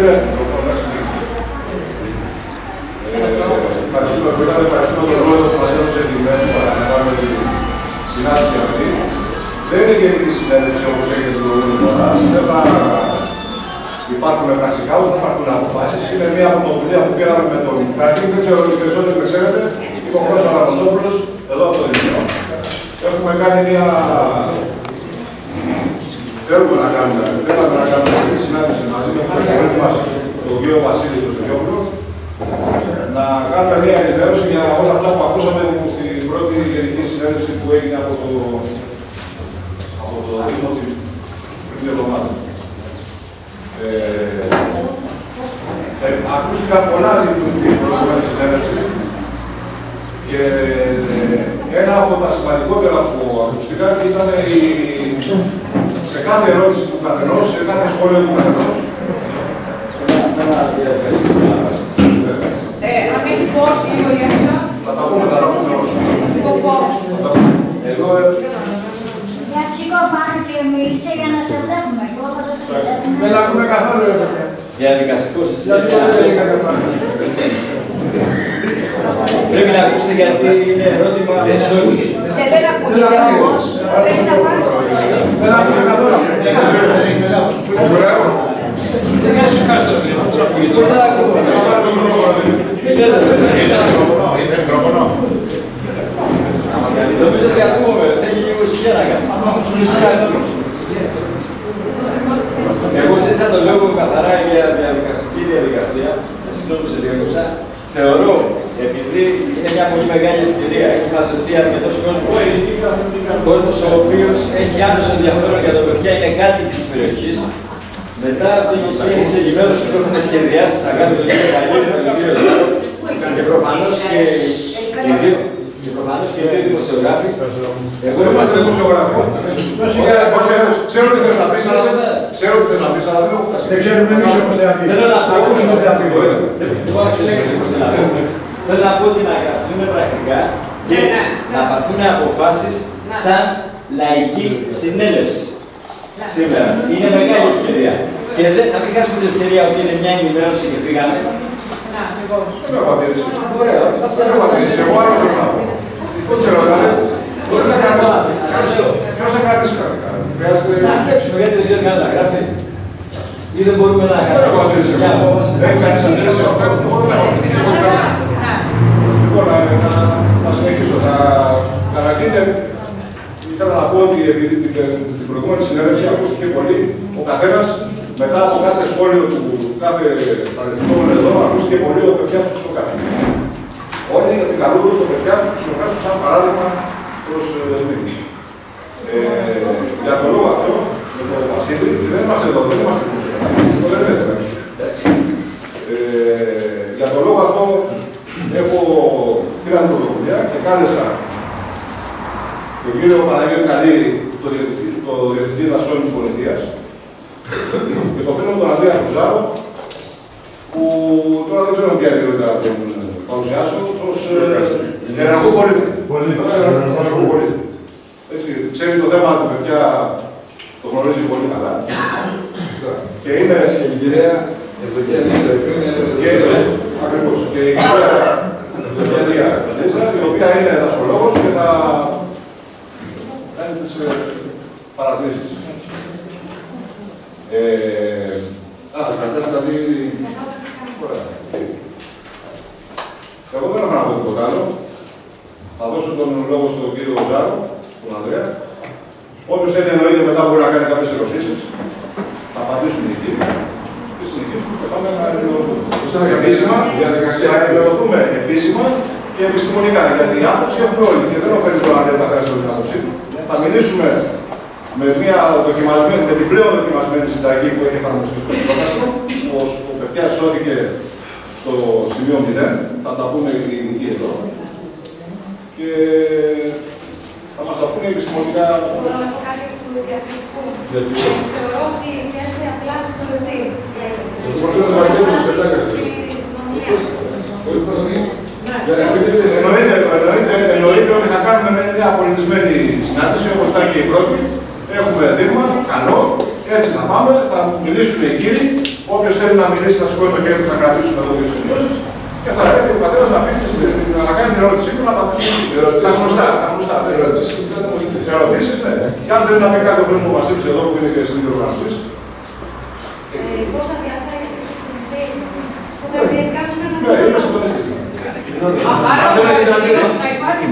Ευχαριστούμε τον πρόεδρο που μας έδωσε τη μέρα που αναλαμβάνουμε τη συνάντηση αυτή. Δεν είναι γενική συνέντευξη όπως έγινε την προηγούμενη φορά. Δεν θα υπάρχουν πραξικά, ούτε θα υπάρχουν αποφάσεις. Είναι μια πρωτοβουλία που πήραμε με τον Κάκη. Δεν ξέρω οι περισσότεροι με ξέρετε. Είμαι ο Κώστας Αναστόπουλος, εδώ από το Λιμνίο. Έχουμε κάνει μια. Θέλουμε να κάνουμε μια συνάντηση μαζί με τον κύριο Βασίλη του Στοδιόπουλο. Να κάνουμε μια ενημέρωση για όλα αυτά που ακούσαμε στην πρώτη γενική συνέντευξη που έγινε από το Δήμο πριν εβδομάδα. Ακούστηκαν πολλά στην προηγούμενη συνέντευξη και ένα από τα σημαντικότερα που ακούστηκαν ήταν σε κάθε ερώτηση του καθενός, σε κάθε σχόλιο του καθενός. Αν έχει φως λίγο η αίθουσα. Θα τα πούμε, θα τα πούμε όμως. Εδώ... Για σήκω πάνω και μίλησε για να σε βλέπουμε. Δεν τα ακούμε καθόλου εδώ. Διαδικαστικός πρέπει να ακούσετε γιατί είναι ερώτημα σε όλους. Δεν ακούγεται όμως. Πρέπει να πάρει. Δεν τα ακούμε καθόλου. Δεν είναι σου κάστρο, αυτό να ακούγεται. Πώς θα ακούμε. Είναι μικρόφωνο. Νομίζω ότι ακούμε, θέλει λίγο ησυχία να κάνει. Εγώ ζήτησα το λόγο καθαρά για διαδικαστική διαδικασία, συγγνώμη σε διέκοψα. Θεωρώ, επειδή είναι μια πολύ μεγάλη ευκαιρία, έχει μαζευτεί αρκετός κόσμος ο οποίος έχει άμεσο ενδιαφέρον για το παιδιά, είναι κάτοικοι της περιοχής. Μετά από την εισήγηση ενημέρωση που έχουμε σχεδιάσει να κάνουμε τον κύριο Καλίδη, τον κύριο Ζάρο και προφανώς και οι δύο δημοσιογράφοι. Εγώ είμαστε δημοσιογράφοι. Ξέρω τι θες να πεις, αλλά δεν έχω φτάσει. Δεν ξέρουμε εμείς όπως δεν πει. Θέλω να πω ότι να γραφτούν πρακτικά και να πάρθουν αποφάσεις σαν λαϊκή συνέλευση σήμερα. Είναι μεγάλη ευκαιρία. Και να μην χάσουμε την ευκαιρία ότι είναι μια ενημέρωση και φύγαμε. Δεν έχω απαντήσει. Ωραία. Δεν έχω απαντήσει. Εγώ άλλο θέλω να πω. Δεν ξέρω, μπορεί να κρατήσει. Ποιος θα κρατήσει κάτι. Να αντέξουμε γιατί δεν ξέρει κανένα να γράφει. Ή δεν μπορούμε να κάνουμε μια απόφαση. Δεν έχει κανείς αντίρρηση. Λοιπόν, να συνεχίσω. Καταρχήν, ήθελα να πω ότι επειδή την προηγούμενη συνέντευξη ακούστηκε πολύ, ο καθένας μετά από κάθε σχόλιο του κάθε παρελθόν εδώ, ακούστηκε πολύ ο Πεφιάς του Ξυλοκάφη. Όλοι επικαλούνται το Πεφιά του Ξυλοκάφη σαν παράδειγμα προς μήνυση. Για τον λόγο αυτό, με τον Βασίλη, δεν είμαστε εδώ, δεν είμαστε δημοσιογράφοι. Αυτό δεν είναι έτσι. Για τον λόγο αυτό, πήρα την πρωτοβουλία και κάλεσα τον κύριο Παναγιώτη Καλίδη, το Διευθυντή Δασών της Πολιτείας, και τον φίλο μου τον Ανδρέα Κουζάρο, που τώρα δεν ξέρω ποια ιδιότητα να τον παρουσιάσω, ως ενεργό πολίτη. Έτσι, ξέρει το θέμα του παιδιά, το γνωρίζει πολύ καλά. Και είναι στην κυρία ακριβώς. Και η κυρία Λίζα, η οποία είναι δασκολόγος και θα κάνει τις παρατηρήσεις. Θα κρατάς δηλαδή... Ωραία. Εγώ δεν έχω να πω τίποτα άλλο. Θα δώσω τον λόγο στον κύριο Ζάρο, τον Ανδρέα. Όποιος θέλει εννοείται μετά μπορεί να κάνει κάποιες ερωτήσεις. Θα απαντήσουν οι κύριοι. Και συνεχίσουμε και πάμε να ενημερωθούμε επίσημα και επιστημονικά. Γιατί η άποψη έχουμε όλοι και δεν ωφελεί το αν δεν θα χρειάζεται την άποψή του. Θα μιλήσουμε με μια δοκιμασμένη, με την πλέον δοκιμασμένη συνταγή που έχει εφαρμοστεί στο πρόγραμμα, πως ο Πεφιάς σώθηκε στο σημείο 0. Θα τα πούμε οι ειδικοί εδώ. Και θα μας τα πούνε επιστημονικά. Μπορώ να πω κάτι του διαφημιστικού. Θεωρώ ότι χρειάζεται απλά συντονιστή η έκθεση. Εννοείται ότι θα κάνουμε μια πολιτισμένη συνάντηση, όπως ήταν και η πρώτη. Έχουμε δείγμα, καλό, έτσι θα πάμε, θα μιλήσουν οι κύριοι. Όποιος θέλει να μιλήσει, θα σηκώνει το χέρι του, θα κρατήσουμε εδώ δύο σημειώσεις και θα έρθει ο πατέρας να κάνει την ερώτησή του, να απαντήσει τα γνωστά. Ερωτήσεις, ναι. Και αν θέλει να πει κάτι ο φίλος μου Βασίλης εδώ που είναι και συνδυοργανωτής. Πώς θα διαφέρει και εσείς συντονιστές, γιατί κάποιος πρέπει να Ναι, είμαι συντονιστής. Άρα να υπάρχει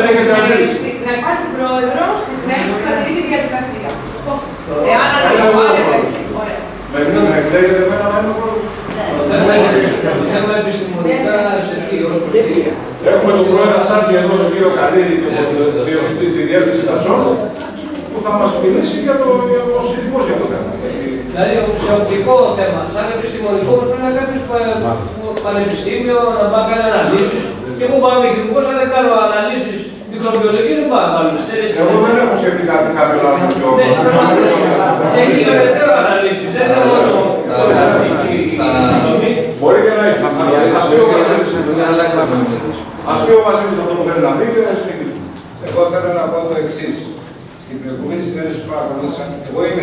πρόεδρος στη συνέλευση που θα δίνει τη διαδικασία. Εάν αντιλαμβάνεται εσύ. Με εκλέγεται εμένα να είμαι πρόεδρος. Το θέμα επιστημονικά σε τι, ως προσφυγία. Έχουμε τον πρόεδρο Σάρκη εδώ, τον κύριο Καλήρη και τη διεύθυνση Τασών, που θα μας μιλήσει για το ειδικός για το θέμα. Δηλαδή, σε οπτικό θέμα, σαν επιστημονικό, πρέπει να κάνει πανεπιστήμιο, να πάει κάνει αναλύσεις. Και εγώ πάω με χημικός, αν δεν κάνω αναλύσεις μικροβιολογικές, δεν πάω να κάνω. Εγώ δεν έχω σκεφτεί κάποιο άλλο πιο. Έχει περαιτέρω αναλύσεις, δεν είναι μόνο η μπορεί και να έχει. Ας πει ο Βασίλης αυτό που θέλει να πει και να συνεχίσουμε. Εγώ θέλω να πω το εξής. Στην προηγούμενη συνέντευξη που παρακολούθησα, εγώ είμαι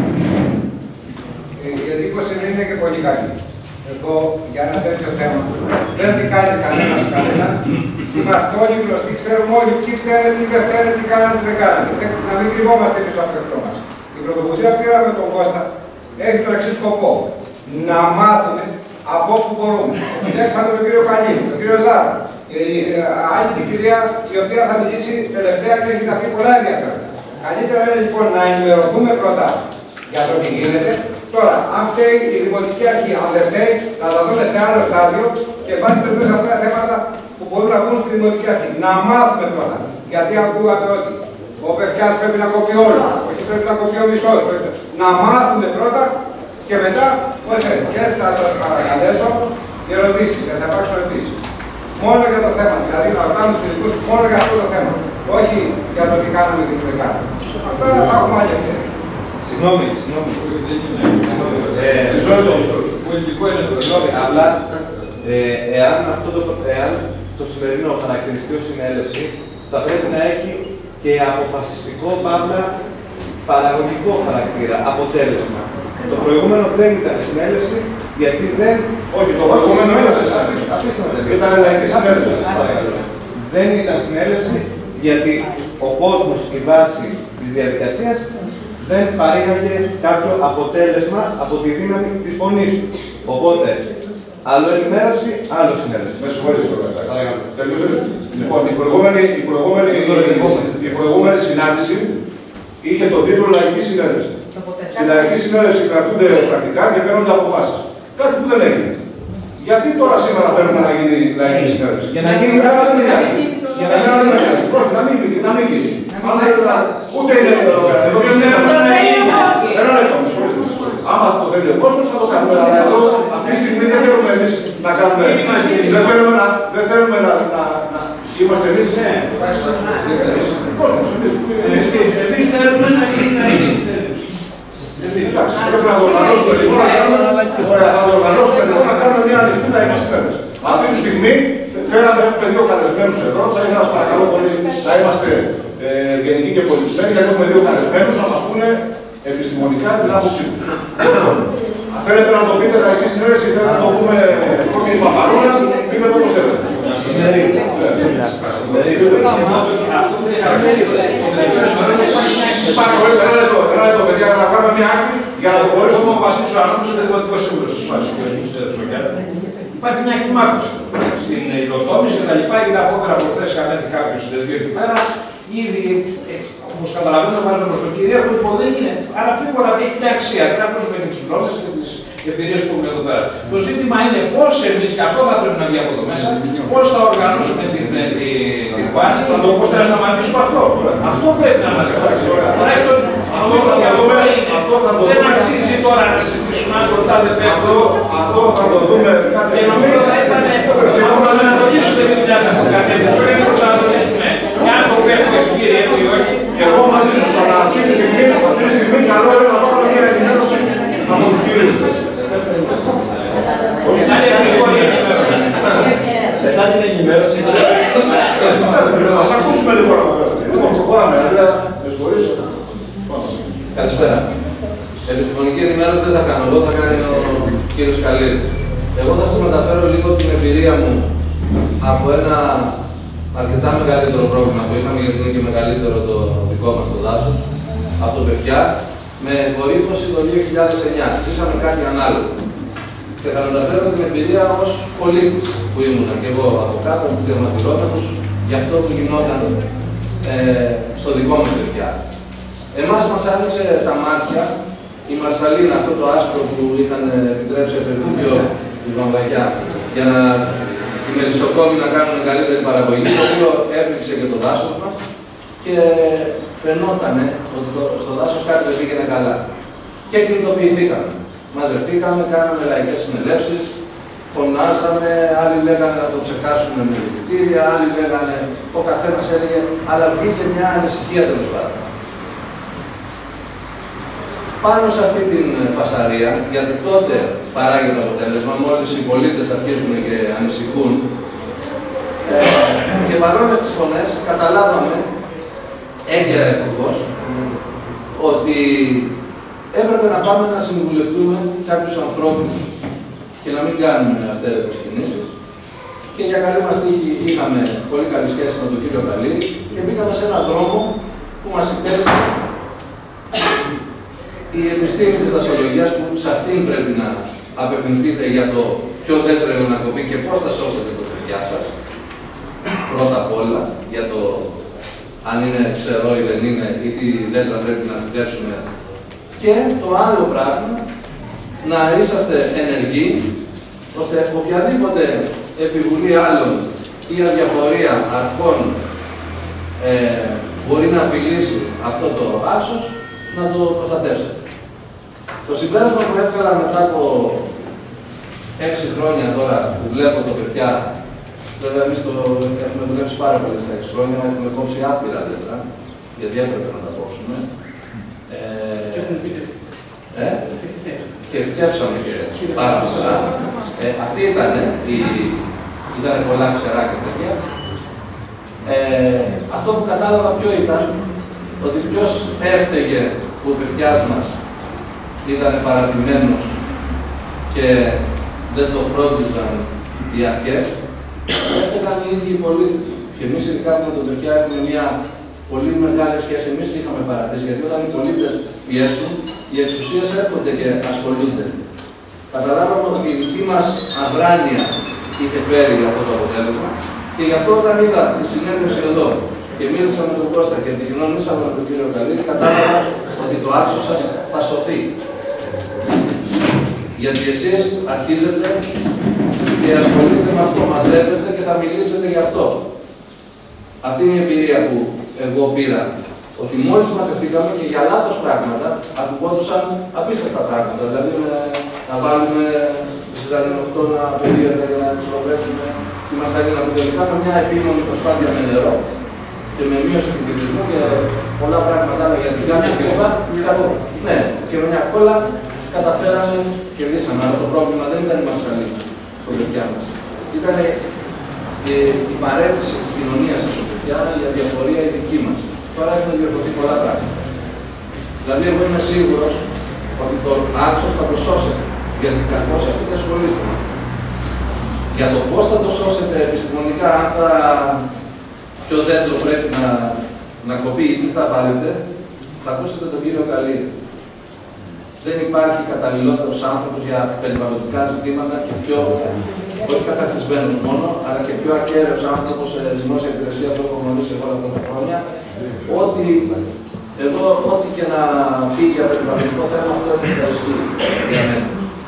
η εντύπωση είναι και πολύ καλή. Εδώ για ένα τέτοιο θέμα δεν δικάζει κανένας κανέναν. Είμαστε όλοι γνωστοί, ξέρουμε όλοι ποιοι φταίνε, ποιοι δεν φταίνε, τι κάνανε, τι δεν κάνανε. Να μην κρυβόμαστε πίσω από το εχθρό μας. Η πρωτοβουλία που πήραμε τον Κώστα έχει τον εξής σκοπό. Να μάθουμε από όπου μπορούμε. Επιλέξαμε τον κύριο Καλίδη, τον κύριο Ζάρα, άλλη την κυρία η οποία θα μιλήσει τελευταία και έχει να πει πολλά ενδιαφέροντα. Καλύτερα είναι λοιπόν να ενημερωθούμε πρώτα για το τι γίνεται. Τώρα, αν φταίει η Δημοτική Αρχή, αν δεν φταίει, να τα δούμε σε άλλο στάδιο και βάσει περιπτώσει αυτά τα θέματα που μπορούν να μπουν στη Δημοτική Αρχή. Να μάθουμε πρώτα. Γιατί ακούγατε ότι ο Πευκιάς πρέπει να κοπεί όλο, όχι πρέπει να κοπεί ο μισός. Να μάθουμε πρώτα και μετά, όχι, και θα σας παρακαλέσω οι ερωτήσεις, γιατί θα υπάρξουν ερωτήσεις. Μόνο για το θέμα, δηλαδή να ρωτάμε τους ειδικούς μόνο για αυτό το θέμα. Όχι για το τι κάναμε και τι δεν κάναμε. Αυτά θα έχουμε άλλη ευκαιρία. Συγγνώμη. Απλά, εάν το σημερινό χαρακτηριστεί ως συνέλευση, θα πρέπει να έχει και αποφασιστικό παύλα παραγωγικό χαρακτήρα, αποτέλεσμα. Το προηγούμενο δεν ήταν συνέλευση, γιατί δεν. Όχι, το προηγούμενο ήταν λαϊκή συνέλευση. Δεν ήταν συνέλευση, γιατί ο κόσμος στη βάση της διαδικασίας δεν παρήγαγε κάποιο αποτέλεσμα από τη δύναμη της φωνής του. Οπότε, άλλο ενημέρωση, άλλο συνέλευση. Με συγχωρείτε τώρα. Λοιπόν, η προηγούμενη συνάντηση είχε τον τίτλο Λαϊκή Συνέλευση. Στη Λαϊκή Συνέλευση κρατούνται πρακτικά και παίρνονται αποφάσεις. Κάτι που δεν έγινε. Γιατί τώρα σήμερα θέλουμε να γίνει Λαϊκή Συνέλευση? Για να γίνει κάτι δεν μοιάζει. Για να γίνει να μην γίνει. Ούτε είναι εδώ πέρα. Εδώ δεν είναι. Ένα λεπτό, με συγχωρείτε. Άμα το θέλει ο κόσμος θα το κάνουμε. Αλλά εδώ αυτή τη στιγμή δεν θέλουμε εμείς να κάνουμε. Δεν θέλουμε να είμαστε εμείς. Εμείς θέλουμε να γίνει. Εντάξει, πρέπει να το οργανώσουμε λοιπόν, να κάνουμε μια ανοιχτή λαϊκή συνέλευση. Αυτή τη στιγμή έχουμε δύο καλεσμένους εδώ. Θα ήθελα να σας παρακαλώ πολύ να είμαστε γενικοί και πολιτισμένοι, γιατί έχουμε δύο καλεσμένους να μας πούνε επιστημονικά την άποψή τους. Αν θέλετε να το πείτε λαϊκή συνέλευση, θέλετε να το πούμε κόκκινη παπαρούλα, πείτε το όπως θέλετε. Ένα λεπτό, παιδιά, να κάνουμε μια άκρη για να το χωρίσουμε ο Βασίλης Ανώνης, ο Δημοτικός Σύμβουλος. Υπάρχει μια κλιμάκωση στην υλοτόμηση και τα λοιπά. Είναι απότερα από χθες είχαν έρθει κάποιος συνεδρίο εκεί πέρα. Ήδη, όπως καταλαβαίνω, βάζω προς το κυρία που λοιπόν δεν είναι. Αλλά φίβολα έχει μια αξία. Δεν ακούσουμε και τις γνώμες και τις εμπειρίες που έχουμε εδώ πέρα. Το ζήτημα είναι πώς εμείς, και αυτό θα πρέπει να βγει από εδώ μέσα, πώς θα οργανώσουμε την πάνη, πώς θα σταματήσουμε αυτό. Αυτό πρέπει να αναδεχθούμε. Δεν αξίζει τώρα να συζητήσουμε αν το τάδε πέφτω. Αυτό θα το δούμε. Νομίζω θα ήταν να προσανατολίσουμε τη δουλειά σε αυτήν την κατεύθυνση. Όχι να προσανατολίσουμε αν το πέφτω έχει κύριε έτσι ή όχι. Και εγώ μαζί σας, αλλά αυτή τη στιγμή καλό είναι να πάρουμε μια ενημέρωση από τους κύριους. Να είναι γρήγορη ενημέρωση. Μετά την ενημέρωση. Θα σας ακούσουμε λοιπόν από πέρα. Λοιπόν, προχωράμε. Καλησπέρα. Επιστημονική ενημέρωση δεν θα κάνω εγώ, θα κάνει ο κ. κύριος Καλύρης. Εγώ θα σας μεταφέρω λίγο την εμπειρία μου από ένα αρκετά μεγαλύτερο πρόβλημα που είχαμε, γιατί είναι και μεγαλύτερο το δικό μας το δάσος, από το Πευτιά, με κορύφωση το 2009. Ζήσαμε κάτι ανάλογο. Και θα μεταφέρω την εμπειρία ως πολίτης που ήμουν και εγώ από κάτω, που διαμαρτυρόμενος για αυτό που γινόταν στο δικό μας Πευτιά. Εμάς μας άνοιξε τα μάτια η Μαρσαλίνα, αυτό το άσπρο που είχαν επιτρέψει από το δύο η Βαμβακιά, για να οι μελισσοκόμοι να κάνουν καλύτερη παραγωγή, το οποίο έπληξε και το δάσος μας και φαινόταν ότι στο δάσος κάτι δεν πήγαινε καλά. Και κινητοποιηθήκαμε. Μαζευτήκαμε, κάναμε λαϊκές συνελεύσεις, φωνάζαμε, άλλοι λέγανε να το ξεκάσουμε με διευθυντήρια, άλλοι λέγανε, ο καθένας έλεγε, αλλά βγήκε μια ανησυχία τέλος πάντων. Πάνω σε αυτή την φασαρία, γιατί τότε παράγει το αποτέλεσμα, μόλις οι πολίτες αρχίζουν και ανησυχούν, και παρόλες τις φωνές, καταλάβαμε, έγκαιρα ευτυχώς, ότι έπρεπε να πάμε να συμβουλευτούμε κάποιους ανθρώπους και να μην κάνουμε αυθαίρετες κινήσεις. Και για καλή μας τύχη είχαμε πολύ καλή σχέση με τον κύριο Καλύρη και μπήκαμε σε έναν δρόμο που μας υπέρεσε η επιστήμη της δασολογίας, που σε αυτήν πρέπει να απευθυνθείτε για το ποιο δέντρο είναι να κοπεί και πώς θα σώσετε το παιδιά σας. Πρώτα απ' όλα, για το αν είναι ξερό ή δεν είναι, ή τι δέντρα πρέπει να φυτέψουμε. Και το άλλο πράγμα, να είσαστε ενεργοί, ώστε οποιαδήποτε επιβουλή άλλων ή αδιαφορία αρχών μπορεί να απειλήσει αυτό το άσος, να το προστατεύσετε. Το συμπέρασμα που έβγαλα μετά από 6 χρόνια τώρα που βλέπω το Πευτιά, βέβαια εμείς το έχουμε δουλέψει πάρα πολύ στα 6 χρόνια, έχουμε κόψει άπειρα δέντρα, γιατί έπρεπε να τα κόψουμε. Και φτιάξαμε και πάρα πολλά. Αυτή ήταν πολλά ξερά και τέτοια. Αυτό που κατάλαβα ποιο ήταν, ότι ποιος έφταιγε που ο Πευτιάς μας ήταν παρατημένος και δεν το φρόντιζαν οι αρχές, έφταιγαν οι ίδιοι οι πολίτες. Και εμείς ειδικά με τον Πευτιά έχουμε μια πολύ μεγάλη σχέση. Εμείς τι είχαμε παρατήσει, γιατί όταν οι πολίτες πιέσουν, οι εξουσίες έρχονται και ασχολούνται. Καταλάβαμε ότι η δική μας αδράνεια είχε φέρει αυτό το αποτέλεσμα και γι' αυτό όταν είδα τη συνέντευξη εδώ και μίλησα με τον Κώστα και επικοινωνήσαμε με τον κύριο Καλύρη, κατάλαβα ότι το άξο σας θα σωθεί. Γιατί εσείς αρχίζετε και ασχολείστε με αυτό, μαζεύεστε και θα μιλήσετε γι' αυτό. Αυτή είναι η εμπειρία που εγώ πήρα. Ότι μόλις μαζευτήκαμε και για λάθος πράγματα ακουγόντουσαν απίστευτα πράγματα. Δηλαδή να βάλουμε ζυζανιοκτώνα περίεργα για να τους προβέσουμε τη Μαρσαλίνα, που τελικά με μια επίμονη προσπάθεια με νερό και με μείωση του πληθυσμού και πολλά πράγματα άλλα για την κάμια κλπ. Ναι, και με μια κόλλα καταφέραμε και κερδίσαμε. Αλλά το πρόβλημα δεν ήταν η Μαρσαλίνα στο Πευτιά μας. Ήταν η παρέτηση της κοινωνίας στο Πευτιά, η αδιαφορία η δική μας. Τώρα έχουν διορθωθεί πολλά πράγματα. Δηλαδή, εγώ είμαι σίγουρος ότι το άξος θα το σώσετε. Γιατί καθώς αυτοί ασχολείστε. Για το πώς θα το σώσετε επιστημονικά, αν θα ποιο δέντρο πρέπει να κοπεί ή τι θα βάλετε, θα ακούσετε τον κύριο Καλύρη. Δεν υπάρχει καταλληλότερος άνθρωπος για περιβαλλοντικά ζητήματα και πιο, όχι καταρτισμένος μόνο, αλλά και πιο ακέραιος άνθρωπος σε δημόσια υπηρεσία που έχω γνωρίσει όλα αυτά τα χρόνια. Ότι εδώ, ό,τι και να πει για περιβαλλοντικό θέμα, αυτό δεν θα ισχύει για μένα.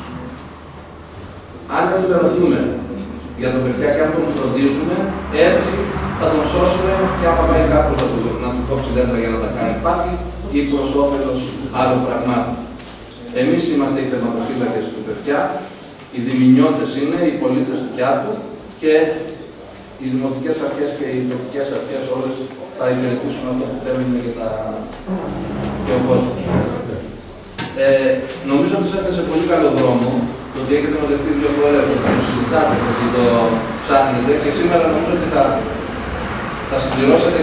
Αν ενημερωθούμε για τον Πευτιά και αν τον φροντίζουμε, έτσι θα τον σώσουμε και άμα πάει κάποιος να του κόψει δέντρα για να τα κάνει πάτη ή προς όφελος άλλων πραγμάτων. Εμείς είμαστε οι θερματοφύλακες του Πευτιά, οι δημηνιώτες είναι οι πολίτες του Κιάτου και οι δημοτικές αρχές και οι τοπικές αρχές όλες θα υπηρετήσουν αυτό που θέλουν και ο κόσμος. Νομίζω ότι είστε σε πολύ καλό δρόμο, το ότι έχετε μαζευτεί 2 φορές, ότι το συζητάτε, ότι το ψάχνετε και σήμερα νομίζω ότι θα συμπληρώσετε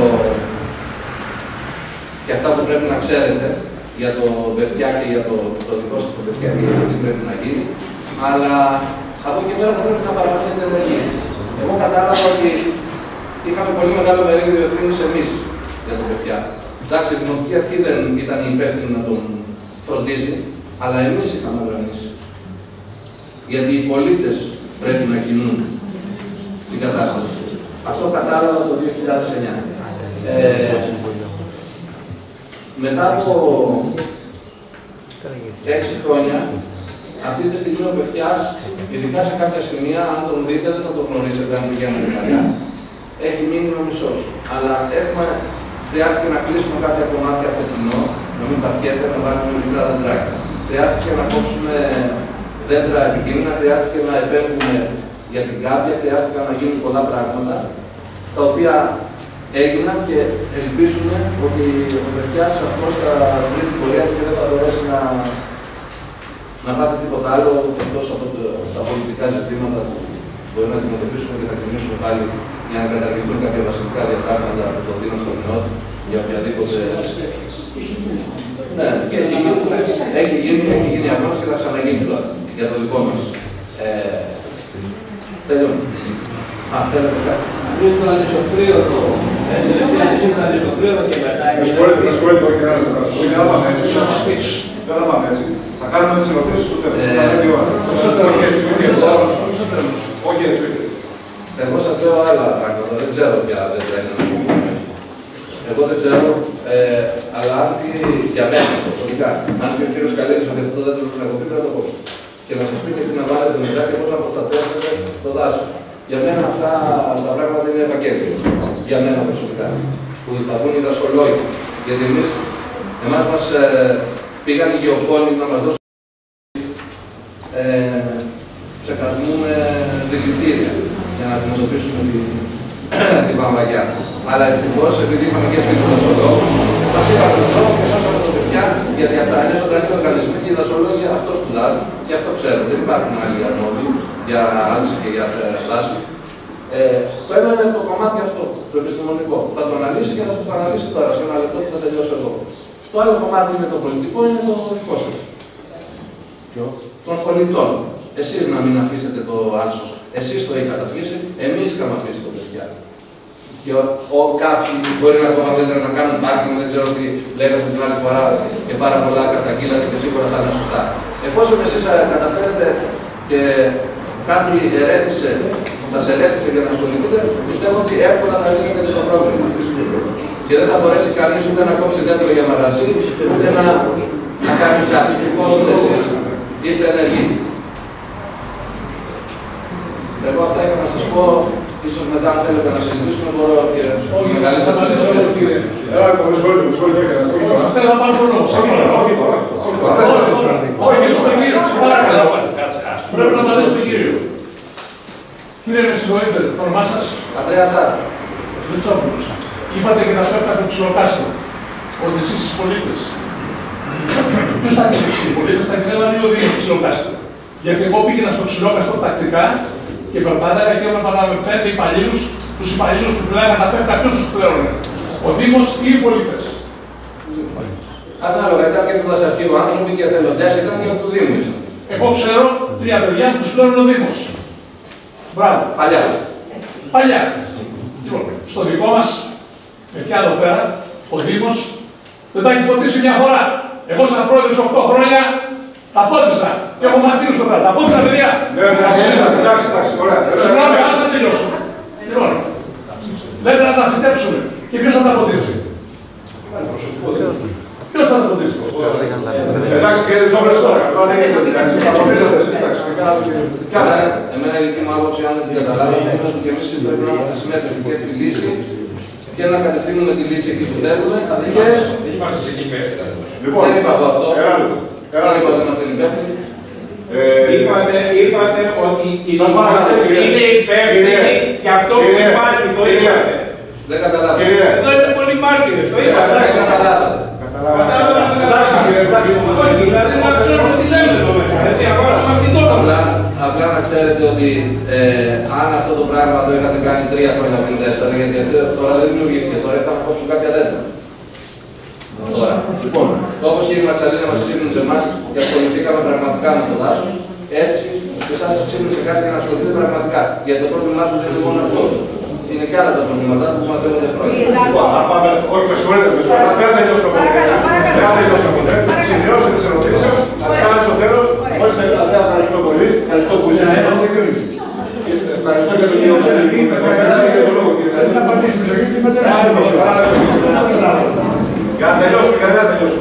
και αυτά που πρέπει να ξέρετε για το Πευτιά και για το δικό σας το Πευτιά και για το τι πρέπει να γίνει. Αλλά από εκεί πέρα θα πρέπει να παραμείνετε ενεργοί. Εγώ κατάλαβα ότι είχαμε πολύ μεγάλο μερίδιο ευθύνης εμείς για τα παιδιά. Εντάξει, η Δημοτική Αρχή δεν ήταν υπεύθυνη να τον φροντίζει, αλλά εμείς είχαμε οργανώσει. Γιατί οι πολίτες πρέπει να κινούν την κατάσταση. Αυτό κατάλαβα το 2009. Μετά από 6 χρόνια, αυτή τη στιγμή ο Πευτιάς, ειδικά σε κάποια σημεία, αν τον δείτε, δεν θα τον γνωρίσετε αν πηγαίνετε παλιά, έχει μείνει ο μισός. Αλλά χρειάστηκε να κλείσουμε κάποια κομμάτια από το κοινό, να μην παρκέται, να βάλουμε μικρά δεντράκια. Χρειάστηκε να κόψουμε δέντρα επικίνδυνα, χρειάστηκε να επέμβουμε για την κάμπια, χρειάστηκε να γίνουν πολλά πράγματα, τα οποία έγιναν και ελπίζουμε ότι ο Πευτιάς αυτός θα βρει την πορεία και δεν θα μπορέσει να μάθει τίποτα άλλο εκτός από τα πολιτικά ζητήματα που μπορεί να αντιμετωπίσουμε και θα ξεκινήσουμε πάλι για να καταργηθούν κάποια βασικά διατάγματα από το Δήμο στο ΝΕΟΤ για οποιαδήποτε. Ναι, και έχει γίνει αγώνας και θα ξαναγίνει τώρα για το δικό μας. Τελειώνω. Θέλετε κάτι. Πριν το ανισοπρίοδο, τελευταία ανισοπρίοδο και μετά. Με συγχωρείτε, όχι ένα λεπτό. Δεν θα πάμε έτσι. Θα κάνουμε τις ερωτήσεις του τέλους. Όχι έτσι. Εγώ σας λέω άλλα πράγματα. Δεν ξέρω ποια δεν πρέπει να πούμε. Εγώ δεν ξέρω, αλλά αν πει για μένα προσωπικά, αν πει ο κύριος Καλέτης ότι αυτό δεν το έχω πει, πρέπει να το πω. Και να σας πει και τι να βάλετε μετά και πώς να προστατεύετε το δάσος. Για μένα αυτά τα πράγματα είναι επαγγέλιο. Για μένα προσωπικά. Που θα βγουν οι δασολόγοι. Γιατί εμάς μας πήγαν οι γεωπόνοι να μας δώσουν ψεκασμού με δηλητήρια για να αντιμετωπίσουμε την βαμβαγιά. Αλλά ευτυχώς, επειδή είχαμε και φίλους δασολόγους, μας είπαν τον τρόπο και σώσαμε το παιδιά, γιατί αυτά είναι ζωντανοί οργανισμοί και οι δασολόγοι αυτό σπουδάζουν και αυτό ξέρουν. Δεν υπάρχουν άλλοι αρμόδιοι για άλυση και για δάση. Το ένα είναι το κομμάτι αυτό, το επιστημονικό. Θα το αναλύσει και θα σας το αναλύσει τώρα, σε ένα λεπτό που θα τελειώσω εγώ. Το άλλο κομμάτι είναι το πολιτικό, είναι το δικό σας. Των πολιτών. Εσείς να μην αφήσετε το άλσος. Εσείς το είχατε αφήσει, εμείς είχαμε αφήσει το παιδιά. Και κάποιοι μπορεί να να κάνουν πάρκινγκ, δεν ξέρω τι λέγατε την άλλη φορά και πάρα πολλά καταγγείλατε και σίγουρα θα είναι σωστά. Εφόσον εσείς καταφέρετε και κάτι σας ερέθησε για να ασχοληθείτε, πιστεύω ότι εύκολα θα λύσετε και το πρόβλημα. Και δεν θα μπορέσει κανείς ούτε να κόψει δέντρο για μαγαζί, ούτε να κάνει κάτι. Εφόσον εσείς είστε ενεργοί. Εγώ αυτά είχα να σας πω. Ίσως μετά αν θέλετε να συζητήσουμε, μπορώ και να καλέσατε να συζητήσουμε. Θέλω να πάρω τον λόγο. Όχι, στον κύριο. Πρέπει να απαντήσω στον κύριο. Κύριε, με συγχωρείτε, το όνομά σας. Ανδρέας Άρη. Λιτσόπουλος. Είπατε και τα σπέφτα του ξυλοκάστρου. Ότι εσείς οι πολίτες. Ποιος θα κλείσει οι πολίτες, θα ξέραν ή ο Δήμος του ξυλοκάστρου. Γιατί εγώ πήγαινα στο ξυλοκάστρο τακτικά και περπάταγα και έβλεπα να με φέρνει υπαλλήλους, τους υπαλλήλους που φυλάγαν τα πέφτα, ποιος τους πλέωνε. Ο Δήμος ή οι πολίτες. Ανάλογα, ήταν και του δασαρχείου άνθρωποι και εθελοντές, ήταν και του Δήμου. Εγώ ξέρω 3 παιδιά που τους πλέωνε ο Δήμος. Μπράβο. Παλιά. Παλιά. Λοιπόν, στο δικό μας, με πια εδώ πέρα, ο Δήμος δεν τα έχει ποτίσει μια φορά. Εγώ σαν πρόεδρος 8 χρόνια τα πόντισα και έχω μαρτύρους στο πέρα. Τα πόντισα, παιδιά. Ναι, εντάξει, ωραία. Συγγνώμη, ας τα τελειώσουμε. Λοιπόν, λέτε να τα φυτέψουμε. Και ποιος θα τα ποντίσει. Ποιος θα τα ποντίσει. Εντάξει, κύριε Τσόμπρες τώρα. Θα ποντίζετε εσείς, εντάξει. Εμένα η δική μου άποψη, αν δεν την καταλάβατε, είναι ότι και εμείς πρέπει να είμαστε συμμέτοχοι και στη λύση και να κατευθύνουμε τη λύση εκεί που θέλουμε. Δεν είμαστε σε εκεί υπεύθυνα. Δεν είπα εγώ αυτό. Δεν είπα ότι είμαστε υπεύθυνοι. Είπατε ότι οι δημοκρατές είναι υπεύθυνοι για αυτό που υπάρχει. Το είπατε. Δεν καταλάβατε. Εδώ είναι πολλοί μάρτυρες. Το είπατε. Δεν καταλάβατε. Απλά να ξέρετε ότι αν αυτό το πράγμα το είχατε κάνει 3 χρόνια πριν 4, γιατί τώρα δεν δημιουργήθηκε, τώρα θα κόψουν κάποια δέντρα. Τώρα. Όπως και η Μαρσαλίνα μας στείλουν σε εμάς και ασχοληθήκαμε πραγματικά με το δάσος, έτσι και εσάς σας ξύπνησε κάτι για να ασχοληθείτε πραγματικά. Γιατί το πρόβλημά του δεν είναι μόνο αυτό. Είναι και άλλα τα προβλήματα που μαθαίνονται στο όχι, με συγχωρείτε, δεν τελειώσουμε ποτέ. Δεν τελειώσουμε ποτέ. Συνδυώστε τις ερωτήσεις σας, θα τις κάνετε στο τέλος. Μόλις θα ευχαριστούμε πολύ. Ευχαριστώ που ήσασταν εδώ. Ευχαριστώ και τον κύριο Μελική. Για να τελειώσουμε, για να τελειώσουμε.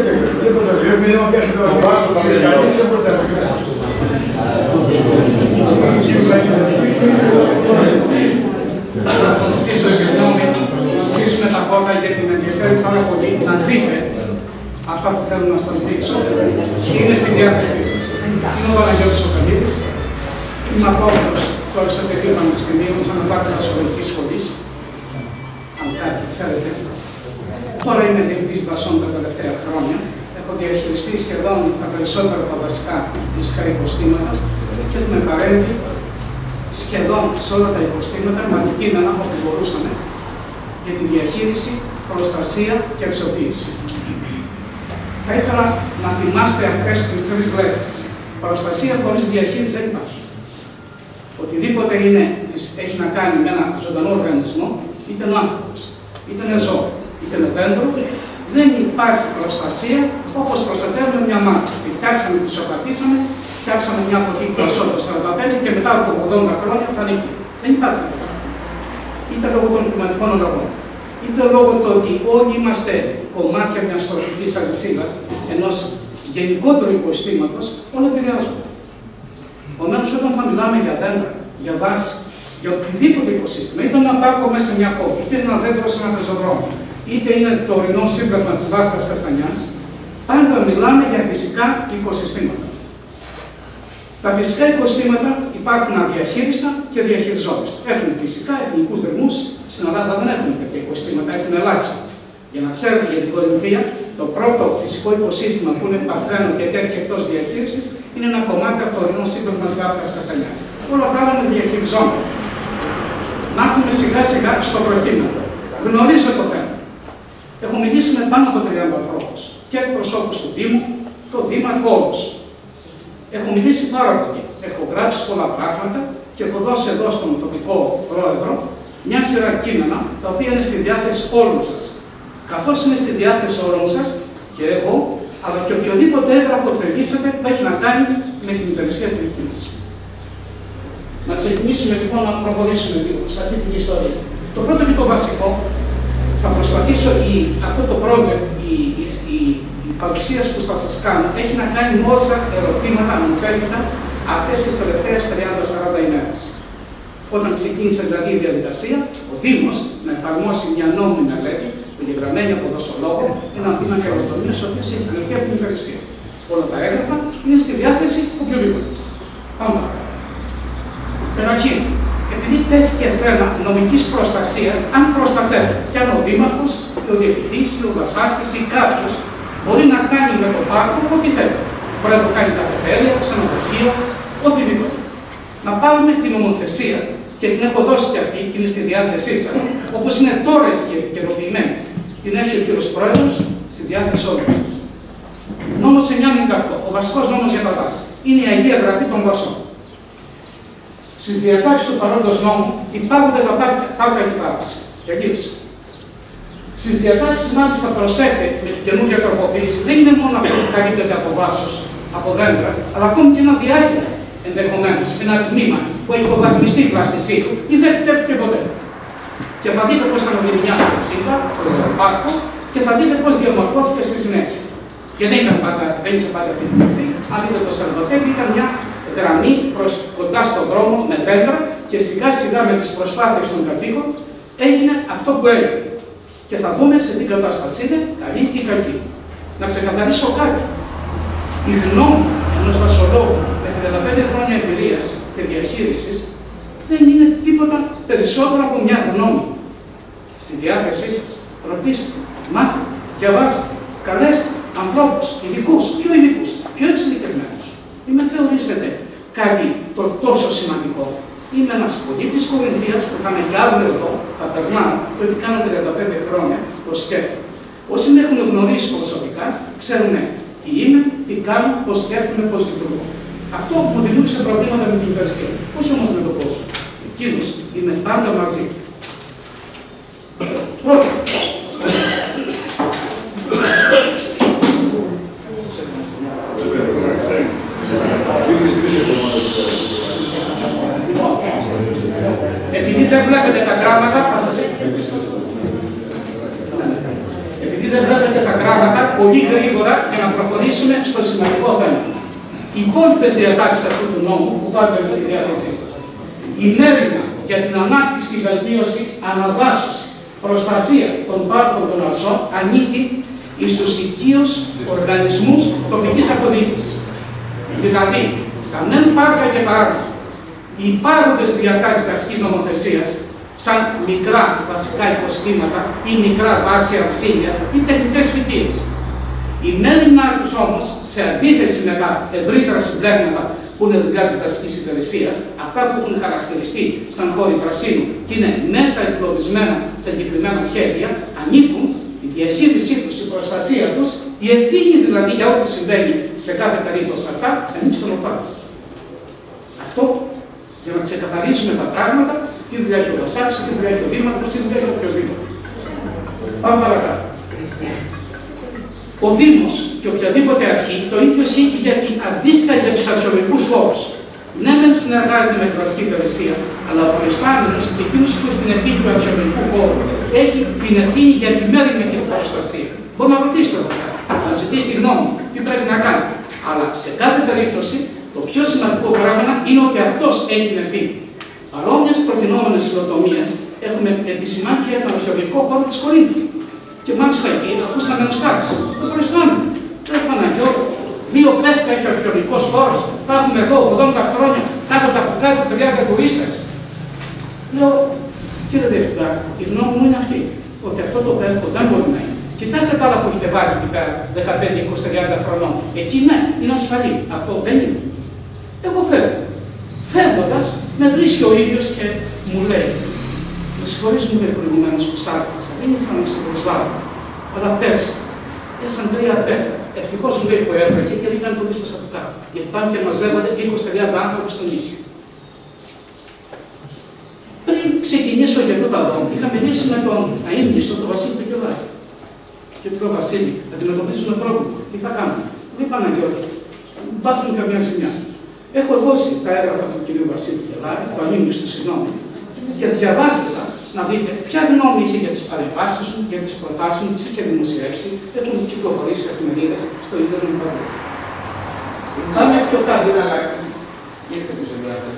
Θα σας ζητήσω συγγνώμη να κλείσουμε τα πόρτα γιατί με ενδιαφέρει πάρα πολύ να δείτε αυτά που θέλω να σας δείξω και είναι στη διάθεσή σας. Είμαι ο Παναγιώτης ο Καλίδης, είμαι απόφυτος του Αριστοτελείου Πανεπιστημίου της Αναπτύξης Σχολικής Σχολής. Αν κάτι ξέρετε. Τώρα είμαι διευθυντής δασών τα τελευταία χρόνια. Έχω διαχειριστεί σχεδόν τα περισσότερα από τα βασικά φυσικά υποστήματα και έχουμε παρέμβει σχεδόν σε όλα τα υποστήματα με αντικείμενα όπου μπορούσαμε για τη διαχείριση, προστασία και αξιοποίηση. Θα ήθελα να θυμάστε αυτές τις τρεις λέξεις. Προστασία χωρίς διαχείριση δεν υπάρχει. Οτιδήποτε έχει να κάνει με ένα ζωντανό οργανισμό, είτε είναι άνθρωπος, είτε είναι ζώο, είτε είναι δέντρο, δεν υπάρχει προστασία όπως προστατεύουμε μια μάνα. Τη φτιάξαμε, τη σοκατήσαμε, φτιάξαμε μια από εκεί ποσό το 45 και μετά από 80 χρόνια θα είναι εκεί. Δεν υπάρχει. Είτε λόγω των κλιματικών αλλαγών, είτε λόγω του ότι όλοι είμαστε κομμάτια μιας τροφικής αλυσίδας, ενός γενικότερου υποστήματος, όλα επηρεάζονται. Επομένως, όταν θα μιλάμε για δέντρα, για δάση, για οτιδήποτε οικοσύστημα, είτε ένα πάρκο μέσα σε μια πόλη, είτε ένα δέντρο σε ένα πεζοδρόμιο, είτε είναι το ορεινό σύμπλεγμα της βάρκας Καστανιάς, πάντα μιλάμε για φυσικά οικοσυστήματα. Τα φυσικά οικοσυστήματα υπάρχουν αδιαχείριστα και διαχειριζόμαστε. Έχουμε φυσικά εθνικούς δρυμούς, στην Ελλάδα δεν έχουμε τέτοια οικοσυστήματα, έχουν ελάχιστα. Για να ξέρετε για την Κορινθία, το πρώτο φυσικό οικοσύστημα που είναι παρθένο και τέτοιο εκτός διαχείρισης είναι ένα κομμάτι από το ορεινό σύμπλεγμα της βάρκας Καστανιάς. Όλα τα άλλα είναι διαχειριζόμενα. Να έρθουμε σιγά σιγά στο προκείμενο. Γνωρίζω το θέμα. Έχω μιλήσει με πάνω από 30 ανθρώπους και εκπροσώπους του Δήμου, το Δήμαρχο, όλους. Έχω μιλήσει πάρα πολύ. Έχω γράψει πολλά πράγματα και έχω δώσει εδώ στον τοπικό πρόεδρο μια σειρά κείμενα τα οποία είναι στη διάθεση όλων σας. Καθώς είναι στη διάθεση όλων σας και εγώ, αλλά και οποιοδήποτε έγγραφο θελήσετε που έχει να κάνει με την υπηρεσία του κίνηση. Να ξεκινήσουμε λοιπόν να προχωρήσουμε λίγο σε αυτή την ιστορία. Το πρώτο και το βασικό, θα προσπαθήσω αυτό το project, η παρουσίαση που θα σας κάνω, έχει να κάνει με όσα ερωτήματα αναφέρθηκαν αυτές τις τελευταίες 30-40 ημέρες. Όταν ξεκίνησε δηλαδή η διαδικασία, ο Δήμος να εφαρμόσει μια νόμιμη μελέτη, εγγεγραμμένη από δοσολόγο, έναν πίνακα καινοτομίας, ο οποίος έχει κρυφθεί από την υπηρεσία. Όλα τα έγγραφα είναι στη διάθεση οποιοδήποτε. Πάμε. Καταρχήν, επειδή τέθηκε θέμα νομικής προστασίας, αν προστατεύει κι αν ο Δήμαρχος, ο Διευθυντής, ο Δασάρχης ή κάποιος μπορεί να κάνει με το πάρκο ό,τι θέλει. Μπορεί να το κάνει τα καφετέρια, το ξενοδοχείο, οτιδήποτε. Να πάρουμε την νομοθεσία και την έχω δώσει και αυτή και είναι στη διάθεσή σας, όπως είναι τώρα επικαιροποιημένη. Την έχει ο κύριος Πρόεδρος στη διάθεση όλων σας. Νόμος 998, ο βασικός νόμος για τα δάση. Είναι η Αγία Γραφή των δασών. Στις διατάξεις του παρόντος νόμου υπάρχονται τα πάρκα και δάση. Στις διατάξεις, μάλιστα, προσέχετε με την καινούργια τροποποίηση, δεν είναι μόνο αυτό που καλύπτεται από δάσος, από δέντρα, αλλά ακόμη και ένα διάρκεια ενδεχομένως, ένα τμήμα που έχει υποβαθμιστεί η πλαστισή του ή δεν επιτρέπεται ποτέ. Και θα δείτε πώς ήταν ο Δημιάς του 60, το πάρκο, και θα δείτε πώς διαμορφώθηκε στη συνέχεια. Και δεν είχε πάντα αυτή την μορφή. Αν δείτε το 45, ήταν μια γραμμή προς κοντά στον δρόμο με δέντρα και σιγά σιγά με τις προσπάθειες των κατοίκων έγινε αυτό που έγινε. Και θα δούμε σε τι κατάσταση είναι, καλή ή κακή. Να ξεκαθαρίσω κάτι. Η γνώμη ενός δασολόγου με 35 χρόνια εμπειρίας και διαχείρισης δεν είναι τίποτα περισσότερο από μια γνώμη. Στη διάθεσή σας, ρωτήστε, μάθετε, διαβάστε, καλέστε ανθρώπους, ειδικούς, πιο ειδικούς, πιο εξειδικευμένους. Ή με θεωρήσετε κάτι το τόσο σημαντικό. Είμαι ένας πολίτης Κορινθίας που θα με κι αύριο εδώ, θα περνάω, το ότι κάνω 35 χρόνια, το σκέφτομαι. Όσοι με έχουν γνωρίσει προσωπικά, ξέρουν τι είμαι, τι κάνω, πώς σκέφτομαι, πώς λειτουργώ. Αυτό μου δημιούργησε προβλήματα με την υπηρεσία. Όχι όμως με το κόσμο. Εκείνος είναι πάντα μαζί. Πρώτον, επειδή δεν βλέπετε τα γράμματα, θα σας επειδή δεν βλέπετε τα γράμματα, πολύ γρήγορα για να προχωρήσουμε στο σημαντικό θέμα. Οι υπόλοιπες διατάξεις αυτού του νόμου που βάλετε στη διάθεσή σας. Η μέρημνα για την ανάπτυξη, βελτίωση, αναδάσωση, προστασία των πάρκων των αρσών ανήκει στους οικείους οργανισμούς τοπικής αυτοδιοίκησης. Δηλαδή, κανένα πάρκα και τα άρση, οι υπάρχοντες διατάξεις της αστικής νομοθεσίας, σαν μικρά βασικά υποστήματα ή μικρά βάσια αρσίλια ή τεχνικές φυτίες. Η μέρημνά τους όμως, σε αντίθεση με τα ευρύτερα συμπλέγματα που είναι δουλειά της δασικής υπηρεσίας, αυτά που έχουν χαρακτηριστεί σαν χώροι πρασίνου και είναι μέσα εκπλωβισμένα σε συγκεκριμένα σχέδια, ανήκουν η διαχείρισή τους, η προστασία τους, η ευθύνη δηλαδή για ό,τι συμβαίνει σε κάθε περίπτωση αυτά, ανήκει στον ΟΠΑ. Αυτό για να ξεκαθαρίσουμε τα πράγματα, τι δουλειά έχει ο Βασάκης, τι δουλειά έχει ο Δήμαρχος, τι δουλειά έχει οποιοδήποτε. Πάμε παρακάτω. Ο Δήμος και οποιαδήποτε αρχή το ίδιο ισχύει γιατί αντίστοιχα για τους αρχαιολογικούς χώρους. Ναι, μεν συνεργάζεται με τη βασική υπηρεσία, αλλά ο προϊστάμενος και εκείνος που έχει την ευθύνη του αρχαιολογικού χώρου έχει την ευθύνη για επιμέρεια και προστασία. Μπορεί να ρωτήσει το Βασάκη, να ζητήσει τη γνώμη, τι πρέπει να κάνει. Αλλά σε κάθε περίπτωση το πιο σημαντικό πράγμα είναι ότι αυτός έχει την ευθύνη. Παρόμοιες προτινόμενες υλοτομίες έχουμε επισημάνει για τον αρχαιολογικό χώρο της Κορίνθου. Και μάλιστα εκεί ακούσαμε ενστάσεις. Το προϊστάμενο. Λέει Παναγιώτη, 2 πέτρα έχει ο αρχαιολογικός χώρος. Υπάρχουν εδώ 80 χρόνια, κάθονται από κάτω 30 τουρίστες. Λέω, κύριε Διευθυντά, η γνώμη μου είναι αυτή. Ότι αυτό το πέτρο δεν μπορεί να είναι. Κοιτάξτε τα άλλα που έχετε βάλει εκεί πέρα, 15, 20, 30 χρονών. Εκεί ναι, είναι ασφαλή. Αυτό δεν είναι. Εγώ φεύγω. Φεύγοντας, με βρίσκει ο ίδιος και μου λέει, με συγχωρείς μου λέει προηγουμένως που σ' άκουσα, δεν ήθελα να σε προσβάλλω. Αλλά πέρσι, έσαν 3 πέτρα. Ευτυχώς μου λέει που έρχεται και δεν ήταν τουρίστες από κάτω. Γιατί πάνε και μαζεύονται 20-30 άνθρωποι στο νησί. Πριν ξεκινήσω για τούτα δρόμο, είχα μιλήσει με τον αείμνηστο, τον Βασίλη Πεκελάκη. Και του λέω, Βασίλη, αντιμετωπίζουμε πρόβλημα. Τι θα κάνουμε. Δεν Παναγιώτη, πάθουν καμιά ζημιά. Έχω δώσει τα έγγραφα του κ. Βασίλη Πεκελάκη, του αείμνηστου, συγγνώμη, και διαβάστε τα να δείτε ποια γνώμη είχε για τις παρεμβάσεις μου, για τις προτάσεις μου, τις είχε δημοσιεύσει, έχουν κυκλοφορήσει εφημερίδες στο ίντερνετ παντού. Πάμε έτσι το κάτω. Δεν αλλάξτε. Είστε πίσω γράφετε.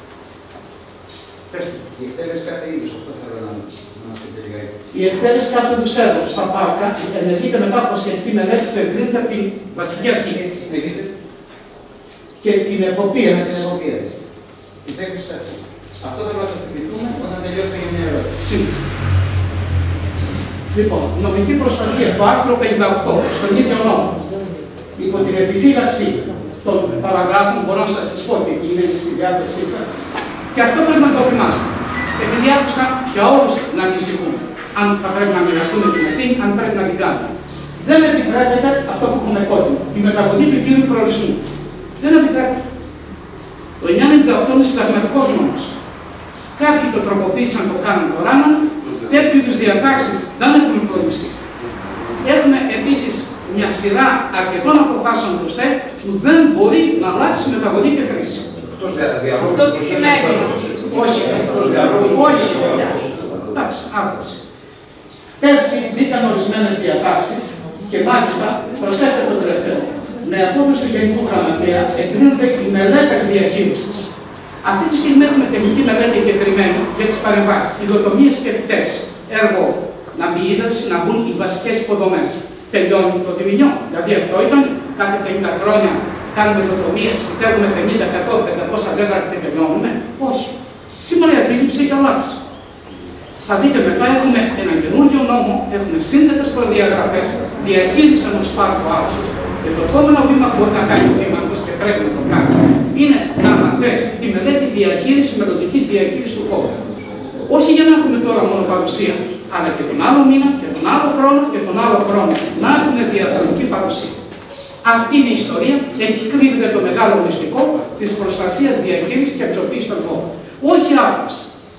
Πέστε. Η εκτέλεση κάθε είδους, αυτό θέλω να μας πείτε λιγάκι. Η εκτέλεση κάθε είδους έργου στα πάρκα ενεργείται μετά από σχετική μελέτη που εγκρίνεται από την βασική αρχή. Συνεχίστε. Και την εποπτεία της. Της έκθεσης αυτής. Αυτό πρέπει να το θυμηθούμε όταν τελειώσουμε για μια ερώτηση. Σήμερα. Λοιπόν, νομική προστασία, το άρθρο 58, στον ίδιο νόμο, υπό την επιφύλαξη των παραγράφων, μπορώ να σας τις πω ότι είναι στη διάθεσή σας, και αυτό πρέπει να το θυμάστε. Επειδή άκουσα για όλους να ανησυχούν, αν θα πρέπει να μοιραστούμε την ευθύνη, αν πρέπει να την κάνουμε. Δεν επιτρέπεται αυτό που έχουμε κόντινο, η μεταβολή του κύριου προορισμού. Δεν επιτρέπεται. Το 998 είναι συνταγματικός νόμος. Κάποιοι το τροποποίησαν, το κάνουν, το ράναν, τέτοιου είδους διατάξεις δεν έχουν προηγηστεί. Έχουμε επίσης μια σειρά αρκετών αποφάσεων του ΣΤΕ που δεν μπορεί να αλλάξει μεταβολή και χρήση. Αυτό τι σημαίνει. Όχι. Όχι. Εντάξει, άποψη. Πέρσι μπήκαν ορισμένες διατάξεις και μάλιστα, προσέχετε το τελευταίο, με απόφαση του Γενικού Γραμματέα εγκρίνονται οι μελέτες διαχείρισης. Αυτή τη στιγμή έχουμε τεχνική μελέτη εγκεκριμένη για τις παρεμβάσεις, υλοτομίες και επιτεύξεις. Έργο να μπει είδωση, να μπουν οι βασικές υποδομές. Τελειώνει το τιμινιό. Δηλαδή αυτό ήταν κάθε 50 χρόνια κάνουμε υλοτομίες, φυτεύουμε 50, 100, 500 δέντρα και τελειώνουμε. Όχι. Σήμερα η αντίληψη έχει αλλάξει. Θα δείτε μετά έχουμε έναν καινούργιο νόμο, έχουμε σύνθετες προδιαγραφές, διαχείριση ενός πάρκου άσους. Και το επόμενο βήμα που μπορεί να κάνει ο Δήμαρχος και πρέπει να το κάνει είναι να αναθέσει τη μελέτη διαχείριση, μελλοντικής διαχείρισης του χώρου. Όχι για να έχουμε τώρα μόνο παρουσία, αλλά και τον άλλο μήνα και τον άλλο χρόνο και τον άλλο χρόνο να έχουμε διατρονική παρουσία. Αυτή είναι η ιστορία. Εκεί κρύβεται το μεγάλο μυστικό της προστασίας, διαχείρισης και αξιοποίησης των χώρων. Όχι άποψη.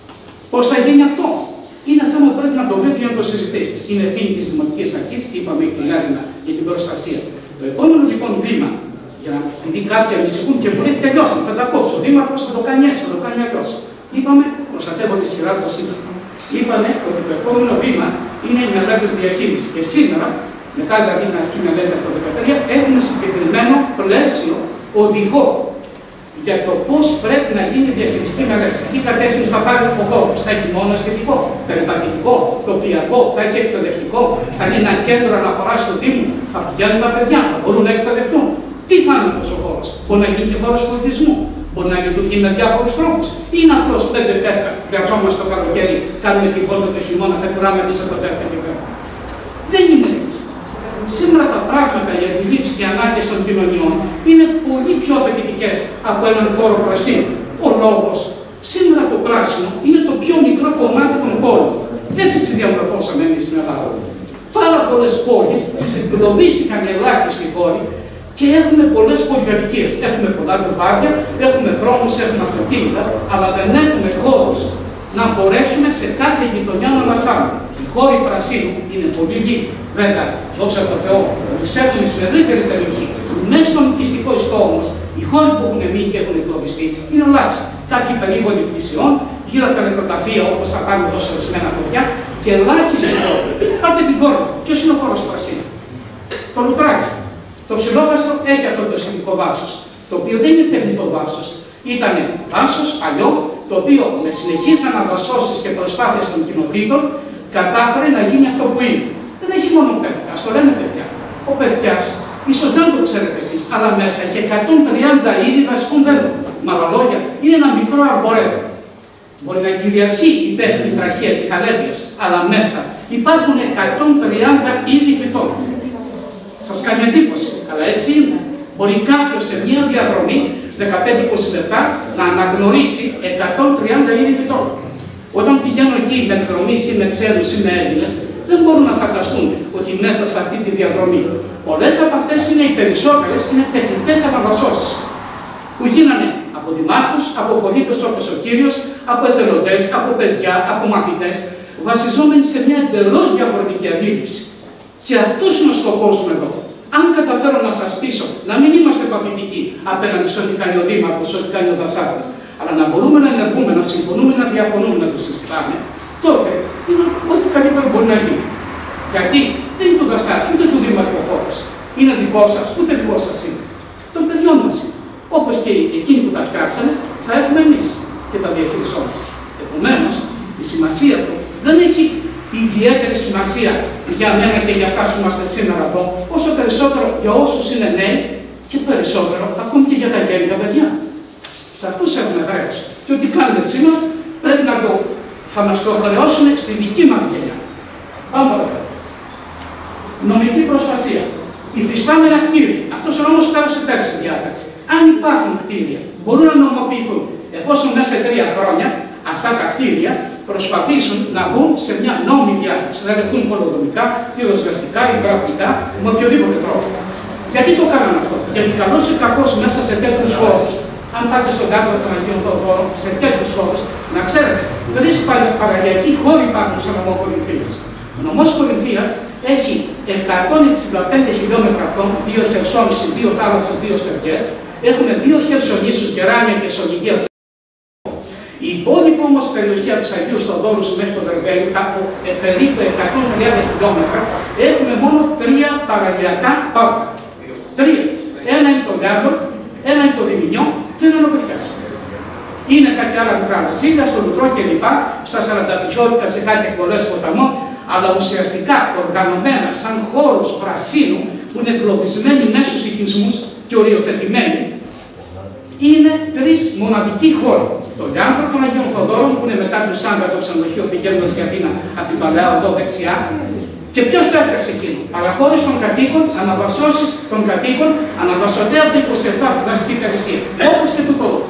Πώς θα γίνει αυτό? Είναι θέμα που πρέπει να το βρείτε για να το συζητήσετε. Είναι ευθύνη της Δημοτικής Αρχής, είπαμε την Έλληνα για την προστασία. Το επόμενο λοιπόν βήμα, για να δει κάποιοι ανησυχούν και μου λέει τελειώσαμε, θα τα κόψω. Ο Δήμαρχος θα το κάνει έτσι, θα το κάνει αλλιώς. Είπαμε, προστατεύω τη σειρά του σύντομα. Είπαμε ότι το επόμενο βήμα είναι οι μελέτες διαχείρισης. Και σήμερα, μετά δηλαδή την αρχή μελέτη από το 2013, έχουμε συγκεκριμένο πλαίσιο οδηγό για το πώς πρέπει να γίνει διαχειριστική μελέτη. Τι κατεύθυνση θα πάρει ο χώρος? Θα έχει μόνο αισθητικό, περιπατητικό, τοπιακό, θα έχει εκπαιδευτικό, θα είναι ένα κέντρο αναφοράς του Δήμου, θα πηγαίνουν τα παιδιά, θα μπορούν να εκπαιδευτούν. Τι θα είναι αυτός ο χώρος? Μπορεί να γίνει και χώρος πολιτισμού, μπορεί να λειτουργεί με διάφορους τρόπους, ή είναι απλώς 5 πέρκα, βιαζόμαστε το καλοκαίρι, κάνουμε την πόρτα το χειμώνα, θα κουράμε πίσω από το πέρκα και πέρκα. Δεν είναι έτσι. Σήμερα τα πράγματα, οι αντιλήψεις και οι ανάγκες των κοινωνιών είναι πολύ πιο απαιτητικές από έναν χώρο πρασίνου. Ο λόγος, σήμερα το πράσινο είναι το πιο μικρό κομμάτι των χώρων. Έτσι τις διαμορφώσαμε εμείς στην Ελλάδα. Πάρα πολλές πόλεις τις εγκλωβίστηκαν οι ελάχιστοι χώροι και έχουμε πολλές πολυκατοικίες. Έχουμε πολλά ντουβάρια, έχουμε δρόμους, έχουμε αυτοκίνητα, αλλά δεν έχουμε χώρους να μπορέσουμε σε κάθε γειτονιά να μασάμε. Οι χώροι πρασίνου είναι πολύ λίγοι. Βέβαια, δόξα τω Θεώ, εισέρχονται στην ευρύτερη περιοχή. Μέσα στον οικιστικό ιστό όμως, οι χώροι που έχουν μείνει και έχουν εγκλωβιστεί είναι ελάχιστοι. Κάποιοι περίπου πλησιών, γύρω από τα νεκροταφεία όπως θα κάνουν εδώ σε ορισμένα χωριά και ελάχιστοι χώροι. Πάτε την Κόρινθο. Ποιος είναι ο χώρος του πρασίνου? Το Λουτράκι. Το Ψιλόκαστρο έχει αυτό το αισθητικό δάσος, το οποίο δεν είναι τεχνητό δάσος. Ήταν δάσος παλιό, το οποίο με συνεχείς αναδασώσεις και προσπάθειες των κοινοτήτων κατάφερε να γίνει αυτό που είναι. Δεν έχει μόνο παιδιά, ας το λέμε παιδιά. Ο Περκιάς, ίσως δεν το ξέρετε εσείς, αλλά μέσα έχει 130 είδη δασικών δέντρων. Με άλλα λόγια, είναι ένα μικρό αρμπορέτο. Μπορεί να κυριαρχεί η τέχνη, η τραχία, η καλέπιας, αλλά μέσα υπάρχουν 130 είδη φυτών. Σας κάνει εντύπωση, αλλά έτσι είναι. Μπορεί κάποιος σε μια διαδρομή 15-20 λεπτά να αναγνωρίσει 130 είδη φυτών. Όταν πηγαίνω εκεί με εκδρομής ή με ξένους ή με Έλληνες, δεν μπορούν να φανταστούν ότι μέσα σε αυτή τη διαδρομή πολλές από αυτές είναι οι περισσότερες είναι τεχνητές αναδασώσεις που γίνανε από δημάρχους, από πολίτες όπως ο κύριος, από εθελοντές, από παιδιά, από μαθητές, βασιζόμενοι σε μια εντελώς διαφορετική αντίληψη. Και αυτός είναι ο σκοπός μου εδώ. Αν καταφέρω να σας πείσω να μην είμαστε παθητικοί απέναντι σε ό,τι κάνει ο Δήμαρχος, σε ό,τι κάνει ο Δασάρτης, αλλά να μπορούμε να ενεργούμε, να συμφωνούμε, να διαφωνούμε, να το συζητάμε, τότε είναι ό,τι καλύτερο μπορεί να γίνει. Γιατί δεν είναι του Δασάρτη, ούτε του Δήμαρχου ο χώρος. Είναι δικό σας, ούτε δικό σας είναι. Των παιδιών μας είναι. Όπως και εκείνοι που τα φτιάξανε, θα έχουμε εμείς και τα διαχειριζόμαστε. Επομένως, η σημασία του δεν έχει ιδιαίτερη σημασία για μένα και για εσάς που είμαστε σήμερα εδώ, όσο περισσότερο για όσους είναι νέοι και περισσότερο ακόμη και για τα γέροντα παιδιά. Σε αυτούς έχουμε χρέος. Και ό,τι κάνουμε σήμερα πρέπει να θα μας το χρεώσουν στη δική μας γενιά. Πάμε παρακάτω. Νομική προστασία. Υφιστάμενα κτίρια. Αυτός ο νόμος πέρασε πέρσι στη διάταξη. Αν υπάρχουν κτίρια, μπορούν να νομοποιηθούν. Εφόσον μέσα σε 3 χρόνια αυτά τα κτίρια προσπαθήσουν να μπουν σε μια νόμιμη διάταξη. Να λεχθούν πολεοδομικά, πυροσβεστικά, υδραυλικά, με οποιοδήποτε τρόπο. Γιατί το κάνανε αυτό? Γιατί καλώς ή κακώς μέσα σε τέτοιους χώρους, αν πάτε στον κάτω των Αγίων Θεοδόρων, σε τέτοιους χώρους, να ξέρετε, 3 παραλιακοί χώροι υπάρχουν στο νομό Κορινθίας. Ο νομός Κορινθίας έχει 165 χιλιόμετρα ακτών, 2 χερσόνησοι, 2 θάλασσες, 2 στεριές. Έχουμε 2 χερσονήσους, Γεράνια και Σολυγία. Η υπόλοιπη όμως περιοχή από τους Αγίους Θοδόρους μέχρι το Δερβέλιο, κάπου περίπου 130 χιλιόμετρα, έχουμε μόνο 3 παραλιακά πάρκα. 3. Ένα είναι το Λιάντρο, ένα είναι το Διμηνιό και ένα είναι ο Περκιάς. Είναι κάποια άλλα μικρά βασίλεια, στο Λουτρό κλπ. Στα 40 πτυχιότητα σε κάτι εκβολές ποταμών, αλλά ουσιαστικά οργανωμένα σαν χώρους πρασίνου που είναι εγκλωβισμένοι μέσα στους οικισμούς και οριοθετημένοι, είναι 3 μοναδικοί χώροι. Το Λιάντρο των Αγίων Θοδόρων, που είναι μετά του Σάγκα το ξενοδοχείο πηγαίνοντας για Αθήνα από την Παλαιά Οδό δεξιά. Και ποιος το έφτιαξε εκείνο? Παραχώρηση των κατοίκων, αναβασώσεις των κατοίκων, αναβασωτέα από το 27 από την δασική υπηρεσία. Όπως και του τόλου.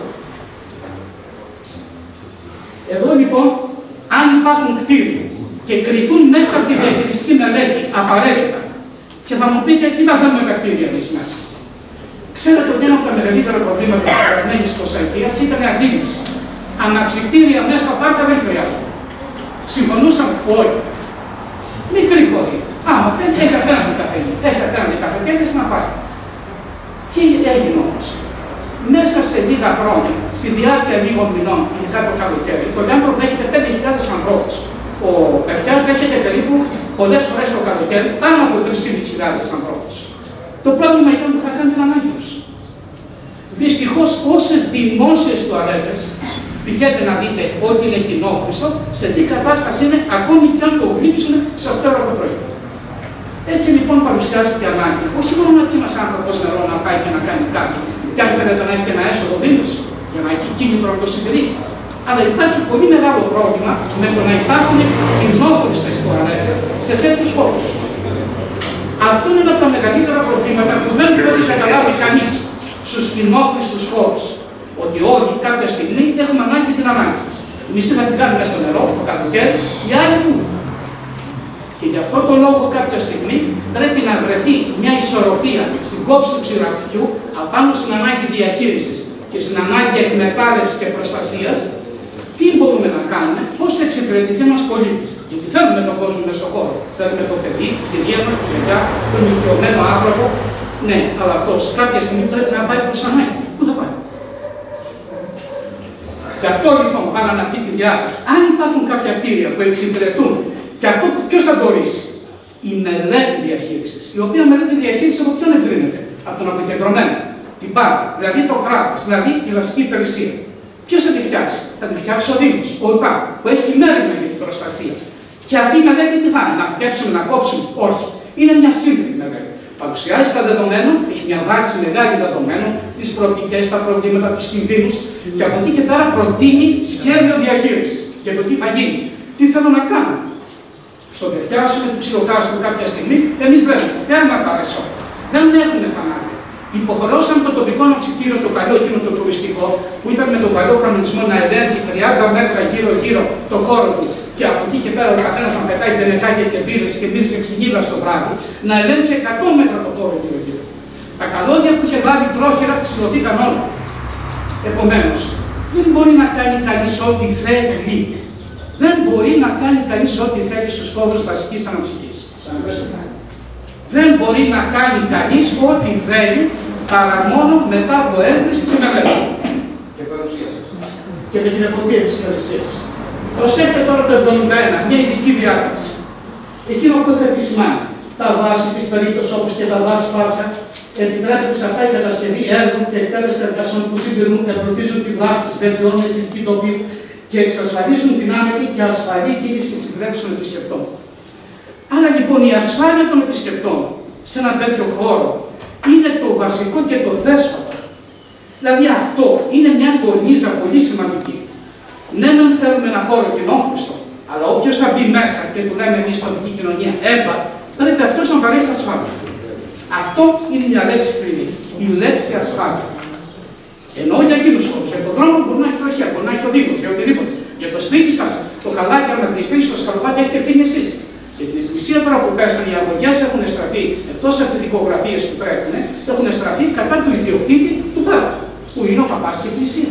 Εδώ λοιπόν, αν υπάρχουν κτίρια και κρυθούν μέσα από τη διαχειριστική μελέτη απαραίτητα, και θα μου πείτε τι θα θέλουμε τα κτίρια εμείς μέσα. Ξέρετε ότι ένα από τα μεγαλύτερα προβλήματα της περασμένης 20ετίας ήταν η αντίληψη. Αναψυκτήρια μέσα στα πάρκα δεν χρειάζονται. Συμφωνούσαν όλοι. Μικρή χωρί. Άμα θέλει, έχει απέναντι καφενή, έχει απέναντι καφετέρειες να πάει. Τι έγινε όμως? Μέσα σε λίγα χρόνια, στη διάρκεια λίγων μηνών, ειδικά το καλοκαίρι, το Λιάνδρο δέχεται 5.000 ανθρώπους. Ο Πευτιάς δέχεται περίπου πολλές φορές το καλοκαίρι πάνω από 3.500 ανθρώπους. Το πρόβλημα ήταν που θα κάνει την ανάγκη τους. Δυστυχώς, όσες δημόσιες τουαλέτες πηγαίνετε να δείτε ότι είναι κοινόχρηστο, σε τι κατάσταση είναι, ακόμη και αν το γλύψουν σε 8 ώρα το πρωί. Έτσι λοιπόν παρουσιάστηκε ανάγκη, όχι μόνο να πει ένας άνθρωπος νερό να πάει και να κάνει κάτι, και αν θέλετε να έχει και ένα έσοδο δήμος, για να έχει κίνητρο να το συντηρήσει. Αλλά υπάρχει πολύ μεγάλο πρόβλημα με το να υπάρχουν κοινόχρηστες τουαλέτες σε τέτοιους χώρους. Αυτό είναι ένα από τα μεγαλύτερα προβλήματα που δεν μπορεί να καταλάβει κανείς στους κοινόχρηστους χώρους. Ότι όλοι κάποια στιγμή έχουμε ανάγκη την ανάγκη μας. Εμείς θα την κάνουμε στο νερό, το καλοκαίρι, οι άλλοι πού. Και για αυτό το λόγο κάποια στιγμή πρέπει να βρεθεί μια ισορροπία στην κόψη του ξηραφιού απάνω στην ανάγκη διαχείρισης και στην ανάγκη εκμετάλλευσης και προστασίας. Τι μπορούμε να κάνουμε, πώς θα εξυπηρετηθεί ένας πολίτης. Γιατί θέλουμε τον κόσμο μες στον χώρο. Θέλουμε το παιδί, τη δία μας, τη παιδιά, τον ηλικιωμένο άνθρωπο. Ναι, αλλά αυτός κάποια στιγμή πρέπει να πάει προς ανάγκη. Πού θα πάει? Και αυτό λοιπόν, πάνω από αυτή τη διάταξη, αν υπάρχουν κάποια κτίρια που εξυπηρετούν, και αυτό ποιος θα το ορίσει? Η μελέτη διαχείρισης. Η οποία μελέτη διαχείρισης από ποιον εγκρίνεται? Από τον αποκεντρωμένο. Την πάρτη, δηλαδή το κράτος, δηλαδή η δασική υπηρεσία. Ποιος θα τη φτιάξει? Θα τη φτιάξει ο Δήμος, ο ΟΤΑ, που έχει μέρημνα για την προστασία. Και αυτή η μελέτη τι θα είναι? Να πιέψουμε, να κόψουμε? Όχι. Είναι μια σύγχρονη μελέτη. Παρουσιάζει τα δεδομένα, έχει μια βάση μεγάλη δεδομένων, τις προοπτικές, τα προβλήματα, τους κινδύνους, και από εκεί και πέρα προτείνει σχέδιο διαχείρισης για το τι θα γίνει. Τι θέλω να κάνω? Στο Πευτιάσιο του ψιλοκάστρου κάποια στιγμή, εμείς δεν έχουμε. Τέρμα τα ρεσό. Δεν έχουμε κανάλι. Υποχρεώσαμε το τοπικό ναυσιτήριο, το παλιό εκείνο το τουριστικό, που ήταν με τον παλιό κανονισμό να ελέγχει 30 μέτρα γύρω-γύρω το χώρο του, και από εκεί και πέρα ο καθένας να πετάει πενεκάκια και μπύρες και μπύρες εξηγίδα στο βράδυ, να ελέγχει 100 μέτρα το χώρο γύρω-γύρω. Τα καλώδια που είχε βάλει πρόχειρα ξυλωθήκαν όλα. Επομένως, δεν μπορεί να κάνει κανείς ό,τι θέλει. Δεν μπορεί να κάνει κανείς ό,τι θέλει στους χώρους δασικής αναψυχής. Δεν μπορεί να κάνει κανείς ό,τι θέλει παρά μόνο μετά από έγκριση και μελέτη. Και παρουσίαση. Και με την εποπτεία της υπηρεσίας. Προσέχετε τώρα το 71, μια ειδική διάταξη. Εκείνο που έχω επισημάνει, τα βάση της περίπτωσης όπως και τα βάση πάρκα, επιτρέπεται σε αυτά η κατασκευή έργων και εκτέλεση εργασιών που συντηρούν, εμπλουτίζουν την βάση της βελτιώνες ειδική τοπίου και εξασφαλίζουν την άνετη και ασφαλή κίνηση της εξυπηρέτησης των επισκεπτών. Άρα λοιπόν η ασφάλεια των επισκεπτών σε ένα τέτοιο χώρο είναι το βασικό και το θέσφατο. Δηλαδή αυτό είναι μια κορνίζα πολύ σημαντική. Ναι, δεν θέλουμε ένα χώρο κοινόχρηστο, αλλά όποιος θα μπει μέσα και του λέμε εμείς στην τοπική κοινωνία, πρέπει αυτός να παρέχει ασφάλεια. Αυτό είναι μια λέξη κλειδί. Η λέξη ασφάλεια. Ενώ για εκείνους χώρους, για τον δρόμο μπορεί να έχει τροχιά, μπορεί να έχει ο Δήμος, για οτιδήποτε. Για το σπίτι σας, το καλάκι, αν administrήσει το σκαλοπάτι, έχετε ευθύνη εσείς. Για την εκκλησία τώρα που πέσανε, οι αγωγές έχουν στραφεί, εκτός από τις δικογραφίες που τρέχουν, έχουν στραφεί κατά του ιδιοκτήτη του πάρκου, που είναι ο παπάς και η εκκλησία.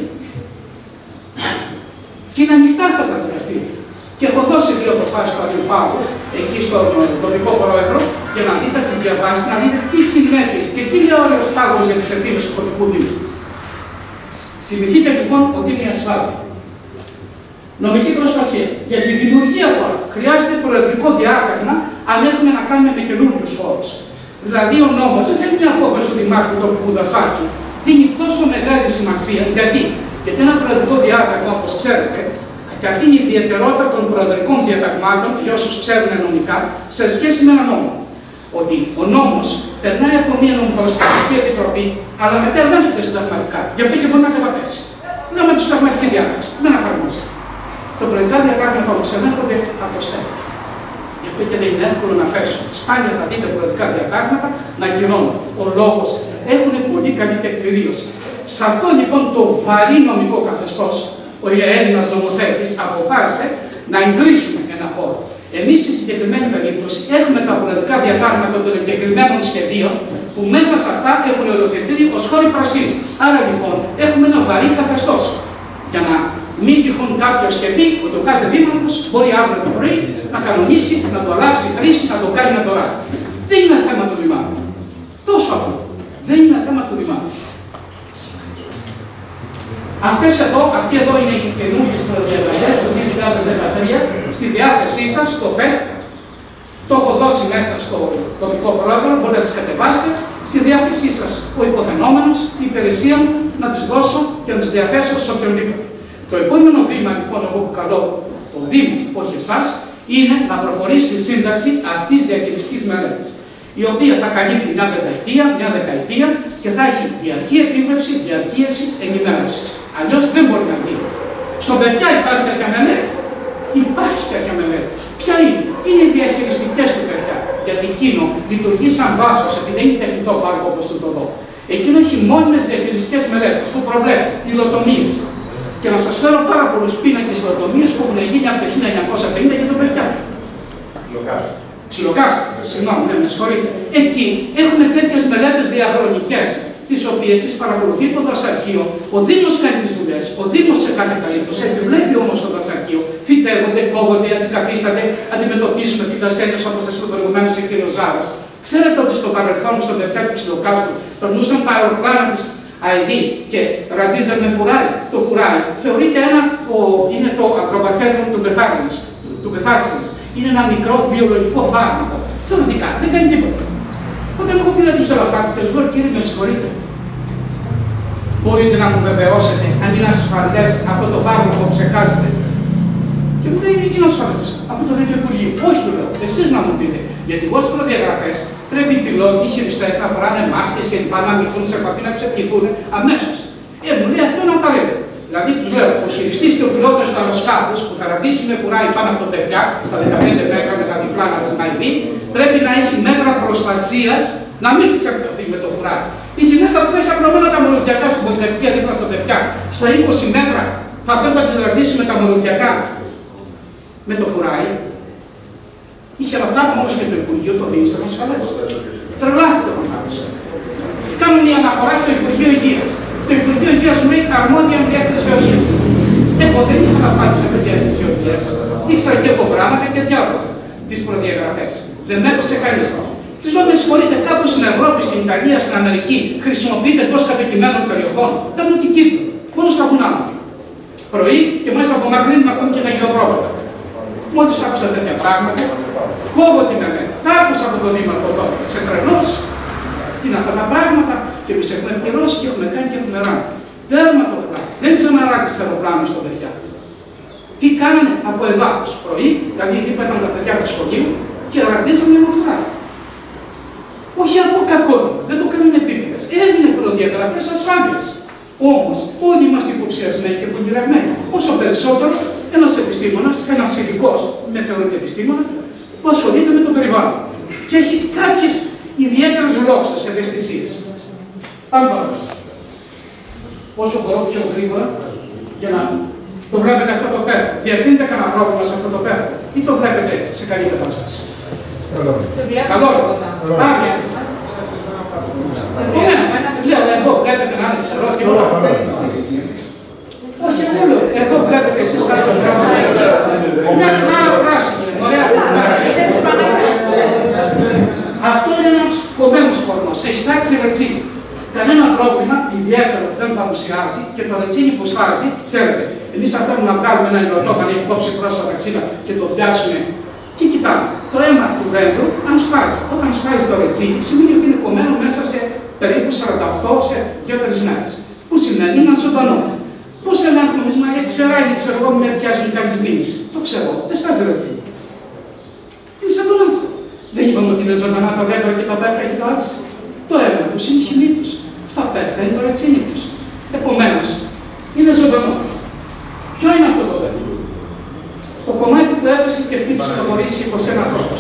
Και είναι ανοιχτά αυτά τα δικαστήρια. Και έχω δώσει 2 προφάσεις του Αγίου Παύλου, εκεί στον τοπικό πρόεδρο, για να δείτε τις διαβάσεις, να δείτε τι συνέπειες και τι λέει ο Άγιος Παύλος για τις ευθύνες του τοπικού Δήμου. Θυμηθείτε λοιπόν ότι είναι η ασφάλεια. Νομική προστασία. Για τη δημιουργία τώρα χρειάζεται προεδρικό διάταγμα αν έχουμε να κάνουμε με καινούριους χώρους. Δηλαδή ο νόμος δεν θέλει μια απόφαση του Δημάρχου τοπικού δασάρχη. Δίνει τόσο μεγάλη σημασία. Γιατί ένα προεδρικό διάταγμα, όπως ξέρετε, και αυτή είναι η ιδιαιτερότητα των προεδρικών διαταγμάτων, για όσους ξέρουν νομικά, σε σχέση με ένα νόμο. Ότι ο νόμος περνάει από μια νομοπαρασκευαστική επιτροπή, αλλά μετά ελέγχεται συνταγματικά. Γι' αυτό και μπορεί να καταπέσει. Λέμε τη συνταγματική διάταξη. Δεν εφαρμόζεται. Το προεδρικά διατάγματα όμως ενέχονται αποστέλλονται. Γι' αυτό και δεν είναι εύκολο να πέσουν. Σπάνια θα δείτε προεδρικά διατάγματα να ακυρώνουν. Ο λόγος έχουν πολύ καλή τεκμηρίωση. Σε αυτό λοιπόν το βαρύ νομικό καθεστώς, ο Έλληνας νομοθέτης αποφάσισε να ιδρύσουμε ένα χώρο. Εμείς στη συγκεκριμένη περίπτωση έχουμε τα πολιτικά διατάγματα των εγκεκριμένων σχεδίων που μέσα σε αυτά έχουν οριοθετηθεί ως χώροι πρασίνου. Άρα λοιπόν έχουμε ένα βαρύ καθεστώς. Για να μην τυχόν κάποιο σκεφτεί ότι ο κάθε δήμαρχος μπορεί αύριο το πρωί να κανονίσει, να το αλλάξει χρήση, να το κάνει με τώρα. Δεν είναι θέμα του Δημάρχου. Τόσο αυτό. Δεν είναι θέμα του Δημάρχου. Αυτοί εδώ είναι οι καινούργιες προδιαγραφές του 2013 στη διάθεσή σας, στο ΦΕΤ. Το έχω δώσει μέσα στο τοπικό πρόγραμμα, μπορείτε να τις κατεβάσετε. Στη διάθεσή σας ο υποφαινόμενος, η υπηρεσία μου, να τις δώσω και να τις διαθέσω σε οποιονδήποτε. Το επόμενο βήμα, λοιπόν, εγώ που καλώ το Δήμο, όχι εσάς, είναι να προχωρήσει η σύνταξη αυτής της διαχειριστικής μελέτης, η οποία θα καλύπτει μια δεκαετία και θα έχει διαρκή επίβλεψη, διαρκείεση, ενημέρωση. Αλλιώς δεν μπορεί να γίνει. Στον παιδιά υπάρχει τέτοια μελέτη. Υπάρχει τέτοια μελέτη. Ποια είναι? Είναι οι διαχειριστικές του παιδιά. Γιατί εκείνο λειτουργεί σαν βάσος, επειδή δεν είναι τεχνητό πάρκο όπως το δω. Εκείνο έχει μόνιμες διαχειριστικές μελέτες που προβλέπουν υλοτομίες. Και να σας φέρω πάρα πολλούς πίνακες υλοτομίες που έχουν γίνει από το 1950 για το παιδιά. Ξυλοκάστρο. Συγγνώμη, με συγχωρείτε. Εκεί έχουν τέτοιες μελέτες διαχρονικές, τις οποίες τις παρακολουθεί το δασαρχείο. Ο Δήμος κάνει τις δουλειές, ο Δήμος σε κάθε περίπτωση επιβλέπει όμως το δασαρχείο. Φυτεύονται, κόβονται, αντικαθίσταται, αντιμετωπίζουν φυτασθένειες όπως σας είπα προηγουμένως ο κ. Ζάρος. Ξέρετε ότι στο παρελθόν, στο παιδιά του Ξυλοκάστρου, περνούσαν τα αεροπλάνα της ΑΕΔ και ραντίζαν με φουράρι. Το φουράρι θεωρείται είναι το ακροβατέριο του Μπεχάρσης. Είναι ένα μικρό βιολογικό φάρμακο. Θεωρητικά δεν κάνει τίποτα. Όταν εγώ πήρα τη χελοφάρμακο και σου λέω, κύριε, με συγχωρείτε, μπορείτε να μου βεβαιώσετε αν είναι ασφαλές αυτό το φάρμακο που ψεκάζετε? Και μου λέει, είναι ασφαλές. Από το ίδιο Υπουργείο. Όχι, του λέω, εσείς να μου πείτε. Γιατί εγώ στις προδιαγραφές πρέπει οι πιλότοι, οι χειριστές να φοράνε μάσκες και λοιπά, να μυθούν σε επαφή, να ξεπληθούν αμέσως. Μου λέει, αυτό είναι απαραίτητο. Δηλαδή τους λέω, ο χειριστής και ο πιλότος του αεροσκάφους που θα ρατήσει με κουράει πάνω από το παιδιά, στα 15 μέτρα με τα διπλάνα της ΜΑΙΔ, πρέπει να έχει μέτρα προστασίας να μην ξεπληθεί με το κουράει. Η γυναίκα που θα έχει απλωμένα τα μολυβιακά στην πολυκατοικία δίπλα στο παιδιά, στα 20 μέτρα, θα πρέπει να τις ρατήσει με τα μολυβιακά με το κουράει. Είχε ρωτάμε όμως και το Υπουργείο το δίνει σαν ασφαλές. Τρελάθηκε όταν άκουσα. Κάνω μια αναφορά στο Υπουργείο Υγείας. Το Υπουργείο Υγείας μου λέει αρμόδια με διάκριση υγείας. Εγώ δεν ήθελα να πάω σε διάκριση υγείας. Ήξερα και εγώ πράγματα και διάβαζα τις προδιαγραφές. Δεν με έπαιξε κανείς. Της λέω, με συγχωρείτε, κάπου στην Ευρώπη, στην Ιταλία, στην Αμερική χρησιμοποιείται εντός κατοικημένων περιοχών. Κάνουν την Κύπρο. Μόνο στα βουνά μου. Πρωί και μάλιστα απομακρύνουμε ακόμη και τα γεωπρόβατα. Μόλις άκουσα τέτοια πράγματα, κόβω τη μελέτη. Τα άκουσα από τον Δήμαρχο τότε. Σε τρελός. Τι είναι αυτά τα πράγματα και εμείς έχουμε πληρώσει και έχουμε κάνει και έχουμε ράνει. Παίρνουμε το πράγμα. Δεν ξαναράκι στα αεροπλάνα στο παιδιά. Τι κάνανε από εδάφους πρωί, δηλαδή εκεί πέτανε τα παιδιά του σχολείου και ραντίσαμε με μοτοχάρι. Όχι από κακότητα, δεν το κάνουν επίτηδες. Έδινε προδιαγραφές ασφάλειας. Όμως, όλοι είμαστε υποψιασμένοι και πονηρευμένοι. Όσο περισσότερο ένας επιστήμονας, ένας ειδικός, με θεωρείται επιστήμονα, που ασχολείται με το περιβάλλον και έχει κάποιες ιδιαίτερες γλώσσες, ευαισθησίες. Πάμε παρακάτω. Όσο μπορώ πιο γρήγορα, για να το βλέπετε αυτό το πέρα. Διακρίνετε κανένα πρόβλημα σε αυτό το πέρα ή το βλέπετε σε καλή κατάσταση? Καλό. Άριστο. Λέω εδώ βλέπετε να είναι ξερό και όλα. Όχι, εγώ λέω, εδώ βλέπετε εσείς κάποιο πράγμα. Μια κλάρα πράσινη, ωραία. Αυτό είναι ένας κομμένος κορμός. Έχει τάξει ρετσίνη. Κανένα πρόβλημα ιδιαίτερο δεν παρουσιάζει και το ρετσίνι που σφάζει, ξέρετε, εμείς αν θέλουμε να βγάλουμε ένα υλοτόπαν, έχει κόψει πρόσφατα ξύλα και το πιάσουμε. Και κοιτάμε, το αίμα του δέντρου, αν σφάζει. Όταν σφάζει το ρετσίνι, σημαίνει ότι είναι κομμένο μέσα σε περίπου 48 σε 2-3 μέρες. Που σημαίνει είναι ζωντανό. Πώς ελέγχουμε εμείς, μα ξερά είναι, ξέρω εγώ, με πιάζουν κάποιες μήνες. Το ξέρω, δεν στάζει ρετσίνι. Είναι σαν τον άνθρωπο. Δεν είπαμε ότι είναι ζωντανά τα δέντρα και τα πέρκα και τα άτσα. Το αίμα τους είναι η χειμή τους. Στα πέρκα είναι το ρετσίνι τους. Επομένως, είναι ζωντανό. Ποιο είναι αυτό το δέντρο? Το κομμάτι που έπεσε και χτύπησε το κορίτσι και 21 ανθρώπους.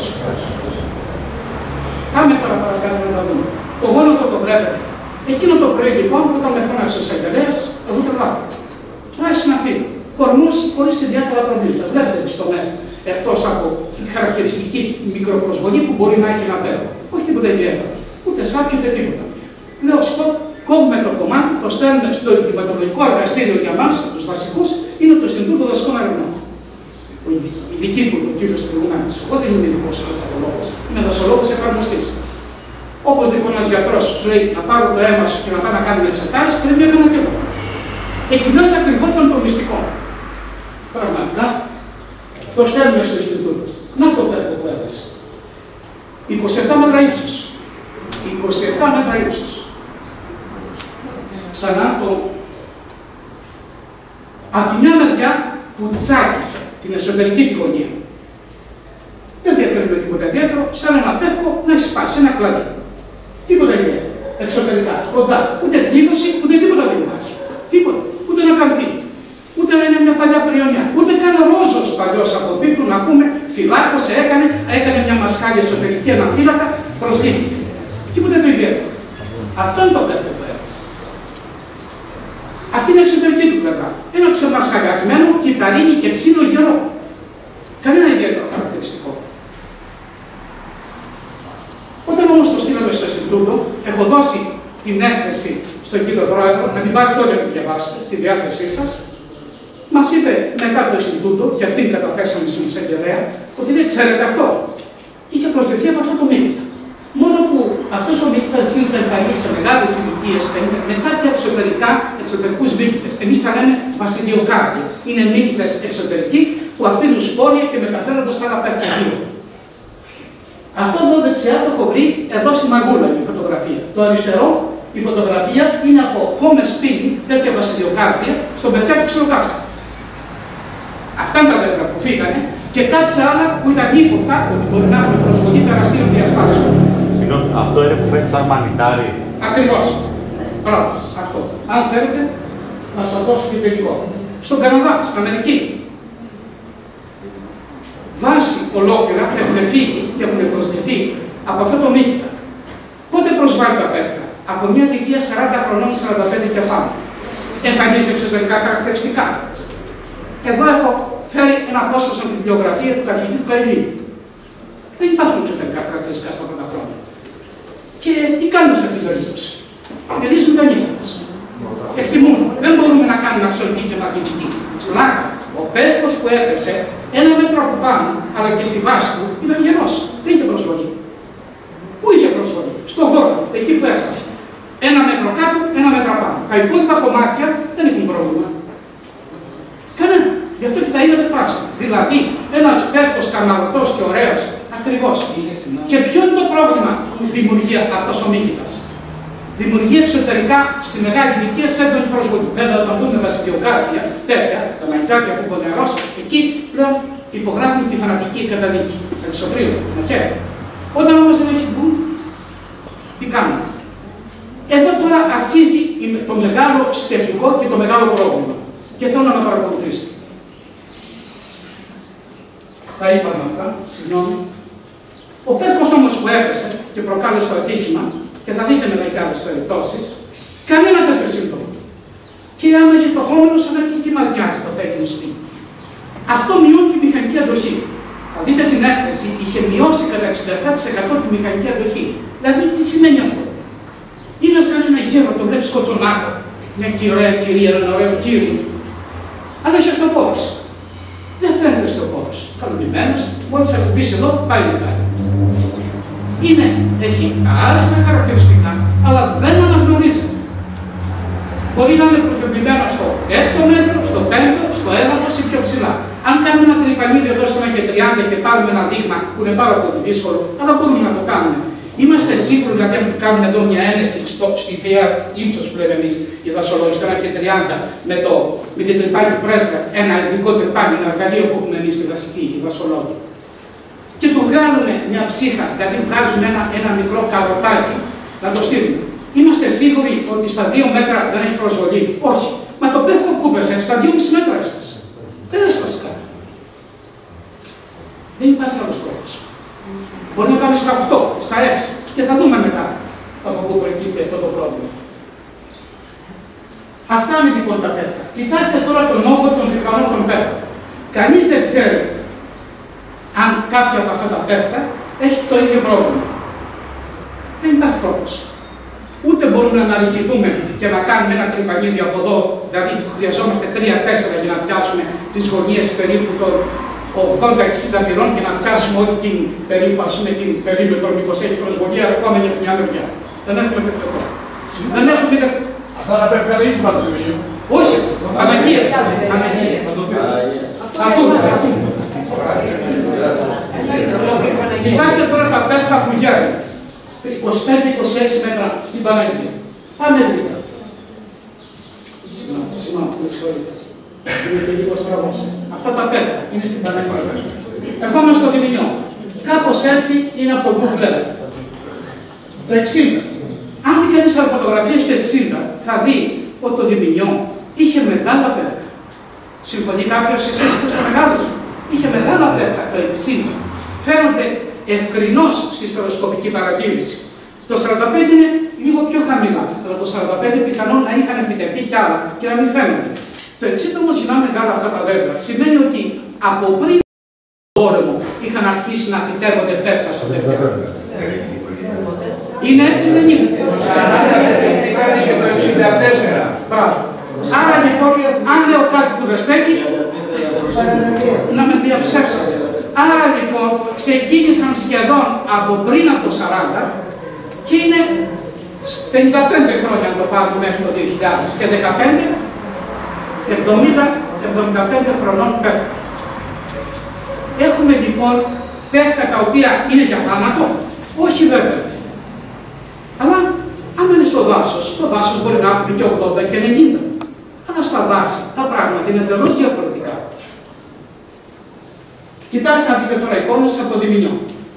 Πάμε τώρα παρακάτω να δούμε. Το γόνο το βλέπετε. Εκείνο το πρωί λοιπόν, όταν με φώναξε ο εισαγγελέας, εγώ τρελάθηκα. Πράσινα φύλλα. Κορμούς χωρίς ιδιαίτερα προβλήματα. Βλέπετε τις τομές. εκτός από τη χαρακτηριστική μικροπροσβολή που μπορεί να έχει ένα πέρο. Όχι τίποτα ιδιαίτερο. Ούτε σάπιο ούτε τίποτα. Λέω στο κόβουμε το κομμάτι, το στέλνουμε στο εγκληματολογικό εργαστήριο για μας, τους δασικούς, είναι το Ινστιτούτο Δασικών Ερευνών. Η δική του, ο κύριος Τριγουνάκης. Εγώ δεν είμαι ειδικός παθολόγος. Είμαι δασολόγος εφαρμοστής. Όπως λοιπόν ένας γιατρός σου λέει να πάρω το αίμα σου και να πάω να κάνουμε εξετάσεις, δεν μου έκανα τίποτα. Εκεί μέσα κρυβόταν το μυστικό. Πραγματικά το στέλνουμε στο Ινστιτούτο. Να το πέφτω που έδωσε. 27 μέτρα ύψος. 27 μέτρα ύψος. Ξανά το. Από τη μια μεριά που τσάκισε την εσωτερική τη γωνία. Δεν διακρίνουμε τίποτα ιδιαίτερο, σαν ένα πέφκο να σπάσει, ένα κλαδί. Τίποτα ιδιαίτερο. Εξωτερικά, κοντά, ούτε πλήγωση, ούτε τίποτα δεν υπάρχει. Τίποτα. Ούτε ένα καρδί. Ούτε είναι μια παλιά πριονιά. Ούτε καν ρόζος παλιός από πίπλου να πούμε φυλάκωσε, έκανε μια μασχάλια εσωτερική, ένα φύλακα, προσλήφθηκε. Τίποτα το ιδιαίτερο. Αυτό είναι το πέφκο που έδωσε. Αυτή είναι η εξωτερική του πλευρά. Ένα ξεμασχαλιασμένο κυταρίνι και ξύλο γερό. Κανένα ιδιαίτερο χαρακτηριστικό. Όταν όμως το στείλαμε στο Ινστιτούτο, έχω δώσει την έκθεση στον κύριο Πρόεδρο, να την πάρει τώρα να την διαβάσετε, στη διάθεσή σας. Μας είπε μετά το Ινστιτούτο, και αυτήν καταθέσαμε στην εισαγγελέα, ότι λέει, ξέρετε αυτό, είχε προσδεθεί από αυτό το μύκητα. Μόνο που αυτός ο μύκητας γίνεται εμφανής σε μεγάλες ηλικίες με κάποια εξωτερικούς μύκητες. Εμείς τα λέμε βασιλειοκάρδια. Είναι μύκητες εξωτερικοί που αφήνουν σπόρια και μεταφέρονται σαν απερταγείο. Αυτό εδώ δεξιά το έχω βρει εδώ στη μαγούλα η φωτογραφία. Το αριστερό, η φωτογραφία είναι από φόμες σπίνι, τέτοια βασιλειοκάρδια, στον παιδιά του Ξυλοκάστρου. Αυτά είναι τα δέντρα που φύγανε και κάποια άλλα που ήταν ύποπτα ότι μπορεί να έχουν προσβολή τεραστίων διαστάσεων. Συγγνώμη, αυτό είναι που φαίνεται σαν μανιτάρι. Ακριβώς. Μπράβο, αυτό. Αν θέλετε, να σας δώσω και λίγο. Στον Καναδά, στην Αμερική. Βάση ολόκληρα έχουν φύγει και έχουν προσδεθεί από αυτό το μύκητα. Πότε προσβάλλει τα πέφκα? Από μια ηλικία 40 χρονών, 45 και πάνω. Εμφανίζει εξωτερικά χαρακτηριστικά. Εδώ έχω φέρει ένα απόσπασμα από τη βιογραφία του καθηγητή του Καηλίου. Δεν υπάρχουν εξωτερικά χαρακτηριστικά στα πρώτα χρόνια. Και τι κάνουμε σε αυτή την περίπτωση? Γυρίζουμε τα νύχτα μας. Εκτιμούμε. Δεν μπορούμε να κάνουμε αξιολογική και μαγνητική. Πλάκα. Ο πέφκος που έπεσε 1 μέτρο από πάνω, αλλά και στη βάση του, ήταν γερός. Δεν είχε προσβολή. Πού είχε προσβολή? Στον χώρο, εκεί που έσπασε. 1 μέτρο κάτω, 1 μέτρο πάνω. Τα υπόλοιπα κομμάτια δεν έχουν πρόβλημα. Κανένα. Γι' αυτό και τα είδατε πράσινα. Δηλαδή, ένας πέφκος καμαρωτός και ωραίος, ακριβώς. Και ποιο είναι το πρόβλημα που δημιουργεί αυτός ο μύκητας? Δημιουργεί εξωτερικά στη μεγάλη ηλικία σε έντονη προσβολή. Βέβαια, όταν δούμε βασιλειοκάρδια, τέτοια, τα μαγικάρδια που πονερώσει, εκεί πλέον υπογράφουν τη θανατική καταδίκη. Με τη σωτρίδα, με χέρι. Όταν όμως δεν έχει μπουν, τι κάνουμε? Εδώ τώρα αρχίζει το μεγάλο σκεφτικό και το μεγάλο πρόβλημα. Και θέλω να με παρακολουθήσετε. Τα είπαμε αυτά, συγγνώμη. Ο πέφκος όμως που έπεσε και προκάλεσε το ατύχημα, και θα δείτε μερικές άλλες περιπτώσεις, κανένα τέτοιο σύμπτωμα. Και άμα έχει προχώμενο, σαν να τι μας νοιάζει το πέφτει σπίτι. Αυτό μειώνει τη μηχανική αντοχή. Θα δείτε την έκθεση, είχε μειώσει κατά 67% τη μηχανική αντοχή. Δηλαδή, τι σημαίνει αυτό? Είναι σαν ένα γέρο, το βλέπεις κοτσονάκο, μια ωραία κυρία, ένα ωραίο κύριο, αλλά έχει οστεοπόρωση. Δεν φαίνεται οστεοπόρωση. Καλωδημένος, μόλις θα το πεις εδώ, πάει μετά. Έχει άριστα χαρακτηριστικά, αλλά δεν αναγνωρίζεται. Μπορεί να είναι προσωπημένο στο 6ο μέτρο, στο 5ο, στο έδαφος ή πιο ψηλά. Αν κάνουμε ένα τρυπανίδι εδώ στο 1 και 30 και πάρουμε ένα δείγμα που είναι πάρα πολύ δύσκολο, αλλά μπορούμε να το κάνουμε. Είμαστε σίγουροι ότι αν κάνουμε εδώ μια ένεση στη θεία ύψος που λέμε εμείς, οι δασολόγοι, στο 1 και 30, με την τρυπάνη του πρέσβα, ένα ειδικό τρυπάνι, ένα εργαλείο που έχουμε εμείς στη δασική, οι δασολόγοι. Και του βγάλουμε μια ψύχα, δηλαδή βγάζουμε ένα μικρό καροτάκι να το στείλουμε. Είμαστε σίγουροι ότι στα 2 μέτρα δεν έχει προσβολή? Όχι. Μα το πέφκο που πέσε, στα 2,5 μέτρα έσπασε. Δεν έσπασε κάτι. Δεν υπάρχει άλλος τρόπος. Μπορεί να κάνει στα 8, στα 6 και θα δούμε μετά από πού προκύπτει αυτό το πρόβλημα. Αυτά είναι λοιπόν τα πέφκα. Κοιτάξτε τώρα τον όγκο των τριπλανών των πέφκων. Κανείς δεν ξέρει αν κάποια από αυτά τα πέφτα έχει το ίδιο πρόβλημα. Δεν υπάρχει τρόπος. Ούτε μπορούμε να αναρριχηθούμε και να κάνουμε ένα τρυπανίδι από εδώ, δηλαδή χρειαζόμαστε 3-4 για να πιάσουμε τις γωνίες περίπου των 80-60 πυρών και να πιάσουμε όλη την περίπου, ας πούμε, την περίμετρο μήπως έχει προσβολία, ακόμα για μια μεριά. Δεν έχουμε πεπρετό. Δεν έχουμε... Αυτά τα πέφτα δεν είναι το ίδιο. Όχι, Παναγίες. Αφούμε. Κοιτάξτε τώρα τα πέστα που γέρνουν. 25-26 μέτρα στην Παναγία. Πάμε δείτε. Συγγνώμη, με συγχωρείτε. Είναι και λίγο στραβός. Αυτά τα πέτρα είναι στην Παναγία. Ερχόμαστε στο Διμηνιό. Κάπως έτσι είναι από το Google Earth. Το 60. Αν δει κανείς από φωτογραφίες του 60, θα δει ότι το Διμηνιό είχε μεγάλα πέτρα. Συμφωνεί κάποιος εσείς που είστε μεγάλος? Είχε μεγάλα πέτρα το 60. Φαίνονται ευκρινώς στη στερεοσκοπική παρατήρηση. Το 45 είναι λίγο πιο χαμηλά. Αλλά το 45 πιθανόν να είχαν επιτευχθεί κι άλλα και να μην φαίνονται. Το 60 όμως γυρνά μεγάλα αυτά τα δέντρα. Σημαίνει ότι από πριν τον πόλεμο είχαν αρχίσει να φυτεύονται πέτρα στο δέντρο. Είναι έτσι, δεν είναι? Το 64. Μπράβο. Άρα λοιπόν, αν λέω κάτι που δεν στέκει, να με διαψεύσετε. Άρα λοιπόν ξεκίνησαν σχεδόν από πριν από το 40 και είναι 55 χρόνια να το πάρουμε μέχρι το 2000 και 75 χρονών πέφτα. Έχουμε λοιπόν πέφτα τα οποία είναι για θάνατο, όχι βέβαια. Αλλά αν είναι στο δάσος μπορεί να έχουμε και 80 και 90. Αλλά στα δάση τα πράγματα είναι εντελώς διαφορετικά. Κοιτάξτε να δείτε τώρα εικόνες από το Διμηνιό.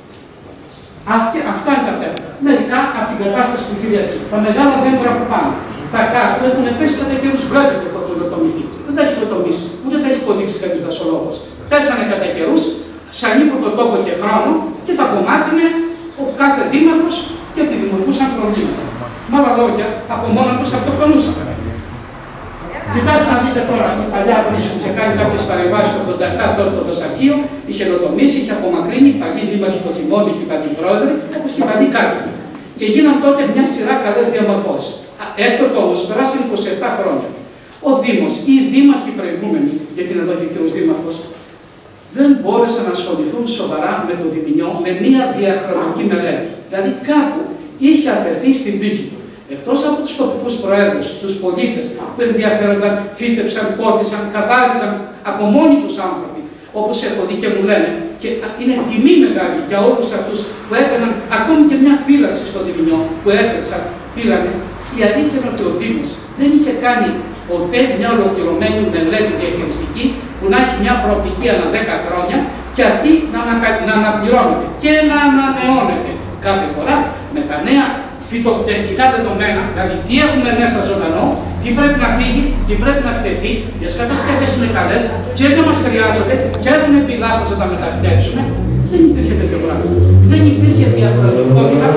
Αυτά είναι τα πέτρα. Μερικά από την κατάσταση του Κυριακή. Τα μεγάλα δέντρα που πάνω. Τα κάτω έχουν πέσει κατά καιρούς, βλέπετε που έχουν λοτομηθεί. Δεν τα έχει λοτομήσει, ούτε τα έχει υποδείξει κανείς δασολόγος. Πέσανε κατά καιρούς, σαν ύποπτο τόπο και χρόνο και τα απομάκρυνε ο κάθε δήμαρχος και τη δημιουργούσαν προβλήματα. Με άλλα λόγια, από μόνα τους αυτοκτονούσαν. Κοιτάξτε να δείτε τώρα, η παλιά βρίσκου είχε κάνει κάποιες παρεμβάσεις το 87 τότε το Δασαρχείο, είχε λοτομήσει, είχε απομακρύνει οι παλιοί δήμαρχοι το θυμόνι και οι παλιοί πρόεδροι, όπως και οι παλιοί κάτοικοι. Και γίναν τότε μια σειρά καλές διαμορφώσεις. Έκτοτε όμως, περάσαν 27 χρόνια. Ο Δήμος ή οι δήμαρχοι προηγούμενοι, γιατί είναι εδώ και ο κύριος Δήμαρχος, δεν μπόρεσαν να ασχοληθούν σοβαρά με το Διμηνιό με μια διαχρονική μελέτη. Δηλαδή κάπου είχε αρπεθεί στην τύχη του. Εκτός από τους τοπικούς προέδρους, τους πολίτες που ενδιαφέρονταν, φύτεψαν, πότισαν, καθάριζαν από μόνοι τους άνθρωποι, όπως έχω δει και μου λένε, και είναι τιμή μεγάλη για όλους αυτούς που έκαναν ακόμη και μια φύλαξη στο Διμηνιό, που έτρεξαν, πήρανε. Η αλήθεια είναι ότι ο Δήμος δεν είχε κάνει ποτέ μια ολοκληρωμένη μελέτη διαχειριστική που να έχει μια προοπτική ανά 10 χρόνια και αυτή να αναπληρώνεται και να ανανεώνεται κάθε φορά με τα νέα φυτοτεχνικά δεδομένα, δηλαδή τι έχουμε μέσα ζωντανό, τι πρέπει να φύγει, τι πρέπει να φυτευτεί, ποιες κατασκευές είναι καλές, ποιες δεν μας χρειάζονται, ποια έχουν πει λάθος να τα μεταφυτεύσουμε. Δεν υπήρχε τέτοιο πράγμα. Δεν υπήρχε διαφορετικότητα.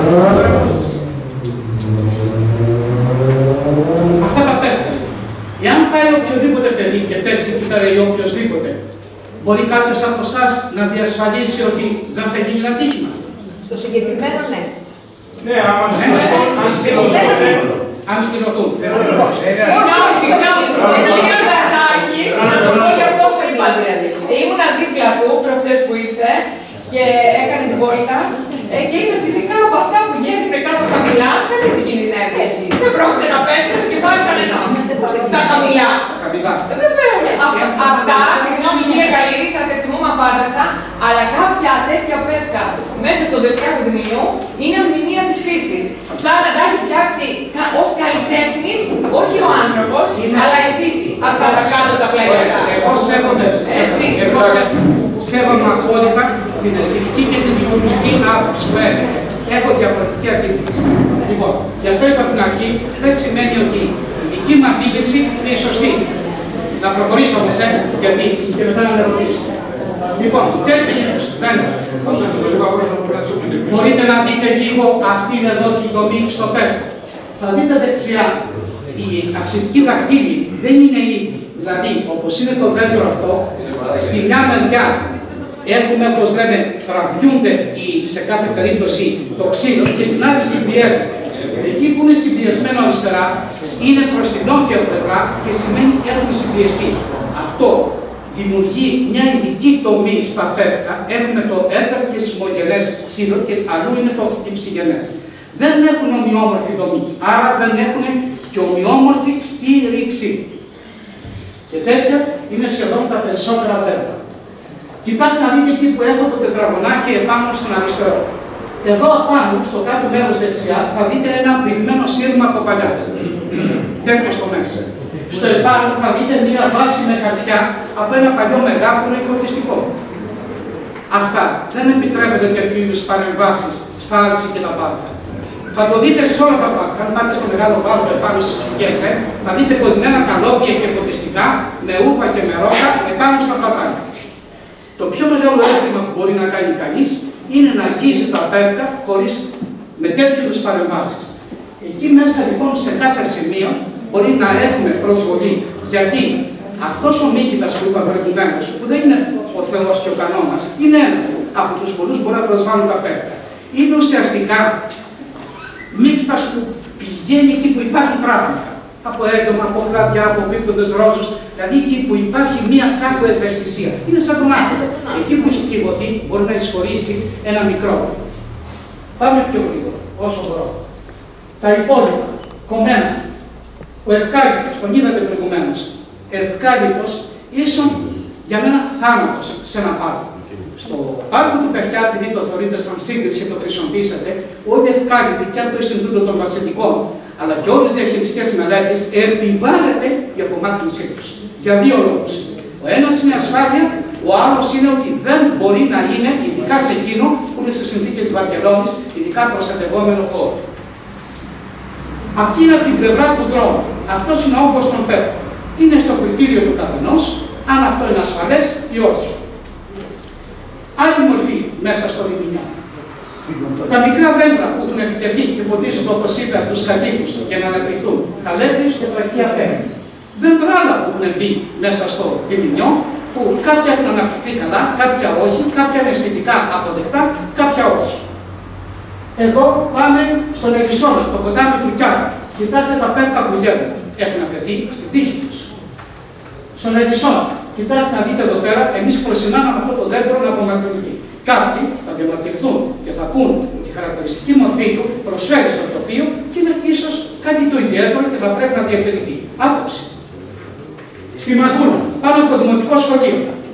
Αυτά τα πέφτουν. Εάν πάει οποιοδήποτε παιδί και παίξει εκεί πέρα ή οποιοδήποτε, μπορεί κάποιος από εσάς να διασφαλίσει ότι δεν θα γίνει ένα τύχημα? Στο συγκεκριμένο ναι. Ναι, άμα στηρωθούν. Συγγνώμη, είναι ο Δασάκης, να το πω γι' αυτό στο είπατε. Ήμουν δίπλα του προχτές που ήρθε και έκανε την πόρτα και είναι φυσικά από αυτά που γίνονται κάτω χαμηλά, κανείς δεν κινδυνεύει έτσι. Δεν πρόκειται να πέσει στο κεφάλι κανένα. Τα χαμηλά. Βεβαίως. Αυτά, συγγνώμη κύριε Καλήρη, σας εκτιμούμε αφάνταστα, αλλά κάποια τέτοια πέφτα μέσα στον τελευταίο του Διμηνιού είναι μνημεία της φύσης. Σαν να τα έχει φτιάξει ως καλλιτέχνης, όχι ο άνθρωπος, αλλά η φύση. Αυτά τα κάτω τα πλάγια. Εγώ σέβομαι απόλυτα την αισθητική και την δημιουργική άποψη που έχετε. Έχω διαφορετική αντίληψη. Λοιπόν, γι' αυτό είπα από την αρχή, δεν σημαίνει ότι η δική μου αντίληψη είναι η σωστή. Να προχωρήσω όμως, γιατί και μετά να με ρωτήσετε. Λοιπόν, τέτοιου δέντρα. Μπορείτε να δείτε λίγο αυτήν εδώ την δομή στο φέσμα. Θα δείτε δεξιά, η αψητική δακτύλη δεν είναι ίδια. Δηλαδή, όπως είναι το δέντρο αυτό, στη μια μεριά Έχουμε, όπως λέμε, τραβιούνται σε κάθε περίπτωση το ξύλο και στην άλλη συμπιέζεται. Εκεί που είναι συμπιεσμένο αριστερά είναι προς την νότια πλευρά και σημαίνει έχουν συμπιεστεί. Αυτό δημιουργεί μια ειδική τομή στα πέπκα. Έχουμε το υπερκεσιμογενές ξύλο και αλλού είναι το υψηγενές. Δεν έχουν ομοιόμορφη δομή, άρα δεν έχουν και ομοιόμορφη στήριξη. Και τέτοια είναι σχεδόν τα περισσότερα πέπκα. Κοιτάξτε να δείτε εκεί που έχω το τετραγωνάκι επάνω στον αριστερό. Εδώ απάνω, στο κάτω μέρος δεξιά, θα δείτε ένα μπηγμένο σύρμα από παλιά. Τέτοιο στο μέσα. Στο επάνω θα δείτε μια βάση με καρδιά από ένα παλιό μεγάφωνο υφωτιστικό. Αυτά δεν επιτρέπονται τέτοιου είδους παρεμβάσεις στα άλση και τα πάρκα. Θα το δείτε σε όλα τα πάρκα. Αν πάτε στο μεγάλο βάρκο επάνω στις πηγές, θα δείτε κοντινένα καλώδια και υφωτιστικά με ούπα και με ρόκα επάνω στα πλατάκια. Το πιο μεγάλο έργημα που μπορεί να κάνει κανείς είναι να αγγίζει τα πέπκα χωρίς με τέτοιου είδους παρεμβάσεις. Εκεί μέσα λοιπόν σε κάθε σημείο μπορεί να έχουμε προσβολή. Γιατί αυτός ο μύκητας που είπα προηγουμένως, που δεν είναι ο Θεός και ο κανόνας, είναι ένας από τους πολλούς που μπορεί να προσβάλλουν τα πέπκα. Είναι ουσιαστικά μύκητας που πηγαίνει εκεί που υπάρχουν πράγματα. Από έντομα, από κλαδιά, από πίπτοντες ρόζους, δηλαδή εκεί που υπάρχει μία κάτω ευαισθησία. Είναι σαν τον άνθρωπο. Εκεί που έχει πληγωθεί μπορεί να εισχωρήσει ένα μικρό. Πάμε πιο γρήγορα, όσο μπορώ. Τα υπόλοιπα, κομμένα. Ο ευκάλυπτος, τον είδατε προηγουμένως. Ευκάλυπτος ίσον για μένα θάνατος σε ένα πάρκο. Στο πάρκο του Περκιά, επειδή το θεωρείτε σαν σύγκριση και το χρησιμοποιήσατε, όλοι οι ευκάλυπτοι και από το Ινστιτούτο των Βασιλικών, αλλά και όλες τις διαχειριστικές μελέτες επιβάλλεται η απομάκρυνσή τους. Για δύο λόγους. Ο ένας είναι ασφάλεια, ο άλλος είναι ότι δεν μπορεί να είναι, ειδικά σε εκείνο που είναι σε συνθήκες της Βαρκελόνης, ειδικά προστατευόμενο χώρο. Αυτή είναι από την πλευρά του δρόμου. Αυτός είναι ο όγκος των πέπκων. Είναι στο κριτήριο του καθενός, αν αυτό είναι ασφαλές ή όχι. Άλλη μορφή μέσα στο Λιμινιό. Τα μικρά δέντρα που έχουν επιτεθεί και ποτίζονται, όπως είπε, από τους κατοίκους για να αναπτυχθούν, καλέμπριος και τραχεία φέρνη. Δέντρα άλλα που έχουν μπει μέσα στο Λιμινιό, που κάποια έχουν αναπτυχθεί καλά, κάποια όχι, κάποια είναι αισθητικά αποδεκτά, κάποια όχι. Εδώ πάμε στον Ελισσόνα, το ποτάμι του Κιάρα. Κοιτάξτε τα πέπκα που γίνονται. Έχουν απαιτεί στην τύχη τους. Στον Ελισσόνα, κοιτάξτε να δείτε εδώ πέρα, εμείς προσημάναμε αυτό το δέντρο να απομακρυνθεί. Κάποιοι θα διαμαρτυρηθούν και θα πούν ότι η χαρακτηριστική μορφή του προσφέρει στο τοπίο και είναι ίσως κάτι το ιδιαίτερο και θα πρέπει να διατηρηθεί. Άποψη. Στη Μαγκούνα, πάνω από το δημοτικό σχολείο.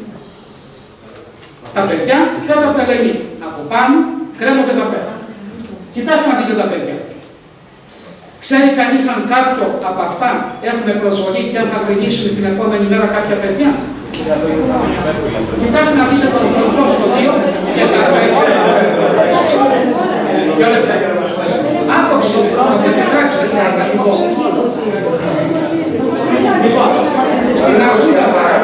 Τα παιδιά κάτω από τα λεγή. Από πάνω κρέμονται τα πέρα. Κοιτάξτε να δείτε τα παιδιά. Ξέρει κανείς αν κάποιο από αυτά έχουν προσβολή και αν θα γρηγήσουν την επόμενη μέρα κάποια παιδιά. Κοιτάξτε να δείτε το δημοτικό σχολείο και τα παιδιά. Άποψη, θα σε επιτρέψετε. Λοιπόν, στην ουσία.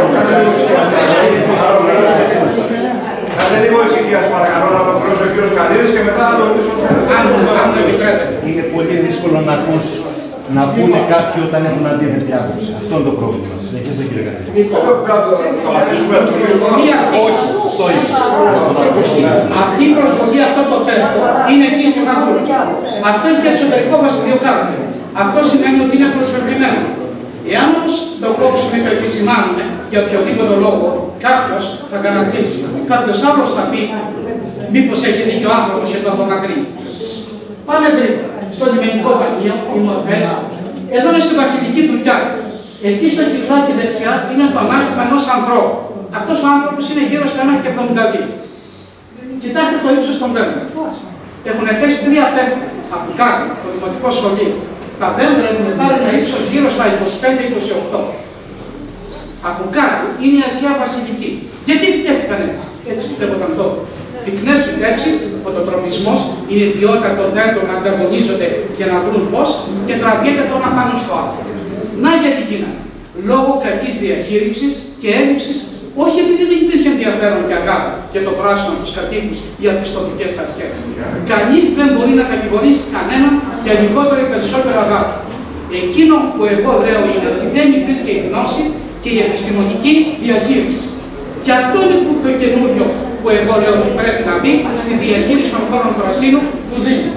Κάνε λίγο ησυχία, παρακαλώ, να το προσέχει ο κύριος Καλίδης και μετά θα το ρωτήσω. Αν το επιτρέπετε. Είναι πολύ δύσκολο να πούνε κάποιοι όταν έχουν αντίθετη άποψη. Αυτό είναι το πρόβλημα. Συνεχίστε, κύριε Καλίδη. Θα αφήσουμε αυτό. Όχι, το αυτή η προσβολή, αυτό το πέπκο, είναι εκεί στην Αγγούρα. Αυτό έχει εξωτερικό βασιλείο κάρτε. Αυτό σημαίνει ότι είναι προσβεβλημένο. Εάν όμως το κόψουμε και επισημάνουμε για οποιοδήποτε λόγο, κάποιος θα κατακτήσει. Κάποιος άλλος θα πει, μήπως έχει δίκιο ο άνθρωπος και το απομακρύνει. Πάμε γρήγορα. Στο λιμενικό πανίο, οι μορφές. Εδώ είναι στη βασιλική δουλειά. Εκεί στο κυκλάκι δεξιά είναι το ανάστημα ενός ανθρώπου. Αυτός ο άνθρωπος είναι γύρω στα 1,72. Κοιτάξτε το ύψος των δέντρων. Έχουν πέσει 3 πέπκα από κάτω, το δημοτικό σχολείο. Τα δέντρα έχουν πάρει ένα ύψος γύρω στα 25-28. Από κάτω είναι η αρχαία βασιλική. Γιατί φυτεύτηκαν έτσι, έτσι φυτεύονταν τότε. Πυκνές φυτεύσεις, φωτοτροπισμός, η ιδιότητα των δέντρων να ανταγωνίζονται για να βρουν φως και τραβιέται το ένα πάνω στο άλλο. Να γιατί γίνανε. Λόγω κακής διαχείρισης και έλλειψης, όχι επειδή δεν υπήρχε ενδιαφέρον και αγάπη για το πράσινο από τους κατοίκους ή από τις τοπικές αρχές. Κανείς δεν μπορεί να κατηγορήσει κανέναν για λιγότερο ή περισσότερο αγάπη. Εκείνο που εγώ λέω είναι ότι δεν υπήρχε η γνώση και η επιστημονική διαχείριση. Και αυτό είναι το καινούριο που εγώ λέω ότι πρέπει να μπει στη διαχείριση των χώρων του Ασύλου του Δήμου.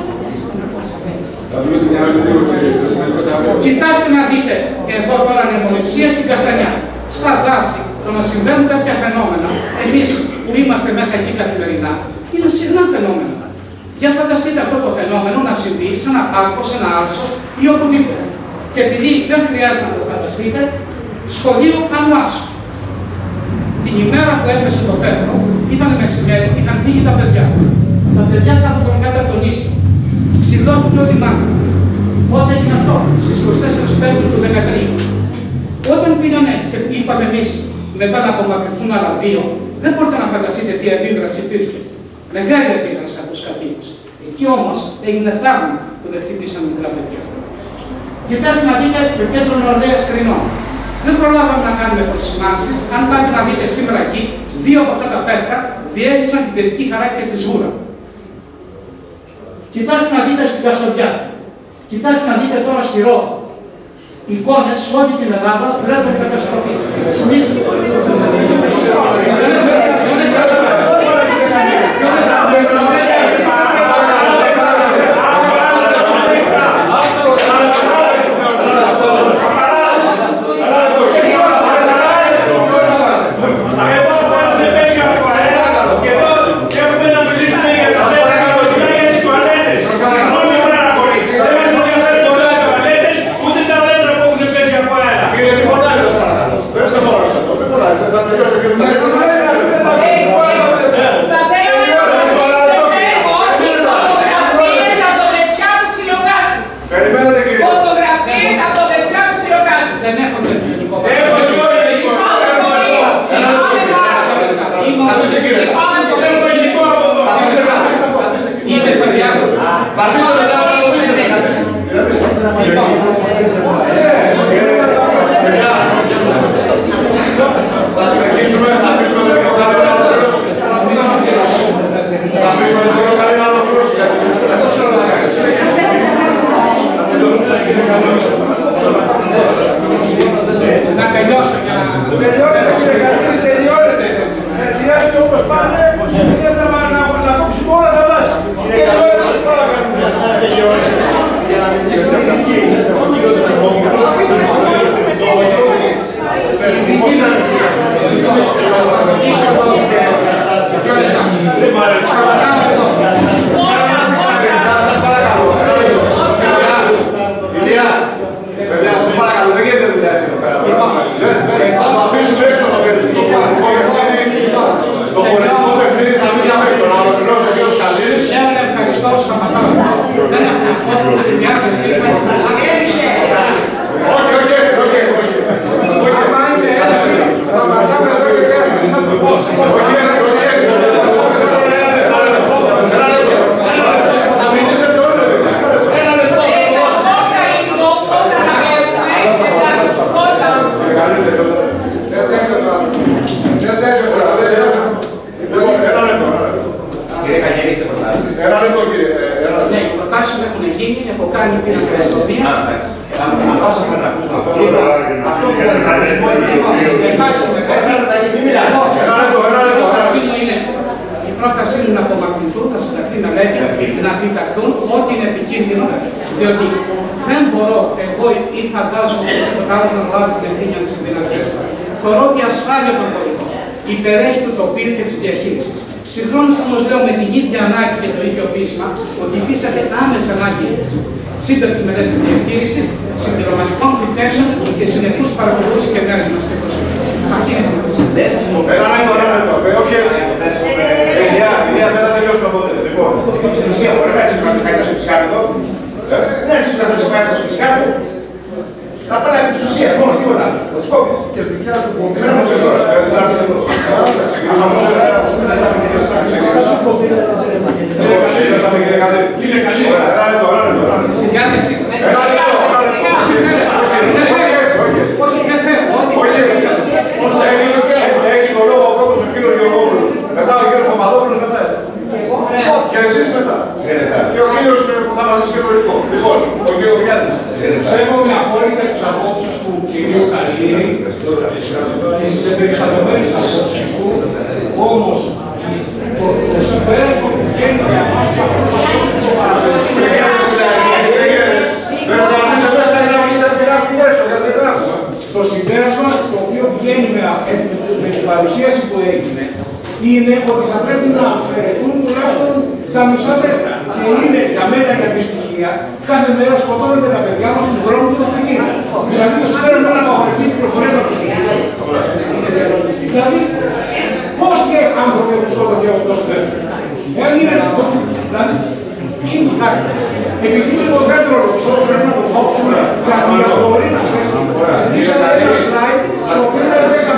Κοιτάξτε να δείτε εδώ τώρα νευμονιψία στην Καστανιά. Στα δάση, το να συμβαίνουν τέτοια φαινόμενα, εμείς που είμαστε μέσα εκεί καθημερινά, είναι συχνά φαινόμενα. Για φανταστείτε αυτό το φαινόμενο να συμβεί σε ένα πάρκο, σε ένα άλσο ή οπουδήποτε. Και επειδή δεν χρειάζεται να το φανταστείτε, σχολείο Χανού Άσου. Την ημέρα που έπεσε το πέτρο, ήταν μεσημέρι και είχαν φύγει τα παιδιά. Τα παιδιά κάθονταν κάτω από τον ίσο. Ξυλώθηκε όλη η μάχη. Πότε έγινε αυτό, στις 24 Πέμπτου του 2013. Όταν πήγανε και είπαμε εμείς μετά να απομακρυνθούν άλλα δύο, δεν μπορείτε να φανταστείτε τι αντίδραση υπήρχε. Μεγάλη αντίδραση από τους κατοίκους. Εκεί όμως έγινε θαύμα που δεν χτυπήσαν μικρά παιδιά. Κοιτάξτε να δείτε το κέντρο Νορβέας Κρινών. Δεν προλάβαμε να κάνουμε προσημάνσεις. Αν πάτε να δείτε σήμερα εκεί, δύο από αυτά τα πέρκα διέλυσαν την παιδική χαρά και τη σγούρα. Κοιτάξτε να δείτε στην Καστοριά. Κοιτάξτε να δείτε τώρα στη Ρόδο. Εικόνες σε όλη την Ελλάδα βλέπουν καταστροφής. Συγχρόνως όμως λέω με την ίδια ανάγκη και το ίδιο πείσμα ότι υπήρξατε άμεσα ανάγκη σύνταξη μελέτης της διαχείρισης, συμπληρωματικών κριτέριων και συνεχούς παρακολούθησης και μέρες μας και προσοχής. Αυτή είναι η πρόταση. Όχι έτσι. Μια δεν θα τελειώσουμε ποτέ. Λοιπόν, στην ουσία μπορεί να έρθει να κάνει στο ψυχάκι εδώ. Δεν έρθει να κάνει στο ψυχάκι. Να πάει από τις ουσίες μόνο, τίποτα άλλο. Θα τους κόβεις. Και δουλειά του κόβεις. Δεν έχουμε τώρα. Είναι καλή. Στη διάθεση. Έχει το λόγο ο πρώτος ο κύριος Γεωργόπουλος. Μετά ο κύριος Παπαδόπουλος, μετά εσείς. Και εσείς μετά. Και ο κύριος που θα μας δει σχεδόν. Λοιπόν, ο κύριος Γιάννης. Σέβομαι απόλυτα τις απόψεις του κυρίου Καλήρη, τις εμπεριστατωμένες απόψεις του, όμως στο συμπέρασμα το οποίο βγαίνει με την παρουσίαση που έγινε είναι ότι θα πρέπει να αφαιρεθούν τουλάχιστον τα μισά μέτρα. Και είναι για μένα η αντιστοιχεία κάθε μέρα σκοτώνονται τα παιδιά μας στους δρόμους του αυτοκίνητου. Δηλαδή το συμπέρασμα να απαγορευτεί η κυκλοφορία του αυτοκίνητου. Δηλαδή, πόσοι άνθρωποι έχουν σκοτωθεί από τόσο μέτρο. Εάν είναι δηλαδή, είναι κάτι. Επειδή είναι το δεύτερο λοξό, πρέπει να το κόψουμε, γιατί μπορεί να πέσει. Δείξαμε ένα slide, στο οποίο δεν δέσαμε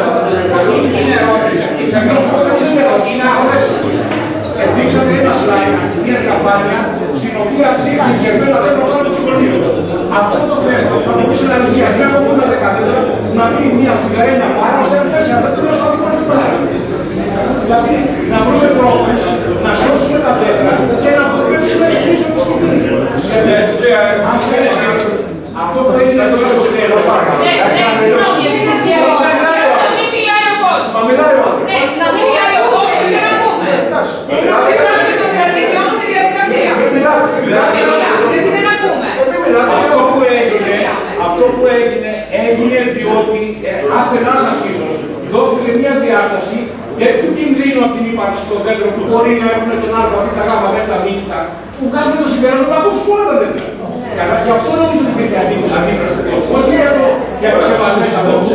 δείξατε ένα slide, μια διαφάνεια, στην οποία ξύριξε και εμένα δεν προβάλλει το σχολείο. Αυτό το θέμα θα μπορούσε να λυγεί αντί από τα δεκαδέτρα να πει μια σιγαρένια πάνω, ώστε να πέσει από το στο δικό μας παράδειγμα. Δηλαδή, να βρούμε τρόπους να σώσουμε τα πέτρα και να αποτρέψουμε πίσω από το σχολείο. Αν θέλετε, αυτό που έχει να δώσει το σχολείο. Ναι, συγγνώμη, γιατί είναι διαδικασία, να μην μιλάει ο κόσμος. Μα μιλάει ο άνθρωπος. Ναι, να μην μιλάει ο κόσμος και να ακούμε. Δεν πρέπει να κρατήσει όμως τη διαδικασία. Πρέπει να ακούμε. Αυτό που έγινε διότι αφενός αρχίζοντας δόθηκε μια διάσταση τέτοιου κινδύνου από την ύπαρξη των δέντρων που μπορεί να έχουν τον α, β, γ, δ, μ, που βγάζουν το συμπέρασμα να κόψουν όλα τα δέντρα. Γι' αυτό νομίζω ότι υπήρχε αντίφραση. Όχι εδώ και από σεβασμές απόψεις.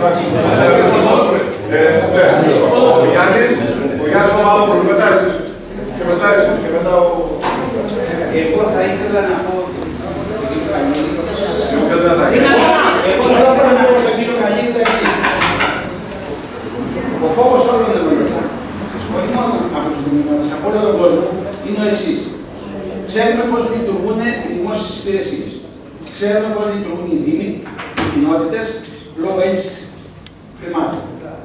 Ο Γιάννης Μαμάδος, μετά εσείς. Και μετά ο... Εγώ θα ήθελα να πω στον κύριο Καλίδη. Εγώ θα ήθελα να πω στον κύριο Καλίδη το εξής. Ο φόβος όλων εδώ μέσα, όχι μόνο από τους δημιουργούς, από όλο τον κόσμο, είναι ο εξής. Ξέρουμε πώς λειτουργούν οι δημόσιες υπηρεσίες. Ξέρουμε πώς λειτουργούν οι δήμοι, οι κοινότητες, λόγω έλλειψης χρημάτων.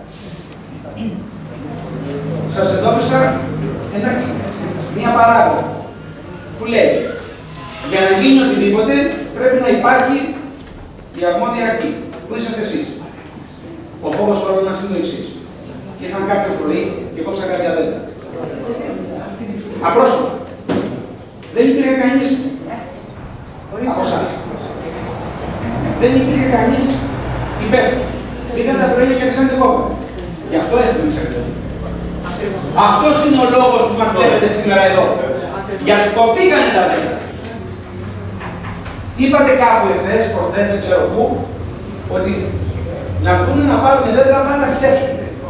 Σας εντόπισα μια παράγραφο που λέει για να γίνει οτιδήποτε πρέπει να υπάρχει η αρμόδια αρχή, που είσαστε εσείς. Ο φόβος όλων μας είναι το εξής. Ήρθαν κάποιο πρωί και κόψα κάποια δέντρα. Απρόσωπα. Δεν υπήρχε κανείς από εσάς. Δεν υπήρχε κανείς υπεύθυνος. Πήγαν τα πρωί και άρχισαν την κόπα. Γι' αυτό έχουμε εξαρτηθεί. Αυτός είναι ο λόγος που μας βλέπετε σήμερα εδώ. Γιατί κοπήκανε τα δέντρα. Είπατε κάπου εχθές, προχθές, δεν ξέρω πού, ότι να βγουν να πάρουν δέντρα πάνε να φυτέψουν.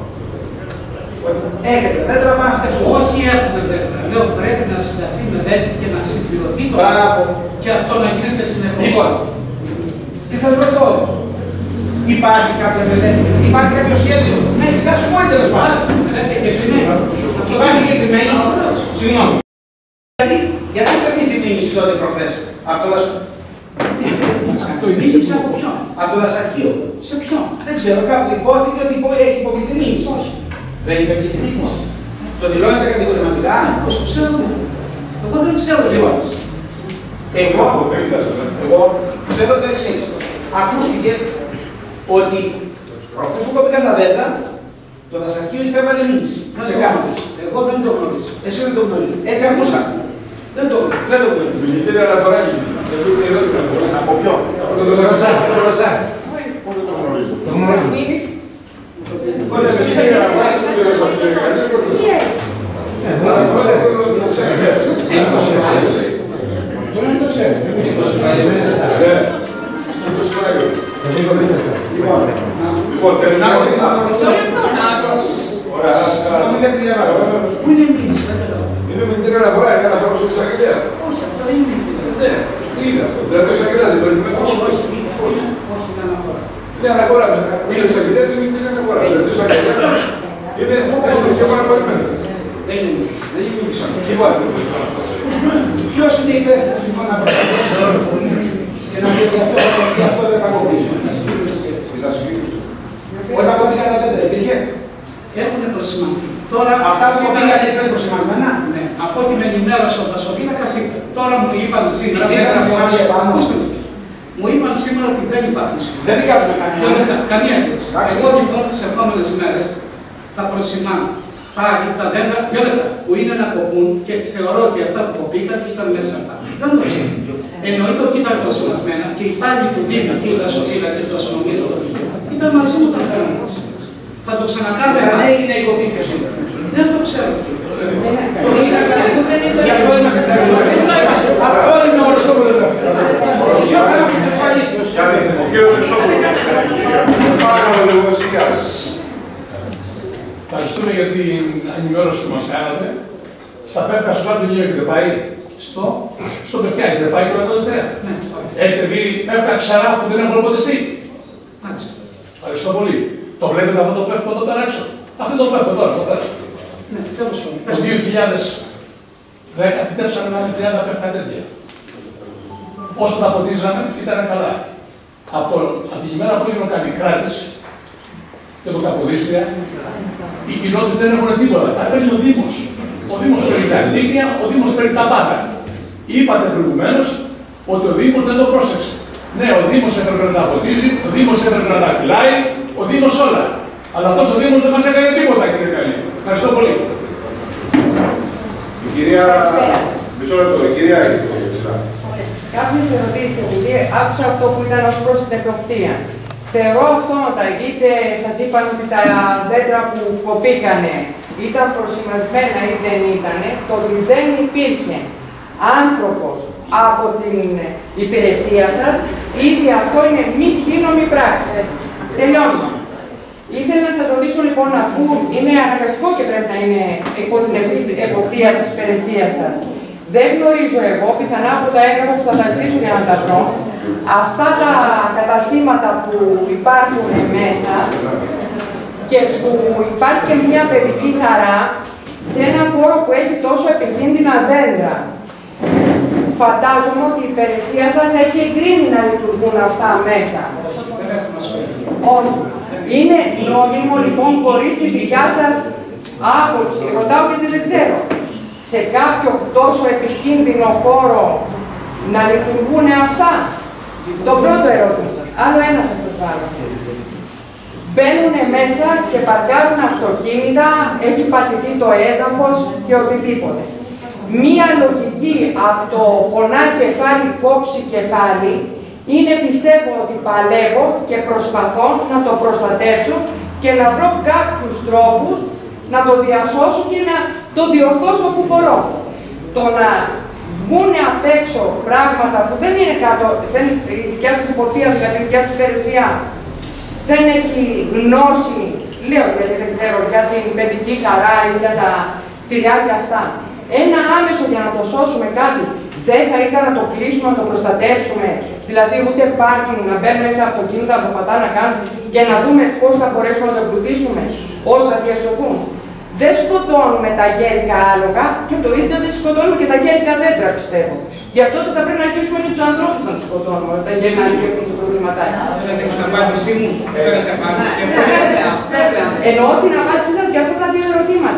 Έχετε δέντρα πάνε να φυτέψουν. Όχι έχουμε δέντρα. Λέω πρέπει να συνταθεί με δέντρα και να συμπληρωθεί το δέντρα. Και αυτό να γίνεται συνεχώς. Λοιπόν, και σας ρωτώ, υπάρχει κάποια μελέτη, υπάρχει κάποιο σχέδιο, να εισηγάσουμε όλοι τέλος πάντων. Υπάρχει εγκεκριμένη. Συγγνώμη. Γιατί δεν ήθελε η μισθότητα προχθές από το δασοκομείο. Μίλησε από ποιον? Από το δασαρχείο. Σε ποιον? Δεν ξέρω, κάπου υπόθηκε ότι έχει υποβληθεί μήνυση. Δεν είπε υποβληθεί μήνυση. Το δηλώνετε κατηγορηματικά. Πώς ξέρω. Εγώ δεν ξέρω λοιπόν. Εγώ ξέρω το εξής. Ακούστηκε ότι προχθές που κόπηκαν τα δέντρα, το δασαρχείο υπέβαλε μήνυση. Σε κάποιους. Εγώ δεν το γνωρίζω. Εσύ δεν το γνωρίζω. Έτσι ακούσα. Δεν το γνωρίζω. Μιλητήρια αναφορά γίνεται. Από ποιον? Από το Δασάρι. Πού δεν το γνωρίζω. Το γνωρίζω. Πού είναι μήνυση, δεν ξέρω. Είναι μιλητήρια αναφορά, είναι αναφορά προς την εισαγγελέα. Όχι, αυτό είναι μήνυση. Ναι, είναι αυτό. Δηλαδή ο εισαγγελέας δεν το είναι μετά. Όχι, είναι αναφορά. Είναι αναφορά. Είναι ο εισαγγελέας, είναι μιλητήρια αναφορά. Δηλαδή ο εισαγγελέας είναι έστωση επαναπαρημέντα. Δεν είναι μήνυση. Δεν είναι μήνυση. Λοιπόν, ποιος είναι υπεύθυνος λοιπόν να προχωρήσει και να πει ότι αυτό δεν θα κοπεί. Όταν κοπήκαν τα δέντρα, υπήρχε. Έχουν προσημανθεί. Τώρα, αυτά που κοπήκαν ήταν προσημανθμένα. Ναι, από ό,τι με ενημέρωσε ο δασοπίνακας είπε. Τώρα μου είπαν σήμερα. Μου είπαν σήμερα ότι δεν υπάρχουν σήμερα. Δεν δικάζουμε καμία ένδειξη. Εγώ λοιπόν τις επόμενες μέρες θα προσημάνω πάλι τα δέντρα, 2 λεπτά, που είναι να κοπούν και θεωρώ ότι αυτά που κοπήκαν ήταν μέσα αυτά. Δεν το ξέρω. Εννοείται ότι ήταν προσημασμένα και οι πάλι του Δήμου, του δασοφύλακες, του αστυνομικού, Ήταν μαζί μου τα πράγματα. Θα το ξανακάνουμε. Αν έγινε η κοπή, ποιος ήταν? Δεν το ξέρω. Γι' αυτό είμαστε εξαρτημένοι. Αυτό είναι ο όρο που λέω. Ποιο θα μας εξασφαλίσει? Ο κύριος Μητσόπουλος. Ευχαριστούμε για την ενημέρωση που μας κάνατε. Στα πέφτα σου δεν έχετε πάει. Στο παιδιά έχετε πάει τώρα το Δευτέρα. Έχετε δει πέφτα ξαρά που δεν έχουν ποτιστεί. Ευχαριστώ πολύ. Το βλέπετε αυτό το πέφτο εδώ πέρα έξω? Αυτό το πέφτο τώρα, εδώ πέρα. Το 2010 φυτέψαμε να είναι 30 πέφτα τέτοια. Όσο τα ποτίζαμε ήταν καλά. Από την ημέρα που έγιναν Καλλικράτης και το Καποδίστρια, οι κοινότητες δεν έχουν τίποτα. Τα παίρνει ο Δήμος. Ο Δήμος παίρνει τα ενίκια, ο Δήμος παίρνει τα πάντα. Είπατε προηγουμένως ότι ο Δήμος δεν το πρόσεξε. Ναι, ο Δήμος έπρεπε να ποτίζει, ο Δήμος έπρεπε να τα φυλάει, ο Δήμος όλα. Αλλά αυτός ο Δήμος δεν μας έκανε τίποτα, κύριε Καλή. Ευχαριστώ πολύ. Η κυρία... Μισό λεπτό, η κυρία έχει το ψηλά. Κάποιες ερωτήσεις, επειδή άκουσα αυτό που ήταν ως προς την τεχνοπτία. Θεωρώ αυτόματα, είτε σας είπαν ότι τα δέντρα που κοπήκανε ήταν προσημασμένα ή δεν ήτανε, το ότι δεν υπήρχε άνθρωπος από την υπηρεσία σας, ήδη αυτό είναι μη σύνομη πράξη. Τελειώνω. Ήθελα να σας ρωτήσω λοιπόν, αφού είναι αναγκαστικό και πρέπει να είναι υπό την εποπτεία της υπηρεσίας σας, δεν γνωρίζω εγώ, πιθανά από τα έγγραφα που θα τα ζητήσω για να τα βρω, αυτά τα καταστήματα που υπάρχουν μέσα και που υπάρχει και μια παιδική χαρά σε έναν χώρο που έχει τόσο επικίνδυνα δέντρα. Φαντάζομαι ότι η υπηρεσία σας έχει εγκρίνει να λειτουργούν αυτά μέσα. Όχι. Είναι νόμιμο λοιπόν χωρίς τη δικιά σας άποψη, ρωτάω γιατί δεν ξέρω, σε κάποιο τόσο επικίνδυνο χώρο να λειτουργούν αυτά? Το πρώτο ερώτημα. Άλλο ένα θα σας βάλω. Μπαίνουν μέσα και παρκάρουν αυτοκίνητα, έχει πατηθεί το έδαφος και οτιδήποτε. Μία λογική από το πονά κεφάλι κόψει κεφάλι είναι, πιστεύω, ότι παλεύω και προσπαθώ να το προστατεύσω και να βρω κάποιους τρόπους να το διασώσω και να το διορθώσω όπου μπορώ. Το να βγούνε απ' έξω πράγματα που δεν είναι κάτω, η δικιά σας υποπτία, δηλαδή η δικιά σας υπηρεσία, δεν έχει γνώση, λέω γιατί δεν ξέρω, για την παιδική χαρά ή για τα κτηριά και αυτά. Ένα άμεσο για να το σώσουμε κάτι, δεν θα ήταν να το κλείσουμε, να το προστατεύσουμε, δηλαδή ούτε πάρκινγκ, να μπαίνουν μέσα αυτοκίνητα, να το πατά να κάνουν και να δούμε πώς θα μπορέσουμε να το εμπλουτίσουμε, όσο θα διασωθούν. Δεν σκοτώνουμε τα γέρικα άλογα και το ίδιο δεν σκοτώνουμε και τα γέρικα δέντρα, πιστεύω. Γι' αυτό θα πρέπει να αρχίσουμε και τους ανθρώπους να τους σκοτώνουμε όταν γέρναν και έχουν τα προβληματάκια. Θέλετε την απάντησή μου, θέλετε απάντηση. Εννοώ την απάντησή σας για αυτά τα δύο ερωτήματα.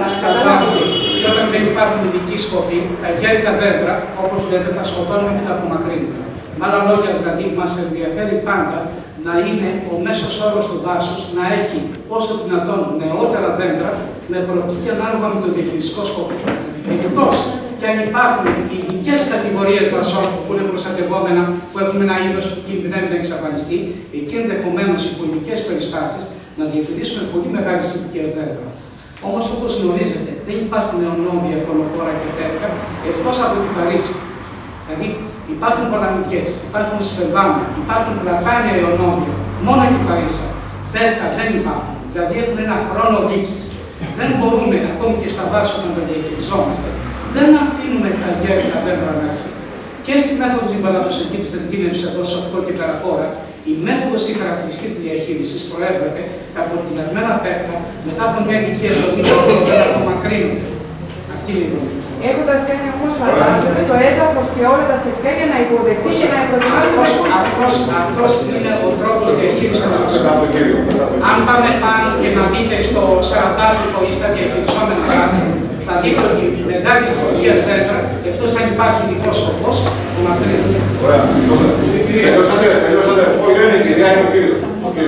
Και όταν δεν υπάρχουν ειδικοί σκοποί, τα γέρικα δέντρα, όπως λέτε, τα σκοτώνουμε και τα απομακρύνουμε. Με άλλα λόγια, δηλαδή, μας ενδιαφέρει πάντα να είναι ο μέσος όρος του δάσους να έχει όσο δυνατόν νεότερα δέντρα με προοπτική ανάλογα με το διαχειριστικό σκοπό. Εκτός και αν υπάρχουν ειδικές κατηγορίες δασών που είναι προστατευόμενα, που έχουν ένα είδος που κινδυνεύει να εξαφανιστεί, εκεί ενδεχομένως υπό ειδικές περιστάσεις να διατηρήσουμε πολύ μεγάλες ηλικίες δέντρα. Όμως, όπως γνωρίζετε, δεν υπάρχουν νεονόμια, κολοφόρα και τέτοια εκτός από την Παρίσι. Δηλαδή, υπάρχουν παλαμιδιές, υπάρχουν σφελβάνα, υπάρχουν πλατάνια αιωνόμια, μόνο η Παρίσσα. Πέτκα δεν υπάρχουν. Δηλαδή, έχουν ένα χρόνο λήξης. Δεν μπορούμε, ακόμη και στα δάση όταν τα διαχειριζόμαστε, δεν αφήνουμε τα γέρικα δέντρα μέσα. Και στη μέθοδο της μπαλατοσεκή της εντείνευσης εδώ σε αυτό και παραπέρα, η μέθοδος η χαρακτηριστική της διαχείρισης προέβλεπε από την αγμένα πέτκα μετά από μια ηλικία ζωή να απομακρύνονται. Αυτή είναι η λογική. Έχοντας κάνει όμως φαντάζομαι το έδαφος και όλα τα σχετικά για να υποδεχτεί και να υποδεχτεί. Αυτός είναι ο τρόπος διαχείρισης των δασών. Αν πάμε πάνω και να δείτε στο σαρατάρικο ή στα διαχειριζόμενα δάση, θα δείτε ότι η μεγάλη ηλικία δέντρα, εκτός αν υπάρχει ειδικός σκοπός, απομακρύνεται. Ωραία. Τελειώσατε. Όχι, δεν είναι η κυρία, είναι ο κύριος.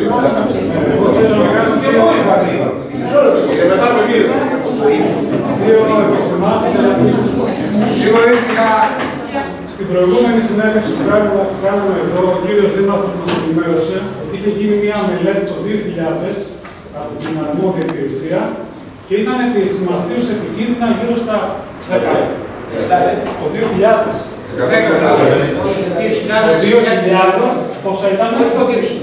Και μετά το κύριο. Στην προηγούμενη συνέντευξη που κάνουμε εδώ, ο κ. κύριος Δήμαρχος μας ενημέρωσε ότι είχε γίνει μια μελέτη το 2000 από την αρμόδια υπηρεσία και ήταν επισημαθείως επικίνδυνα γύρω στα 10. Το 2000. Το 2000 πόσα ήταν? Το 2000.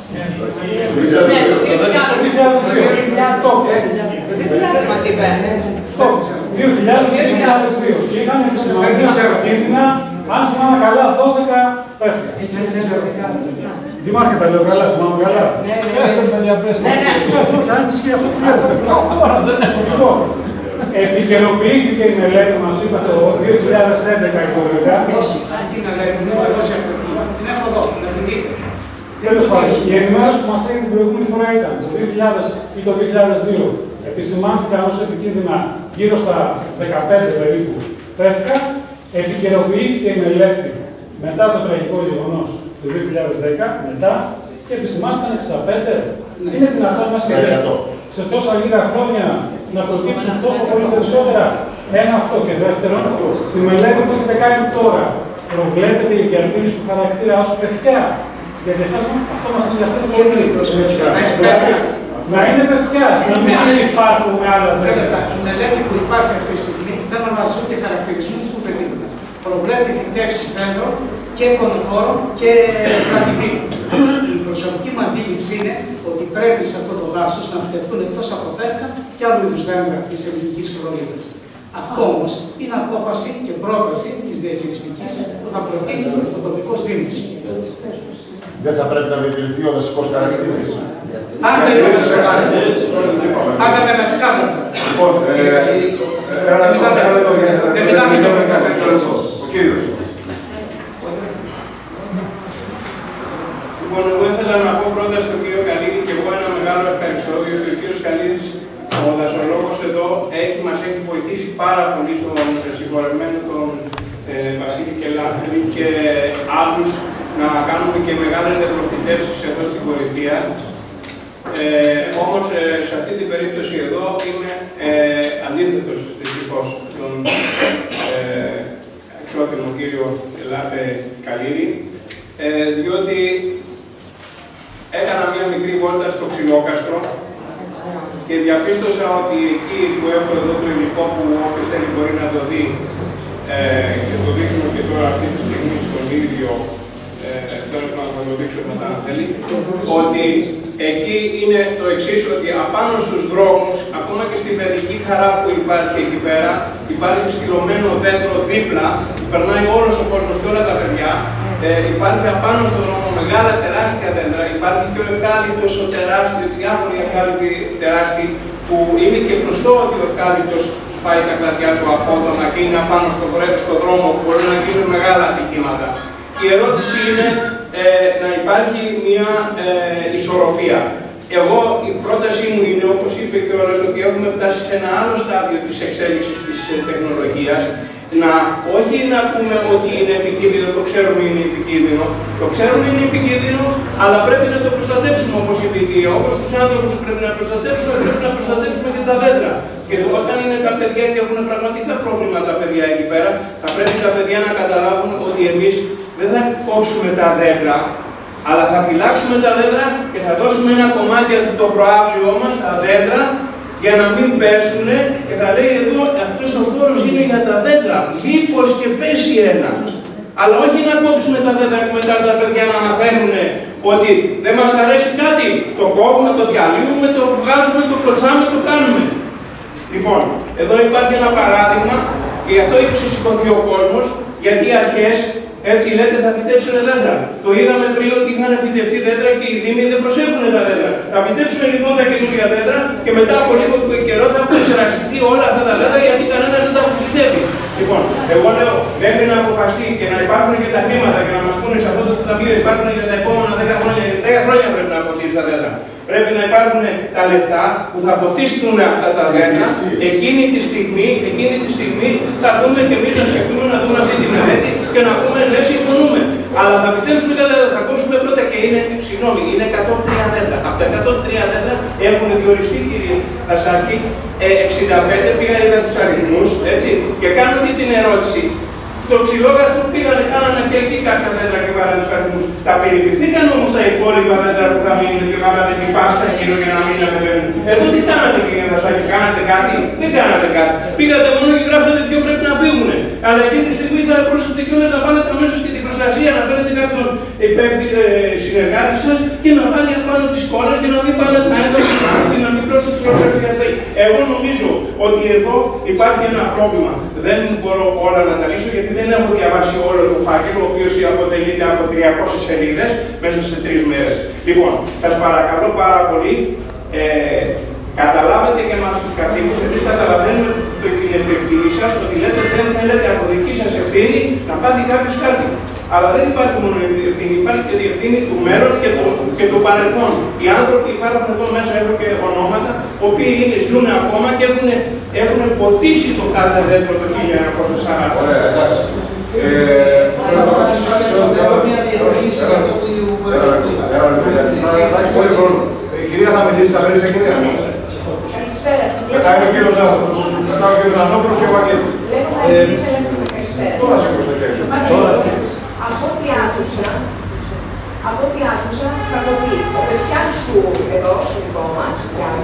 Μας είπε. Το 2000-2002. Και είχαν επισημαθείως επικίνδυνα, αν θυμάμαι καλά, 12 πέφτια. Δήμαρχε, τα λέω καλά, θυμάμαι καλά. Πέστε, παιδιά, πέστε. Αν ισχύει αυτό που λέω. Επικαιροποιήθηκε η μελέτη, μας είπα, το 2011 η Κωδικά. Τέλος πάντων, η ενημέρωση που μας έγινε την προηγούμενη φορά ήταν το 2000 ή το 2002. Επισημάνθηκαν ως επικίνδυνα γύρω στα 15 περίπου πέφτια. Επικαιροποιήθηκε η μελέτη μετά το τραγικό γεγονός του 2010, μετά, και επισημάνθηκαν 65. Είναι δυνατόν να σε τόσα λίγα χρόνια να προκύψουν τόσο πολύ περισσότερα? Ένα αυτό. Και δεύτερον, στη μελέτη που έχετε κάνει τώρα, προβλέπετε η διατήρηση του χαρακτήρα ως παιδιά? Γιατί αυτό μας ενδιαφέρει πολύ. Να είναι παιδιά, να μην υπάρχουν με άλλα δέντρα. Η μελέτη που υπάρχει αυτή τη στιγμή δεν αναβάζει ούτε χαρακτηρισμούς ούτε τίποτα. Προβλέπει επιτεύξεις δέντρων και κονοχώρων και κρατηδίων. Η προσωπική μου αντίληψη είναι ότι πρέπει σε αυτό το δάσος να φυτευτούν εκτός από τέρκα και άλλου είδους δέντρα της ελληνικής χλωρίδας. Αυτό όμως είναι απόφαση και πρόταση της διαχειριστικής που θα προτείνει ο τοπικός δήμος. Δεν θα πρέπει να διατηρηθεί ο δασικός χαρακτήρας? Αν δεν είναι δασικός χαρακτήρας. Αν δεν είναι δασικά δέντρα. Δεν μιλάμε για το καθεστώς. Ο κύριος. Λοιπόν, εγώ ήθελα να πω πρώτα στον κύριο Καλίδη και εγώ ένα μεγάλο ευχαριστώ, διότι ο κύριος Καλίδης, ο δασολόγος εδώ, μας έχει βοηθήσει πάρα πολύ στον συγχωρεμένο τον Βασίλη Κελάθρη και άλλους να κάνουμε και μεγάλες δεπροφητεύσεις εδώ στην Κορυφαία. Όμως σε αυτή την περίπτωση εδώ είμαι αντίθετος δυστυχώς τον εξώτερο κύριο Ελάτε Καλίδη, διότι έκανα μια μικρή βόλτα στο Ξυλόκαστρο και διαπίστωσα ότι εκεί που έχω εδώ το υλικό που όποιος θέλει μπορεί να το δει και το δείχνω και τώρα αυτή τη στιγμή στον ίδιο, τέλος πάντων θα το δείξω μετά αν θέλει, ότι εκεί είναι το εξής, ότι απάνω στους δρόμους, ακόμα και στην παιδική χαρά που υπάρχει εκεί πέρα, υπάρχει στυλωμένο δέντρο δίπλα, που περνάει όλος ο κόσμος και όλα τα παιδιά. Υπάρχει απάνω στον δρόμο μεγάλα τεράστια δέντρα, υπάρχει και ο ευκάλυπτος ο τεράστιο, διάφοροι ευκάλυπτοι τεράστιοι, που είναι και γνωστό ότι ο ευκάλυπτος σπάει τα κλαδιά του απότομα και είναι απάνω στον δρόμο που μπορεί να γίνουν μεγάλα ατυχήματα. Η ερώτηση είναι να υπάρχει μια ισορροπία. Εγώ η πρότασή μου είναι, όπως είπε και όλος, ότι έχουμε φτάσει σε ένα άλλο στάδιο της εξέλιξης της τεχνολογίας. Όχι να πούμε ότι είναι επικίνδυνο, το ξέρουμε είναι επικίνδυνο. Το ξέρουμε είναι επικίνδυνο, αλλά πρέπει να το προστατέψουμε όπως είπε η κυρία. Όπως τους άνθρωπους πρέπει να προστατέψουμε, πρέπει να προστατέψουμε και τα δέντρα. Και όταν είναι τα παιδιά και έχουν πραγματικά πρόβλημα τα παιδιά εκεί πέρα, θα πρέπει τα παιδιά να καταλάβουν ότι εμείς δεν θα κόψουμε τα δέντρα, αλλά θα φυλάξουμε τα δέντρα και θα δώσουμε ένα κομμάτι από το προάβλιο μας, τα δέντρα, για να μην πέσουν και θα λέει εδώ αυτός ο χώρος είναι για τα δέντρα. Μήπως και πέσει ένα. Αλλά όχι να κόψουμε τα δέντρα και μετά τα παιδιά να μαθαίνουν ότι δεν μας αρέσει κάτι. Το κόβουμε, το διαλύουμε, το βγάζουμε, το κλωτσάμε, το κάνουμε. Λοιπόν, εδώ υπάρχει ένα παράδειγμα και γι' αυτό έχει ξεσηκωθεί ο κόσμος, γιατί οι αρχές έτσι λέτε θα φυτέψουν δέντρα. Το είδαμε πριν ότι είχαν φυτευτεί δέντρα και οι δήμοι δεν προσέχουν τα δέντρα. Θα φυτέψουν λοιπόν τα καινούργια δέντρα και μετά από λίγο καιρό θα έχουν ξεραστηθεί όλα αυτά τα δέντρα γιατί κανένας δεν τα φυτεύει. Λοιπόν, εγώ λέω πρέπει να αποφασιστεί και να υπάρχουν και τα χρήματα και να μας πούνε σε αυτό το ταμείο υπάρχουν για τα επόμενα 10 χρόνια. 10 χρόνια πρέπει να αποτίσει τα δέντρα. Πρέπει να υπάρχουν τα λεφτά που θα αποτίσουν αυτά τα δέντρα. Εκείνη τη στιγμή θα δούμε και εμείς να σκεφτούμε να δούμε αυτή τη μελέτη και να πούμε ναι, συμφωνούμε. Αλλά θα φυτέψουμε τα δέντρα, θα κόψουμε πρώτα και είναι, συγγνώμη, είναι 103 δέντρα. Από τα 103 δέντρα έχουν διοριστεί, κύριε Δασάκη, 65, πήγα είδα τους αριθμούς, έτσι, και κάνω και την ερώτηση. Στο Ξυλόκαστρο πήγανε, κάνανε και εκεί κάποια δέντρα και βάλανε τους αριθμούς. Τα περιποιηθήκαν όμως τα υπόλοιπα δέντρα που θα μείνουν και βάλανε την πάστα γύρω για να μην ανεβαίνουν. Εδώ τι κάνατε, κύριε Δασάκη, κάνατε κάτι? Δεν κάνατε κάτι. Πήγατε μόνο και γράψατε ποιο πρέπει να φύγουνε. Αλλά εκείνη τη στιγμή θα πρόσθετε κιόλας να βάλετε αμέσως και την προστασία, να φέρετε κάποιον υπεύθυνο συνεργάτη σας και να βάλει απάνω τις κόλλες και να μην πάνε τα έντονα και να μην πρόσθετε την προστασία. Εγώ νομίζω ότι εδώ υπάρχει ένα πρόβλημα. Δεν μπορώ όλα να τα λύσω γιατί δεν έχω διαβάσει όλο το φάκελο, ο οποίος αποτελείται από 300 σελίδες μέσα σε 3 μέρες. Λοιπόν, σας παρακαλώ πάρα πολύ, καταλάβετε και εμάς τους κατοίκους, εμείς καταλαβαίνουμε την ευθύνη σας, ότι λέτε δεν θέλετε από δική σας ευθύνη να πάθει κάποιος κάτι. Αλλά δεν υπάρχει μόνο η ευθύνη, υπάρχει και η ευθύνη του μέλλοντος και του παρελθόν. Οι άνθρωποι υπάρχουν εδώ μέσα, έχω και ονόματα, οι οποίοι ζουν ακόμα και έχουν ποτίσει το κάθε δέντρο το 1940. Ωραία, εντάξει. Θέλω μια διευκρίνηση για αυτό που η κυρία θα μιλήσει, θα μιλήσει η κυρία. Καλησπέρα. Μετά είναι ο κύριος Ζάχος, μετά ο κύριος Ανώπρος και ο Βαγγέλης. Τώρα σηκώστε το χέρι. Από ό,τι άκουσα, θα το πει ο Πευτιάνος του εδώ, στο δικό μας,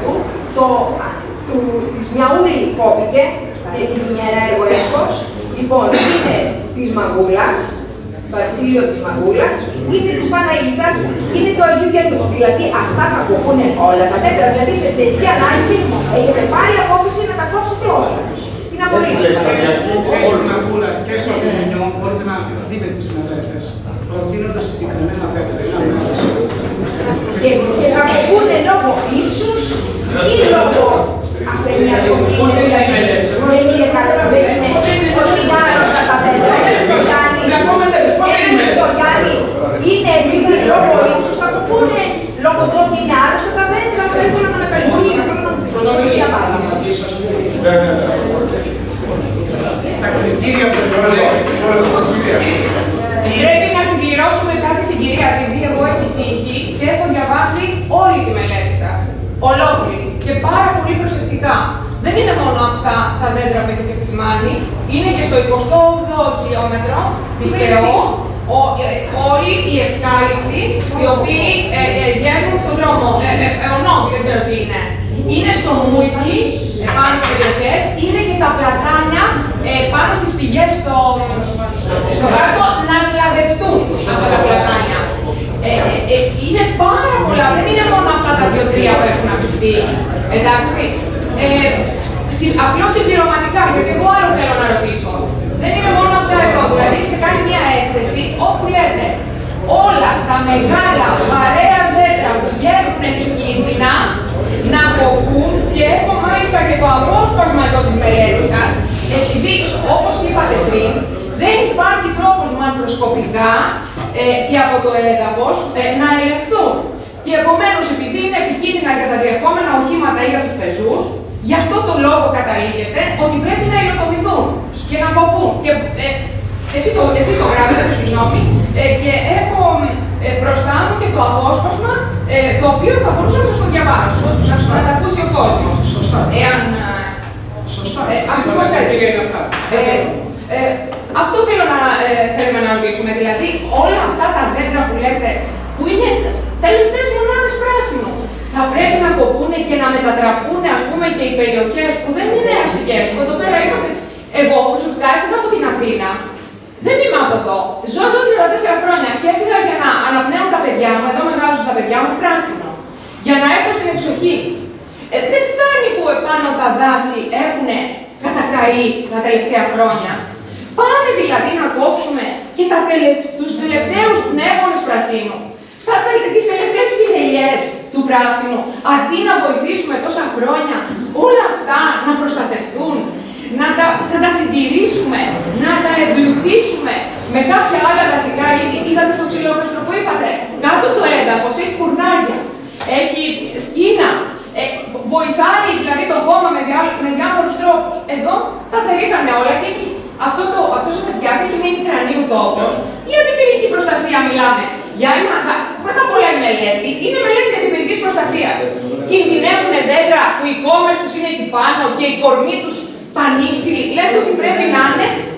της Μιαούλη κόπηκε, έχει την ιερά έργο έσχος. Λοιπόν, είναι της Μαγούλας, το ασύλιο της Μαγούλας, είναι της Παναγίτσας, είναι το Αγίου Γιαννού. Δηλαδή αυτά θα κοπούν όλα τα τέτρα. Δηλαδή σε τελική ανάλυση έχετε πάρει απόφαση να τα κόψετε όλα. Την απορία. Και στην Μαγούλα και στο Αγίου Γιαννού μπορείτε να δείτε τις μελέτες, προτείνοντας συγκεκριμένα δέντρα. Και θα κοπούν λόγω ύψους ή λόγω ασθενείας που γίνεται. Δεν είναι κάτι που δεν είναι ότι είναι άρρωστα τα δέντρα. Είναι επειδή λόγω ύψους θα κοπούν λόγω του ότι είναι άρρωστα τα δέντρα. Θα ήθελα να ανακαλύψω. Πρέπει να συμπληρώσουμε κάτι στην κυρία, επειδή εγώ έχει τύχει και έχω διαβάσει όλη τη μελέτη σας. Ολόκληρη. Και πάρα πολύ προσεκτικά. Δεν είναι μόνο αυτά τα δέντρα που έχετε επισημάνει, είναι και στο 28ο χιλιόμετρο της ΠΕΟ όλοι οι ευκάλυπτοι οι οποίοι βγαίνουν στον δρόμο. Ονόμοι, δεν ξέρω τι είναι. Είναι στο Μούλτι, πάνω στις περιοχές, είναι και τα πλατάνια πάνω στις πηγές στο πάρκο να κλαδευτούν αυτά τα πλατάνια. Είναι πάρα πολλά, δεν είναι μόνο αυτά τα 2-3 που έχουν ακουστεί. Εντάξει. Απλώς συμπληρωματικά, γιατί εγώ άλλο θέλω να ρωτήσω. Δεν είναι μόνο αυτά εδώ. Δηλαδή, έχετε κάνει μια έκθεση όπου λέτε όλα τα μεγάλα βαρέα δέντρα που βγαίνουν επικίνδυνα να κοπούν και έχω μάλιστα και το απόσπασμα εδώ της μελέτης σας, επειδή όπως είπατε πριν, δεν υπάρχει τρόπος μακροσκοπικά και από το έδαφος να ελεγχθούν. Και επομένως, επειδή είναι επικίνδυνα για τα διερχόμενα οχήματα ή για τους πεζούς, γι' αυτό το λόγο καταλήγεται ότι πρέπει να υλοτομηθούν και να κοπούν. Και, εσείς το γράψατε, συγγνώμη, και έχω μπροστά μου και το απόσπασμα, το οποίο θα μπορούσα να το διαβάσω, να τα ακούσει ο κόσμος. Σωστά. Εάν... Σωστά. Ακριβώς έτσι. Αυτό θέλουμε να ρωτήσουμε. Δηλαδή, όλα αυτά τα δέντρα που λέτε, που είναι τελευταίες μονάδες πράσινου, θα πρέπει να κοπούν και να μετατραφούν, ας πούμε, και οι περιοχές που δεν είναι αστικές, που εδώ πέρα είμαστε. Εγώ προσωπικά έφυγα από την Αθήνα. Δεν είμαι από εδώ. Ζω εδώ 34 χρόνια και έφυγα για να αναπνέουν τα παιδιά μου, εδώ μεγάλωσαν τα παιδιά μου, πράσινο. Για να έρθω στην εξοχή. Δεν φτάνει που επάνω τα δάση έχουν κατακαεί τα τελευταία χρόνια. Πάμε δηλαδή να κόψουμε και τους τελευταίους πνεύμονες πρασίνου. Τις τελευταίες πινελιές του πράσινου, αντί να βοηθήσουμε τόσα χρόνια όλα αυτά να προστατευτούν, να τα συντηρήσουμε, να τα εμπλουτίσουμε με κάποια άλλα δασικά είδη. Είδατε στο Ξυλόκαστρο που είπατε, κάτω το έδαφος έχει κουρνάρια, έχει σκίνα, βοηθάει δηλαδή το χώμα με διάφορους τρόπους. Εδώ τα θερήσαμε όλα και έχει αυτός ο παιδιάς έχει μείνει κρανίου τόπος. Τι αντιπυρική προστασία μιλάμε? Για πρώτα απ' όλα η μελέτη είναι μελέτη αντιπυρικής προστασίας. Κινδυνεύουν δέντρα που οι κόμμες τους είναι εκεί πάνω και οι κορμοί τους πανύψηλοι. Λέτε ότι πρέπει να είναι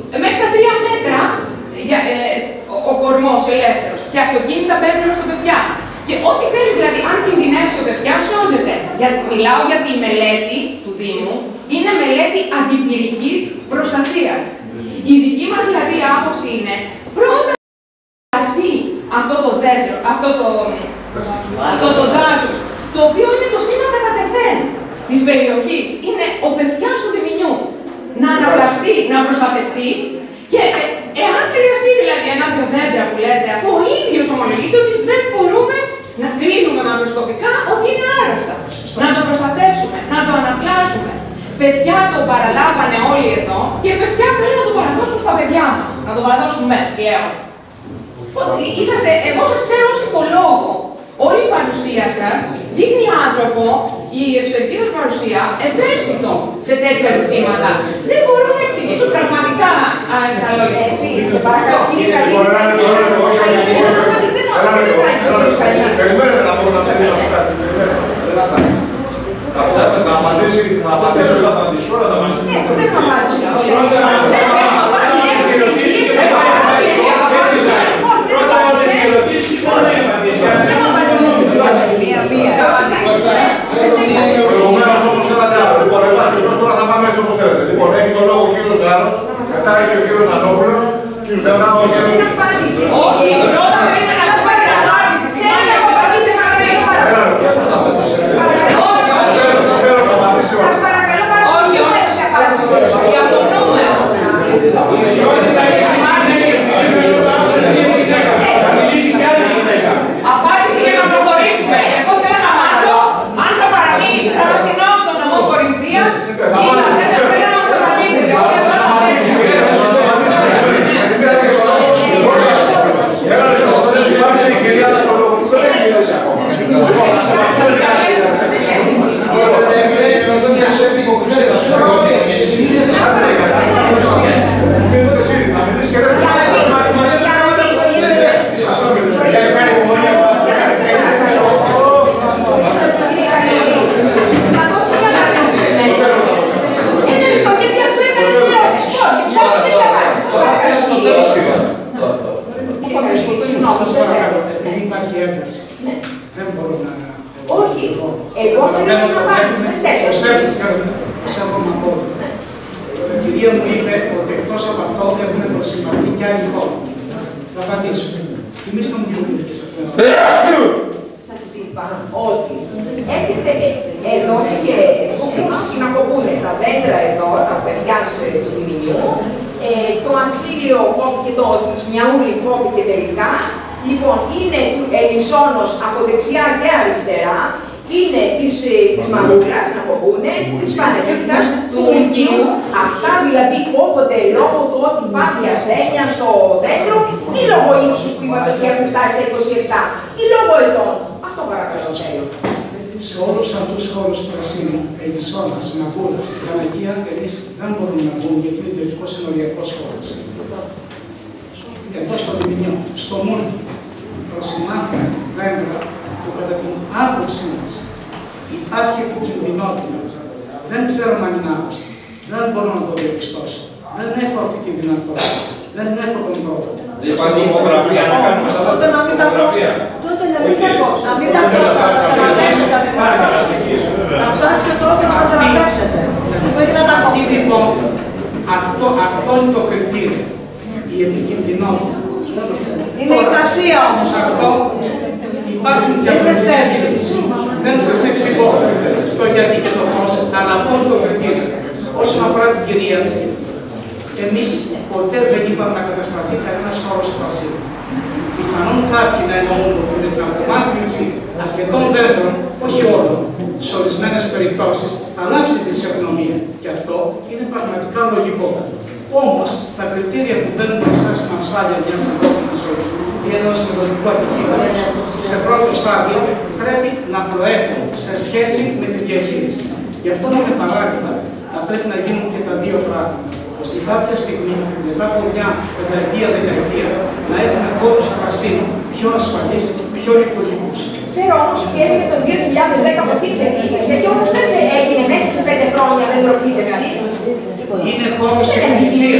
μέχρι τα 3 μέτρα ο κορμός ελεύθερος. Και αυτοκίνητα μπαίνουν στα παιδιά. Και ό,τι θέλει, δηλαδή, αν κινδυνεύσει ο παιδιά, σώζεται. Μιλάω για τη μελέτη του Δήμου, είναι μελέτη αντιπυρικής προστασίας. Η δική μας δηλαδή άποψη είναι πρώτα να αυτό το δέντρο, αυτό το δάσος, το οποίο είναι το σήμα κατά τεθέν της περιοχής. Είναι ο πευτιάς του Διμηνιού. Να αναπλαστεί, να προστατευτεί και εάν χρειαστεί δηλαδή ένα-δυο δέντρα που λέτε, αφού ο ίδιος ομολογείται ότι δεν μπορούμε να κρίνουμε μακροσκοπικά ότι είναι άρρωστα. Να το προστατεύσουμε, να το αναπλάσουμε. Παιδιά το παραλάβανε όλοι εδώ και παιδιά θέλουν να το παραδώσουν στα παιδιά μας. Να το παραδώσουμε πλέον. Εγώ σας ξέρω ως οικολόγο. Όλη η παρουσία σας δείχνει άνθρωπο, η εξωτερική σας παρουσία, ευαίσθητο σε τέτοια ζητήματα. Δεν μπορώ να εξηγήσω πραγματικά τα λόγια σας. Περιμένετε να πω να πει κάτι. Θα απαντήσω, θα απαντήσω, όλα τα μαζί. Έτσι δεν θα απαντήσω. Προηγουμένως όπως θέλατε άλλο. Λοιπόν, τώρα θα πάμε έτσι όπως θέλετε. Λοιπόν, έχει το λόγο ο κύριος Ζάρος, μετά έχει ο κύριος Ανόπουλος, και μετά ο κύριος... Όχι, πρώτα πρέπει να σας πάρει να απάντηση. Σημαίνει από εκεί σε μας λέει. Σας παρακαλώ πάρα πολύ, όχι απάντηση. Για το νούμερο. Απάντηση για να προχωρήσουμε. Εγώ θέλω να μάθω αν θα παραμείνει πράσινο στο νομό Κορινθίας ή θα θέλετε να μας απαντήσετε. Όχι, εγώ θέλω να απάντηση. Η κυρία μου είπε ότι εκτός από αυτό έχουν προσυμμαθεί και άλλοι χώροι. Θα απαντήσω. Θυμήστε μου ποιο είναι και σας λέω. Σας είπα ότι έρχεται εδώ και σήμερα να κοπούν τα δέντρα εδώ, τα παιδιά του Διμηνιού, το ασύλιο κόπηκε, της Μιαούλη κόπηκε τελικά. Λοιπόν, είναι του Ελισσόνος από δεξιά και αριστερά, είναι της Μαγούλας, να κοπούνε, της Πανεφίτσας, του Λυκείου. Αυτά δηλαδή κόπονται λόγω του ότι υπάρχει ασθένεια στο δέντρο ή λόγω ύψους που είπατε ότι έχουν φτάσει στα 27 ή λόγω ετών. Αυτό παρακαλώ θέλω. Σε όλους αυτούς τους χώρους του Πρασίνου, Ελισσόνας, Μαγούλας, Παναγία, εμείς δεν μπορούμε να μπούμε γιατί είναι ιδιωτικός συνοριακός χώρος. Εδώ στο Διμηνιό, στο Μούρι, προσυμμάθηκαν δέντρα που κατά την άποψή μας υπάρχει επικινδυνότητα. Δεν ξέρω αν είναι άποψη. Δεν μπορώ να το διαπιστώσω. Δεν έχω αυτή τη δυνατότητα. Δεν έχω τον τρόπο. Δεν υπάρχει υπογραφία να κάνουμε σε Τότε να μην τα κόψω. Τότε να μην τα κόψω. Να μην τα κόψω. Να ψάξετε τρόπο να τα θεραπεύσετε. Όχι να τα κόψετε. Λοιπόν, αυτό είναι το κριτήριο. Η επικινδυνότητα. Είναι η κασία όμως. Αυτό υπάρχουν και προθέσεις. Δεν σας εξηγώ το γιατί και το πώς, αλλά αυτό είναι το κριτήριο. Όσον αφορά την κυρία, εμείς ποτέ δεν είπαμε να κατασταθεί κανένας χώρος πρασίνου. Πιθανόν κάποιοι να εννοούν ότι με την απομάκρυνση αρκετών δέντρων, όχι όλων, σε ορισμένες περιπτώσεις, θα αλλάξει τη φυσιογνωμία. Και αυτό είναι πραγματικά λογικό. Όμως, τα κριτήρια που μπαίνουν μπροστά στην ασφάλεια μιας ανθρώπινης ζωής ή ενός μελλοντικού ατυχήματος, σε πρώτο στάδιο πρέπει να προέχουν σε σχέση με τη διαχείριση. Γι' αυτό με παράδειγμα θα πρέπει να γίνουν και τα δύο πράγματα. Ώστε κάποια στιγμή, μετά από μια πενταετία, να έχουμε χώρους πρασίνου πιο ασφαλείς, πιο λειτουργικούς. Ξέρω όμως ότι έγινε το 2010 από εκεί ξεκίνησε και όμως δεν έγινε μέσα σε 5 χρόνια με δροφήτευση. Είναι χώρος εκκλησίας.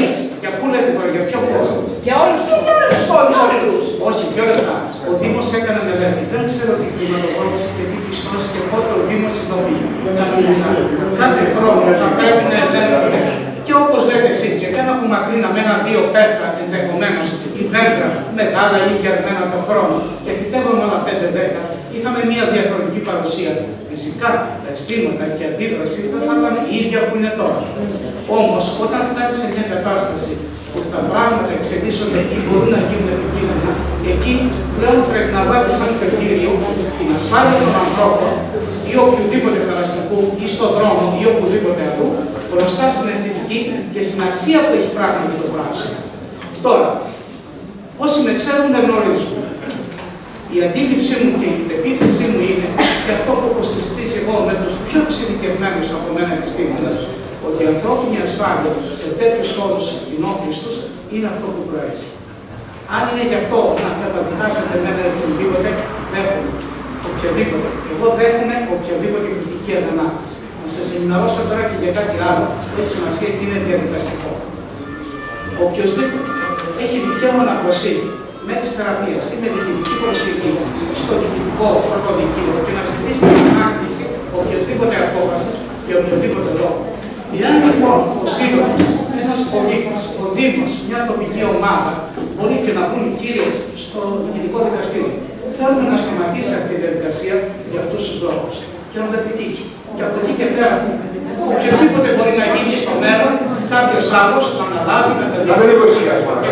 Για πού λέτε τώρα, για ποιο χώρο? Για όλους τους χώρους αυτούς. Όχι, πιο λεπτά. Ο Δήμος έκανε μελέτη. Δεν ξέρω τι χρηματοδότηση και τι πιστώσει και πότε ο Δήμος συνομιλεί. Κάθε χρόνο θα πρέπει να ελέγχουμε. Και όπως λέτε εσείς, γιατί δεν έχουμε μακρύναμε 1-2 πέτρα ενδεχομένως ή δέντρα μεγάλα ή γερμένα το χρόνο. Και επιτεύγουμε όλα 5-10. Είχαμε μια διαφορετική παρουσία. Φυσικά τα αισθήματα και η αντίδραση δεν θα ήταν η ίδια που είναι τώρα. Όμως, όταν φτάνει σε μια κατάσταση που τα πράγματα εξελίσσονται ή μπορούν να γίνουν επικίνδυνα, εκεί πλέον πρέπει να βάλει σαν κριτήριο την ασφάλεια των ανθρώπων ή οποιοδήποτε περαστικού ή στον δρόμο ή οπουδήποτε αλλού, μπροστά στην αισθητική και στην αξία που έχει πράγματι το πράσινο. Τώρα, όσοι με ξέρουν δεν γνωρίζουν. Η αντίληψή μου και η πεποίθησή μου είναι, και αυτό που έχω συζητήσει εγώ με τους πιο εξειδικευμένους από μένα επιστήμονες, ότι η ανθρώπινη ασφάλεια σε τέτοιους χώρους κοινόχρηστους είναι αυτό που προέχει. Αν είναι γι' αυτό να καταδικάσετε εμένα οποιοδήποτε, δέχομαι. Οποιαδήποτε. Εγώ δέχομαι οποιαδήποτε κριτική ανανάπτυξη. Να σας ενημερώσω τώρα και για κάτι άλλο που έχει σημασία και είναι διαδικαστικό. Οποιοςδήποτε έχει δικαίωμα να προσφύγει με τις θεραπείες ή με διοικητική προσφυγή στο διοικητικό πρωτοδικείο και να ζητήσει την ανάκτηση οποιασδήποτε απόφαση για οποιοδήποτε λόγο. Εάν λοιπόν ο σύλλογος, ένας πολίτης, ο Δήμος, μια τοπική ομάδα μπορεί και να πούν κύριε στο διοικητικό δικαστήριο, θέλουμε να σταματήσει αυτή τη διαδικασία για αυτούς τους λόγους και να το επιτύχει. Και από εκεί και πέρα, οποιοδήποτε μπορεί να γίνει στο μέλλον, κάποιος άλλος να αναλάβει να τα διαδικασία.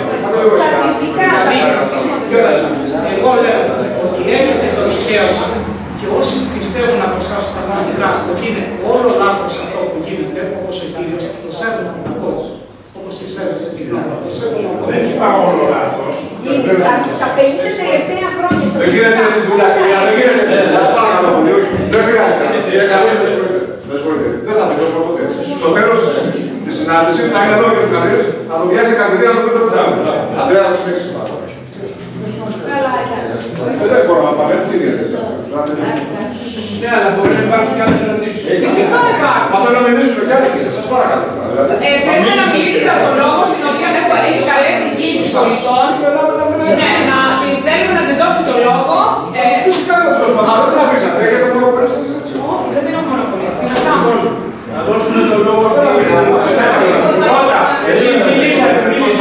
Εγώ λέω ότι έχετε το δικαίωμα και όσοι πιστεύουν από εσάς πραγματικά ότι είναι όλο λάθος αυτό που γίνεται, όπως ο κύριος, το σέβομαι να πω, όπως τη σέβεσαι τη γνώμη, το σέβομαι να πω. Δεν υπάρχει όλο λάθος. Τα 50 τελευταία χρόνια δεν γίνεται έτσι δουλειά, δεν γίνεται έτσι δουλειά. Σας παρακαλώ πολύ, δεν χρειάζεται. Με συγχωρείτε, δεν θα τελειώσουμε ποτέ έτσι. Στο τέλος της συνάντησης θα είναι εδώ και ο Καλήρης, θα το πιάσει κατηδία να το πει το πιθανό. Αντρέα, θα συνέχισε πάρα. Δεν μπορώ να παρέμβει την διαδικασία. Ναι, αλλά μπορεί να υπάρχουν και άλλες ερωτήσεις. Φυσικά υπάρχουν. Μα θέλω να μιλήσουμε κι άλλοι, σας παρακαλώ. Πρέπει να μιλήσει δασολόγο, την οποία έχει καλέσει η κίνηση πολιτών. Ναι, να την θέλουμε να της δώσει το λόγο. Φυσικά να της δώσουμε, αλλά δεν την αφήσατε, γιατί το μονοπολία στη συζήτηση. Όχι, δεν πήραμε μονοπολία. Να δώσουμε το λόγο. Εσείς μιλήσατε,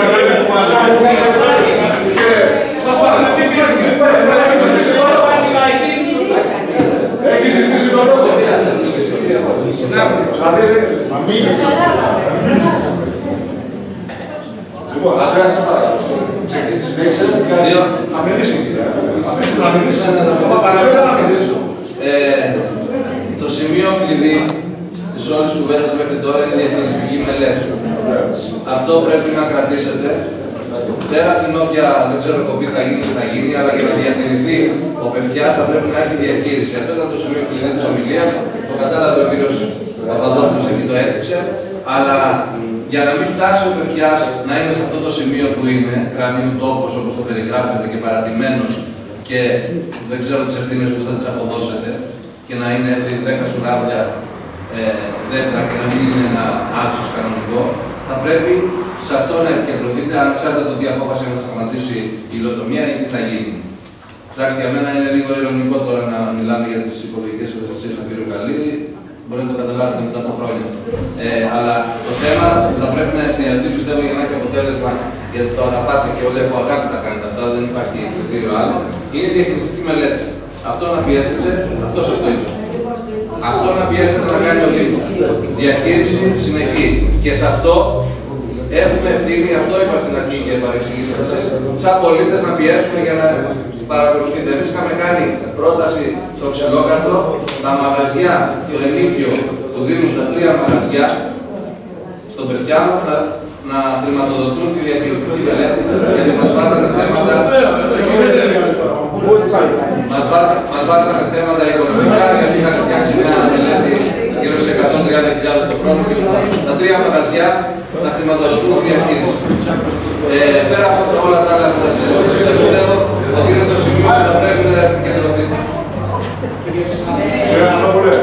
σας παρακαλώ. Έχει συζητήσει τον λόγο. Λοιπόν, Αντρέα, σε παρακαλώ. Να μιλήσει. Να μιλήσει. Να μιλήσει. Το σημείο κλειδί της όλης κουβέντας μέχρι τώρα είναι η διαχειριστική μελέτη. Αυτό πρέπει να κρατήσετε. Πέρα από την όποια δεν ξέρω κοπή θα γίνει και θα γίνει, αλλά για να διατηρηθεί ο Πευτιάς θα πρέπει να έχει διαχείριση. Αυτό ήταν το σημείο κλειδί της ομιλίας. Το κατάλαβε ο κ. Παπαδόπουλος, εκεί το έθιξε. Αλλά για να μην φτάσει ο Πευτιάς να είναι σε αυτό το σημείο που είναι, κρανίου τόπος όπως το περιγράφεται και παρατημένος και δεν ξέρω τις ευθύνες που θα τις αποδώσετε και να είναι έτσι 10 σουράβια δέντρα και να μην είναι ένα άξιος κανονικό, θα πρέπει σε αυτό να επικεντρωθείτε, ανεξάρτητα το τι απόφαση να σταματήσει η υλοτομία ή τι θα γίνει. Εντάξει, για μένα είναι λίγο ειρωνικό τώρα να μιλάμε για τις οικολογικές ευαισθησίες του κ. Καλίδη. Μπορείτε να το καταλάβετε μετά από χρόνια. Αλλά το θέμα θα πρέπει να εστιαστεί, πιστεύω, για να έχει αποτέλεσμα, γιατί το αγαπάτε και όλοι από αγάπη τα κάνετε αυτά, δεν υπάρχει κριτήριο άλλο. Είναι η διαχειριστική μελέτη. Αυτό να πιέσετε, αυτό σας το είπα. Αυτό να πιέσετε να κάνει ο Δήμος. Διαχείριση συνεχή. Και σε αυτό έχουμε ευθύνη, αυτό είπα στην αρχή και παρεξηγήσατε εσείς, σαν πολίτες να πιέσουμε για να παρακολουθείτε. Εμείς είχαμε κάνει πρόταση στο Ξυλόκαστρο, τα μαγαζιά, το ενίκιο του Δήμου, τα 3 μαγαζιά, στον Πευτιά μας να χρηματοδοτούν τη διαχειριστική μελέτη, γιατί μας βάζανε θέματα. Μας βάζανε θέματα οικονομικά, γιατί είχαν φτιάξει μια μελέτη γύρω στις 130.000 το χρόνο και τα 3 μαγαζιά να χρηματοδοτούν τη διαχείριση. Πέρα από όλα τα άλλα που θα συζητήσω, πιστεύω ότι είναι το σημείο που θα πρέπει να επικεντρωθείτε. Κύριε Ανώπολε,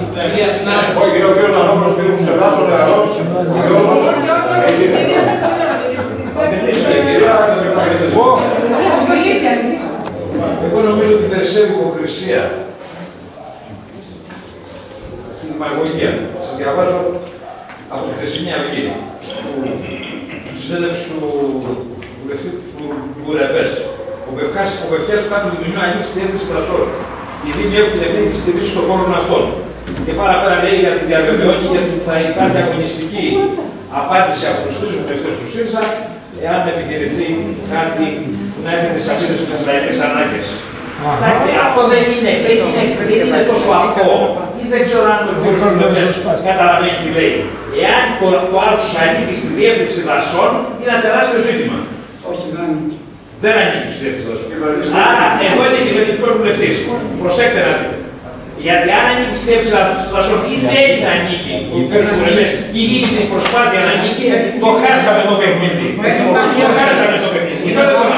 όχι, ο κύριος Ανώπολος, κύριε Μουσελάς, ο νεαρός, ο Γιώργος, περισσεύει υποκρισία στην δημαγωγία. Σας διαβάζω από τη χθεσινή Αυγή, τη συνέντευξη του βουλευτή του Μπουρεπές. Ο Πευκιάς του κάτω του μηνιού ανοίξει τη διεύθυνση Τρασόρ. Η Δήμη έχουν την ευθύνη της στηρίζης των χώρων αυτών. Και παραπέρα λέει για την διαβεβαιώνει γιατί θα υπάρχει αγωνιστική απάντηση από τους τρεις βουλευτές του ΣΥΡΙΖΑ εάν επιχειρηθεί κάτι που να έρχεται σε αντίθεση με τις λαϊκές ανάγκες. Αυτό δεν είναι τόσο αθώο. Ή δεν ξέρω αν ο κύριος Μπουρεπές καταλαβαίνει τι λέει. Εάν το άρθρο ανήκει στη διεύθυνση δασών, είναι ένα τεράστιο ζήτημα. Όχι, δεν ανήκει. Δεν ανήκει στη διεύθυνση δασών. Άρα, εδώ είναι κυβερνητικός βουλευτής. Προσέξτε να δείτε. Γιατί αν ανήκει στη διεύθυνση δασών ή θέλει να ανήκει ο κύριος Μπουρεπές ή γίνεται η προσπάθεια να ανήκει, το χάσαμε το παιχνίδι. Το χάσαμε το παιχνίδι.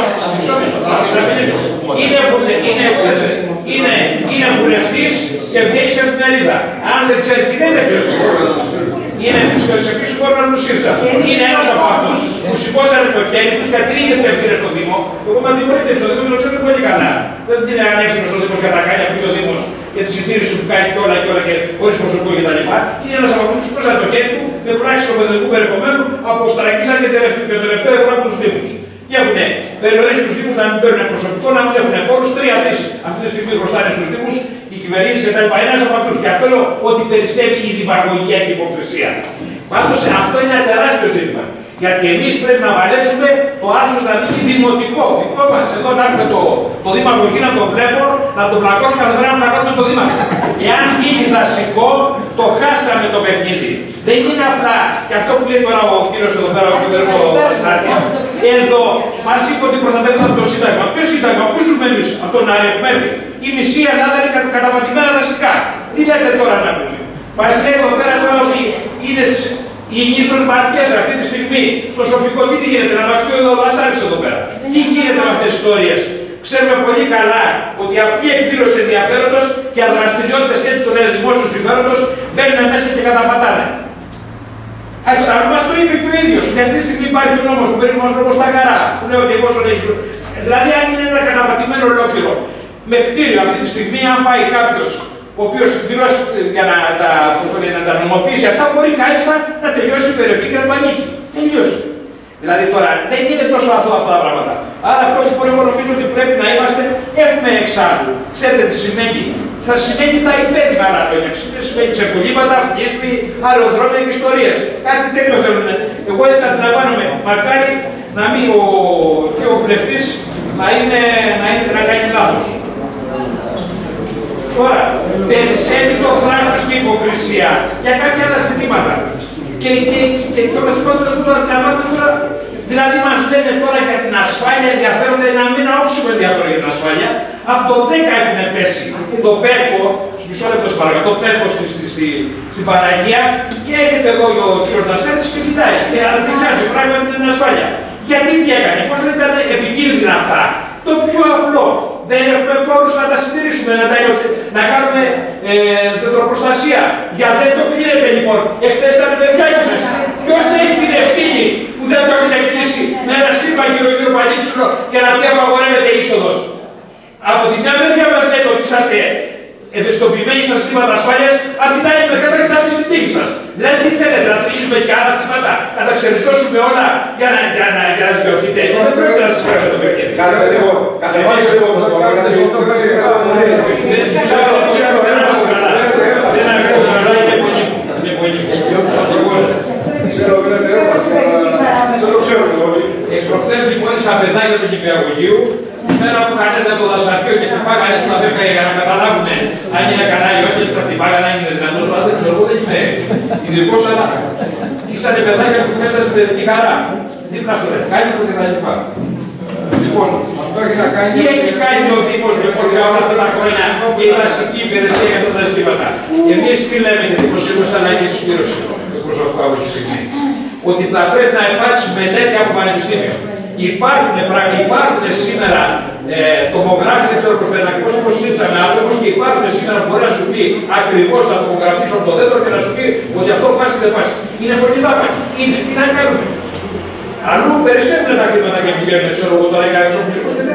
Είναι βουλευτής και βγαίνει σε εφημερίδα. Αν δεν ξέρει τι είναι, δεν ξέρει. Είναι στο εξοπλισμό όργανο του ΣΥΡΙΖΑ. Είναι ένας από αυτούς που σηκώσανε το χέρι τους γιατί είναι τις ευθύνες στο Δήμο. Εγώ με αντιπολίτευση στο Δήμο το ξέρω πολύ καλά. Δεν είναι ανεύθυνος ο Δήμος για τα χάλια που είναι ο Δήμος για τη συντήρηση που κάνει και όλα και χωρίς προσωπικό κτλ. Είναι ένας από αυτούς που σηκώσανε το χέρι του με πράξεις νομοθετικού περιεχομένου, αποστραγγίζαν και τελευταίο ευρώ από τους Δήμους. Και έχουν περιορίσει τους Δήμους να μην παίρνουν προσωπικό, να μην έχουν πόρους. 3 δις αυτή τη στιγμή χρωστάνε στους Δήμους, οι κυβερνήσεις και τα λοιπά. Ένας από αυτούς. Και αυτό λέω ότι περισσεύει η δημαγωγία και η υποκρισία. Πάντως αυτό είναι ένα τεράστιο ζήτημα. Γιατί εμείς πρέπει να βαλέψουμε το άσος να μείνει δημοτικό, δικό μας. Εδώ να έχουμε το δήμαρχο εκεί να το βλέπω, να το πλακώνω κάθε μέρα να πλακώνουμε το δήμαρχο. Εάν γίνει δασικό, το χάσαμε το παιχνίδι. Δεν είναι απλά, και αυτό που λέει τώρα ο κύριος εδώ πέρα, ο κύριος Σάκης, εδώ μας είπε ότι προστατεύεται το Σύνταγμα. Ποιο Σύνταγμα, πού ζούμε εμείς, από τον Αρεμπέρδη. Η μισή Ελλάδα είναι καταπατημένα δασικά. Τι λέτε τώρα να πούμε. Μας λέει εδώ πέρα τώρα ότι είναι η νήσος Μαρκέζα αυτή τη στιγμή στο Σοφικό. Τι γίνεται, να μας πει ο Δασάρης εδώ πέρα. Τι γίνεται με αυτές τις ιστορίες. Ξέρουμε πολύ καλά ότι απλή εκδήλωση ενδιαφέροντος και αδραστηριότητες έτσι στον ένα δημόσιο συμφέροντος μπαίνουν μέσα και καταπατάνε. Εξάλλου μας το είπε και ο ίδιος. Και αυτή τη στιγμή υπάρχει ο νόμος που παίρνει νόμος στα καρά. Που λέει ότι εφόσον έχει. Δηλαδή, αν είναι ένα καταπατημένο ολόκληρο με κτίριο αυτή τη στιγμή, αν πάει κάποιος ο οποίος εκδηλώσει για να τα νομοποιήσει αυτά, μπορεί κάλλιστα να τελειώσει η περιοχή και να το ανήκει. Τελειώσει. Δηλαδή τώρα δεν είναι τόσο αθώα αυτά τα πράγματα. Άρα αυτό λοιπόν εγώ νομίζω ότι πρέπει να είμαστε, έχουμε εξάλλου. Ξέρετε τι σημαίνει. Θα σημαίνει τα υπέροχα λόγια. Σημαίνει ξεκολλήματα, αυγίσμοι, αεροδρόμια και ιστορίες. Κάτι τέτοιο θέλουν. Εγώ έτσι αντιλαμβάνομαι. Μακάρι να μην ο βουλευτής να κάνει λάθος. Τώρα, περισσεύει το θράσος και η υποκρισία για κάποια άλλα ζητήματα. Και το μετσπότερο του τώρα, δηλαδή μας λένε τώρα για την ασφάλεια ενδιαφέρονται, να μην όψουμε ενδιαφέρον για την ασφάλεια. Από το 10 έχουν πέσει το πέφο, μισό λεπτό παρακαλώ, το πέφο στην Παναγία και έρχεται εδώ ο κ. Δασάρης και κοιτάει και αναδεικνύζει πράγματι με την ασφάλεια. Γιατί τι έκανε, εφόσον ήταν επικίνδυνα αυτά, το πιο απλό. Δεν έχουμε πόρους να τα συντηρήσουμε, να κάνουμε δεντροπροστασία. Για δεν το κλείνετε λοιπόν. Εχθές ήταν παιδιά εκεί μέσα. Ποιος έχει την ευθύνη που δεν το έχετε κλείσει με ένα σύμπαν γύρω-γύρω πανίξουλο και να μην απαγορεύεται είσοδος. Από τη μια μεριά μας λέτε ότι είσαστε ευαισθητοποιημένοι στα συστήματα ασφάλειας, από την άλλη μεριά θα κοιτάξετε στην τύχη σας. Δηλαδή τι θέλετε, να θρυνήσουμε και άλλα θύματα, να τα ξεριστώσουμε όλα για να δικαιωθείτε. Δεν πρέπει να σας κάνετε το παιχνίδι. Κατεβάστε λίγο το Εξπροχθές λοιπόν σαν παιδάκια του Κυπριακογείου, τη μέρα που κάνετε από το δασαρκείο και χτυπάγανε έτσι τα πέφκα για να καταλάβουν αν είναι καλά ή όχι, έτσι θα χτυπάγανε αν είναι δυνατόν, αλλά δεν ξέρω, δεν είμαι ειδικός, αλλά ήσανε παιδάκια που μέσα στην παιδική χαρά. Δίπλα στο Λευκάνικο και τα λοιπά. Λοιπόν, τι έχει κάνει ο Δήμος λοιπόν για όλα αυτά τα χρόνια και η δασική υπηρεσία για αυτά τα ζητήματα. Εμείς τι λέμε, γιατί προσφέρουμε σαν Αγία Συσπήρωση, εκπροσωπώ από τη στιγμή, ότι θα πρέπει να υπάρξει μελέτη από πανεπιστήμιο. Υπάρχουν σήμερα τομογράφοι, δεν ξέρω πώς λένε ακριβώς, όπως συζήτησαμε άνθρωπος και υπάρχουν σήμερα που μπορεί να σου πει ακριβώς να τομογραφήσω το δέντρο και να σου πει ότι αυτό πάσει δεν πάσει. Είναι πολύ δάπανη. Είναι. Τι να κάνουμε. Αλλού περισσεύουν τα χρήματα και πηγαίνουν, ξέρω εγώ τώρα για εξοπλισμούς και δεν θα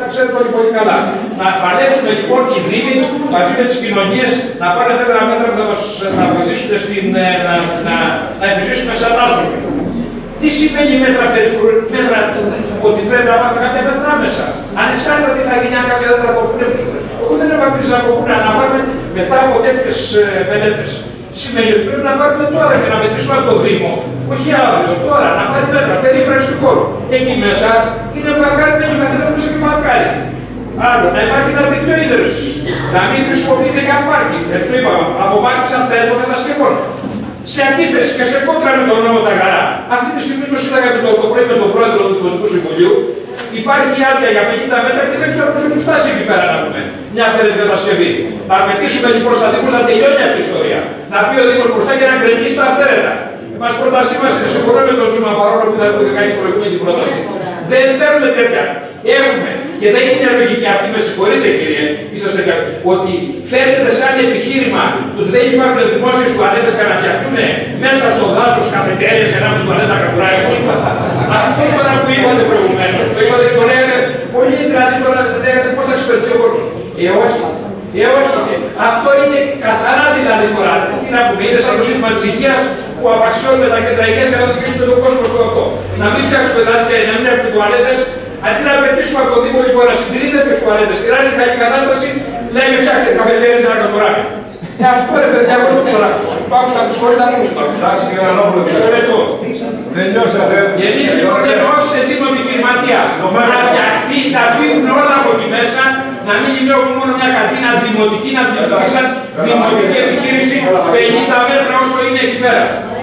τα ξέρετε όλοι πολύ καλά. Να παλέψουν λοιπόν οι Δήμοι μαζί με τις κοινωνίες να πάρουν τέτοια μέτρα που θα βοηθήσουν να επιζήσουμε σαν άνθρωποι. Τι σημαίνει μέτρα ότι πρέπει να πάρουμε κάποια μέτρα μέσα. Ανεξάρτητα τι θα γίνει αν κάποια δεν θα αποκούν. Εγώ δεν έχω πατήσει να αποκούν, να πάρουμε μετά από τέτοιες μελέτες. Σημαίνει ότι πρέπει να πάρουμε τώρα και να μετρήσουμε το Δήμο, όχι αύριο, τώρα, να πάρει μέτρα, περίφραση του χώρου. Εκεί μέσα είναι πλακάρι, ο καθένας που και μασκάρι. Άλλο, να υπάρχει ένα δίκτυο ίδρυυσης. Να μην χρησιμοποιείται για πάρκι. Έτσι το είπαμε, από πάρκι αυθαίρετων κατασκευών. Σε αντίθεση και σε κόντρα με τον νόμο Ταγκαρά. Αυτή τη στιγμή το συντάγαμε το πρωί με τον πρόεδρο του Δημοτικού Συμβουλίου. Υπάρχει άδεια για 50 μέτρα και δεν ξέρω πώς έχει φτάσει εκεί πέρα να πούμε. Μια αυθαίρετη κατασκευή. Να απαιτήσουμε λοιπόν προς τα Δήμους να τελειώνει αυτή η ιστορία. Να πει ο Δήμος μπροστά και να γκρεμίσει τα αυθαίρετα. Μας πρότασή μας είναι συμφωνώ με τον Ζούμα παρόλο που δεν έχουμε κάνει προηγούμενη πρόταση. Δεν θέλουμε τέτοια. Έχουμε. Και δεν είναι λογική αυτή, με συγχωρείτε κύριε, είσαστε ότι φέρνετε σαν επιχείρημα ότι δεν υπάρχουν δημόσιες τουαλέτες για να φτιαχτούν μέσα στο δάσος καφετέριες για να έχουν τουαλέτα καπουράκια. Αυτό τώρα που είπατε προηγουμένως, το είπατε και το λέγατε πολύ δηλαδή τώρα λέγατε πώς θα εξυπηρετεί ο κόσμος. Όχι. Όχι. Αυτό είναι καθαρά δηλαδή τώρα. Τι να πούμε, είναι σαν το ζήτημα της υγείας που απαξιώνουμε τα κέντρα υγείας για να οδηγήσουμε τον κόσμο στο αυτό. Να μην φτιάξουμε δηλαδή, να μην έχουμε τουαλέτες. Αντί να πετύσουμε από το Δήμο λοιπόν να συντηρεί τέτοιες τουαλέτες και να είναι σε καλή κατάσταση, λέμε φτιάχτε καφετέρειες για να κατοράμε. Αυτό ρε παιδιά, εγώ το ξέρω. Το άκουσα από τη σχολή, τα άκουσα. Μισό λεπτό. Εμείς λοιπόν λέμε όχι σε Δήμο επιχειρηματία. Να φτιαχτεί, να φύγουν όλα από εκεί μέσα, να μην έχουμε μόνο μια κατίνα δημοτική, να δημιουργήσει σαν δημοτική επιχείρηση 50 μέτρα όσο είναι εκεί πέρα.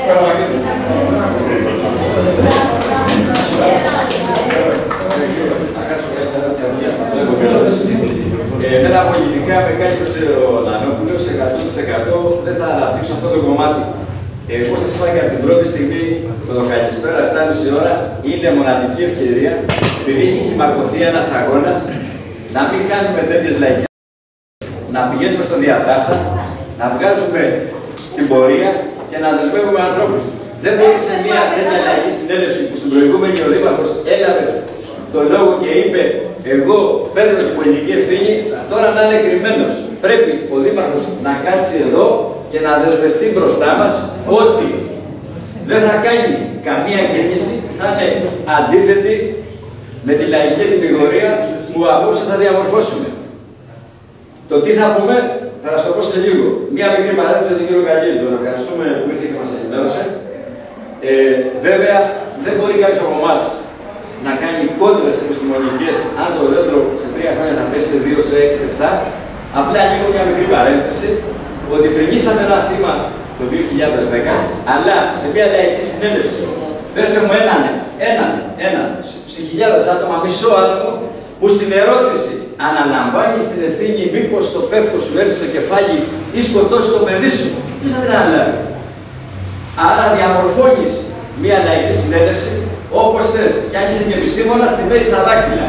Εμένα πολιτικά με κάνει ο Νανόπουλος 100% δεν θα αναπτύξω αυτό το κομμάτι. Εγώ σας είπα και από την πρώτη στιγμή με το καλησπέρα 7,5 ώρα είναι μοναδική ευκαιρία, επειδή έχει κλιμακωθεί ένας αγώνας, να μην κάνουμε τέτοιες λαϊκές, να πηγαίνουμε στο διατάφτα, να βγάζουμε την πορεία και να δεσμεύουμε ανθρώπους. Δεν μπορεί σε μια τέτοια λαϊκή συνέλευση που στην προηγούμενη ο Δήμαρχος έλαβε τον λόγο και είπε εγώ παίρνω την πολιτική ευθύνη, τώρα να είναι κρυμμένος. Πρέπει ο Δήμαρχος να κάτσει εδώ και να δεσμευτεί μπροστά μας ότι δεν θα κάνει καμία κίνηση, θα είναι αντίθετη με τη λαϊκή επικορία που απόψε θα διαμορφώσουμε. Το τι θα πούμε, θα σας το πω σε λίγο. Μία μικρή παρένθεση για τον κύριο Καγγέλη, τον ευχαριστούμε που ήρθε και μας ενημέρωσε. Βέβαια, δεν μπορεί κάποιος από εμάς να κάνει κόντρες επιστημονικές, αν το δέντρο σε 3 χρόνια θα πέσει σε 2, σε 6, σε 7. Απλά ανοίγω μια μικρή παρένθεση, ότι φρενήσαμε ένα θύμα το 2010, αλλά σε μια λαϊκή συνέλευση. Πέστε μου έναν, σε χιλιάδες άτομα, μισό άτομο, που στην ερώτηση αναλαμβάνεις την ευθύνη μήπως το πέφτο σου έρθει στο κεφάλι ή σκοτώσει το παιδί σου. Τι θα την αναλάβει. Άρα διαμορφώνεις μια λαϊκή συνέλευση όπως θες. Και αν είσαι και επιστήμονας, την παίρνεις στα δάχτυλα.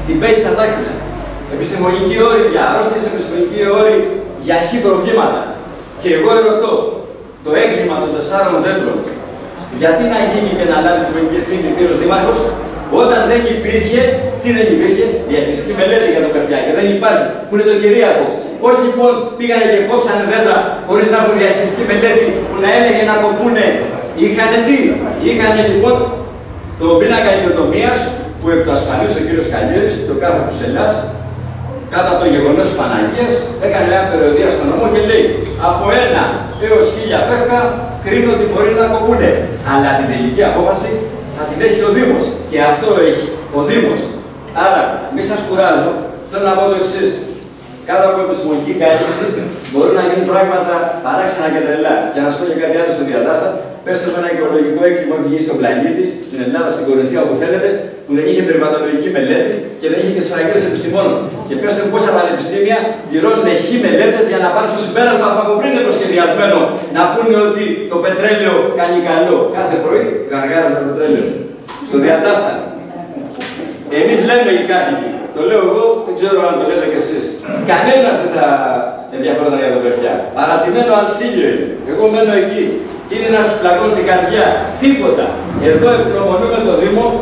Επιστημονική όρη για αρρώστιες, επιστημονική όρη για χ προβλήματα. Και εγώ ερωτώ, το έγκλημα των 4 δέντρων, γιατί να γίνει και να λάβει την πολιτική ευθύνη ο κύριος Δήμαρχος, όταν δεν υπήρχε, τι δεν υπήρχε, διαχειριστική μελέτη για το παιδιά και δεν υπάρχει, που είναι το κυρίαρχο. Πώς λοιπόν πήγανε και κόψανε δέντρα χωρίς να έχουν διαχειριστική μελέτη που να έλεγε να κοπούνε. Είχανε τι, είχανε λοιπόν το πίνακα ιδιοτομίας που εκ του ασφαλής ο κύριος Καλιέρης, το κάθε του Σελάς, κάτω από το γεγονός της Παναγίας, έκανε μια περιοδία στον νόμο και λέει από 1 έως 1000 πεύκα κρίνω ότι μπορεί να κοπούνε. Αλλά την τελική απόφαση θα την έχει ο Δήμος. Και αυτό έχει ο Δήμος. Άρα, μη σας κουράζω, θέλω να πω το εξής. Κάτω από επιστημονική κάλυψη μπορούν να γίνουν πράγματα παράξενα και τρελά. Και να σου πω και κάτι άλλο στο διατάφτα. Πέστε με ένα οικολογικό έγκλημα που γίνει στον πλανήτη, στην Ελλάδα, στην Κορινθία, όπου θέλετε, που δεν είχε περιβαλλοντολογική μελέτη και δεν είχε και σφραγίδες επιστημόνων. Και πέστε μου πόσα πανεπιστήμια πληρώνουν χ μελέτες για να πάνε στο συμπέρασμα που από πριν είναι προσχεδιασμένο να πούνε ότι το πετρέλαιο κάνει καλό. Κάθε πρωί γαργάζει το πετρέλαιο. Στο διατάφτα. Εμείς λέμε οι κάτοικοι, το λέω εγώ, δεν ξέρω αν το λέτε κι εσείς. Κανένας δεν θα ενδιαφέρονταν για το παιδιά. Παρατημένο Αλσίλιο είναι. Εγώ μένω εκεί. Είναι να τους πλακώνει την καρδιά. Τίποτα. Εδώ ευγνωμονούμε το Δήμο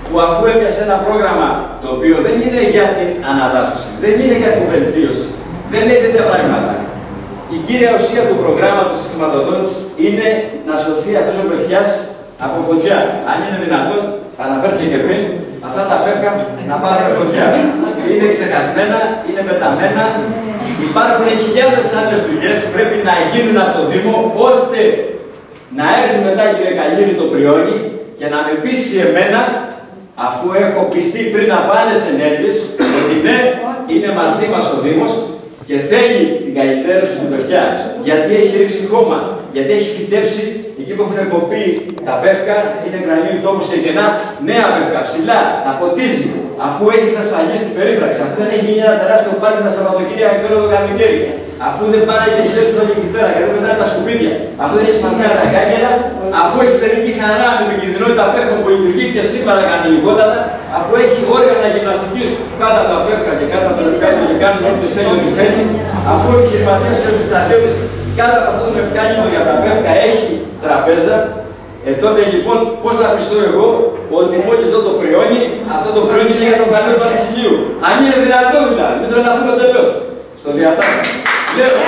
που αφού έπιασε ένα πρόγραμμα το οποίο δεν είναι για την αναδάσωση, δεν είναι για την βελτίωση, δεν λέει τέτοια πράγματα. Η κύρια ουσία του προγράμματος της χρηματοδότησης είναι να σωθεί αυτός ο παιδιάς από φωτιά. Αν είναι δυνατόν, αναφέρθηκε και πριν, αυτά τα πεύκα να πάρουν φωτιά. Είναι ξεχασμένα, είναι πεταμένα. Υπάρχουν χιλιάδες άλλες δουλειές που πρέπει να γίνουν από το Δήμο, ώστε να έρθει μετά, κύριε Καλλήρη, το Πριόνι και να με πείσει εμένα, αφού έχω πιστεί πριν από άλλες ενέργειες, ότι ναι, είναι μαζί μας ο Δήμος και θέλει την καλυτέρωση του παιδιά, γιατί έχει ρίξει χώμα, γιατί έχει φυτέψει εκεί που έχουν κοπεί τα πεύκα, είναι γρανίου τόπος και γεννά νέα πεύκα, ψηλά, τα ποτίζει, αφού έχει εξασφαλίσει την περίφραξη, αφού δεν έχει γίνει ένα τεράστιο πάρτι τα Σαββατοκύριακα και όλο το καλοκαίρι, αφού δεν πάνε και χέρι όλη εκεί πέρα, γιατί δεν πετάνε τα σκουπίδια, αφού δεν έχει σημασία τα κάγκελα, αφού έχει παιδική χαρά με την κινδυνότητα πεύκων που λειτουργεί και σήμερα κανονικότατα, αφού έχει όργανα γυμναστικής κάτω από τα πεύκα και κάτω από τα λευκάλια και κάνουν όποιος θέλει ό,τι θέλει, αφού ο επιχειρηματίας και ο στρατιώτης κάτω από αυτό το λευκάλινο για τα πεύκα έχει τραπέζα, τότε λοιπόν πώς να πιστώ εγώ ότι μόλις δω το Πριόνι, αυτό το Πριόνι είναι για τον καλό του Βασιλείου. Αν είναι δυνατό δηλαδή, μην τρελαθούμε τελείως. Στο διατάφτα. Λέω,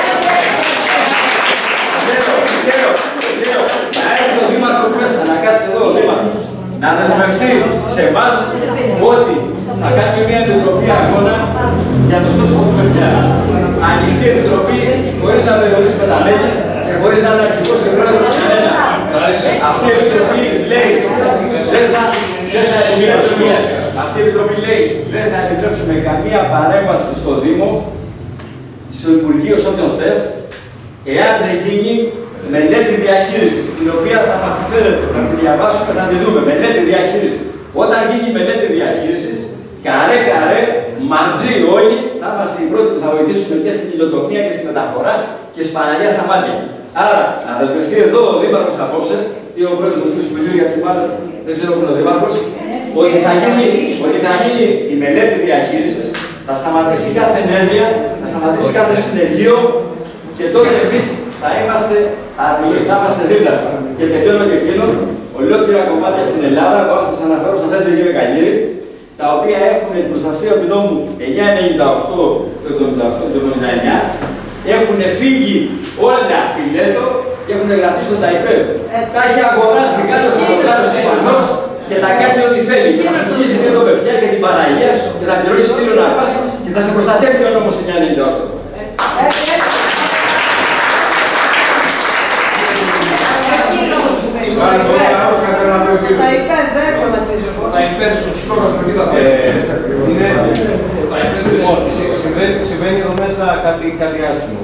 να έρθει ο Δήμαρχος μέσα, να κάτσει εδώ ο Δήμαρχος, να δεσμευτεί σε εμάς ότι θα κάνει μια επιτροπή αγώνα για το σώσιμο του παιδιά. Ανοιχτή επιτροπή, χωρίς να περιορίσει τα μέλη και χωρίς να είναι αρχηγός και πρόεδρος κανένας. Αυτή η επιτροπή λέει δεν θα επιτρέψουμε καμία παρέμβαση στο Δήμο, στο Υπουργείο, σε όποιον θες, εάν δεν γίνει μελέτη διαχείρισης, την οποία θα μας τη φέρετε, θα τη διαβάσουμε, θα τη δούμε. Μελέτη διαχείρισης. Όταν γίνει μελέτη διαχείρισης, καρέ, μαζί όλοι θα είμαστε οι πρώτοι που θα βοηθήσουμε και στην υλοτομία και στη μεταφορά και στην Παναγιά στα μάτια. Άρα, να δεσμευτεί εδώ ο Δήμαρχος απόψε, ή ο πρόεδρος του Συμβουλίου, γιατί μάλλον δεν ξέρω που είναι ο Δήμαρχος, ότι θα γίνει η μελέτη διαχείρισης, θα σταματήσει κάθε ενέργεια, θα σταματήσει κάθε συνεργείο και τότε εμείς θα είμαστε αρνητικοί, θα είμαστε δίπλα. Και τελειώνω και εκείνο, ολόκληρα κομμάτια στην Ελλάδα, που θα σας αναφέρω στα 5 κύριε Καλλήρη, τα οποία έχουν την προστασία του νόμου 998 του 1979, έχουν φύγει όλα φιλέτο και έχουν γραφτεί στο ΤΑΙΠΕΔ. Τα έχει αγοράσει κάποιος Πορτογάλος Ισπανός και θα κάνει ό,τι θέλει. Και θα σου χύσει και το παιδιά και την Παναγία και θα πληρώσει στήριο να πας και θα σε προστατεύει ο νόμος 998. Τα υπέρ στους στόχους που είδα. Συμβαίνει εδώ μέσα κάτι άσχημο.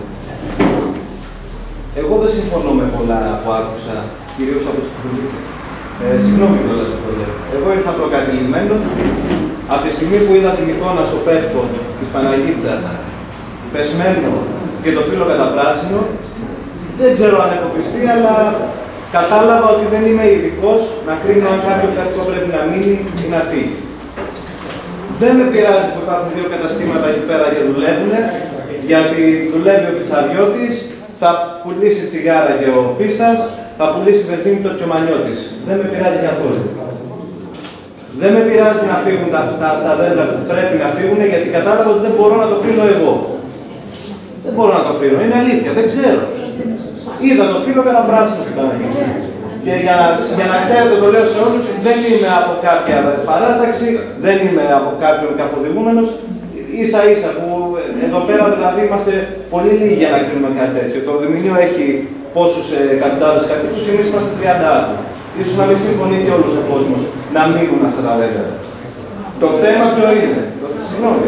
Εγώ δεν συμφωνώ με πολλά που άκουσα, κυρίως από τους πολίτες. Συγγνώμη κιόλας που το λέω. Εγώ ήρθα προκατηλημένος από τη στιγμή που είδα την εικόνα στο πεύκο της Παναγίτσας, πεσμένο και το φύλλο καταπράσινο. Δεν ξέρω αν έχω πιστεί, αλλά κατάλαβα ότι δεν είμαι ειδικός να κρίνω αν κάποιο πεύκο πρέπει να μείνει ή να φύγει. Δεν με πειράζει που υπάρχουν δύο καταστήματα εκεί πέρα και δουλεύουν, γιατί δουλεύει ο πιτσαριώτης, θα πουλήσει τσιγάρα και ο πίστας, θα πουλήσει βενζίνη το και ο μανιώτης. Δεν με πειράζει καθόλου. Δεν με πειράζει να φύγουν τα δέντρα που πρέπει να φύγουν, γιατί κατάλαβα ότι δεν μπορώ να το κρίνω εγώ. Δεν μπορώ να το κρίνω, είναι αλήθεια, δεν ξέρω. Είδα το φύλλο καταπράσινο στην Παναγίτσα. Και για να ξέρετε, το λέω σε όλους, δεν είμαι από κάποια παράταξη, δεν είμαι από κάποιον καθοδηγούμενος. Ίσα-ίσα που εδώ πέρα δηλαδή είμαστε πολύ λίγοι για να κρίνουμε κάτι τέτοιο. Το Διμηνείο έχει πόσους εκατοντάδες κατοίκους, εμείς είμαστε 30 άτομα. Ίσως να μην συμφωνεί και όλος ο κόσμος να μείνουν αυτά τα δέντρα. Το θέμα ποιο είναι? Συγγνώμη.